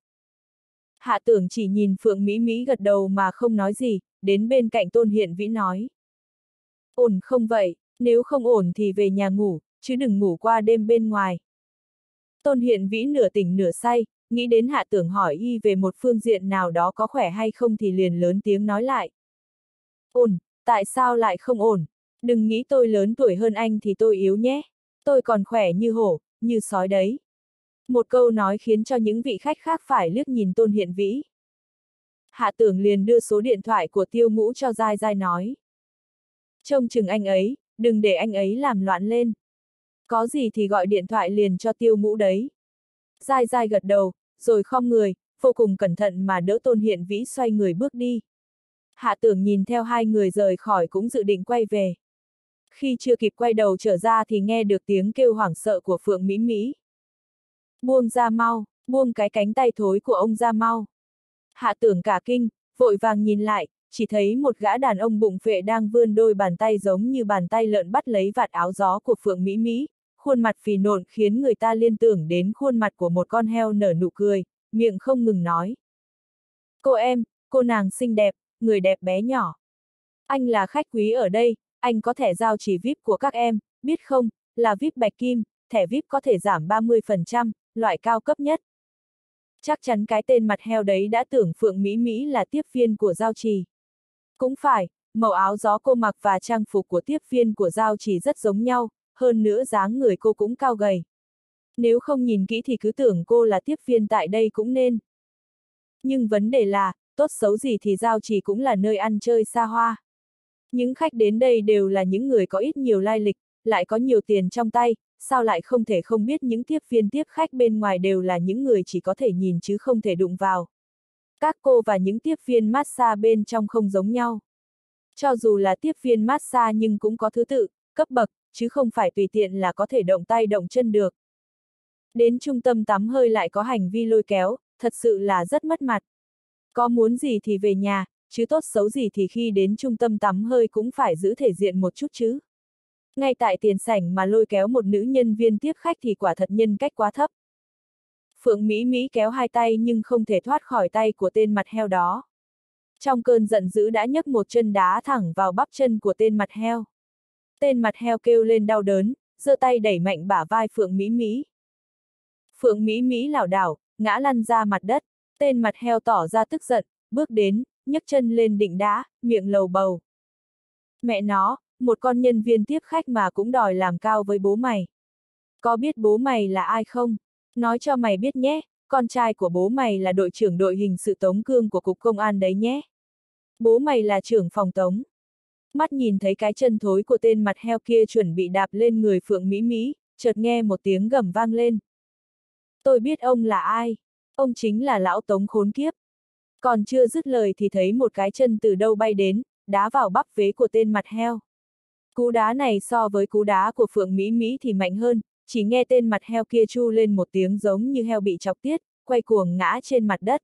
Hạ Tưởng chỉ nhìn Phượng Mỹ Mỹ gật đầu mà không nói gì, đến bên cạnh Tôn Hiện Vĩ nói. Ổn không vậy, nếu không ổn thì về nhà ngủ, chứ đừng ngủ qua đêm bên ngoài. Tôn Hiện Vĩ nửa tỉnh nửa say, nghĩ đến Hạ Tưởng hỏi y về một phương diện nào đó có khỏe hay không thì liền lớn tiếng nói lại. Ổn, tại sao lại không ổn? Đừng nghĩ tôi lớn tuổi hơn anh thì tôi yếu nhé. Tôi còn khỏe như hổ, như sói đấy. Một câu nói khiến cho những vị khách khác phải liếc nhìn Tôn Hiện Vĩ. Hạ Tưởng liền đưa số điện thoại của Tiêu Ngũ cho Giai Giai nói. Trông chừng anh ấy, đừng để anh ấy làm loạn lên. Có gì thì gọi điện thoại liền cho Tiêu Ngũ đấy. Giai Giai gật đầu, rồi khom người, vô cùng cẩn thận mà đỡ Tôn Hiện Vĩ xoay người bước đi. Hạ Tưởng nhìn theo hai người rời khỏi cũng dự định quay về. Khi chưa kịp quay đầu trở ra thì nghe được tiếng kêu hoảng sợ của Phượng Mỹ Mỹ. Buông ra mau, buông cái cánh tay thối của ông ra mau. Hạ Tưởng cả kinh, vội vàng nhìn lại, chỉ thấy một gã đàn ông bụng phệ đang vươn đôi bàn tay giống như bàn tay lợn bắt lấy vạt áo gió của Phượng Mỹ Mỹ, khuôn mặt phì nộn khiến người ta liên tưởng đến khuôn mặt của một con heo nở nụ cười, miệng không ngừng nói. Cô em, cô nàng xinh đẹp, người đẹp bé nhỏ. Anh là khách quý ở đây, anh có thẻ giao chỉ vi ai pi của các em, biết không, là vi ai pi bạch kim, thẻ vi ai pi có thể giảm ba mươi phần trăm, loại cao cấp nhất. Chắc chắn cái tên mặt heo đấy đã tưởng Phượng Mỹ Mỹ là tiếp viên của giao trì. Cũng phải, màu áo gió cô mặc và trang phục của tiếp viên của giao trì rất giống nhau, hơn nữa dáng người cô cũng cao gầy. Nếu không nhìn kỹ thì cứ tưởng cô là tiếp viên tại đây cũng nên. Nhưng vấn đề là, tốt xấu gì thì giao trì cũng là nơi ăn chơi xa hoa. Những khách đến đây đều là những người có ít nhiều lai lịch, lại có nhiều tiền trong tay, sao lại không thể không biết những tiếp viên tiếp khách bên ngoài đều là những người chỉ có thể nhìn chứ không thể đụng vào. Các cô và những tiếp viên massage bên trong không giống nhau. Cho dù là tiếp viên massage nhưng cũng có thứ tự, cấp bậc, chứ không phải tùy tiện là có thể động tay động chân được. Đến trung tâm tắm hơi lại có hành vi lôi kéo, thật sự là rất mất mặt. Có muốn gì thì về nhà, chứ tốt xấu gì thì khi đến trung tâm tắm hơi cũng phải giữ thể diện một chút chứ. Ngay tại tiền sảnh mà lôi kéo một nữ nhân viên tiếp khách thì quả thật nhân cách quá thấp. Phượng Mỹ Mỹ kéo hai tay nhưng không thể thoát khỏi tay của tên mặt heo đó. Trong cơn giận dữ đã nhấc một chân đá thẳng vào bắp chân của tên mặt heo. Tên mặt heo kêu lên đau đớn, giơ tay đẩy mạnh bả vai Phượng Mỹ Mỹ. Phượng Mỹ Mỹ lảo đảo, ngã lăn ra mặt đất. Tên mặt heo tỏ ra tức giận, bước đến, nhấc chân lên định đá, miệng lầu bầu. Mẹ nó, một con nhân viên tiếp khách mà cũng đòi làm cao với bố mày. Có biết bố mày là ai không? Nói cho mày biết nhé, con trai của bố mày là đội trưởng đội hình sự Tống Cương của Cục Công an đấy nhé. Bố mày là trưởng phòng Tống. Mắt nhìn thấy cái chân thối của tên mặt heo kia chuẩn bị đạp lên người Phượng Mỹ Mỹ, chợt nghe một tiếng gầm vang lên. Tôi biết ông là ai. Ông chính là lão Tống khốn kiếp. Còn chưa dứt lời thì thấy một cái chân từ đâu bay đến, đá vào bắp vế của tên mặt heo. Cú đá này so với cú đá của Phượng Mỹ Mỹ thì mạnh hơn, chỉ nghe tên mặt heo kia chu lên một tiếng giống như heo bị chọc tiết, quay cuồng ngã trên mặt đất.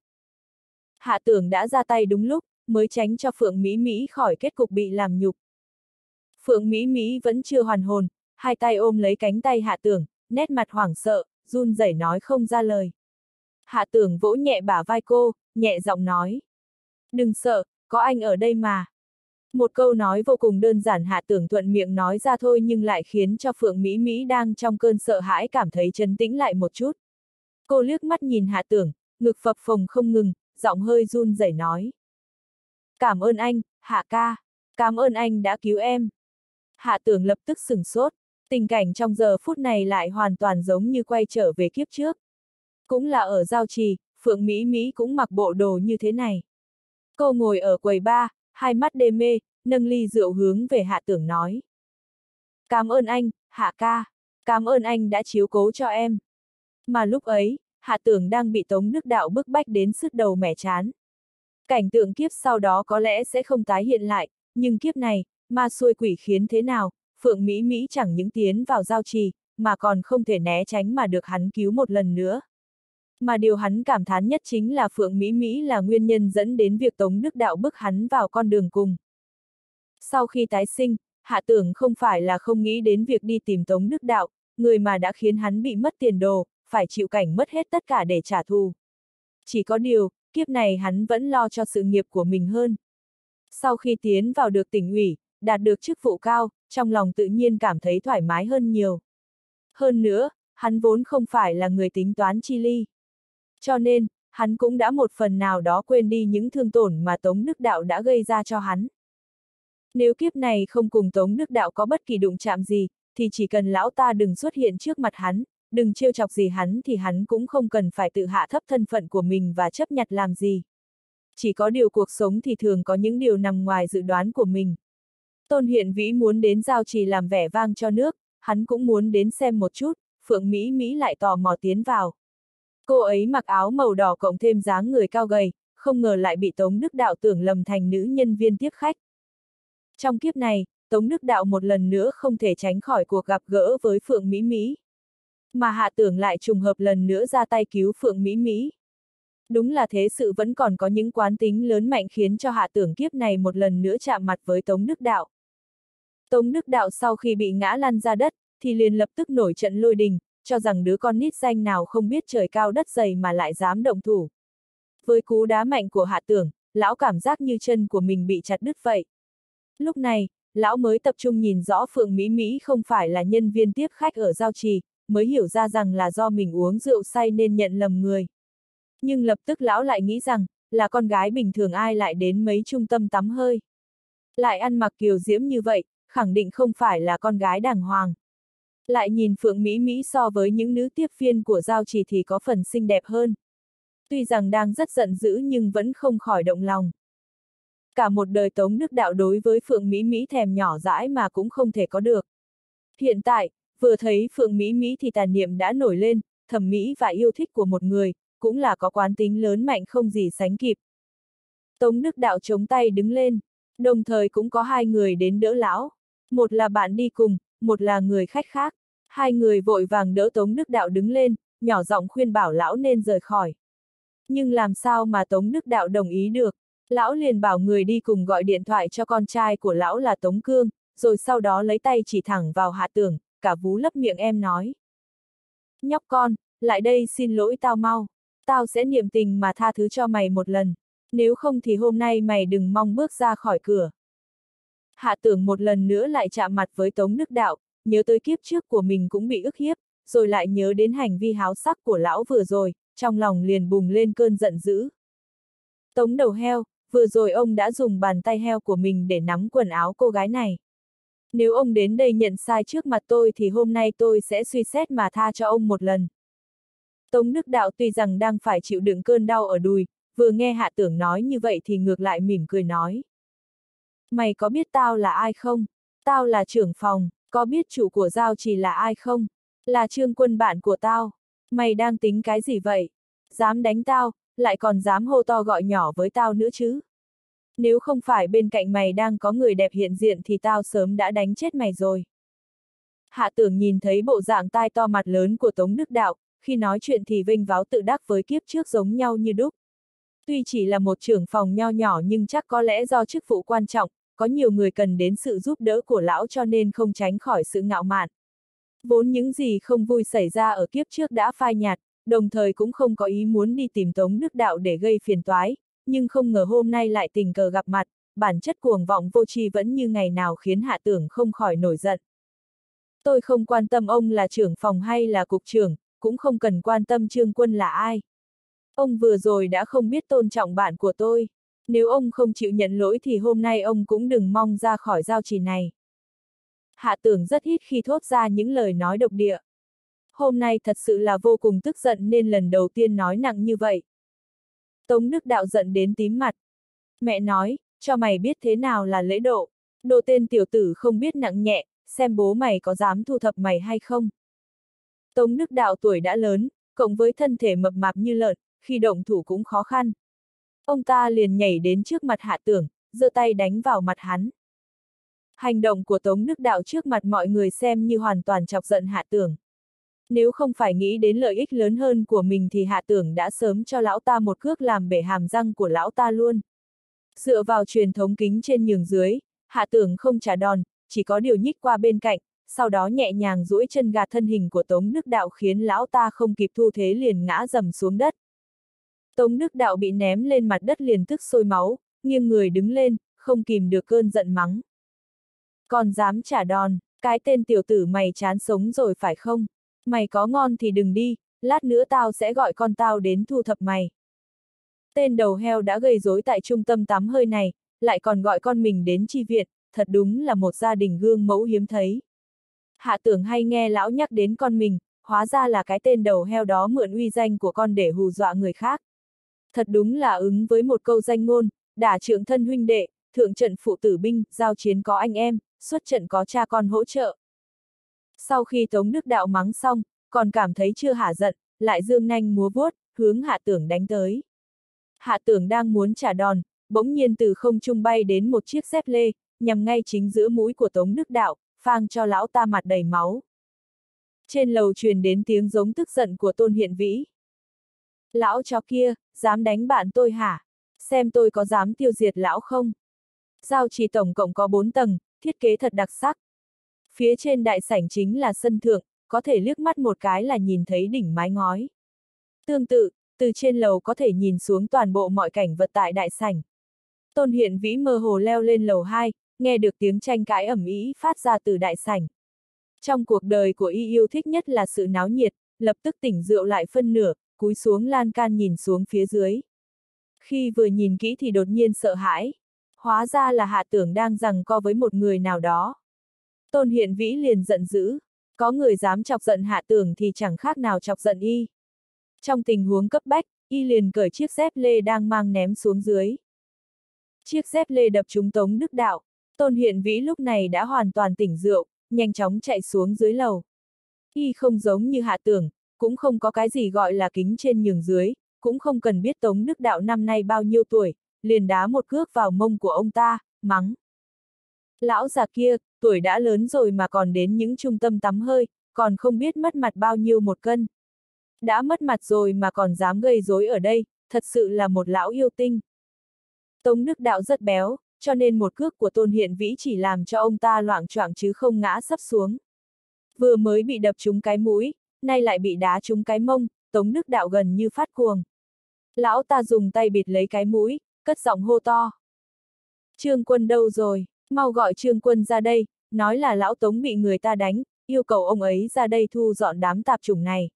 Hạ Tưởng đã ra tay đúng lúc, mới tránh cho Phượng Mỹ Mỹ khỏi kết cục bị làm nhục. Phượng Mỹ Mỹ vẫn chưa hoàn hồn, hai tay ôm lấy cánh tay Hạ Tưởng, nét mặt hoảng sợ, run rẩy nói không ra lời. Hạ Tưởng vỗ nhẹ bả vai cô, nhẹ giọng nói. Đừng sợ, có anh ở đây mà. Một câu nói vô cùng đơn giản Hạ Tưởng thuận miệng nói ra thôi nhưng lại khiến cho Phượng Mỹ Mỹ đang trong cơn sợ hãi cảm thấy trấn tĩnh lại một chút. Cô liếc mắt nhìn Hạ Tưởng, ngực phập phồng không ngừng, giọng hơi run rẩy nói. Cảm ơn anh, Hạ ca. Cảm ơn anh đã cứu em. Hạ Tưởng lập tức sửng sốt. Tình cảnh trong giờ phút này lại hoàn toàn giống như quay trở về kiếp trước. Cũng là ở Giao Trì, Phượng Mỹ Mỹ cũng mặc bộ đồ như thế này. Cô ngồi ở quầy bar, hai mắt đê mê, nâng ly rượu hướng về Hạ Tưởng nói. Cảm ơn anh, Hạ ca. Cảm ơn anh đã chiếu cố cho em. Mà lúc ấy, Hạ Tưởng đang bị Tống Đức Đạo bức bách đến sứt đầu mẻ chán. Cảnh tượng kiếp sau đó có lẽ sẽ không tái hiện lại, nhưng kiếp này, ma xui quỷ khiến thế nào, Phượng Mỹ Mỹ chẳng những tiến vào Giao Trì, mà còn không thể né tránh mà được hắn cứu một lần nữa. Mà điều hắn cảm thán nhất chính là Phượng Mỹ Mỹ là nguyên nhân dẫn đến việc Tống Đức Đạo bức hắn vào con đường cùng. Sau khi tái sinh, Hạ Tưởng không phải là không nghĩ đến việc đi tìm Tống Đức Đạo, người mà đã khiến hắn bị mất tiền đồ, phải chịu cảnh mất hết tất cả để trả thù. Chỉ có điều, kiếp này hắn vẫn lo cho sự nghiệp của mình hơn. Sau khi tiến vào được tỉnh ủy, đạt được chức vụ cao, trong lòng tự nhiên cảm thấy thoải mái hơn nhiều. Hơn nữa, hắn vốn không phải là người tính toán chi ly. Cho nên, hắn cũng đã một phần nào đó quên đi những thương tổn mà Tống Đức Đạo đã gây ra cho hắn. Nếu kiếp này không cùng Tống Đức Đạo có bất kỳ đụng chạm gì, thì chỉ cần lão ta đừng xuất hiện trước mặt hắn, đừng trêu chọc gì hắn thì hắn cũng không cần phải tự hạ thấp thân phận của mình và chấp nhặt làm gì. Chỉ có điều cuộc sống thì thường có những điều nằm ngoài dự đoán của mình. Tôn Hiện Vĩ muốn đến Giao Trì làm vẻ vang cho nước, hắn cũng muốn đến xem một chút, Phượng Mỹ Mỹ lại tò mò tiến vào. Cô ấy mặc áo màu đỏ cộng thêm dáng người cao gầy, không ngờ lại bị Tống Đức Đạo tưởng lầm thành nữ nhân viên tiếp khách. Trong kiếp này, Tống Đức Đạo một lần nữa không thể tránh khỏi cuộc gặp gỡ với Phượng Mỹ Mỹ. Mà Hạ Tưởng lại trùng hợp lần nữa ra tay cứu Phượng Mỹ Mỹ. Đúng là thế sự vẫn còn có những quán tính lớn mạnh khiến cho Hạ Tưởng kiếp này một lần nữa chạm mặt với Tống Đức Đạo. Tống Đức Đạo sau khi bị ngã lăn ra đất, thì liền lập tức nổi trận lôi đình, cho rằng đứa con nít danh nào không biết trời cao đất dày mà lại dám động thủ. Với cú đá mạnh của Hạ Tưởng, lão cảm giác như chân của mình bị chặt đứt vậy. Lúc này, lão mới tập trung nhìn rõ Phượng Mỹ Mỹ không phải là nhân viên tiếp khách ở Giao Trì, mới hiểu ra rằng là do mình uống rượu say nên nhận lầm người. Nhưng lập tức lão lại nghĩ rằng, là con gái bình thường ai lại đến mấy trung tâm tắm hơi. Lại ăn mặc kiều diễm như vậy, khẳng định không phải là con gái đàng hoàng. Lại nhìn Phượng Mỹ Mỹ so với những nữ tiếp viên của Giao Trì thì có phần xinh đẹp hơn. Tuy rằng đang rất giận dữ nhưng vẫn không khỏi động lòng. Cả một đời Tống Đức Đạo đối với Phượng Mỹ Mỹ thèm nhỏ dãi mà cũng không thể có được. Hiện tại, vừa thấy Phượng Mỹ Mỹ thì tà niệm đã nổi lên, thẩm mỹ và yêu thích của một người, cũng là có quán tính lớn mạnh không gì sánh kịp. Tống Đức Đạo chống tay đứng lên, đồng thời cũng có hai người đến đỡ lão. Một là bạn đi cùng, một là người khách khác. Hai người vội vàng đỡ Tống Đức Đạo đứng lên, nhỏ giọng khuyên bảo lão nên rời khỏi. Nhưng làm sao mà Tống Đức Đạo đồng ý được? Lão liền bảo người đi cùng gọi điện thoại cho con trai của lão là Tống Cương, rồi sau đó lấy tay chỉ thẳng vào Hạ Tưởng, cả vú lấp miệng em nói. Nhóc con, lại đây xin lỗi tao mau. Tao sẽ niệm tình mà tha thứ cho mày một lần. Nếu không thì hôm nay mày đừng mong bước ra khỏi cửa. Hạ Tưởng một lần nữa lại chạm mặt với Tống Đức Đạo, nhớ tới kiếp trước của mình cũng bị ức hiếp, rồi lại nhớ đến hành vi háo sắc của lão vừa rồi, trong lòng liền bùng lên cơn giận dữ. Tống đầu heo, vừa rồi ông đã dùng bàn tay heo của mình để nắm quần áo cô gái này. Nếu ông đến đây nhận sai trước mặt tôi thì hôm nay tôi sẽ suy xét mà tha cho ông một lần. Tống Đức Đạo tuy rằng đang phải chịu đựng cơn đau ở đùi, vừa nghe Hạ Tưởng nói như vậy thì ngược lại mỉm cười nói. Mày có biết tao là ai không? Tao là trưởng phòng, có biết chủ của Giao Trì là ai không? Là Trương Quân bạn của tao. Mày đang tính cái gì vậy? Dám đánh tao, lại còn dám hô to gọi nhỏ với tao nữa chứ? Nếu không phải bên cạnh mày đang có người đẹp hiện diện thì tao sớm đã đánh chết mày rồi. Hạ Tưởng nhìn thấy bộ dạng tai to mặt lớn của Tống Đức Đạo, khi nói chuyện thì vênh váo tự đắc với kiếp trước giống nhau như đúc. Tuy chỉ là một trưởng phòng nho nhỏ nhưng chắc có lẽ do chức vụ quan trọng, có nhiều người cần đến sự giúp đỡ của lão cho nên không tránh khỏi sự ngạo mạn. Vốn những gì không vui xảy ra ở kiếp trước đã phai nhạt, đồng thời cũng không có ý muốn đi tìm Tống Đức Đạo để gây phiền toái, nhưng không ngờ hôm nay lại tình cờ gặp mặt, bản chất cuồng vọng vô tri vẫn như ngày nào khiến Hạ Tưởng không khỏi nổi giận. Tôi không quan tâm ông là trưởng phòng hay là cục trưởng, cũng không cần quan tâm Trương Quân là ai. Ông vừa rồi đã không biết tôn trọng bạn của tôi. Nếu ông không chịu nhận lỗi thì hôm nay ông cũng đừng mong ra khỏi Giao Trì này. Hạ Tưởng rất ít khi thốt ra những lời nói độc địa. Hôm nay thật sự là vô cùng tức giận nên lần đầu tiên nói nặng như vậy. Tống Đức Đạo giận đến tím mặt. Mẹ nói, cho mày biết thế nào là lễ độ. Đồ tên tiểu tử không biết nặng nhẹ, xem bố mày có dám thu thập mày hay không. Tống Đức Đạo tuổi đã lớn, cộng với thân thể mập mạp như lợn, khi động thủ cũng khó khăn. Ông ta liền nhảy đến trước mặt Hạ Tưởng, giơ tay đánh vào mặt hắn. Hành động của Tống Đức Đạo trước mặt mọi người xem như hoàn toàn chọc giận Hạ Tưởng. Nếu không phải nghĩ đến lợi ích lớn hơn của mình thì Hạ Tưởng đã sớm cho lão ta một cước làm bể hàm răng của lão ta luôn. Dựa vào truyền thống kính trên nhường dưới, Hạ Tưởng không trả đòn, chỉ có điều nhích qua bên cạnh, sau đó nhẹ nhàng duỗi chân gạt thân hình của Tống Đức Đạo khiến lão ta không kịp thu thế liền ngã dầm xuống đất. Tống Đức Đạo bị ném lên mặt đất liền tức sôi máu, nghiêng người đứng lên, không kìm được cơn giận mắng. Còn dám trả đòn, cái tên tiểu tử mày chán sống rồi phải không? Mày có ngon thì đừng đi, lát nữa tao sẽ gọi con tao đến thu thập mày. Tên đầu heo đã gây rối tại trung tâm tắm hơi này, lại còn gọi con mình đến chi viện, thật đúng là một gia đình gương mẫu hiếm thấy. Hạ Tưởng hay nghe lão nhắc đến con mình, hóa ra là cái tên đầu heo đó mượn uy danh của con để hù dọa người khác. Thật đúng là ứng với một câu danh ngôn, đả trượng thân huynh đệ, thượng trận phụ tử binh, giao chiến có anh em, xuất trận có cha con hỗ trợ. Sau khi Tống Đức Đạo mắng xong, còn cảm thấy chưa hả giận, lại dương nanh múa vuốt, hướng Hạ Tưởng đánh tới. Hạ Tưởng đang muốn trả đòn, bỗng nhiên từ không trung bay đến một chiếc dép lê, nhằm ngay chính giữa mũi của Tống Đức Đạo, phang cho lão ta mặt đầy máu. Trên lầu truyền đến tiếng giống tức giận của Tôn Hiện Vĩ. Lão chó kia, dám đánh bạn tôi hả? Xem tôi có dám tiêu diệt lão không? Giao Trì tổng cộng có bốn tầng, thiết kế thật đặc sắc. Phía trên đại sảnh chính là sân thượng, có thể liếc mắt một cái là nhìn thấy đỉnh mái ngói. Tương tự, từ trên lầu có thể nhìn xuống toàn bộ mọi cảnh vật tại đại sảnh. Tôn Hiện Vĩ mơ hồ leo lên lầu hai, nghe được tiếng tranh cãi ầm ĩ phát ra từ đại sảnh. Trong cuộc đời của y yêu thích nhất là sự náo nhiệt, lập tức tỉnh rượu lại phân nửa, cúi xuống lan can nhìn xuống phía dưới. Khi vừa nhìn kỹ thì đột nhiên sợ hãi. Hóa ra là Hạ Tưởng đang giằng co với một người nào đó. Tôn Hiện Vĩ liền giận dữ. Có người dám chọc giận Hạ Tưởng thì chẳng khác nào chọc giận y. Trong tình huống cấp bách, y liền cởi chiếc dép lê đang mang ném xuống dưới. Chiếc dép lê đập trúng Tống Đức Đạo. Tôn Hiện Vĩ lúc này đã hoàn toàn tỉnh rượu, nhanh chóng chạy xuống dưới lầu. Y không giống như Hạ Tưởng, cũng không có cái gì gọi là kính trên nhường dưới, cũng không cần biết Tống Đức Đạo năm nay bao nhiêu tuổi, liền đá một cước vào mông của ông ta, mắng. Lão già kia, tuổi đã lớn rồi mà còn đến những trung tâm tắm hơi, còn không biết mất mặt bao nhiêu một cân. Đã mất mặt rồi mà còn dám gây rối ở đây, thật sự là một lão yêu tinh. Tống Đức Đạo rất béo, cho nên một cước của Tôn Hiện Vĩ chỉ làm cho ông ta loạng choạng chứ không ngã sấp xuống. Vừa mới bị đập trúng cái mũi, nay lại bị đá trúng cái mông, Tống Đức Đạo gần như phát cuồng. Lão ta dùng tay bịt lấy cái mũi, cất giọng hô to. Trương Quân đâu rồi, mau gọi Trương Quân ra đây, nói là lão Tống bị người ta đánh, yêu cầu ông ấy ra đây thu dọn đám tạp chủng này.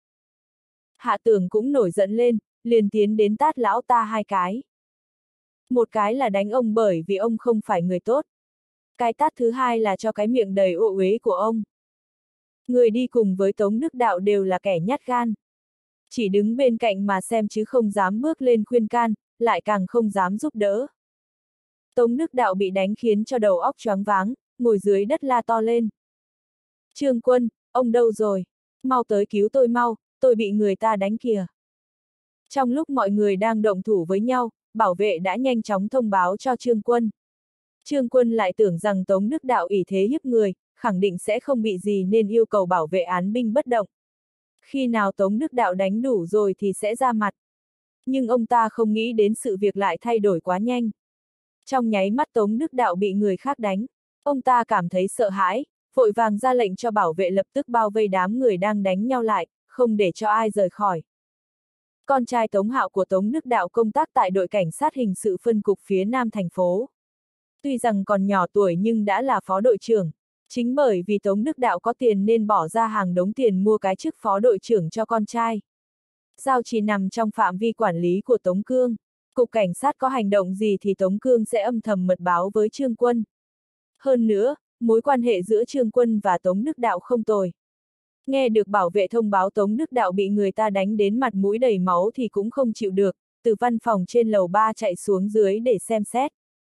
Hạ Tưởng cũng nổi giận lên, liền tiến đến tát lão ta hai cái. Một cái là đánh ông bởi vì ông không phải người tốt. Cái tát thứ hai là cho cái miệng đầy ô uế của ông. Người đi cùng với Tống Đức Đạo đều là kẻ nhát gan. Chỉ đứng bên cạnh mà xem chứ không dám bước lên khuyên can, lại càng không dám giúp đỡ. Tống Đức Đạo bị đánh khiến cho đầu óc choáng váng, ngồi dưới đất la to lên. Trương Quân, ông đâu rồi? Mau tới cứu tôi mau, tôi bị người ta đánh kìa. Trong lúc mọi người đang động thủ với nhau, bảo vệ đã nhanh chóng thông báo cho Trương Quân. Trương Quân lại tưởng rằng Tống Đức Đạo ỷ thế hiếp người, khẳng định sẽ không bị gì nên yêu cầu bảo vệ án binh bất động. Khi nào Tống Đức Đạo đánh đủ rồi thì sẽ ra mặt. Nhưng ông ta không nghĩ đến sự việc lại thay đổi quá nhanh. Trong nháy mắt Tống Đức Đạo bị người khác đánh, ông ta cảm thấy sợ hãi, vội vàng ra lệnh cho bảo vệ lập tức bao vây đám người đang đánh nhau lại, không để cho ai rời khỏi. Con trai Tống Hạo của Tống Đức Đạo công tác tại đội cảnh sát hình sự phân cục phía Nam thành phố. Tuy rằng còn nhỏ tuổi nhưng đã là phó đội trưởng. Chính bởi vì Tống Đức Đạo có tiền nên bỏ ra hàng đống tiền mua cái chức phó đội trưởng cho con trai. Giao chỉ nằm trong phạm vi quản lý của Tống Cương. Cục cảnh sát có hành động gì thì Tống Cương sẽ âm thầm mật báo với Trương Quân. Hơn nữa, mối quan hệ giữa Trương Quân và Tống Đức Đạo không tồi. Nghe được bảo vệ thông báo Tống Đức Đạo bị người ta đánh đến mặt mũi đầy máu thì cũng không chịu được, từ văn phòng trên lầu ba chạy xuống dưới để xem xét.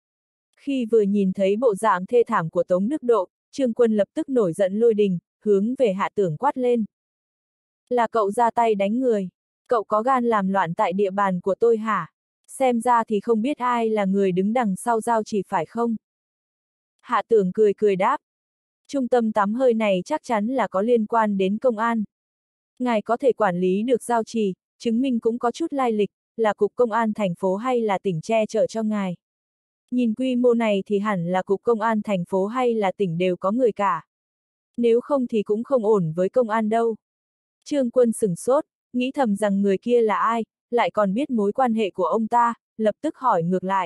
Khi vừa nhìn thấy bộ dạng thê thảm của Tống Đức Độ, Trương Quân lập tức nổi giận lôi đình, hướng về Hạ Tưởng quát lên. Là cậu ra tay đánh người, cậu có gan làm loạn tại địa bàn của tôi hả? Xem ra thì không biết ai là người đứng đằng sau giao chỉ phải không? Hạ Tưởng cười cười đáp. Trung tâm tắm hơi này chắc chắn là có liên quan đến công an. Ngài có thể quản lý được giao trì, chứng minh cũng có chút lai lịch, là cục công an thành phố hay là tỉnh che chở cho ngài. Nhìn quy mô này thì hẳn là cục công an thành phố hay là tỉnh đều có người cả. Nếu không thì cũng không ổn với công an đâu. Trương Quân sửng sốt, nghĩ thầm rằng người kia là ai, lại còn biết mối quan hệ của ông ta, lập tức hỏi ngược lại.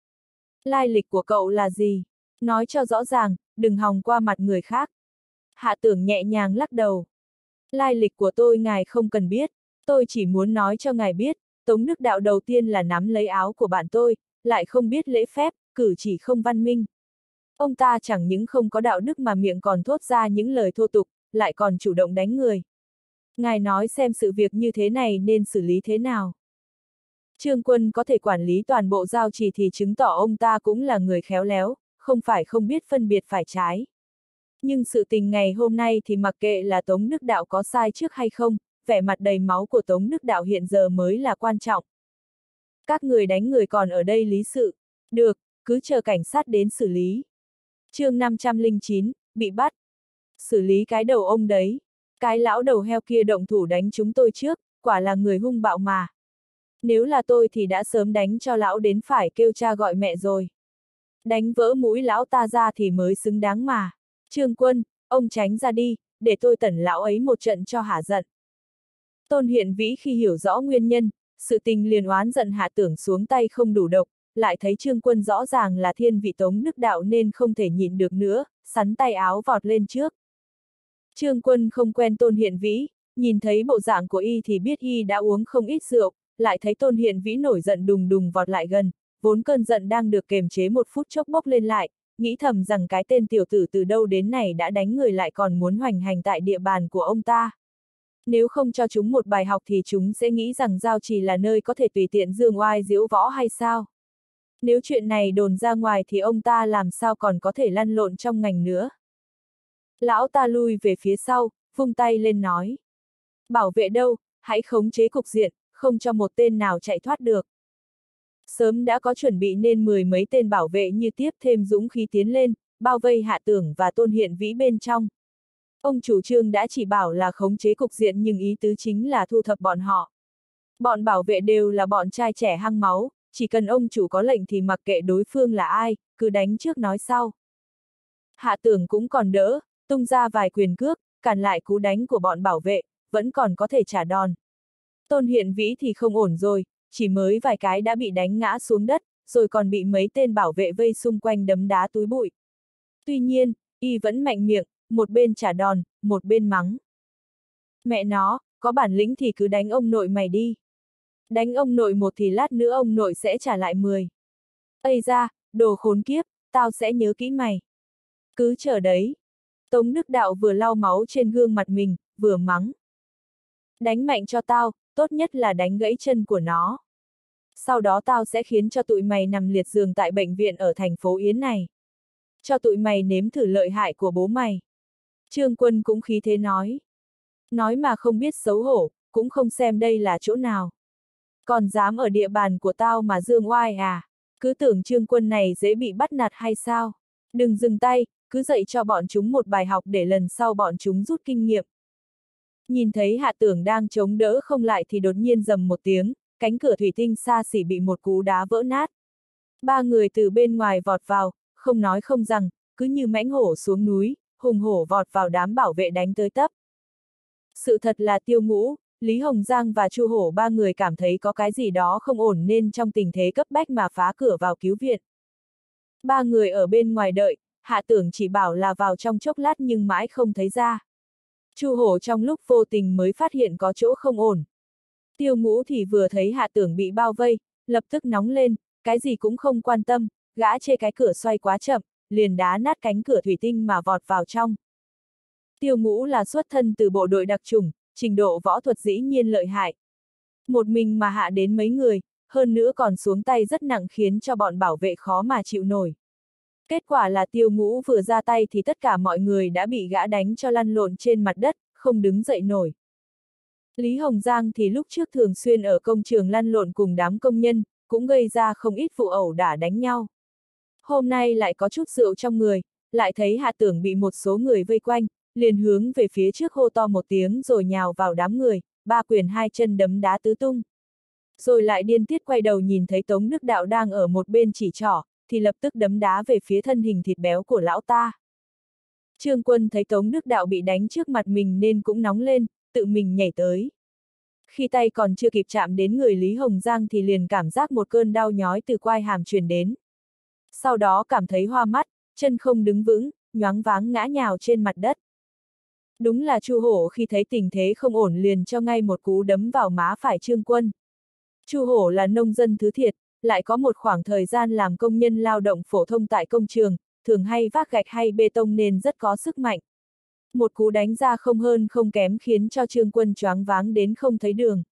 Lai lịch của cậu là gì? Nói cho rõ ràng, đừng hòng qua mặt người khác. Hạ Tưởng nhẹ nhàng lắc đầu. Lai lịch của tôi ngài không cần biết, tôi chỉ muốn nói cho ngài biết, Tống Đức Đạo đầu tiên là nắm lấy áo của bạn tôi, lại không biết lễ phép, cử chỉ không văn minh. Ông ta chẳng những không có đạo đức mà miệng còn thốt ra những lời thô tục, lại còn chủ động đánh người. Ngài nói xem sự việc như thế này nên xử lý thế nào. Trương Quân có thể quản lý toàn bộ giao trì thì chứng tỏ ông ta cũng là người khéo léo, không phải không biết phân biệt phải trái. Nhưng sự tình ngày hôm nay thì mặc kệ là Tống Đức Đạo có sai trước hay không, vẻ mặt đầy máu của Tống Đức Đạo hiện giờ mới là quan trọng. Các người đánh người còn ở đây lý sự. Được, cứ chờ cảnh sát đến xử lý. Chương năm trăm lẻ chín, bị bắt. Xử lý cái đầu ông đấy. Cái lão đầu heo kia động thủ đánh chúng tôi trước, quả là người hung bạo mà. Nếu là tôi thì đã sớm đánh cho lão đến phải kêu cha gọi mẹ rồi. Đánh vỡ mũi lão ta ra thì mới xứng đáng mà. Trương Quân, ông tránh ra đi, để tôi tẩn lão ấy một trận cho hả giận. Tôn Hiện Vĩ khi hiểu rõ nguyên nhân, sự tình liền oán giận Hạ Tưởng xuống tay không đủ độc, lại thấy Trương Quân rõ ràng là thiên vị Tống Đức Đạo nên không thể nhịn được nữa, sắn tay áo vọt lên trước. Trương Quân không quen Tôn Hiện Vĩ, nhìn thấy bộ dạng của y thì biết y đã uống không ít rượu, lại thấy Tôn Hiện Vĩ nổi giận đùng đùng vọt lại gần, vốn cơn giận đang được kềm chế một phút chốc bốc lên lại, nghĩ thầm rằng cái tên tiểu tử từ đâu đến này đã đánh người lại còn muốn hoành hành tại địa bàn của ông ta. Nếu không cho chúng một bài học thì chúng sẽ nghĩ rằng giao trì là nơi có thể tùy tiện dương oai diễu võ hay sao? Nếu chuyện này đồn ra ngoài thì ông ta làm sao còn có thể lăn lộn trong ngành nữa? Lão ta lui về phía sau, vung tay lên nói. Bảo vệ đâu, hãy khống chế cục diện, không cho một tên nào chạy thoát được. Sớm đã có chuẩn bị nên mười mấy tên bảo vệ như tiếp thêm dũng khí tiến lên, bao vây Hạ Tưởng và Tôn Hiện Vĩ bên trong. Ông chủ trương đã chỉ bảo là khống chế cục diện nhưng ý tứ chính là thu thập bọn họ. Bọn bảo vệ đều là bọn trai trẻ hăng máu, chỉ cần ông chủ có lệnh thì mặc kệ đối phương là ai, cứ đánh trước nói sau. Hạ Tưởng cũng còn đỡ, tung ra vài quyền cước, cản lại cú đánh của bọn bảo vệ, vẫn còn có thể trả đòn. Tôn Hiện Vĩ thì không ổn rồi, chỉ mới vài cái đã bị đánh ngã xuống đất, rồi còn bị mấy tên bảo vệ vây xung quanh đấm đá túi bụi. Tuy nhiên, y vẫn mạnh miệng, một bên trả đòn, một bên mắng. Mẹ nó, có bản lĩnh thì cứ đánh ông nội mày đi. Đánh ông nội một thì lát nữa ông nội sẽ trả lại mười. Ây ra, đồ khốn kiếp, tao sẽ nhớ kỹ mày. Cứ chờ đấy. Tống Đức Đạo vừa lau máu trên gương mặt mình, vừa mắng. Đánh mạnh cho tao, tốt nhất là đánh gãy chân của nó. Sau đó tao sẽ khiến cho tụi mày nằm liệt giường tại bệnh viện ở thành phố Yến này. Cho tụi mày nếm thử lợi hại của bố mày. Trương Quân cũng khí thế nói. Nói mà không biết xấu hổ, cũng không xem đây là chỗ nào. Còn dám ở địa bàn của tao mà dương oai à? Cứ tưởng Trương Quân này dễ bị bắt nạt hay sao? Đừng dừng tay, cứ dạy cho bọn chúng một bài học để lần sau bọn chúng rút kinh nghiệm. Nhìn thấy Hạ Tưởng đang chống đỡ không lại thì đột nhiên rầm một tiếng, cánh cửa thủy tinh xa xỉ bị một cú đá vỡ nát. Ba người từ bên ngoài vọt vào, không nói không rằng, cứ như mãnh hổ xuống núi, hùng hổ vọt vào đám bảo vệ đánh tới tấp. Sự thật là Tiêu Ngũ, Lý Hồng Giang và Chu Hổ ba người cảm thấy có cái gì đó không ổn nên trong tình thế cấp bách mà phá cửa vào cứu viện. Ba người ở bên ngoài đợi, Hạ Tưởng chỉ bảo là vào trong chốc lát nhưng mãi không thấy ra. Chu Hổ trong lúc vô tình mới phát hiện có chỗ không ổn. Tiêu Ngũ thì vừa thấy Hạ Tưởng bị bao vây, lập tức nóng lên, cái gì cũng không quan tâm, gã chê cái cửa xoay quá chậm, liền đá nát cánh cửa thủy tinh mà vọt vào trong. Tiêu Ngũ là xuất thân từ bộ đội đặc chủng, trình độ võ thuật dĩ nhiên lợi hại. Một mình mà hạ đến mấy người, hơn nữa còn xuống tay rất nặng khiến cho bọn bảo vệ khó mà chịu nổi. Kết quả là Tiêu Ngũ vừa ra tay thì tất cả mọi người đã bị gã đánh cho lăn lộn trên mặt đất, không đứng dậy nổi. Lý Hồng Giang thì lúc trước thường xuyên ở công trường lăn lộn cùng đám công nhân, cũng gây ra không ít vụ ẩu đả đánh nhau. Hôm nay lại có chút rượu trong người, lại thấy Hạ Tưởng bị một số người vây quanh, liền hướng về phía trước hô to một tiếng rồi nhào vào đám người, ba quyền hai chân đấm đá tứ tung. Rồi lại điên tiết quay đầu nhìn thấy Tống Đức Đạo đang ở một bên chỉ trỏ, thì lập tức đấm đá về phía thân hình thịt béo của lão ta. Trương Quân thấy Tống Đức Đạo bị đánh trước mặt mình nên cũng nóng lên, tự mình nhảy tới. Khi tay còn chưa kịp chạm đến người Lý Hồng Giang thì liền cảm giác một cơn đau nhói từ quai hàm truyền đến. Sau đó cảm thấy hoa mắt, chân không đứng vững, nhoáng váng ngã nhào trên mặt đất. Đúng là Chu Hổ khi thấy tình thế không ổn liền cho ngay một cú đấm vào má phải Trương Quân. Chu Hổ là nông dân thứ thiệt, lại có một khoảng thời gian làm công nhân lao động phổ thông tại công trường, thường hay vác gạch hay bê tông nên rất có sức mạnh. Một cú đánh ra không hơn không kém khiến cho Trương Quân choáng váng đến không thấy đường.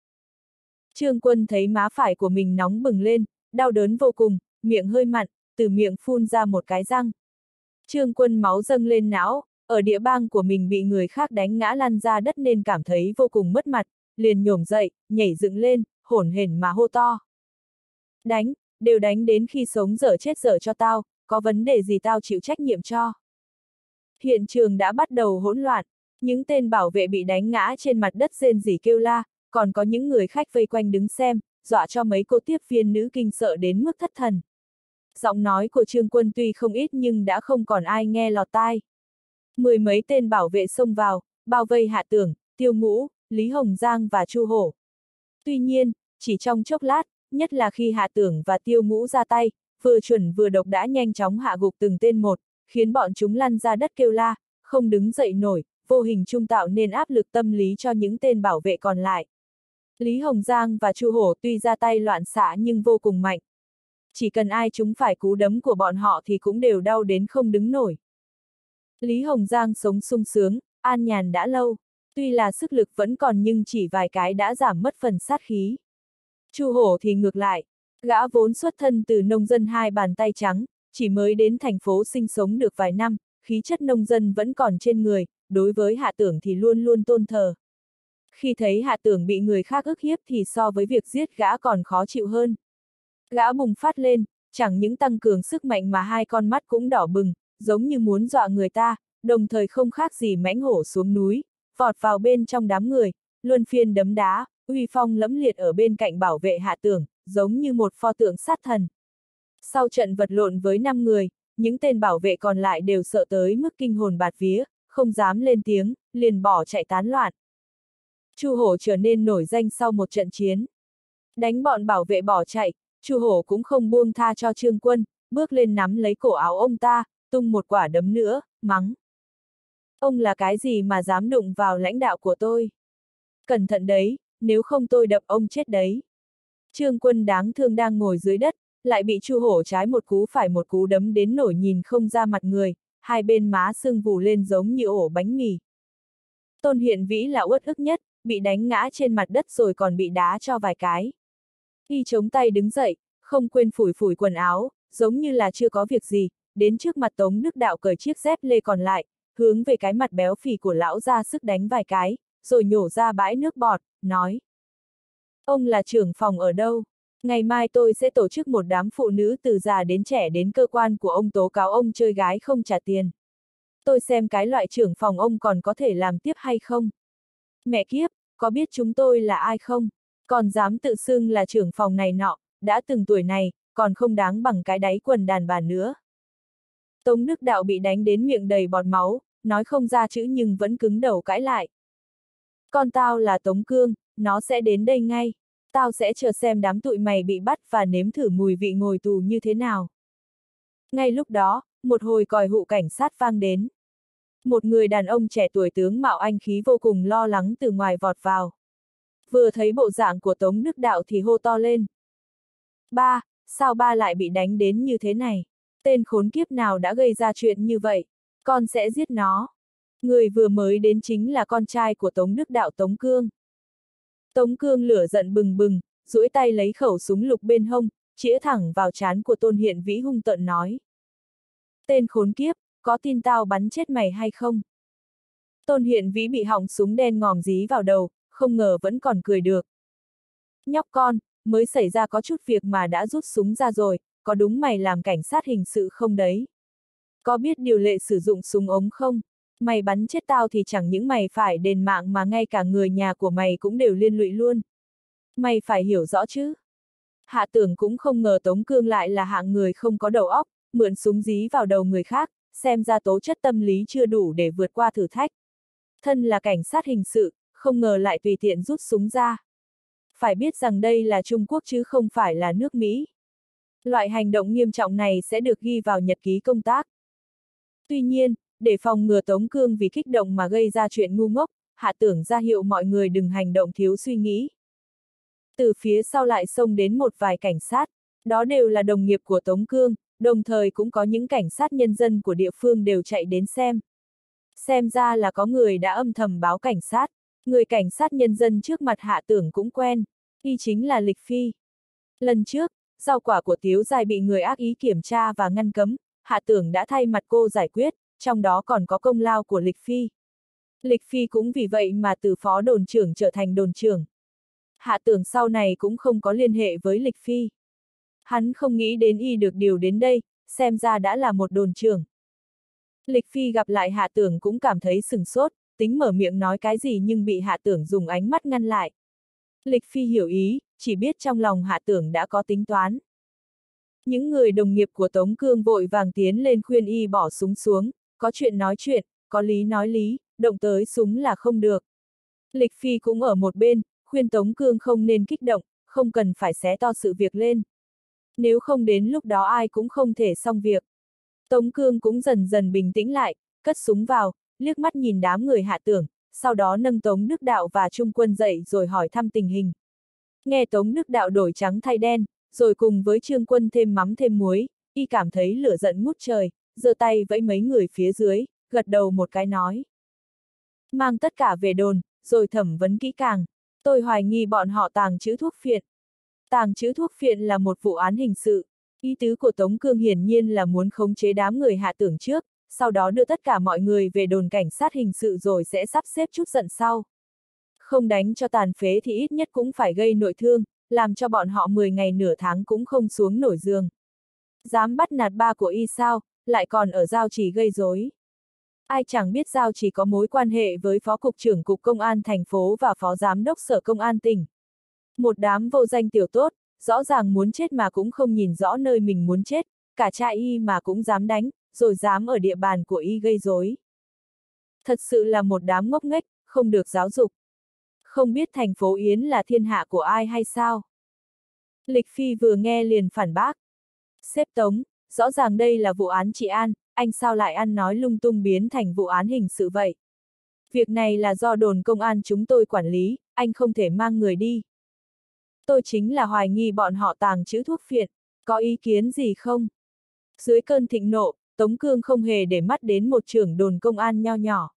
Trương Quân thấy má phải của mình nóng bừng lên, đau đớn vô cùng, miệng hơi mặn, từ miệng phun ra một cái răng. Trương Quân máu dâng lên não, ở địa bang của mình bị người khác đánh ngã lăn ra đất nên cảm thấy vô cùng mất mặt, liền nhổm dậy, nhảy dựng lên, hổn hển mà hô to. Đánh, đều đánh đến khi sống dở chết dở cho tao, có vấn đề gì tao chịu trách nhiệm cho. Hiện trường đã bắt đầu hỗn loạn, những tên bảo vệ bị đánh ngã trên mặt đất rên rỉ kêu la, còn có những người khách vây quanh đứng xem, dọa cho mấy cô tiếp viên nữ kinh sợ đến mức thất thần. Giọng nói của Trương Quân tuy không ít nhưng đã không còn ai nghe lọt tai. Mười mấy tên bảo vệ xông vào, bao vây Hạ Tưởng, Tiêu Ngũ, Lý Hồng Giang và Chu Hổ. Tuy nhiên, chỉ trong chốc lát, nhất là khi Hạ Tưởng và Tiêu Ngũ ra tay, vừa chuẩn vừa độc đã nhanh chóng hạ gục từng tên một, khiến bọn chúng lăn ra đất kêu la, không đứng dậy nổi, vô hình trung tạo nên áp lực tâm lý cho những tên bảo vệ còn lại. Lý Hồng Giang và Chu Hổ tuy ra tay loạn xạ nhưng vô cùng mạnh. Chỉ cần ai chúng phải cú đấm của bọn họ thì cũng đều đau đến không đứng nổi. Lý Hồng Giang sống sung sướng, an nhàn đã lâu, tuy là sức lực vẫn còn nhưng chỉ vài cái đã giảm mất phần sát khí. Chu Hổ thì ngược lại, gã vốn xuất thân từ nông dân hai bàn tay trắng, chỉ mới đến thành phố sinh sống được vài năm, khí chất nông dân vẫn còn trên người, đối với Hạ Tưởng thì luôn luôn tôn thờ. Khi thấy Hạ Tưởng bị người khác ức hiếp thì so với việc giết gã còn khó chịu hơn. Gã bùng phát lên, chẳng những tăng cường sức mạnh mà hai con mắt cũng đỏ bừng, giống như muốn dọa người ta, đồng thời không khác gì mãnh hổ xuống núi, vọt vào bên trong đám người, luân phiên đấm đá, uy phong lẫm liệt ở bên cạnh bảo vệ Hạ Tưởng, giống như một pho tượng sát thần. Sau trận vật lộn với năm người, những tên bảo vệ còn lại đều sợ tới mức kinh hồn bạt vía, không dám lên tiếng, liền bỏ chạy tán loạn. Chu Hổ trở nên nổi danh sau một trận chiến. Đánh bọn bảo vệ bỏ chạy, Chu Hổ cũng không buông tha cho Trương Quân, bước lên nắm lấy cổ áo ông ta, tung một quả đấm nữa, mắng. Ông là cái gì mà dám đụng vào lãnh đạo của tôi? Cẩn thận đấy, nếu không tôi đập ông chết đấy. Trương Quân đáng thương đang ngồi dưới đất, lại bị Chu Hổ trái một cú phải một cú đấm đến nổi nhìn không ra mặt người, hai bên má sưng vù lên giống như ổ bánh mì. Tôn Hiện Vĩ là uất ức nhất, bị đánh ngã trên mặt đất rồi còn bị đá cho vài cái. Y chống tay đứng dậy, không quên phủi phủi quần áo, giống như là chưa có việc gì, đến trước mặt Tống Đức Đạo cởi chiếc dép lê còn lại, hướng về cái mặt béo phì của lão ra sức đánh vài cái, rồi nhổ ra bãi nước bọt, nói. Ông là trưởng phòng ở đâu? Ngày mai tôi sẽ tổ chức một đám phụ nữ từ già đến trẻ đến cơ quan của ông tố cáo ông chơi gái không trả tiền. Tôi xem cái loại trưởng phòng ông còn có thể làm tiếp hay không? Mẹ kiếp, có biết chúng tôi là ai không? Còn dám tự xưng là trưởng phòng này nọ, đã từng tuổi này, còn không đáng bằng cái đáy quần đàn bà nữa. Tống Đức Đạo bị đánh đến miệng đầy bọt máu, nói không ra chữ nhưng vẫn cứng đầu cãi lại. Con tao là Tống Cương, nó sẽ đến đây ngay. Tao sẽ chờ xem đám tụi mày bị bắt và nếm thử mùi vị ngồi tù như thế nào. Ngay lúc đó, một hồi còi hụ cảnh sát vang đến. Một người đàn ông trẻ tuổi tướng mạo anh khí vô cùng lo lắng từ ngoài vọt vào. Vừa thấy bộ dạng của Tống Đức Đạo thì hô to lên. Ba, sao ba lại bị đánh đến như thế này? Tên khốn kiếp nào đã gây ra chuyện như vậy? Con sẽ giết nó. Người vừa mới đến chính là con trai của Tống Đức Đạo Tống Cương. Tống Cương lửa giận bừng bừng, duỗi tay lấy khẩu súng lục bên hông, chĩa thẳng vào trán của Tôn Hiện Vĩ hung tợn nói. Tên khốn kiếp, có tin tao bắn chết mày hay không? Tôn Hiện Vĩ bị họng súng đen ngòm dí vào đầu, không ngờ vẫn còn cười được. Nhóc con, mới xảy ra có chút việc mà đã rút súng ra rồi, có đúng mày làm cảnh sát hình sự không đấy? Có biết điều lệ sử dụng súng ống không? Mày bắn chết tao thì chẳng những mày phải đền mạng mà ngay cả người nhà của mày cũng đều liên lụy luôn. Mày phải hiểu rõ chứ. Hạ Tưởng cũng không ngờ Tống Cương lại là hạng người không có đầu óc, mượn súng dí vào đầu người khác, xem ra tố chất tâm lý chưa đủ để vượt qua thử thách. Thân là cảnh sát hình sự, không ngờ lại tùy tiện rút súng ra. Phải biết rằng đây là Trung Quốc chứ không phải là nước Mỹ. Loại hành động nghiêm trọng này sẽ được ghi vào nhật ký công tác. Tuy nhiên, để phòng ngừa Tống Cương vì kích động mà gây ra chuyện ngu ngốc, Hạ Tưởng ra hiệu mọi người đừng hành động thiếu suy nghĩ. Từ phía sau lại xông đến một vài cảnh sát, đó đều là đồng nghiệp của Tống Cương, đồng thời cũng có những cảnh sát nhân dân của địa phương đều chạy đến xem. Xem ra là có người đã âm thầm báo cảnh sát, người cảnh sát nhân dân trước mặt Hạ Tưởng cũng quen, y chính là Lịch Phi. Lần trước, rau quả của Tiếu Giai bị người ác ý kiểm tra và ngăn cấm, Hạ Tưởng đã thay mặt cô giải quyết, trong đó còn có công lao của Lịch Phi. Lịch Phi cũng vì vậy mà từ phó đồn trưởng trở thành đồn trưởng. Hạ Tưởng sau này cũng không có liên hệ với Lịch Phi. Hắn không nghĩ đến y được điều đến đây, xem ra đã là một đồn trưởng. Lịch Phi gặp lại Hạ Tưởng cũng cảm thấy sừng sốt, tính mở miệng nói cái gì nhưng bị Hạ Tưởng dùng ánh mắt ngăn lại. Lịch Phi hiểu ý, chỉ biết trong lòng Hạ Tưởng đã có tính toán. Những người đồng nghiệp của Tống Cương vội vàng tiến lên khuyên y bỏ súng xuống, có chuyện nói chuyện, có lý nói lý, động tới súng là không được. Lịch Phi cũng ở một bên, khuyên Tống Cương không nên kích động, không cần phải xé to sự việc lên. Nếu không đến lúc đó ai cũng không thể xong việc. Tống Cương cũng dần dần bình tĩnh lại, cất súng vào, liếc mắt nhìn đám người Hạ Tưởng, sau đó nâng Tống Đức Đạo và Trung Quân dậy rồi hỏi thăm tình hình. Nghe Tống Đức Đạo đổi trắng thay đen, rồi cùng với Trương Quân thêm mắm thêm muối, y cảm thấy lửa giận ngút trời, giơ tay vẫy mấy người phía dưới, gật đầu một cái nói. Mang tất cả về đồn, rồi thẩm vấn kỹ càng. Tôi hoài nghi bọn họ tàng trữ thuốc phiện. Tàng trữ thuốc phiện là một vụ án hình sự. Ý tứ của Tống Cương hiển nhiên là muốn khống chế đám người Hạ Tưởng trước, sau đó đưa tất cả mọi người về đồn cảnh sát hình sự rồi sẽ sắp xếp chút giận sau. Không đánh cho tàn phế thì ít nhất cũng phải gây nội thương, làm cho bọn họ mười ngày nửa tháng cũng không xuống nổi giường. Dám bắt nạt ba của y sao, lại còn ở Giao Trì gây rối. Ai chẳng biết Giao Trì có mối quan hệ với Phó Cục trưởng Cục Công an thành phố và Phó Giám đốc Sở Công an tỉnh. Một đám vô danh tiểu tốt, rõ ràng muốn chết mà cũng không nhìn rõ nơi mình muốn chết, cả cha y mà cũng dám đánh, rồi dám ở địa bàn của y gây rối. Thật sự là một đám ngốc nghếch, không được giáo dục. Không biết thành phố Yến là thiên hạ của ai hay sao? Lịch Phi vừa nghe liền phản bác. Sếp Tống, rõ ràng đây là vụ án trị an, anh sao lại ăn nói lung tung biến thành vụ án hình sự vậy? Việc này là do đồn công an chúng tôi quản lý, anh không thể mang người đi. Tôi chính là hoài nghi bọn họ tàng trữ thuốc phiện, có ý kiến gì không? Dưới cơn thịnh nộ, Tống Cương không hề để mắt đến một trưởng đồn công an nho nhỏ.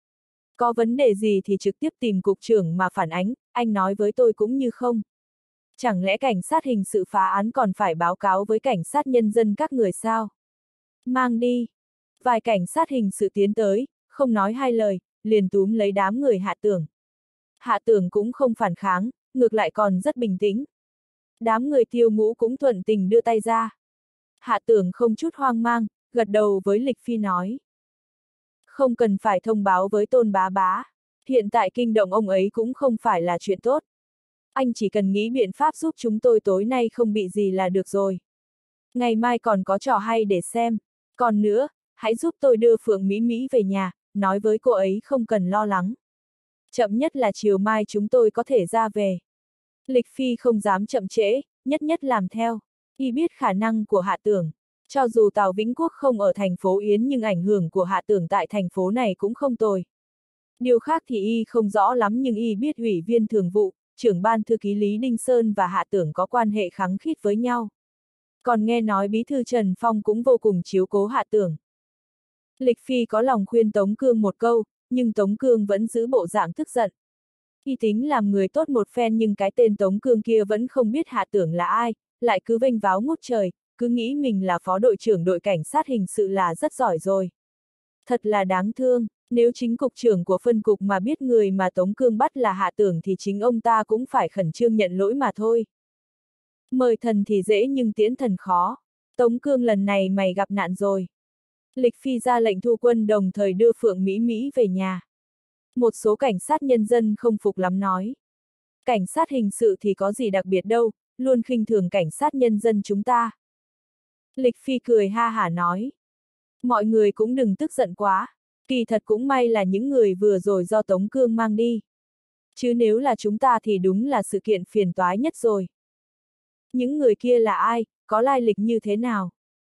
Có vấn đề gì thì trực tiếp tìm cục trưởng mà phản ánh, anh nói với tôi cũng như không. Chẳng lẽ cảnh sát hình sự phá án còn phải báo cáo với cảnh sát nhân dân các người sao? Mang đi. Vài cảnh sát hình sự tiến tới, không nói hai lời, liền túm lấy đám người Hạ Tưởng. Hạ Tưởng cũng không phản kháng, ngược lại còn rất bình tĩnh. Đám người Tiêu Ngũ cũng thuận tình đưa tay ra. Hạ Tưởng không chút hoang mang, gật đầu với Lịch Phi nói. Không cần phải thông báo với Tôn Bá Bá. Hiện tại kinh động ông ấy cũng không phải là chuyện tốt. Anh chỉ cần nghĩ biện pháp giúp chúng tôi tối nay không bị gì là được rồi. Ngày mai còn có trò hay để xem. Còn nữa, hãy giúp tôi đưa Phượng Mỹ Mỹ về nhà, nói với cô ấy không cần lo lắng. Chậm nhất là chiều mai chúng tôi có thể ra về. Lịch Phi không dám chậm trễ, nhất nhất làm theo. Y biết khả năng của Hạ Tưởng. Cho dù Tào Vĩnh Quốc không ở thành phố Yến nhưng ảnh hưởng của Hạ Tưởng tại thành phố này cũng không tồi. Điều khác thì Y không rõ lắm nhưng Y biết ủy viên thường vụ, trưởng ban thư ký Lý Đinh Sơn và Hạ Tưởng có quan hệ khăng khít với nhau. Còn nghe nói bí thư Trần Phong cũng vô cùng chiếu cố Hạ Tưởng. Lịch Phi có lòng khuyên Tống Cương một câu, nhưng Tống Cương vẫn giữ bộ dạng tức giận. Y tính làm người tốt một phen nhưng cái tên Tống Cương kia vẫn không biết Hạ Tưởng là ai, lại cứ vênh váo ngút trời, cứ nghĩ mình là phó đội trưởng đội cảnh sát hình sự là rất giỏi rồi. Thật là đáng thương, nếu chính cục trưởng của phân cục mà biết người mà Tống Cương bắt là Hạ Tưởng thì chính ông ta cũng phải khẩn trương nhận lỗi mà thôi. Mời thần thì dễ nhưng tiễn thần khó. Tống Cương lần này mày gặp nạn rồi. Lịch Phi ra lệnh thu quân đồng thời đưa Phượng Mỹ Mỹ về nhà. Một số cảnh sát nhân dân không phục lắm nói. Cảnh sát hình sự thì có gì đặc biệt đâu, luôn khinh thường cảnh sát nhân dân chúng ta. Lịch Phi cười ha hả nói. Mọi người cũng đừng tức giận quá, kỳ thật cũng may là những người vừa rồi do Tống Cương mang đi. Chứ nếu là chúng ta thì đúng là sự kiện phiền toái nhất rồi. Những người kia là ai, có lai lịch như thế nào?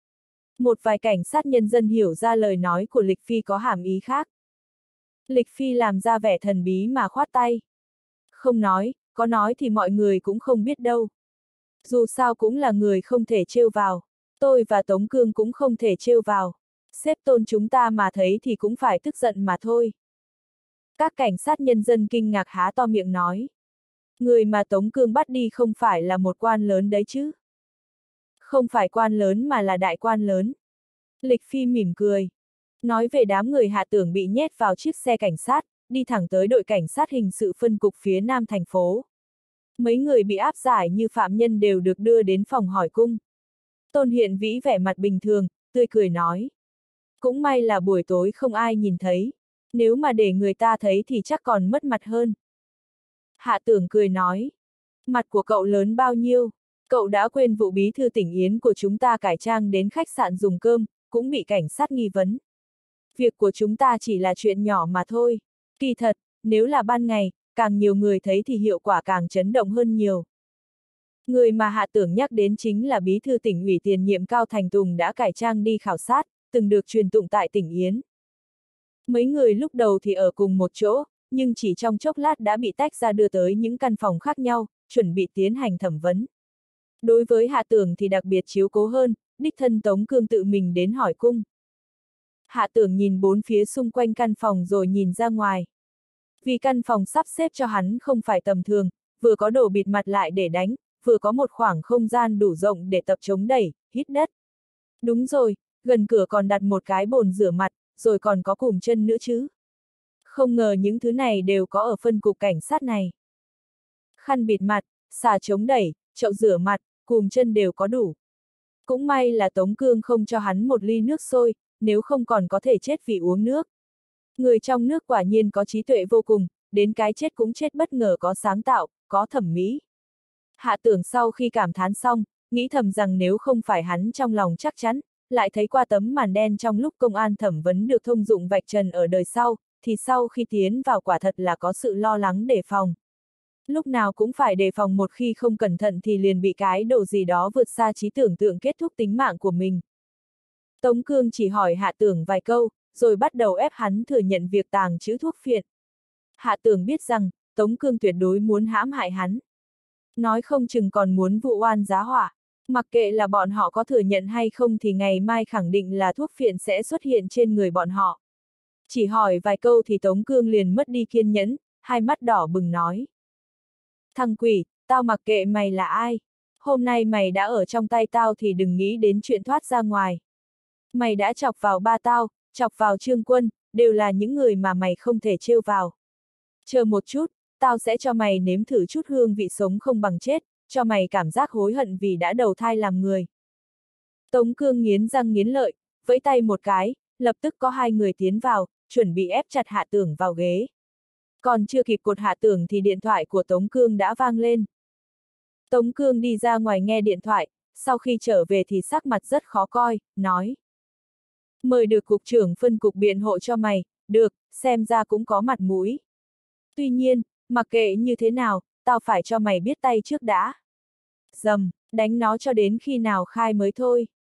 Một vài cảnh sát nhân dân hiểu ra lời nói của Lịch Phi có hàm ý khác. Lịch Phi làm ra vẻ thần bí mà khoát tay. Không nói, có nói thì mọi người cũng không biết đâu. Dù sao cũng là người không thể trêu vào. Tôi và Tống Cương cũng không thể trêu vào. Sếp Tôn chúng ta mà thấy thì cũng phải tức giận mà thôi. Các cảnh sát nhân dân kinh ngạc há to miệng nói. Người mà Tống Cương bắt đi không phải là một quan lớn đấy chứ. Không phải quan lớn mà là đại quan lớn. Lịch Phi mỉm cười. Nói về đám người Hạ Tưởng bị nhét vào chiếc xe cảnh sát, đi thẳng tới đội cảnh sát hình sự phân cục phía nam thành phố. Mấy người bị áp giải như phạm nhân đều được đưa đến phòng hỏi cung. Tôn Hiện Vĩ vẻ mặt bình thường, tươi cười nói. Cũng may là buổi tối không ai nhìn thấy. Nếu mà để người ta thấy thì chắc còn mất mặt hơn. Hạ Tưởng cười nói. Mặt của cậu lớn bao nhiêu? Cậu đã quên vụ bí thư tỉnh Yến của chúng ta cải trang đến khách sạn dùng cơm, cũng bị cảnh sát nghi vấn. Việc của chúng ta chỉ là chuyện nhỏ mà thôi. Kỳ thật, nếu là ban ngày, càng nhiều người thấy thì hiệu quả càng chấn động hơn nhiều. Người mà Hạ Tưởng nhắc đến chính là bí thư tỉnh ủy tiền nhiệm Cao Thành Tùng đã cải trang đi khảo sát, từng được truyền tụng tại tỉnh Yến. Mấy người lúc đầu thì ở cùng một chỗ, nhưng chỉ trong chốc lát đã bị tách ra đưa tới những căn phòng khác nhau, chuẩn bị tiến hành thẩm vấn. Đối với Hạ Tưởng thì đặc biệt chiếu cố hơn, đích thân Tống Cương tự mình đến hỏi cung. Hạ Tưởng nhìn bốn phía xung quanh căn phòng rồi nhìn ra ngoài. Vì căn phòng sắp xếp cho hắn không phải tầm thường, vừa có đồ bịt mặt lại để đánh, vừa có một khoảng không gian đủ rộng để tập chống đẩy, hít đất. Đúng rồi, gần cửa còn đặt một cái bồn rửa mặt, rồi còn có cùm chân nữa chứ. Không ngờ những thứ này đều có ở phân cục cảnh sát này. Khăn bịt mặt, xà chống đẩy, chậu rửa mặt, cùm chân đều có đủ. Cũng may là Tống Cương không cho hắn một ly nước sôi, nếu không còn có thể chết vì uống nước. Người trong nước quả nhiên có trí tuệ vô cùng, đến cái chết cũng chết bất ngờ, có sáng tạo, có thẩm mỹ. Hạ Tưởng sau khi cảm thán xong, nghĩ thầm rằng nếu không phải hắn trong lòng chắc chắn, lại thấy qua tấm màn đen trong lúc công an thẩm vấn được thông dụng vạch trần ở đời sau, thì sau khi tiến vào quả thật là có sự lo lắng đề phòng. Lúc nào cũng phải đề phòng, một khi không cẩn thận thì liền bị cái đồ gì đó vượt xa trí tưởng tượng kết thúc tính mạng của mình. Tống Cương chỉ hỏi Hạ Tưởng vài câu, rồi bắt đầu ép hắn thừa nhận việc tàng trữ thuốc phiện. Hạ Tưởng biết rằng, Tống Cương tuyệt đối muốn hãm hại hắn. Nói không chừng còn muốn vụ oan giá họa. Mặc kệ là bọn họ có thừa nhận hay không thì ngày mai khẳng định là thuốc phiện sẽ xuất hiện trên người bọn họ. Chỉ hỏi vài câu thì Tống Cương liền mất đi kiên nhẫn, hai mắt đỏ bừng nói. Thằng quỷ, tao mặc kệ mày là ai. Hôm nay mày đã ở trong tay tao thì đừng nghĩ đến chuyện thoát ra ngoài. Mày đã chọc vào ba tao, chọc vào Trương Quân, đều là những người mà mày không thể trêu vào. Chờ một chút, tao sẽ cho mày nếm thử chút hương vị sống không bằng chết, cho mày cảm giác hối hận vì đã đầu thai làm người. Tống Cương nghiến răng nghiến lợi, vẫy tay một cái, lập tức có hai người tiến vào, chuẩn bị ép chặt Hạ Tưởng vào ghế. Còn chưa kịp cột Hạ Tưởng thì điện thoại của Tống Cương đã vang lên. Tống Cương đi ra ngoài nghe điện thoại, sau khi trở về thì sắc mặt rất khó coi, nói. Mời được cục trưởng phân cục biện hộ cho mày, được, xem ra cũng có mặt mũi. Tuy nhiên, mặc kệ như thế nào, tao phải cho mày biết tay trước đã. Dầm, đánh nó cho đến khi nào khai mới thôi.